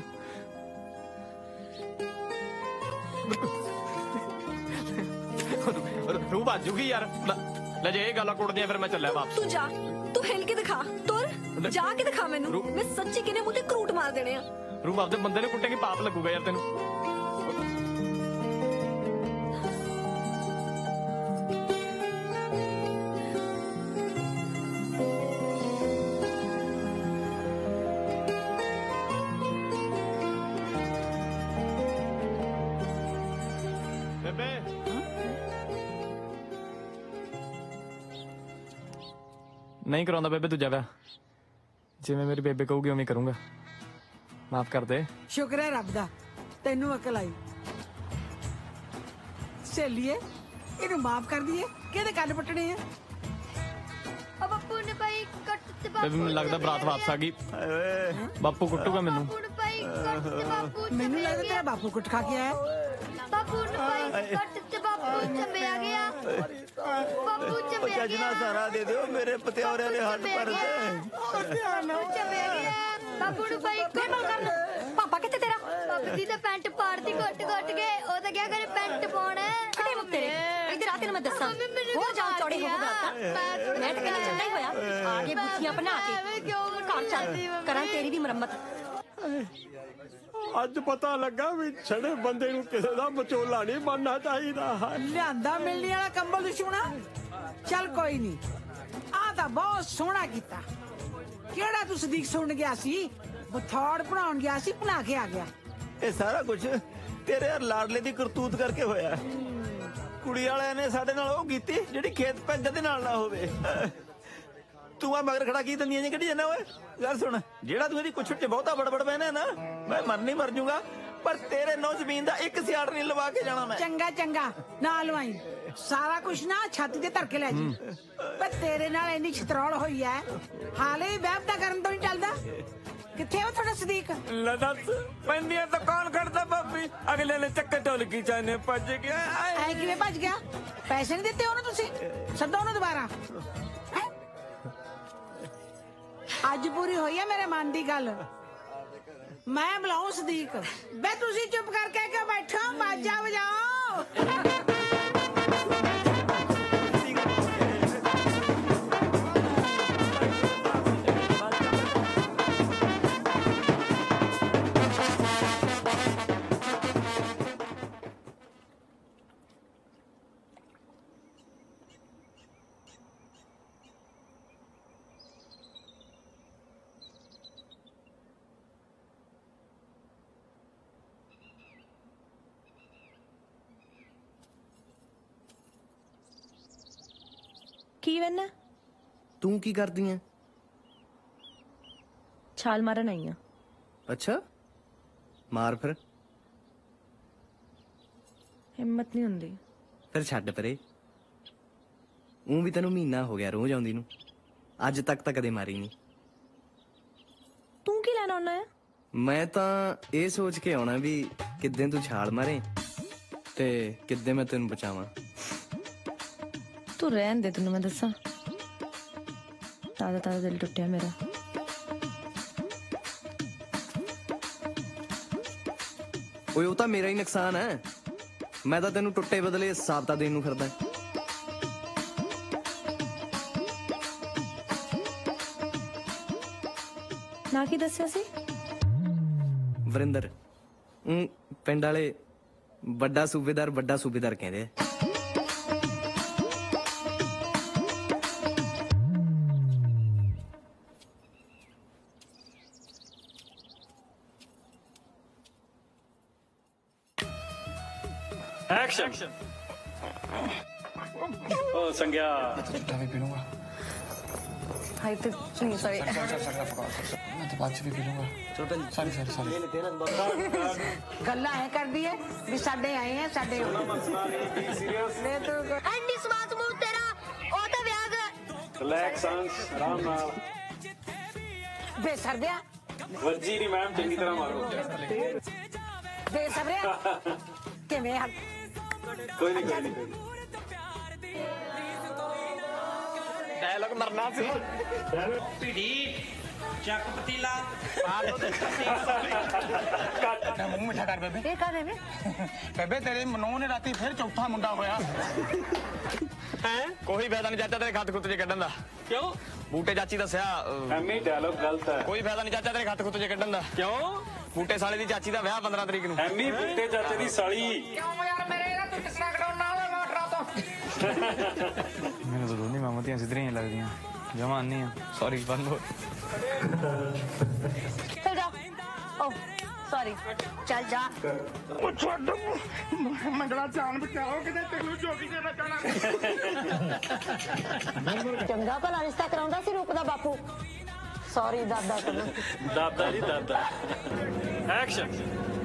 ਰੂ ਬਾਜੂਗੀ ਯਾਰ। ਲੈ ਜੇ ਇਹ ਗੱਲਾਂ ਕੁੱਟਦੀਆਂ ਫਿਰ ਮੈਂ ਚੱਲਿਆ ਵਾਪਸ। ਤੂੰ ਜਾ, ਤੂੰ ਹਿਲ ਕੇ ਦਿਖਾ, ਤੁਰ ਜਾ ਕੇ ਦਿਖਾ ਮੈਨੂੰ। ਮੈਂ ਸੱਚੀ ਕਿਨੇ ਮੂੰਹ ਤੇ ਕਰੂਟ ਮਾਰ ਦੇਣੇ ਆ। ਰੂ ਆਪਦੇ ਬੰਦੇ ਨੂੰ ਕੁੱਟੇਗੀ, ਪਾਪ ਲੱਗੂਗਾ ਯਾਰ ਤੈਨੂੰ। ਬੇਬੇ ਨਹੀਂ ਕਰਾਉਂਦਾ ਬੇਬੇ ਦੂਜਾ ਵਿਆਹ। ਜਿਵੇਂ ਮੇਰੀ ਬੇਬੇ ਕਹੂਗੀ ਉਵੇਂ ਕਰੂੰਗਾ। ਮਾਫ ਕਰ ਦੇ। ਸ਼ੁਕਰ ਹੈ ਰੱਬ ਦਾ ਤੈਨੂੰ ਅਕਲ ਆਈ। ਸਹੇਲੀਏ ਇਹਨੂੰ ਮਾਫ ਕਰ ਦਈਏ, ਕਿਹਦੇ ਕੰਨ ਪੱਟਣੇ ਆ? ਬਾਪੂ ਨੇ ਭਾਈ ਕੱਟ ਤੇ ਬੇਬੇ ਮੈਨੂੰ ਲੱਗਦਾ ਬਰਾਤ ਵਾਪਸ ਆ ਗਈ। ਬਾਪੂ ਕੁੱਟੂਗਾ ਮੈਨੂੰ। ਮੈਨੂੰ ਲੱਗਦਾ ਤੇਰਾ ਬਾਪੂ ਕੁੱਟ ਖਾ ਕੇ ਆਇਆ। ਬਾਪੂ ਨੇ ਭਾਈ ਕੱਟ ਤੇ ਬਾਪੂ ਚੰਬਿਆ ਗਿਆ। ਬਾਪੂ ਚੰਬਿਆ ਚੱਜਣਾ ਸਾਰਾ ਦੇ ਦਿਓ, ਮੇਰੇ ਪਤਿਆਰਿਆਂ ਦੇ ਹੱਥ ਪਰ ਚੰਬਿਆ ਗਿਆ। ਬਾਪੂ ਨੂੰ ਭਾਈ ਕੱਟ ਕਰ। ਪਾਪਾ ਕਿੱਥੇ ਤੇਰਾ? ਬਾਪੂ ਦੀ ਤਾਂ ਪੈਂਟ ਪਾੜਤੀ ਘੁੱਟ ਕੇ। ਉਹ ਤਾਂ ਕਿਆ ਕਰੇ ਪੈਂਟ ਪਾਉਣਾ। ਖੜੇ ਮੁੱਕ ਤੇਰੇ ਇਧਰ ਆ, ਤੈਨੂੰ ਮੈਂ ਦੱਸਾਂ। ਹੋਰ ਜਾਨ ਚੌੜੀ ਹੋ ਬਰਾਤਾ। ਮੈਂ ਤਾਂ ਕਹਿੰਦਾ ਚੰਗਾ ਹੀ ਹੋਇਆ ਆ ਕੇ ਬੁੱਥੀਆਂ ਬਣਾ ਕੇ ਘਰ ਚੱਲ ਕਰਾਂ ਤੇਰੀ ਵੀ ਮੁਰੰਮਤ। ਅੱਜ ਪਤਾ ਲੱਗਾ ਵੀ ਛੜੇ ਬੰਦੇ ਨੂੰ ਕਿਸੇ ਦਾ ਵਿਚੋਲਾ ਨਹੀਂ ਬਣਨਾ ਚਾਹੀਦਾ। ਲਿਆਂਦਾ ਮਿਲਣੀ ਵਾਲਾ ਕੰਬਲ ਦੁਸ਼ਮਣਾ। ਚੱਲ ਕੋਈ ਨਹੀਂ, ਆ ਤਾਂ ਬਹੁਤ ਸੋਹਣਾ ਕੀਤਾ। ਕਿਹੜਾ ਤੂੰ ਸਦੀਕ ਸੁਣ ਗਿਆ ਸੀ? ਬਥੌੜ ਬਣਾਉਣ ਗਿਆ ਸੀ, ਬਣਾ ਕੇ ਆ ਗਿਆ। ਇਹ ਸਾਰਾ ਕੁਝ ਤੇਰੇ ਲਾਡਲੇ ਦੀ ਕਰਤੂਤ ਕਰਕੇ ਹੋਇਆ। ਕੁੜੀ ਵਾਲਿਆਂ ਨੇ ਸਾਡੇ ਨਾਲ ਉਹ ਕੀਤੀ ਜਿਹੜੀ ਖੇਤ ਪੈਂਦੇ ਦੇ ਨਾਲ ਨਾ ਹੋਵੇ। ਤੂੰ ਆ ਮਗਰ ਖੜਾ ਕੀ ਦੰਦੀਆਂ ਜੀ ਕੱਢੀ ਜਾਂਦਾ ਓਏ? ਗੱਲ ਸੁਣ, ਜਿਹੜਾ ਤੂੰ ਇਹਦੀ ਕੁਛੜ ਚ ਬਹੁਤਾ ਬੜਬੜ ਪੈਣਾ ਨਾ, ਮੈਂ ਮਰ ਨਹੀਂ ਮਰ ਜੂਗਾ, ਪਰ ਤੇਰੇ ਨੌ ਜ਼ਮੀਨ ਦਾ ਇੱਕ ਸਿਆੜ ਨਹੀਂ ਲਵਾ ਕੇ ਜਾਣਾ ਮੈਂ। ਚੰਗਾ ਚੰਗਾ ਨਾ ਲਵਾਈ, ਸਾਰਾ ਕੁਛ ਨਾ ਛਾਤੀ ਤੇ ਧਰ ਕੇ ਲੈ ਜੀ। ਪਰ ਤੇਰੇ ਨਾਲ ਇੰਨੀ ਛਤਰੌਲ ਹੋਈ ਐ, ਹਾਲੇ ਵੀ ਵਹਿਮ ਦਾ ਕਰਨ ਤੋਂ ਨਹੀਂ ਚੱਲਦਾ। ਕਿੱਥੇ ਉਹ ਤੁਹਾਡਾ ਸਦੀਕ? ਲੈ ਦੱਸ, ਪੈਂਦੀਆਂ ਤਾਂ ਕੌਣ ਕਰਦਾ ਭਾਬੀ? ਅਗਲੇ ਨੇ ਚੱਕੇ ਢੋਲ ਕੀ ਚਾਹਨੇ ਭੱਜ ਗਿਆ। ਐ ਕਿਵੇਂ ਭੱਜ ਗਿਆ? ਪੈਸੇ ਨਹੀਂ ਦਿੱਤੇ ਉਹਨੂੰ ਤੁਸੀਂ? ਸੱਦੋ ਉਹਨੂੰ ਦੁਬਾਰਾ। ਅੱਜ ਪੂਰੀ ਹੋਈ ਹੈ ਮੇਰੇ ਮਨ ਦੀ ਗੱਲ। ਮੈਂ ਬੁਲਾਉਂ ਸਦੀਕ। ਬੇ ਤੁਸੀਂ ਚੁੱਪ ਕਰਕੇ ਕਿਉਂ ਬੈਠੋ? ਬਾਜਾ ਵਜਾਓ। ਕੀ ਵੰਨਾ? ਤੂੰ ਕੀ ਕਰਦੀ ਐ? ਛਾਲ ਮਾਰਨ ਆਈ ਆ। ਅੱਛਾ ਮਾਰ ਫਿਰ ਹਿੰਮਤ ਨਹੀਂ ਹੁੰਦੀ। ਫਿਰ ਛੱਡ ਪਰੇ। ਉਹ ਵੀ ਤੈਨੂੰ ਮਹੀਨਾ ਹੋ ਗਿਆ ਰੋਜ਼ ਆਉਂਦੀ ਨੂੰ, ਅੱਜ ਤੱਕ ਤਾਂ ਕਦੇ ਮਾਰੀ ਨਹੀਂ। ਤੂੰ ਕੀ ਲੈਣ ਆਉਣਾ ਹੈ? ਮੈਂ ਤਾਂ ਇਹ ਸੋਚ ਕੇ ਆਉਣਾ ਵੀ ਕਿੱਦਾਂ ਤੂੰ ਛਾਲ ਮਾਰੇ ਤੇ ਕਿੱਦਾਂ ਮੈਂ ਤੈਨੂੰ ਬਚਾਵਾਂ। ਤੂੰ ਰਹਿਣ ਦੇ, ਤੈਨੂੰ ਮੈਂ ਦੱਸਾਂ ਤਾਜ਼ਾ ਤਾਜ਼ਾ ਦਿਲ ਟੁੱਟਿਆ ਮੇਰਾ। ਓਏ ਉਹ ਤਾਂ ਮੇਰਾ ਹੀ ਨੁਕਸਾਨ ਹੈ, ਮੈਂ ਤਾਂ ਤੈਨੂੰ ਟੁੱਟੇ ਬਦਲੇ ਸਾਬਤਾ ਦੇਣ ਨੂੰ ਫਿਰਦਾ। ਨਾ ਕੀ ਦੱਸਿਆ ਸੀ? ਵਰਿੰਦਰ। ਪਿੰਡ ਵਾਲੇ ਵੱਡਾ ਸੂਬੇਦਾਰ ਕਹਿੰਦੇ ਆ। एक्शन। ओ संज्ञा मैं भी पी लूंगा। हाय तो नहीं सॉरी मैं तो बाद भी पी लूंगा। सॉरी ਗੱਲਾਂ ਐ ਕਰਦੀ ਐ ਵੀ ਸਾਡੇ ਆਏ ਆ ਸਾਡੇ ਐਂਡੀ ਸਵਾਦ ਮੂੰਹ ਤੇਰਾ ਉਹ ਤਾਂ ਵਿਆਹ ਗਿਆ। रिलैक्स सांस आराम नाल ਬੇਸਰਦਿਆ वर्जी दी मैम चंगी तरह मारो। ਬੇਸਬਰਿਆ ਕਿਵੇਂ ਆ? कोई नहीं डायलॉग मरना सी। ਭੀੜੀ ਚੱਕ ਪਤੀਲਾ मैं मुंह मिठा कर बेबे। ये कर रहे बेबे तेरे मनों ने राती फिर चौथा मुंडा होया हैं कोई फायदा नहीं चाचा तेरे खत खुत जे कड्डन दा। क्यों? बूटे चाची दस्या एमी डायलॉग गलत है। कोई फायदा नहीं चाचा तेरे खत खुत जे कड्डन दा। क्यों? बूटे साले दी चाची दा विआह 15 तरीक नूं। एमी बूटे चाचे दी साली। ਕਿਉਂ ਯਾਰ ਮੇਰੇ ਨਾਲ ਤੂੰ ਟਿਕਣਾ ਕਢਾਉਣ ਨਾਲ ਮੋਟਰਾਂ ਤੋਂ। ਮੈਨੂੰ ਤਾਂ ਦੋਨੀ ਮਾਮਤੀਆਂ ਸਿੱਧਰੀਆਂ ਲੱਗਦੀਆਂ ਜਮਾ ਨਹੀਂ ਆ। ਸੌਰੀ ਬੰਦ ਹੋ। चल जा। ओ सॉरी ਚੱਲ ਜਾ। ਉਹ ਛੱਡ ਮੰਗਲਾ ਜਾਨ ਬਚਾਓ ਕਿਤੇ ਤੈਨੂੰ ਜੋਗੀ ਦੇ ਬਚਾਣਾ। ਚੰਗਾ ਭਲਾ ਰਿਸ਼ਤਾ ਕਰਾਉਂਦਾ ਸੀ ਰੂਪ ਦਾ ਬਾਪੂ। ਸੌਰੀ ਦਾਦਾ ਕਰਨਾ। दादा जी दादा। एक्शन।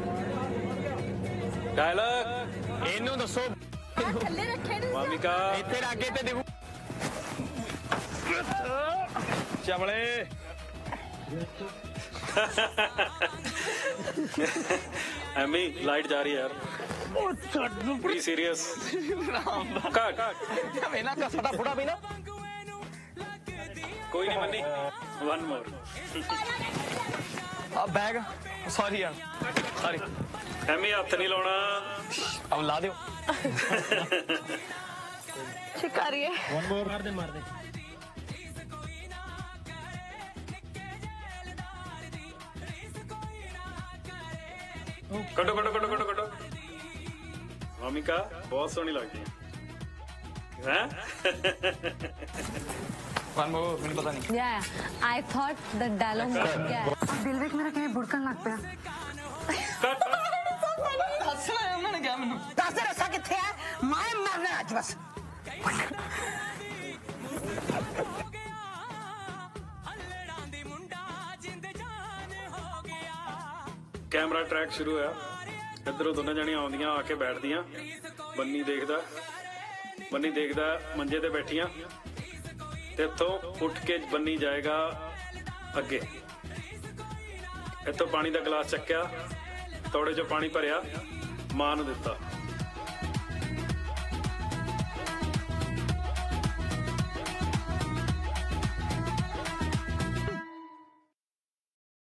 डायलॉग ਇਹਨੂੰ ਦੱਸੋ ਥੱਲੇ ਰੱਖੇ ਨੂੰ मामिका ਇੱਥੇ ਲਾਗੇ ਤੇ ਦੇਖੋ ਚਵਲੇ। एमी लाइट जा रही है यार। ਉਹ ਛੱਡ ਨੂੰ बड़ी सीरियस। कट ਇਹਨਾਂ ਦਾ ਸਾਡਾ ਫੁੜਾ ਵੀ ਨਾ। कोई नहीं मन्नी वन मोर। ਆ ਬੈਗ ਸੌਰੀ ਯਾਰ ਸੌਰੀ। एमी हथ नहीं लाना। अब ला दियो। शिकारी है। वन मोर मार दे। कटो कटो कटो कटो कटो। मामिका बहुत सोहनी लगती है। वन मोर ਮੈਨੂੰ ਪਤਾ ਨਹੀਂ। Yeah, I thought the dialogue was yeah. ਦਿਲ ਵਿੱਚ ਮੇਰਾ ਕਿਵੇਂ ਭੁੜਕਣ ਲੱਗ ਪਿਆ। ਹੱਸਣਾ ਉਹਨਾਂ ਨੇ ਕਿਹਾ ਮੈਨੂੰ। ਦੱਸ ਦੇ ਰਸਾ ਕਿੱਥੇ ਆ? ਮੈਂ ਮਰਨਾ ਅੱਜ ਬਸ। कैमरा ट्रैक शुरू होया। इधरों दोनों जणियां आउंदियां आके बैठदियां। बन्नी देखदा मंजे ते बैठियां ते इत्थों उठ के बन्नी जाएगा अगे। इत्थों पानी दा गिलास चक्या, तौड़े चो पानी भरिया, मां नूं दित्ता।